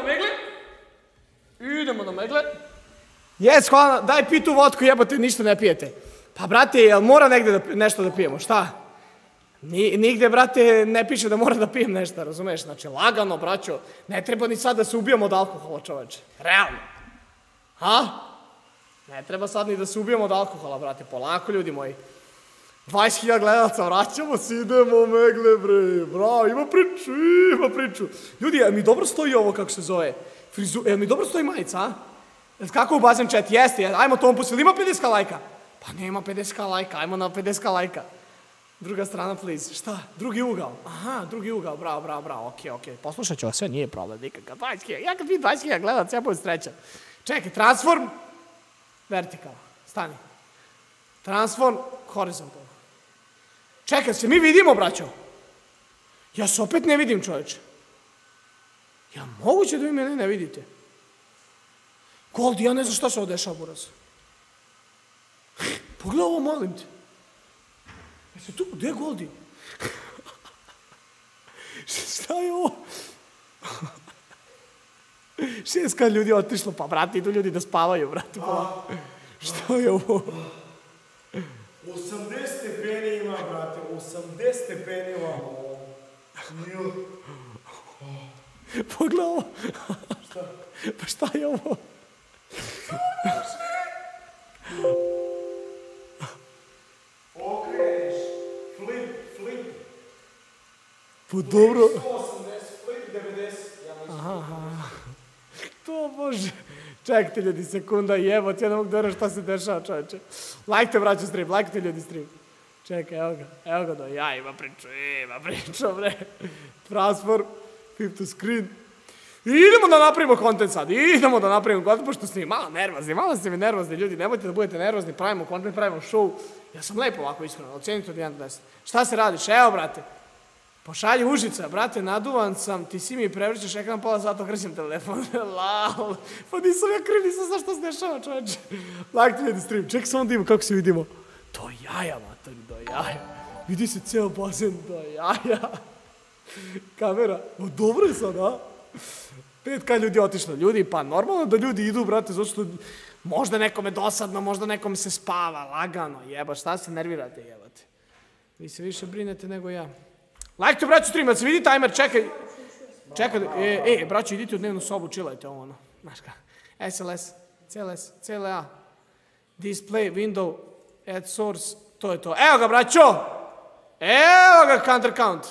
Speaker 2: idemo na megle. Jes, hvala, daj pitu vodku, jebote, ništa ne pijete. Pa, brate, jel mora negde nešto da pijemo, šta? Nigde, brate, ne piše da mora da pijem nešto, razumeš? Znači, lagano, braćo, ne treba ni sad da se ubijamo od alkohola, čoveče. Realno. Ha? Ne treba sad ni da se ubijamo od alkohola, brate, polako, ljudi moji. 20.000 gledalaca, vraćamo se, idemo megle, bre, bravo, ima priču. Ljudi, jel mi dobro stoji ovo, kako se zove? Jel mi dobro stoji majica, a? Jel kako u bazen chat? Jeste, ajmo Tompus, jel ima 50 lajka? Pa nema 50 lajka, ajmo na 50 lajka. Druga strana, please. Šta? Drugi ugao. Aha, drugi ugao, bravo, okej. Poslušat ću vas sve, nije problem nikakav. 20.000, ja kad vidim 20.000 gledalaca, ja budem srećan. Čekaj, transform, vertikal, stani. Transform, horizontal. Čekaj, se mi vidimo, braćo? Ja se opet ne vidim, čoveče. Ja moguće da vi mene ne vidite? Goldi, ja ne znam šta se ovo dešava, buraz. Pogledaj ovo, molim te. Jesi tu? Gde je Goldi? Šta je ovo? 6 ljudi otišlo, pa brate, idu ljudi da spavaju, brate. Šta je ovo?
Speaker 1: 80 stepeni ima, brate, 80 stepeni ima.
Speaker 2: Pogledaj ovo. Pa šta je ovo?
Speaker 1: Okreneš, flip.
Speaker 2: Pa dobro.
Speaker 1: 180, flip 90.
Speaker 2: Aha. To bože. Čekajte ljudi, sekunda, jebot, ja ne mogu da verujem šta se dešava, čoveče. Lajkte, braću, stream, lajkte ljudi stream. Čekaj, evo ga, ja ima priču, bre. Transfer, flip to screen. Idemo da napravimo kontent sad, pošto ste mi malo ste mi nervozni, ljudi, nemojte da budete nervozni, pravimo kontent, pravimo show. Ja sam lepo ovako iskreno, ocenite od 1 do 10. Šta se radiš? Evo, brate. Pošalji Užica, brate, naduvan sam, ti si mi prevrćeš ekran pola sata, okrećem telefon. Lal. Pa nisam ja kriv, nisam znaš šta se dešava, čoveče. Lajkte ljudi stream, čekaj samo da imamo kako se vidimo. Do jaja, mater, do jaja. Vidi se ceo bazen, do jaja. Kamera, dobro je sad, a? 5K ljudi otišlo. Ljudi, pa normalno da ljudi idu, brate, zato što možda nekome dosadno, možda nekome se spava, lagano, jeba, šta se nervirate, jebate. Vi se više brinete nego ja. Lajkte, braću, stream, da se vidi timer, čekaj, braću, idite u dnevnu sobu, chillajte ovo, ono, znaš ka, SLS, CLS, CLA, display, window, add source, to je to. Evo ga, braćo, evo ga, counter count.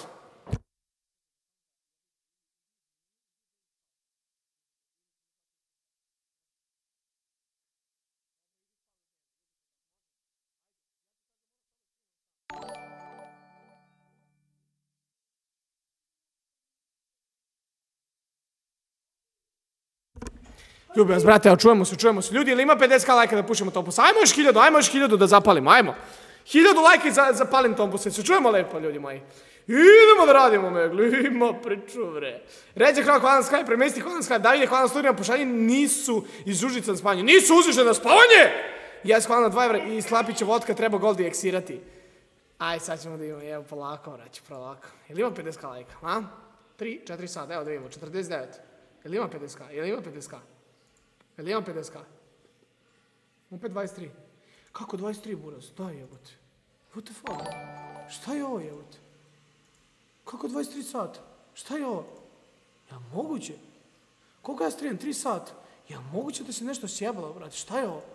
Speaker 2: Ljubi vas, brate, čujemo se. Ljudi, ili ima 50k lajka da pušimo Tompus? Ajmo još 1000 da zapalimo, ajmo. 1000 lajka i zapalim Tompus, se čujemo lepo, ljudi moji. Idemo da radimo, Megli, ima priču, bre. Ređe, hvala na Skype, premesti hvala na Skype, Davide, hvala na studijama, pošalji, nisu iz Užica na spavanje. Nisu uzišli na spavanje! Jes, hvala na 2 evra i Slapića vodka treba Goldi eksirati. Aj, sad ćemo da imamo, evo, polako, vraći, polako. Ili ima 50k lajka, a? 3, 4 sata, evo da vidimo, 49. Ili ima 50k, ili ima 50k? Jel imam 50k? Opet 23. Kako 23, buraz? Daj, jebote. What the fuck? Šta je ovo, jebote? Kako 23 sata? Šta je ovo? Jel moguće? Koliko ja stream? 3 sata? Jel moguće da se nešto sjebalo, brate? Šta je ovo?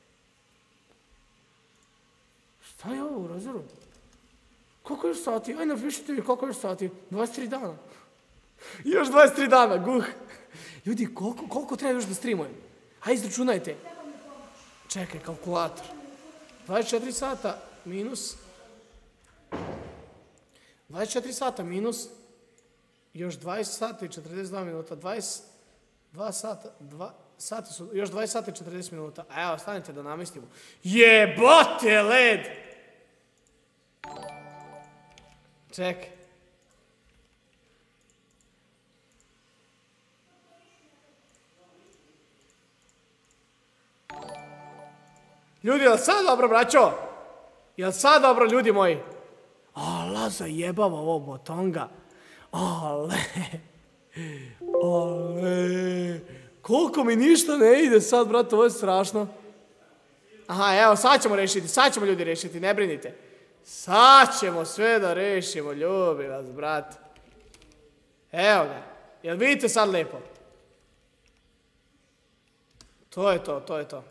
Speaker 2: Šta je ovo u razoru? Koliko još sati? Aj, napišite mi koliko još sati. 23 dana. Još 23 dana, guh. Ljudi, koliko treba još da streamujem? Hajde, izračunajte. Čekaj, kalkulator. 24 sata minus... 24 sata minus... Još 20 sata i 42 minuta. 22 sata... Još 20 sata i 40 minuta. A evo, stanite da namestimo. Jebote, led! Čekaj. Ljudi, jel sad dobro, braćo? Jel sad dobro, ljudi moji? Ala, zajebava ovo botonga. Ale. Koliko mi ništa ne ide sad, brate, ovo je strašno. Aha, evo, sad ćemo ljudi rešiti, ne brinite. Sad ćemo sve da rešimo, ljubi vas, brate. Evo ga, jel vidite sad lepo? To je to.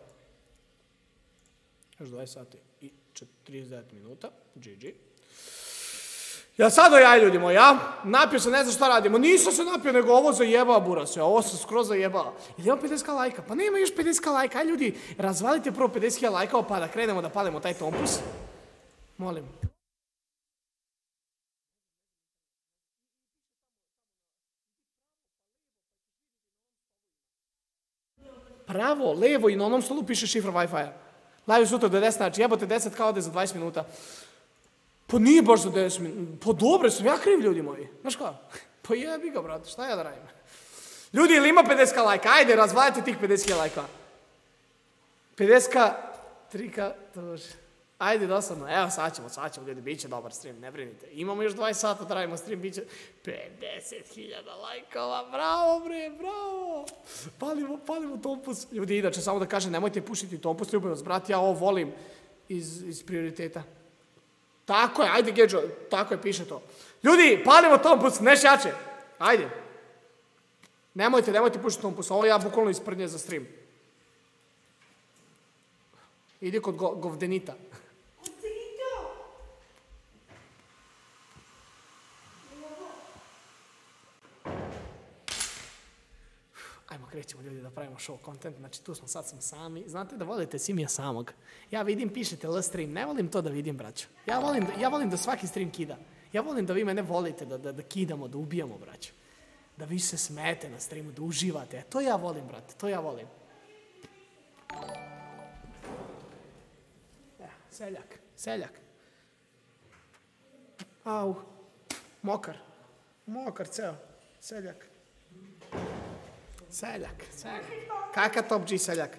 Speaker 2: Još 20 sati i 49 minuta. GG. Ja sad dojaj, ljudi moji, ja? Napio se, ne znam šta radimo. Nisam se napio, nego ovo zajebao, bura se. Ovo se skroz zajebao. Ili ima 50k lajka? Pa nema još 50k lajka. Aj, ljudi, razvalite prvo 50k lajkao, pa da krenemo da palimo taj Tompus. Molim. Pravo, levo i na onom stolu piše šifra Wi-Fi-a. Live sutra do 10, znači jebote 10 kao ode za 20 minuta. Pa nije baš za 10 minuta. Pa dobro sam, ja kriv, ljudi moji. Znaš kao? Pa jebi ga, brate, šta ja da radim? Ljudi, ili ima 50k lajka? Ajde, razvaljate tih 50k lajka. 50k, 3k, to može. Ajde, dosadno. Evo, sad ćemo, ljudi, bit će dobar stream, ne brinite. Imamo još 20 sata da radimo stream, bit će 50.000 lajkova, bravo, bre, bravo. Palimo Tompus. Ljudi, inače, samo da kažem, nemojte pušiti Tompus, ljubim vas, brat, ja ovo volim. iz prioriteta. Tako je, ajde Gedžo, tako je, piše to. Ljudi, palimo Tompus, neš jače. Ajde. Nemojte pušiti Tompus, ovo ja bukvalno isprdnje za stream. Idi kod Govdenita. Ajmo, krećemo ljudi da pravimo show content, znači tu smo, sad smo sami. Znate da volite Simija samog. Ja vidim, pišete L-stream, ne volim to da vidim, braćo. Ja volim da svaki stream kida. Ja volim da vi mene volite, da kidamo, da ubijamo, braćo. Da vi se smete na streamu, da uživate. To ja volim, brate, to ja volim. Seljak. Au, mokar ceo, seljak. Kakav top G seljak?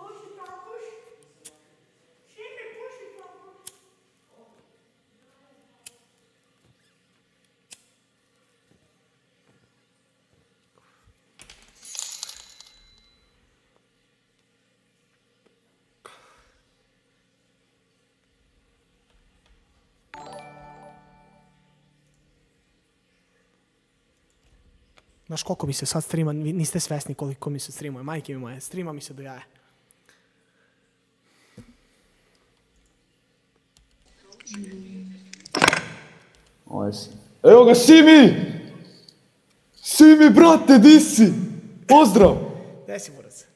Speaker 2: Znaš koliko mi se sad streama, niste svesni koliko mi se streamuje, majke mi moje, streama mi se do jaja.
Speaker 13: Evo ga, Simi! Simi, brate, di si? Pozdrav!
Speaker 2: Gde si, burac?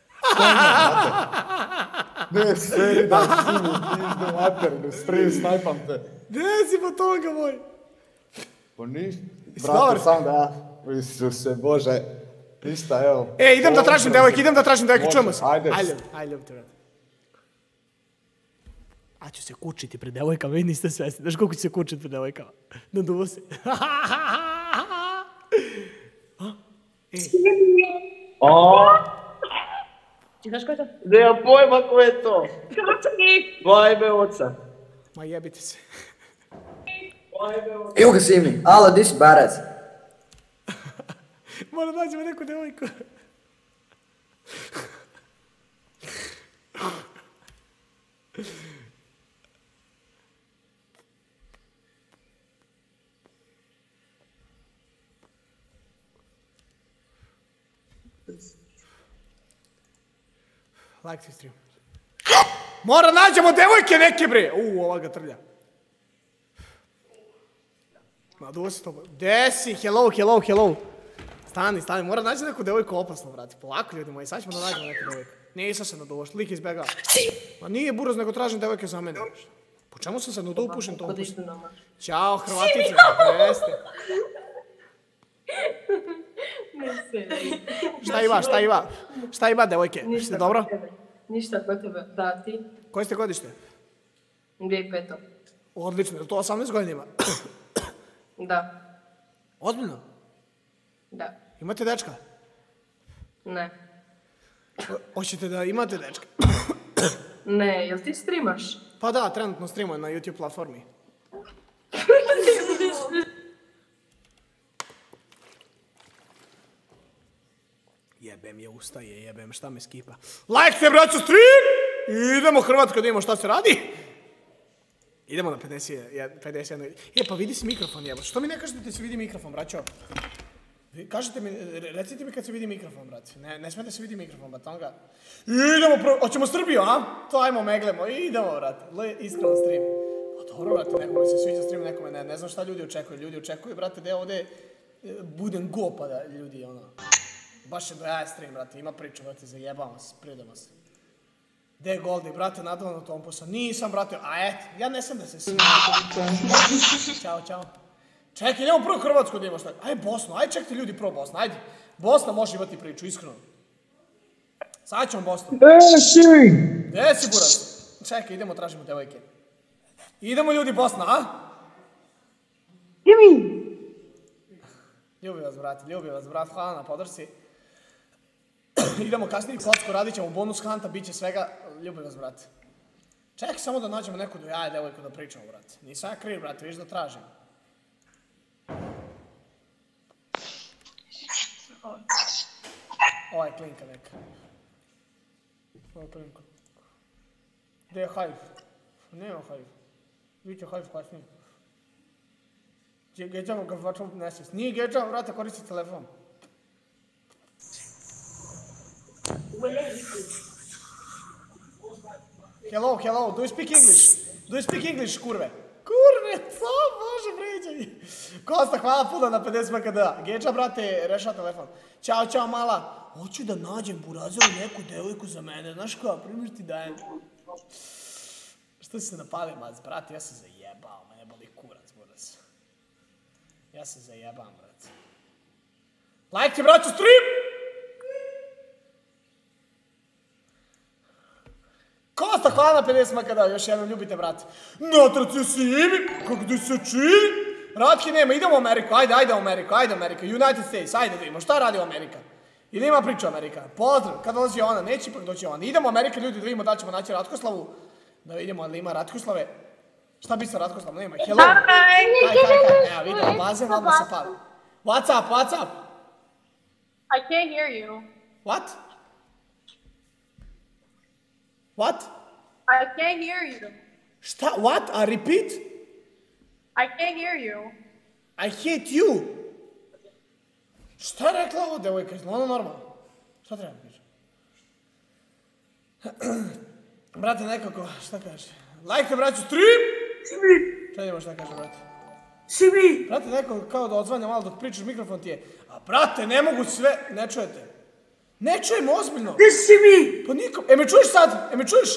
Speaker 13: Ne, seri da, Simi, pizdu materinu, stream, snajpam te.
Speaker 2: Gde si, pa toga moj?
Speaker 13: Pa ništa, brate, sam da, Isuse Bože, ništa, evo.
Speaker 2: Idem da tražim devojke, čujemo se.
Speaker 13: Ajde.
Speaker 2: Ajde, ljubite, brate. A ću se kučiti pred devojkama, vi niste svesni, znaš koliko ću se kučiti pred devojkama? Naduvo se.
Speaker 14: Ti znaš ko je to?
Speaker 15: Nemam pojma ko je to. Bajbe oca.
Speaker 2: Ma jebite se.
Speaker 16: Evo ga Simi, alo, di si barac?
Speaker 2: Moram nađemo neku devojku. Like ti stream. Moram nađemo devojke neke bre. Ova ga trlja. Naduo se to. Gde si? Hello. Stani, moram naći neku devojku opasno, vrati. Polako, ljudi moji, sad ćemo da nađemo neku devojku. Nisam se naduo, lik izbjegao. Ma nije buraz, nego tražim devojke za mene. Po čemu sam se naduo, pušim to pušim? Ćao, Hrvatice. Jeste. Šta ima, devojke? Ste dobro?
Speaker 14: Ništa kod tebe, da, ti?
Speaker 2: Koje ste godište?
Speaker 14: 2005.
Speaker 2: Odlično, je to 18 godina ima?
Speaker 14: Da.
Speaker 2: Ozbiljno?
Speaker 14: Da.
Speaker 2: Imate dečka?
Speaker 14: Ne.
Speaker 2: Hoćete da imate dečka?
Speaker 14: Ne, jel ti streamaš?
Speaker 2: Pa da, trenutno streamujem na YouTube platformi. Jebem je ustaje, jebem šta me skipa. Lajkte, braćo, stream! Idemo Hrvatska da vidimo šta se radi. Idemo na 51. Pa vidi si mikrofon, jebo. Što mi ne kažete da se vidi mikrofon, braćo? Kažete mi, recite mi kad se vidi mikrofon, brate. Ne smije da se vidi mikrofon, batanga. Idemo, hoćemo Srbiju, a? To ajmo meglemo, idemo, brate. Iskreno stream. Pa dobro, brate, nekome se sviđa stream, nekome ne. Ne znam šta ljudi očekuju. Ljudi očekuju, brate, da ovdje budem go, pa da ljudi, ono... Baš je dojaja stream, brate, ima priču, brate, zajebamo se, pridamo se. Gde je Goldi, brate, nadavno Tompusa? Nisam, brate, a eto, ja ne sam da se smijem. Ćao. Čekaj, idemo prvo Hrvatsku da imamo šta. Ajde Bosnu, ajde čekajte ljudi prvo Bosnu, ajde. Bosna može imati priču, iskreno. Sad ćemo Bosnu. Gde si, buraz? Čekaj, idemo, tražimo devojke. Idemo ljudi Bosna, a? Ljubi vas, brat, hvala na podršci. Idemo kasnije kocku, radit ćemo bonus hanta, bit će svega, ljubi vas, brate. Čekaj samo da nađemo neku dojaja devojku da pričamo, brate. Nisam ja kriv, brate, viš da tražim. Ovo je klinka neka. Gdje je Hive? Nema hajv. Biće hajv kasnije. Geđamo ga vačom nesvijest. Nije geđamo, vrata, koristi telefon. Hello, do you speak English? Do you speak English, kurve? Kurve, co? Bože, vređaj. Kosta, hvala puno na 50 MKD. Geđa, brate, rešava telefon. Ćao, mala. Hoću da nađem burazeru neku devojku za mene. Znaš kao, primjer ti dajem. Što si se napali, maz? Brate, ja sam zajebao. Mene boli kurac, buraz. Ja se zajebam, brate. Like ti, braću, stream! Kosta, hvala na 50 MKD, još jednom ljubite, brate. Natraci si imi, kako ti se čini? Ratke nema, idemo u Ameriku, ajde u Ameriku, United States, ajde da vidimo, šta radi u Amerika? Ili ima priča o Amerika? Pozdrav, kad dolazi ona, neće ipak doći ona. Idemo u Amerika, ljudi, da vidimo da li ćemo naći Ratkoslavu. Da vidimo ali ima Ratkoslave. Šta bi sa Ratkoslavom? Nema. Hello. Hi. Evo, vidimo, bazen, odmah se pali. What's up?
Speaker 14: I can't hear you.
Speaker 2: What? What?
Speaker 14: I can't hear you.
Speaker 2: Šta? What? A repeat?
Speaker 14: I can't hear you.
Speaker 2: I hate you. Šta je rekla ovo devojka? Ono normalno. Šta treba pričati? Brate, nekako, šta kaže? Lajkte, braću, stream! Šta idemo šta kaže, brate?
Speaker 17: Simi!
Speaker 2: Brate, neko kao da odzvanja malo dok pričaš, mikrofon ti je. A brate, ne mogu sve, ne čujete. Ne čujem ozbiljno.
Speaker 17: Gdje si mi?
Speaker 2: Pa niko, me čuješ sad? Me čuješ?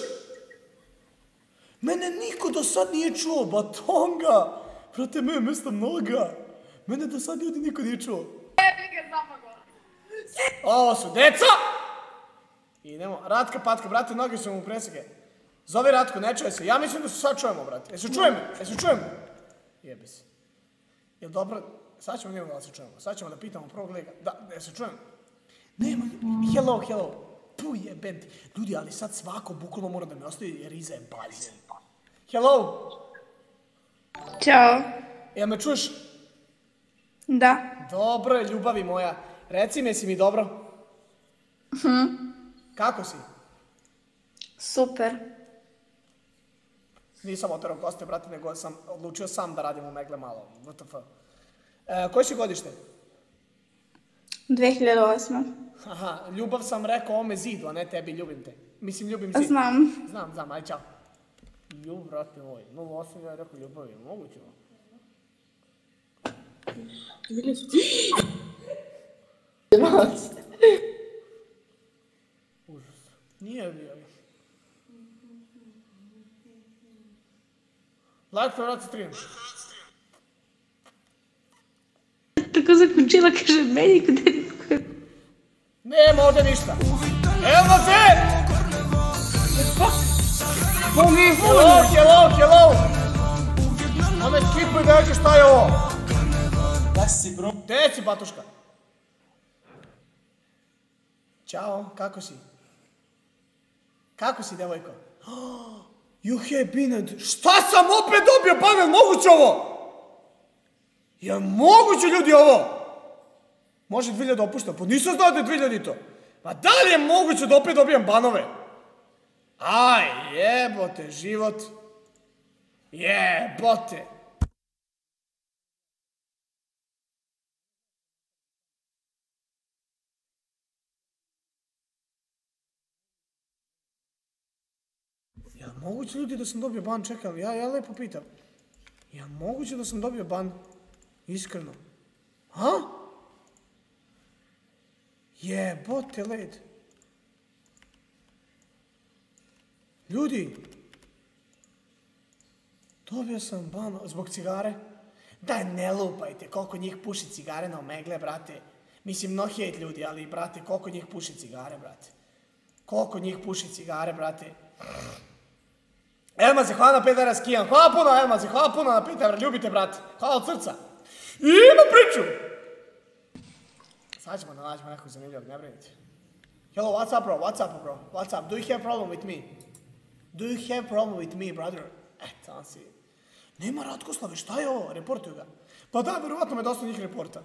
Speaker 2: Mene niko do sad nije čuo, batonga. Brate, me mesta mnoga. Mene do sad ljudi niko nije čuo. Ovo su deca! Idemo, Ratka, Patka, brate, noge su mu preseke. Zove Ratko, ne čuje se. Ja mislim da se sad čujemo, brate. Jesu čujemo? Jebe se. Jel dobro? Sad ćemo nijemo da se čujemo. Sad ćemo da pitamo prvog lega. Da, jesu čujemo? Nema, hello. Tu jebem ti. Ljudi, ali sad svako bukvalno mora da me ostavi jer iza je bazen. Hello!
Speaker 17: Ćao.
Speaker 2: Jel me čuješ?
Speaker 17: Da.
Speaker 2: Dobro je, ljubavi moja. Reci mi, jesi mi dobro? Kako si?
Speaker 17: Super.
Speaker 2: Nisam oterao goste, brate, nego sam odlučio sam da radim u Megle malo. WTF. Koje si godište?
Speaker 17: 2008.
Speaker 2: Aha, ljubav sam rekao ome zidu, a ne tebi, ljubim te. Mislim, ljubim zid. Znam, aj čao. Ljub, brate moj, 08 ja rekao ljubavi, moguće ovo. Užas. Nije bio. Like to vrati stream.
Speaker 17: Tako zaključila, kaže meni kod je...
Speaker 2: Nema ovdje ništa. Evo se! Hello! Ome skipuj da reći šta je ovo.
Speaker 15: Da si bro.
Speaker 2: Gde si, batuška? Ćao, kako si? Kako si, devojko? You have been... Šta sam opet dobio, pa je moguće ovo? Je moguće, ljudi, ovo? Može 2000 opušta, pa nisam znao da je 2000 to. Pa da li je moguće da opet dobijem banove? Aj, jebote, život. Jebote. Ja moguće, ljudi, da sam dobio ban, čekam, ja lepo pitam. Ja moguće da sam dobio ban? Iskreno. Ha? Jebote led. Ljudi. Dobio sam ban zbog cigare. Daj, ne lupajte koliko njih puši cigare na Omegle, brate. Mislim, no hejt ljudi, ali brate, koliko njih puši cigare, brate. Koliko njih puši cigare, brate. Elmaze, hvala na 5 evra skijam. Hvala puno, Elmaze, hvala puno na 5 evra. Ljubite, brate. Hvala od srca. I ima priču. Sad ćemo da nađemo nekog zanimljivog, ne brinite. Hello, what's up, bro? What's up? Do you have problem with me? Do you have problem with me, brother? Tamo si. Nema Ratkoslave, šta je ovo? Reportuju ga. Pa da, verovatno me dosta njih reporta.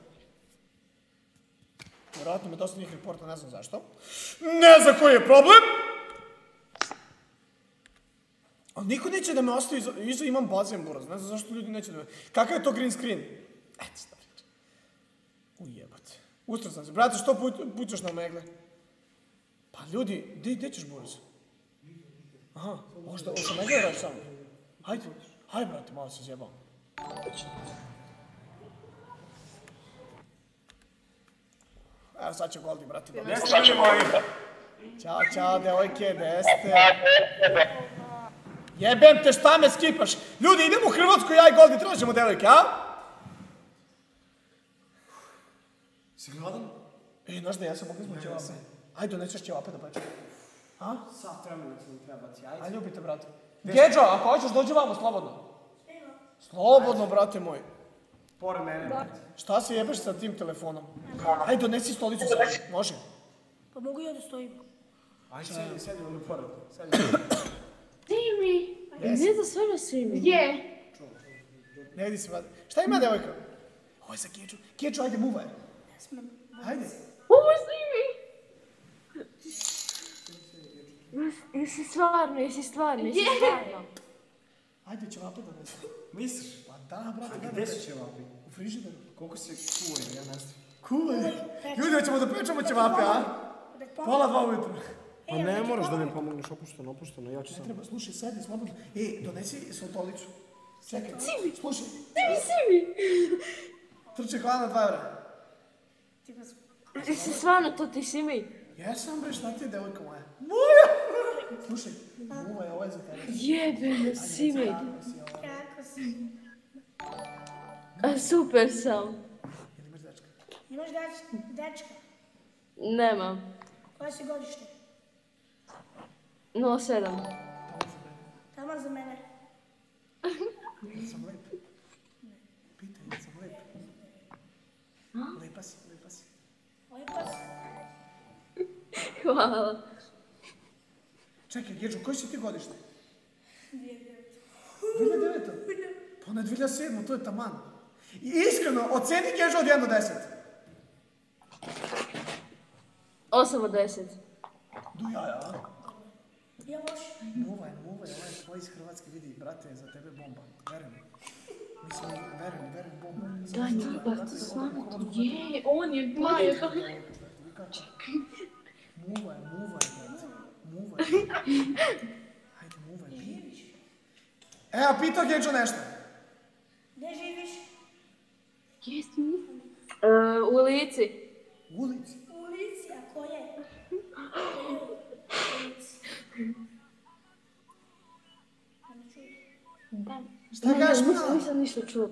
Speaker 2: Ne znam zašto. Ne znam koji je problem. Ali niko neće da me ostavi, iza imam bazen, buraz, ne znam zašto ljudi neće da me... Kakav je to green screen? Eto, šta priča. Ujebate. Ustro sam se. Brate, što pućaš na omegle? Pa ljudi, gdje ćeš, buraz? Aha, možda omegle radi samo. Hajde, hajde, brate, malo se zjebam. Evo, sad će Goldi, brate. Sad će Goldi. Ćao, čao, devojke, gde ste? Jebem te, šta me skipaš? Ljudi, idemo u Hrvatsku, ja i Goldi tražimo devojke, a? Si gladan? Znaš da ja sam mogli smo ćevape. Ajde, doneseš ćevape da pečemo. A?
Speaker 1: Sad vremena će mi trebati, ajde.
Speaker 2: Ajde, ljubite, brate. Gedžo, ako hoćeš, dođi vamo, slobodno. Slobodno, brate moj.
Speaker 1: Pored mene, brate.
Speaker 2: Šta se jebeš sa tim telefonom? Ajde, donesi stolicu sad, može?
Speaker 12: Pa mogu ja da stojim.
Speaker 2: Ajde, sedi ovdje pored.
Speaker 17: Simi! Ne da sve na Simi.
Speaker 14: Je.
Speaker 2: Ne vidi se, brate. Šta ima, devojka? Ovo je za Gedžu. Gedžu, ajde, muvaj.
Speaker 12: Ne smem.
Speaker 2: Ajde.
Speaker 17: Ovo je Simi! Jesi stvarno.
Speaker 2: Ajde, ćevape donesi.
Speaker 1: Misliš?
Speaker 2: Pa da, brate.
Speaker 1: A gdje su ćevapi?
Speaker 2: U frižideru.
Speaker 1: Koliko se kuje, ja ne znam.
Speaker 2: Kule. Ljudi, hoćemo da pečemo ćevape, a? Pola 2 ujutru.
Speaker 1: Pa ne moraš da mi pomogneš, opušteno, ja ću sam.
Speaker 2: Ne treba, slušaj, sedi, slobodno. Donesi stolicu. Čekaj, slušaj.
Speaker 17: Simi!
Speaker 2: Trče hlana 2 €
Speaker 17: Jesi stvarno to ti Simi?
Speaker 2: Jesam bre, šta ti je, devojka moja? Moja! Slušaj, muvaj, ovo je za tebe.
Speaker 17: Jebeno, Simi.
Speaker 12: Kako si?
Speaker 17: Super sam.
Speaker 12: Imaš dečka?
Speaker 17: Nemam.
Speaker 12: Koje si godište?
Speaker 17: 07.
Speaker 12: Taman za mene.
Speaker 2: Sam lep. Pitaj, sam lep. Lepa si.
Speaker 12: Lepa si.
Speaker 17: Hvala.
Speaker 2: Čekaj, Gedžo, koji si ti godište?
Speaker 12: 2009.
Speaker 2: 2009? Pa ne 2007, to je taman. I iskreno, oceni Gedžo od 1 do 10.
Speaker 17: 8 od 10.
Speaker 2: Du ja.
Speaker 12: Ja loš.
Speaker 2: Muvaj, ovaj tvoj iz Hrvatske vidi, brate, za tebe bomba. Verujem. Mislim, verujem, bomba.
Speaker 17: Daj, jebate, stvarno to je, on je Maja.
Speaker 2: Čekaj. Muvaj, brate. Muvaj. Hajde, muvaj. Evo, pitao Gedžo nešto.
Speaker 12: Gdje živiš?
Speaker 17: Jesi mi? U Lici.
Speaker 2: U Lici?
Speaker 12: U Lici, a koje?
Speaker 17: Da.
Speaker 2: Šta kažeš, mala?
Speaker 17: Nisam ništa čula.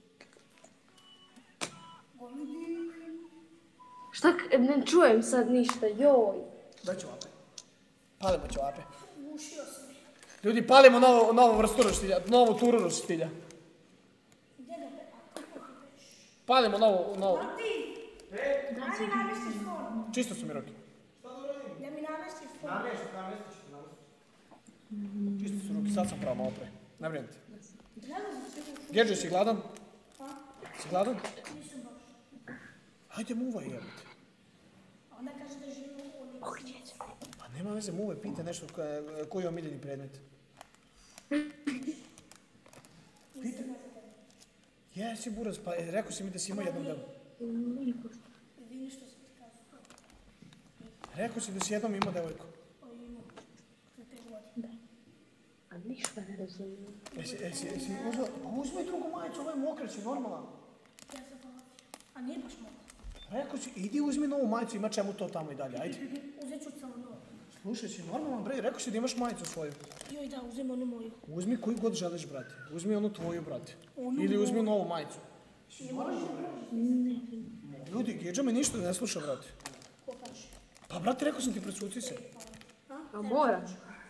Speaker 17: Šta, ne čujem sad ništa, joj.
Speaker 2: Daj ćevape. Palimo ćevape.
Speaker 12: Ušio sam.
Speaker 2: Ljudi, palimo novu vrstu roštilja, novu turu roštilja.
Speaker 12: Gdje ga pe?
Speaker 2: Palimo novu.
Speaker 12: Mati! Da mi namestiš fon.
Speaker 2: Čisto su mi ruke.
Speaker 12: Da mi namestiš fon.
Speaker 1: Namestiš.
Speaker 2: Čisto su ruke, sad sam pravo malo pre. Ne brinite.
Speaker 12: Gledam se u
Speaker 2: Gedžo, si gladan? Si gladan?
Speaker 12: Nisam baš.
Speaker 2: Hajde, muvaj, jebate.
Speaker 12: Onda kaže da živim u Lici.
Speaker 2: Pa nema veze, muvaj, pita nešto koji je omiljeni predmet. Pita. Jesi, buraz, pa rekao si mi da si imao jednom delu.
Speaker 12: Vidi što sam ti kazao.
Speaker 2: Rekao si da si jednom imao devojku.
Speaker 12: Imao. Za 3 godine.
Speaker 17: A ništa ne razumijem.
Speaker 2: Jesi uzela? Uzmi drugu majicu, ovo je mokra, si normalan.
Speaker 12: Ja sam palatio. A nije baš mogu.
Speaker 2: Rekao si, idi uzmi novu majicu, ima čemu to tamo i dalje, ajde.
Speaker 12: Uzet ću samo novu.
Speaker 2: Slušaj, si normalan, bre, rekao si da imaš majicu svoju.
Speaker 12: Joj da, uzem onu moju.
Speaker 2: Uzmi koju god želiš, brate. Uzmi onu tvoju, brate.
Speaker 12: Onu
Speaker 2: Ili uzmi
Speaker 12: moju.
Speaker 2: novu majicu. Ljudi, Gedža me ništa ne sluša, brate.
Speaker 12: Ko kaže?
Speaker 2: Pa, brate, rekao sam ti, presuci se.
Speaker 17: A moram.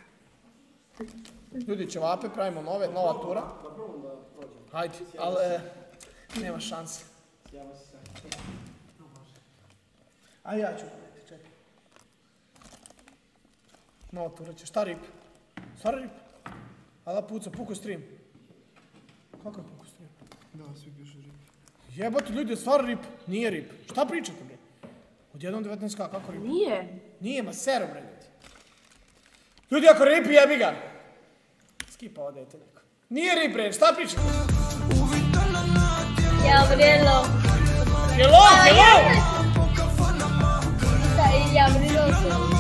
Speaker 2: Ljudi, ćevape, pravimo nova tura. Hajde, ali nema šanse. A ja ću praviti, čekaj. Nova tura će, šta rip? Stvar rip? Ala puca, puko stream. Kako je puko stream?
Speaker 13: Da, svi pišu rip.
Speaker 2: Jebate ljudi, stvar rip, nije rip. Šta pričate, bre? Od 1.19k, kako rip? Nije, ma sero, bre, ljudi. Ljudi, ako rip, jebi ga. Skipa ovo dete neko. Nije Ribre, šta pričate?
Speaker 12: Gabrielo.
Speaker 2: Hello, hello!
Speaker 12: Gabrielo se.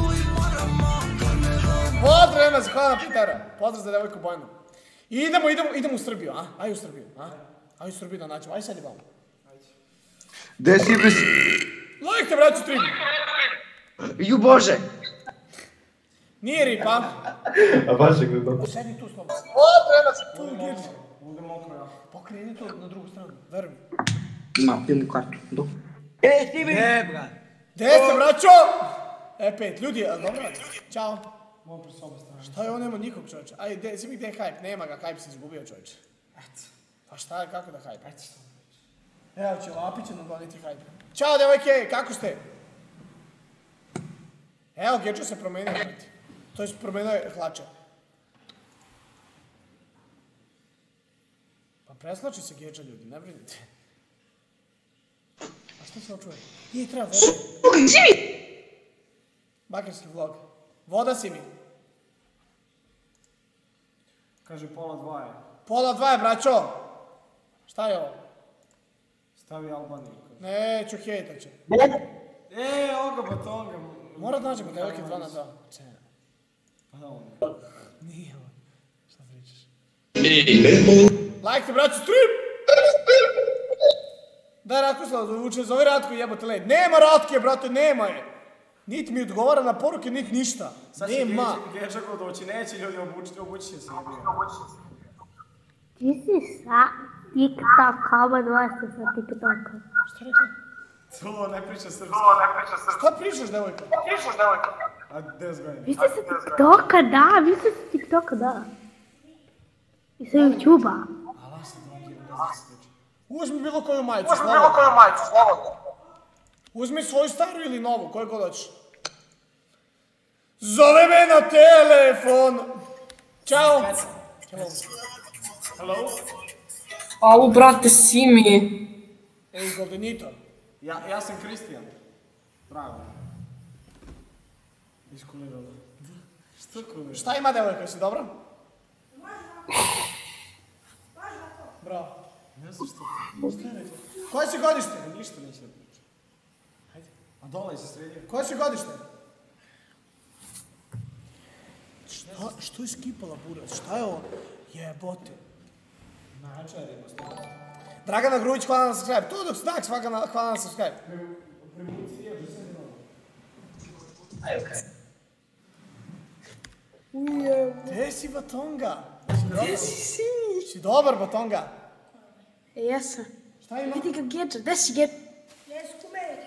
Speaker 2: Pozdrav nas, hvala Pitera. Pozdrav za devojku Bojanu. Idemo u Srbiju, a? Ajde u Srbiju, a? Ajde u Srbiju da naćemo, ajde sad je vamo.
Speaker 16: Gde si bez...
Speaker 2: Lajkte, braću, stream.
Speaker 16: Ju Bože!
Speaker 2: Nije Rip, a?
Speaker 13: A baš je gledao.
Speaker 2: Sedi tu slobodno. Pozdrav nas, tu je Girč. Ovdje mokro, ja. Pokreni to na drugu stranu, veruj mi.
Speaker 16: Ima pilnu kartu, do. Ti mi!
Speaker 15: Ne, brat.
Speaker 2: Gde ste, braćo? E5, ljudi, dobro, ćao. Šta je ovo, nema nikog čovječa. Ajde, svi mi gdje je hype, nema ga, hype se izgubio čovječe. Eto. Pa šta je, kako da hype? Eto što. Evo će, Lapi će nam doniti hype. Ćao, devojke, kako ste? Evo, Gečo se promenio, brati. To je promenio hlače. Pa preslači se Geča, ljudi, ne brinite. A što se očuje? Nije, treba voda. Bakarski vlog. Voda si mi.
Speaker 1: Kaže pola 2 je.
Speaker 2: Pola 2 je, braćo. Šta je ovo?
Speaker 1: Stavi Albaniju.
Speaker 2: Neću, hejtat će.
Speaker 1: Oga batonga.
Speaker 2: Mora da nađemo devojke 2 na 2.
Speaker 1: Pa da on.
Speaker 2: Nije ovo. Šta pričaš? Lajkte, braću, stream! Daj Ratkoslav, zove Ratko, jebote led. Nema Ratke, brate, nema je. Niti mi odgovara na poruke, niti ništa. Nema.
Speaker 1: Sad će Gečako doći, neće ljudi obući će se.
Speaker 12: Ti si sa TikToka, oba dva ste sa TikToka.
Speaker 2: Šta rekla?
Speaker 1: To ne priča srpski.
Speaker 2: Šta pričaš, devojka?
Speaker 1: A 10 godina.
Speaker 12: Vi ste sa TikToka, da, vi ste sa TikToka, da. I sa YouTube-a.
Speaker 2: Uzmi bilo koju majicu, slobodno. Uzmi svoju staru ili novu, koju god hoćeš. Zove me na telefon. Ćao. Hello.
Speaker 18: Au, brate, Simi.
Speaker 2: Ej, Goldenito.
Speaker 1: Ja sam Kristijan. Bravo. Iskulirala. Što kulirala?
Speaker 2: Šta ima devojka, si dobro? Bravo.
Speaker 1: Ne znam što. Šta je rekla?
Speaker 2: Koje si godište?
Speaker 1: Ništa neće da priča. Hajde. A dole se sredio.
Speaker 2: Koje si godište? Što je skipala burac? Šta je ovo? Jebote.
Speaker 1: Načarimo staviti.
Speaker 2: Dragana Grujić, hvala na subscribe. To dok znak, hvala na subscribe.
Speaker 16: Aj, okej.
Speaker 2: Gdje si, Batonga?
Speaker 17: Gdje si?
Speaker 2: Si dobar, Batonga?
Speaker 17: Jesam.
Speaker 2: Šta ima?
Speaker 17: Vidi ga Geča, gdje si Geča?
Speaker 12: Jesu kumeri.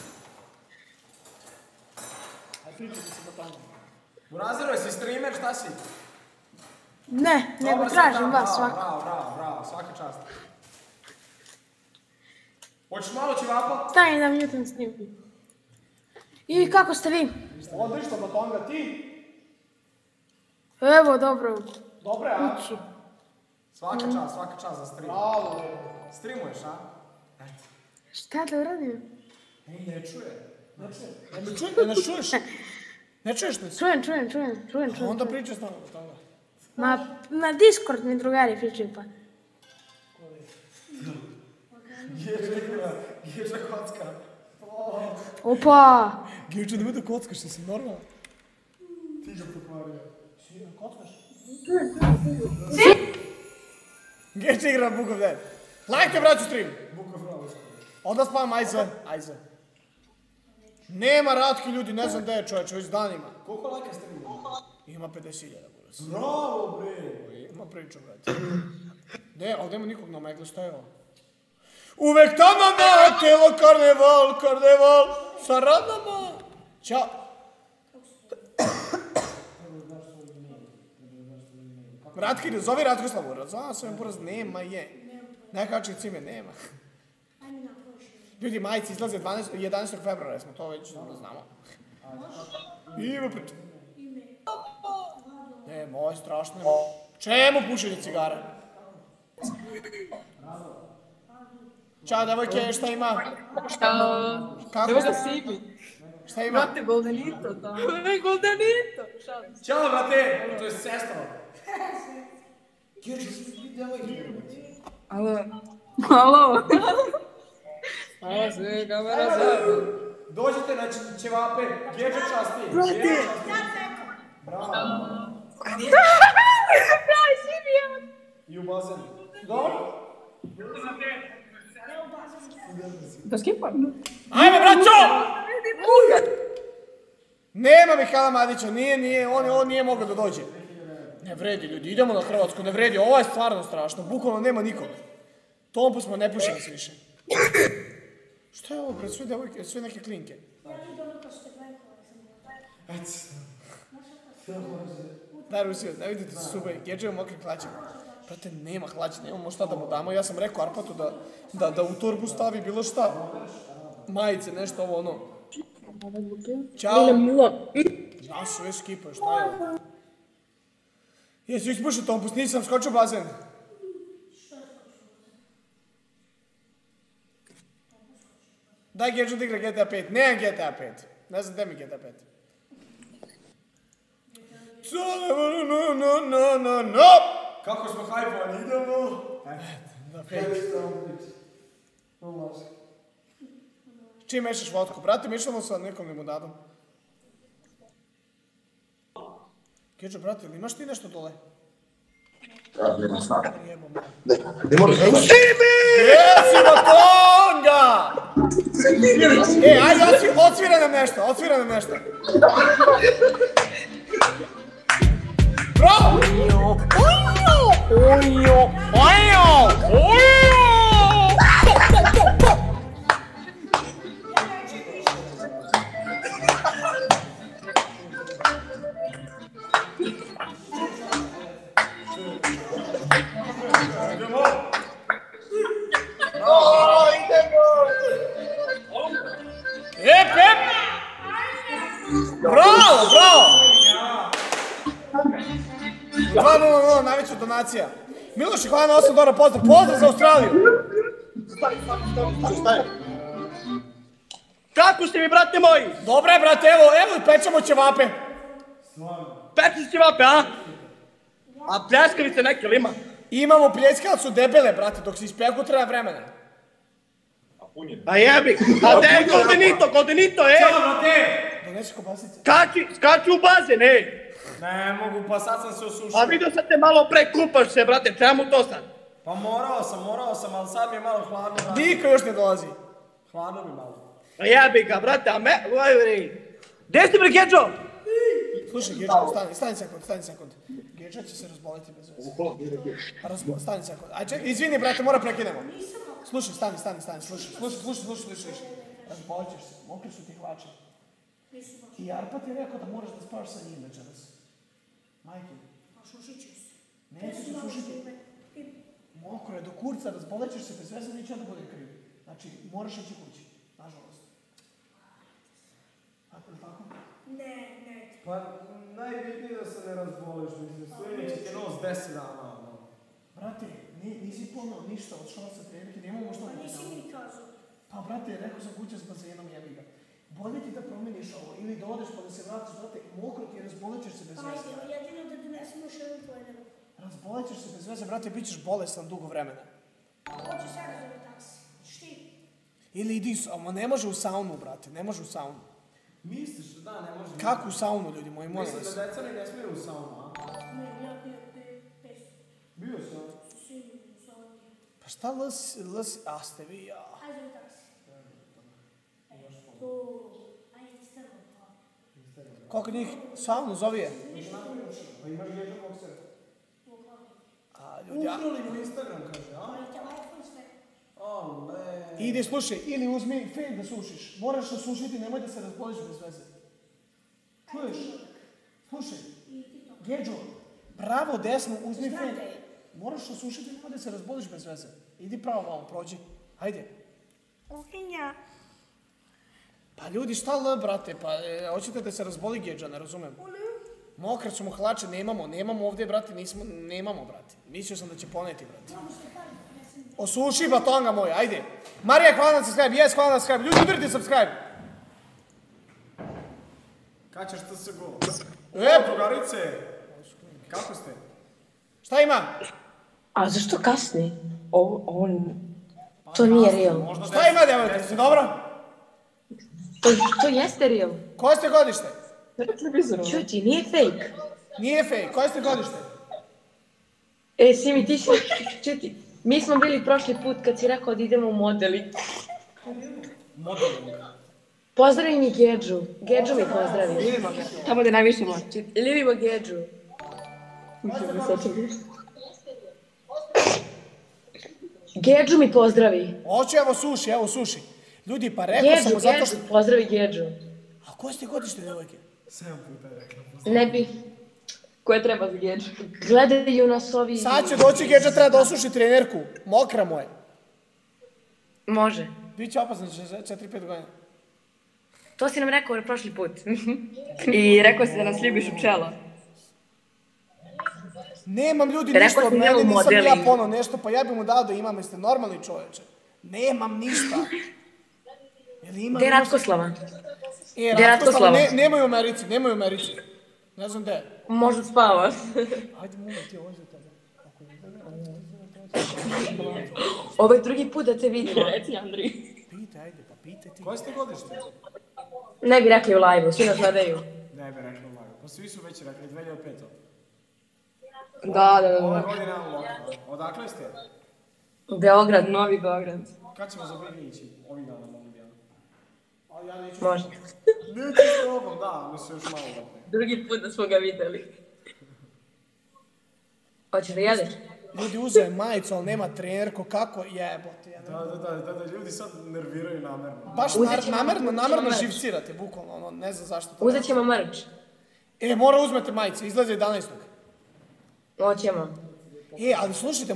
Speaker 2: Aj, pričajte si, Batonga.
Speaker 1: Burazero, jesi streamer, šta si?
Speaker 17: Ne, nego tražim vas svako.
Speaker 1: Bravo, svaka čast. Hoćeš malo ćevapa?
Speaker 17: Staj da mi jutrom snimim. I kako ste vi?
Speaker 2: Odlično, Batonga, ti?
Speaker 17: Evo, dobro.
Speaker 2: Dobre, a?
Speaker 17: Kući.
Speaker 1: Svaka čast za stream.
Speaker 2: Bravo.
Speaker 1: Streamuješ, a?
Speaker 17: Šta da uradim?
Speaker 1: Ne čuje.
Speaker 2: Ne čuješ? Ne čuješ nas?
Speaker 17: Čujem.
Speaker 2: Onda pričaj s nama, Batonga.
Speaker 17: Na Discord mi drugari pričaju pa.
Speaker 1: Geča kocka.
Speaker 17: Opa!
Speaker 2: Geča, nemoj da kockaš, ti si normalno.
Speaker 1: Ti ga pokvario.
Speaker 2: Kockaš? Geča igra Book of Dead. Lajkte, braću, stream.
Speaker 1: Book of Dead.
Speaker 2: Onda spavam, ajze. Nema Ratke, ljudi, ne znam gdje je čovječ, već danima.
Speaker 1: Koliko lajka streamuje?
Speaker 2: Ima 50.000, buras.
Speaker 1: Bravo, bre.
Speaker 2: Ima priču, brate. Ne, ovdje ima nikog na Omegle, šta je ovo? Uvek tamo na telo karneval, sa ranama. Ćao. Ratke, zovi Ratkoslav, buraz. Zove se mi buraz, nema je. Nekačih cime, nema. Ljudi, majice izlaze 11. februara, smo to već znamo. Ima priča. Ne, moj, strašno je. Čemu pušenje cigara? Ćao, devojke, šta ima?
Speaker 18: Ćao.
Speaker 2: Kako
Speaker 18: Evo
Speaker 2: ste?
Speaker 18: da Simi.
Speaker 2: Šta ima?
Speaker 18: Brate, Goldenito, da. Goldenito.
Speaker 1: Ćao, brate. To je sestro.
Speaker 18: Alo. Alo. Alo, sve kamera zajedno.
Speaker 2: Dođite na ćevape, Gedžo časti.
Speaker 12: Brate!
Speaker 2: Bravo.
Speaker 12: Pravi Simi,
Speaker 2: I u bazen. Dobro?
Speaker 18: Da skipam?
Speaker 2: Ajme, braćo! Nema Mihajla Madića, nije, on nije mogao da dođe. Ne vredi, ljudi, idemo na Hrvatsku, ne vredi, ovo je stvarno strašno, bukvalno nema nikog. Tompu smo ne pušili se više. Šta je ovo, bre, sve devojke, sve neke klinke. Daj Rusiju, ne vidite se sube, Gedževo mokre hlađe. Brate, nema hlađe, nemamo šta da mu damo, ja sam rekao Arpatu da u torbu stavi bilo šta. Majice, nešto ovo ono. Ćao. Ja sve skipao, šta je ovo? Jesi ispušao Tompus, nisam skočio u bazen. Daj Gedžu da igra GTA 5, nemam GTA 5. Ne znam gde mi GTA 5. No. Kako smo hajpovani, idemo. Da čim mešaš vodku? Brate, mešamo sa nekom limunadom. Gedžo, brate, ili imaš ti nešto dole?
Speaker 13: Nema snaka.
Speaker 2: Ne moraš da Simi! Jesi Matonga! Ajde, odsvira nam nešto. Bravo! Ojo! Bravo! 2-0, najveća donacija. Miloš i hvala na 8 dolara, pozdrav za Australiju!
Speaker 15: Šta je? Kako ste mi, brate moji?
Speaker 2: Dobre, brate, evo pečemo ćevape.
Speaker 15: Peči ćevape, a? A pljeskavice neke li ima?
Speaker 2: Imamo pljeske, ali su debele, brate, dok se ispeku treba vremena.
Speaker 15: A jebi, a gde je Goldenito,
Speaker 2: Ćao, brate! Donesi kobasice.
Speaker 15: Skači u bazen,
Speaker 1: Ne mogu, pa sad sam se osušio.
Speaker 15: A vidio sam te malo pre, kupaš se, brate, čemu to sad?
Speaker 1: Pa morao sam, ali sad mi je malo hladno.
Speaker 2: Niko još ne dolazi.
Speaker 1: Hladno mi malo.
Speaker 15: A jebi ga, brate, a me... Gdje si bre, Gedžo?
Speaker 2: Slušaj, Gedžo, stani sekund. Gedžo će se razboliti bez veze. Stani sekund. Aj, čekaj, izvini, brate, mora prekinemo. Slušaj, stani, slušaj. Razbolit ćeš se, mokri su ti hlače. I Arpat je rekao da moraš da spavaš sa njim večeras. Majke.
Speaker 12: Pa sušit ću se.
Speaker 2: Neće se sušiti. Mokro je do kurca, razbolit ćeš se bez veze, neće da bude kriv. Znači, moraš ići kući, nažalost. Tako li tako?
Speaker 12: Ne.
Speaker 1: Pa najbitnije da se ne razboliš, mislim, sve će ti nos 10 dana.
Speaker 2: Brate, nisi ponao ništa od šala sa trenike, nemamo što da ti damo.
Speaker 12: Pa nisi mi kazao.
Speaker 2: Pa brate, rekao sam kuća s bazenom, jebi ga. Bolje ti da promeniš ovo, ili da odeš pa da se vratiš, brate, mokro ti je, razbolit ćeš se bez veze.
Speaker 12: Ajde, jedino da donesemo još jednu pojedinu.
Speaker 2: Razbolit ćeš se bez veze, brate, bit ćeš bolestan dugo vremena.
Speaker 12: Hoću sada zove taksi. Šti?
Speaker 2: Ili idi, ma ne može u saunu, brate, ne može u saunu.
Speaker 1: Misliš da ne može?
Speaker 2: Kako u saunu, ljudi moji, molim vas?
Speaker 1: Mislim da deca ne smiju u saunu, a?
Speaker 12: Ne, ja bio
Speaker 1: Bio sam.
Speaker 2: Pa šta lasi, a ste vi, ja.
Speaker 12: Ajde zove taksi.
Speaker 2: Koliko njih saunu zove je?
Speaker 1: Pa imaš Gedžo bokser.
Speaker 2: A, ljudi, a...
Speaker 1: Ukrali mu Instagram, kaže, a?
Speaker 2: Idi, slušaj, ili uzmi fejk da sušiš. Moraš da sušiti, nemoj da se razboliš bez veze. Čuješ? Slušaj, Gedžo, pravo, desno, uzmi fejk. Moraš da sušiti, nemoj da se razboliš bez veze. Idi pravo malo, prođi. Hajde.
Speaker 12: Ohinja.
Speaker 2: Pa ljudi, šta l, brate, pa hoćete da se razboli Gedža, ne razumem. Mokre su mu hlače, nemamo ovdje, brate, nemamo, brate. Mislio sam da će poneti, brate. Osuši batonga moj, ajde. Marija, hvala na subscribe, jes, hvala na subscribe. Ljudi, udarite subscribe.
Speaker 1: Kad ćeš TSGO?
Speaker 2: Drugarice,
Speaker 1: kako ste?
Speaker 2: Šta ima?
Speaker 19: A zašto kasni? To nije real.
Speaker 2: Šta ima, djevojte, si dobro?
Speaker 19: To jeste real.
Speaker 2: Koje ste godište?
Speaker 19: Čuti, nije fake.
Speaker 2: Nije fake, koje ste godište?
Speaker 19: Simi, ti si... Čuti, mi smo bili prošli put kad si rekao da idemo u modeling.
Speaker 2: Modeling?
Speaker 19: Pozdravi mi Gedžu. Gedžu mi pozdravi.
Speaker 18: Ljubimo ga. Tamo da najviše moći.
Speaker 19: Ljubimo Gedžu. Gedžu mi pozdravi.
Speaker 2: Hoću, evo suši. Ljudi, pa rekao sam mu zato što...
Speaker 19: Gedžu, pozdravi Gedžu.
Speaker 2: A koje ste godište, djevojke?
Speaker 1: 7 puta je rekao.
Speaker 19: Ne bi.
Speaker 18: Koje treba za Gedžu?
Speaker 19: Gledaju nas ovi...
Speaker 2: Sad će doći Gedža, treba da osuši trenerku. Mokra mu je.
Speaker 19: Može.
Speaker 2: Biće opasno će 4-5 godina.
Speaker 19: To si nam rekao prošli put.
Speaker 18: I rekao si da nas ljubiš u čelo.
Speaker 2: Nemam ljudi ništa od mene, nisam ja pono nešto, pa ja bi mu dao da imam, jeste normalni čovječe. Nemam ništa.
Speaker 19: Gde je Ratkoslava?
Speaker 2: Ratkoslava, nemaju u Americi, Ne znam gde.
Speaker 19: Možda spavaš.
Speaker 2: Ajde, molim ti, ovo je za tebe.
Speaker 19: Ovo je drugi put da te vidimo.
Speaker 18: Reci, Andri.
Speaker 2: Pite, ajde, pa pite ti. Koje ste godište?
Speaker 19: Ne bi rekli u live-u, svi nas gledaju.
Speaker 1: Ne bi rekli u live-u, pa svi su već rekli 2005.
Speaker 18: Da.
Speaker 1: Ove godine imamo lokal. Odakle ste?
Speaker 19: Beograd.
Speaker 18: Novi Beograd.
Speaker 1: Kad ćemo za Big ići? Ovih dana mogu bi ja. Ali ja neću...
Speaker 19: Može.
Speaker 1: Neću s tobom, da, mi se još malo vrati.
Speaker 19: Drugi put da smo ga vidjeli. Hoćeš da jedeš?
Speaker 2: Ljudi uzeo majicu, ali nema trenerko, kako jebote.
Speaker 1: Da, ljudi sad nerviraju namerno.
Speaker 2: Baš namerno živcirate, bukvalno, ne znam zašto to.
Speaker 19: Uzet ćemo mrč.
Speaker 2: Mora uzmete majice, izlaze 11.
Speaker 19: Hoćemo.
Speaker 2: Ali slušajte,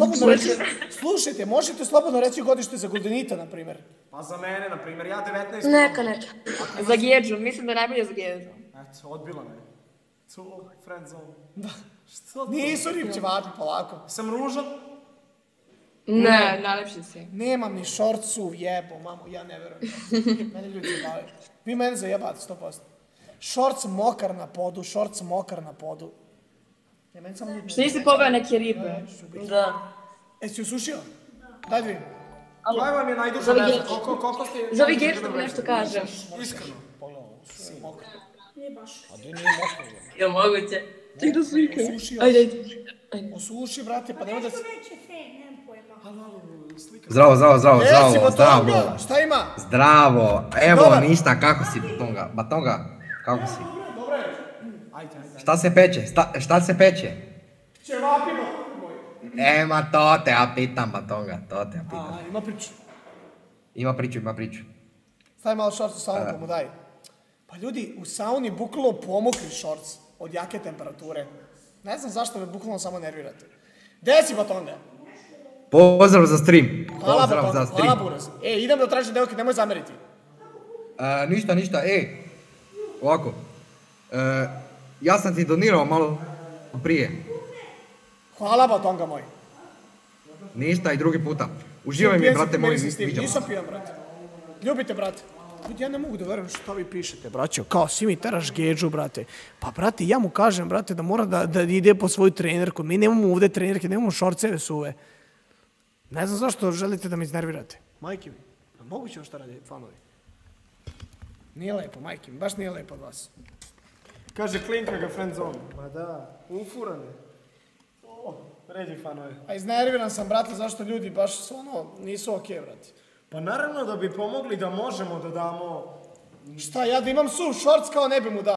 Speaker 2: možete slobodno reći godište za Goldenita, na primjer.
Speaker 1: Pa za mene, na primjer, ja 19.
Speaker 19: Neka.
Speaker 18: Za Gedžu, mislim da je najbolje za Gedžu.
Speaker 1: Eto, odbila me. Culo, friendzone.
Speaker 2: Da. Što? Nisu ripćevači, polako.
Speaker 1: Sam ružan?
Speaker 18: Ne, najlepši si.
Speaker 2: Nemam ni šorcu, jebo, mamo, ja ne verujem. Mene ljudi zabavaju. Vi mene zajebate, 100%. Šorc mokar na podu.
Speaker 18: Što nisi poveo neke ribe?
Speaker 19: Da.
Speaker 2: Jesi usušio? Daj da vidim.
Speaker 1: Koja vam je najduža veza? Koliko ste...
Speaker 19: Zovi Gedžu da mi nešto kažem.
Speaker 1: Iskreno.
Speaker 12: Nije baš.
Speaker 2: A da nije mokro.
Speaker 19: Jel moguće?
Speaker 18: Ti da slikam.
Speaker 19: Ajde.
Speaker 2: Osuši, brate, pa nema da...
Speaker 12: Neće fe, nemam pojma.
Speaker 13: Zdravo.
Speaker 2: Šta ima?
Speaker 13: Zdravo. Evo, ništa, kako si, Batonga? Kako si?
Speaker 2: Dobro je. Ajde.
Speaker 13: Šta se peče?
Speaker 2: Ćevapi, moj.
Speaker 13: To te ja pitam, Batonga,
Speaker 2: Ima priču.
Speaker 13: Ima priču.
Speaker 2: Stavi malo šorc u saunu pa mu daj. Pa ljudi, u sauni bukvalno pomokri šorc od jake temperature. Ne znam zašto me bukvalno samo nervirate. Gde si, Batonga?
Speaker 13: Pozdrav za stream.
Speaker 2: Hvala, Buraz. Idem da tražim devojke, nemoj zameriti.
Speaker 13: Ništa, ovako. Ja sam ti donirao malo prije.
Speaker 2: Hvala, Batonga moj.
Speaker 13: Ništa i drugi puta. Uživaj mi, brate moj, viđamo.
Speaker 2: Nisam pijan, brate. Ljubite, brate. Ja ne mogu da verujem što vi pišete, braćo. Kao, svi mi teraš Gedžu, brate. Pa, brate, ja mu kažem, brate, da mora da ide po svoju trenerku. Mi nemamo ovdje trenerke, nemamo šorceve suve. Ne znam zašto želite da me iznervirate. Majke mi, a moguće ovo što radi fanovi? Nije lepo, majke mi, baš nije lepo od vas.
Speaker 1: Kaže, klinka ga friendzone. Ma da, ufurane. Ređi fanove.
Speaker 2: A iznerviran sam, brate, zašto ljudi baš nisu okej, brate.
Speaker 1: Pa naravno da bi pomogli da možemo da damo...
Speaker 2: Šta, ja da imam suv šorc kao ne bi mu dao.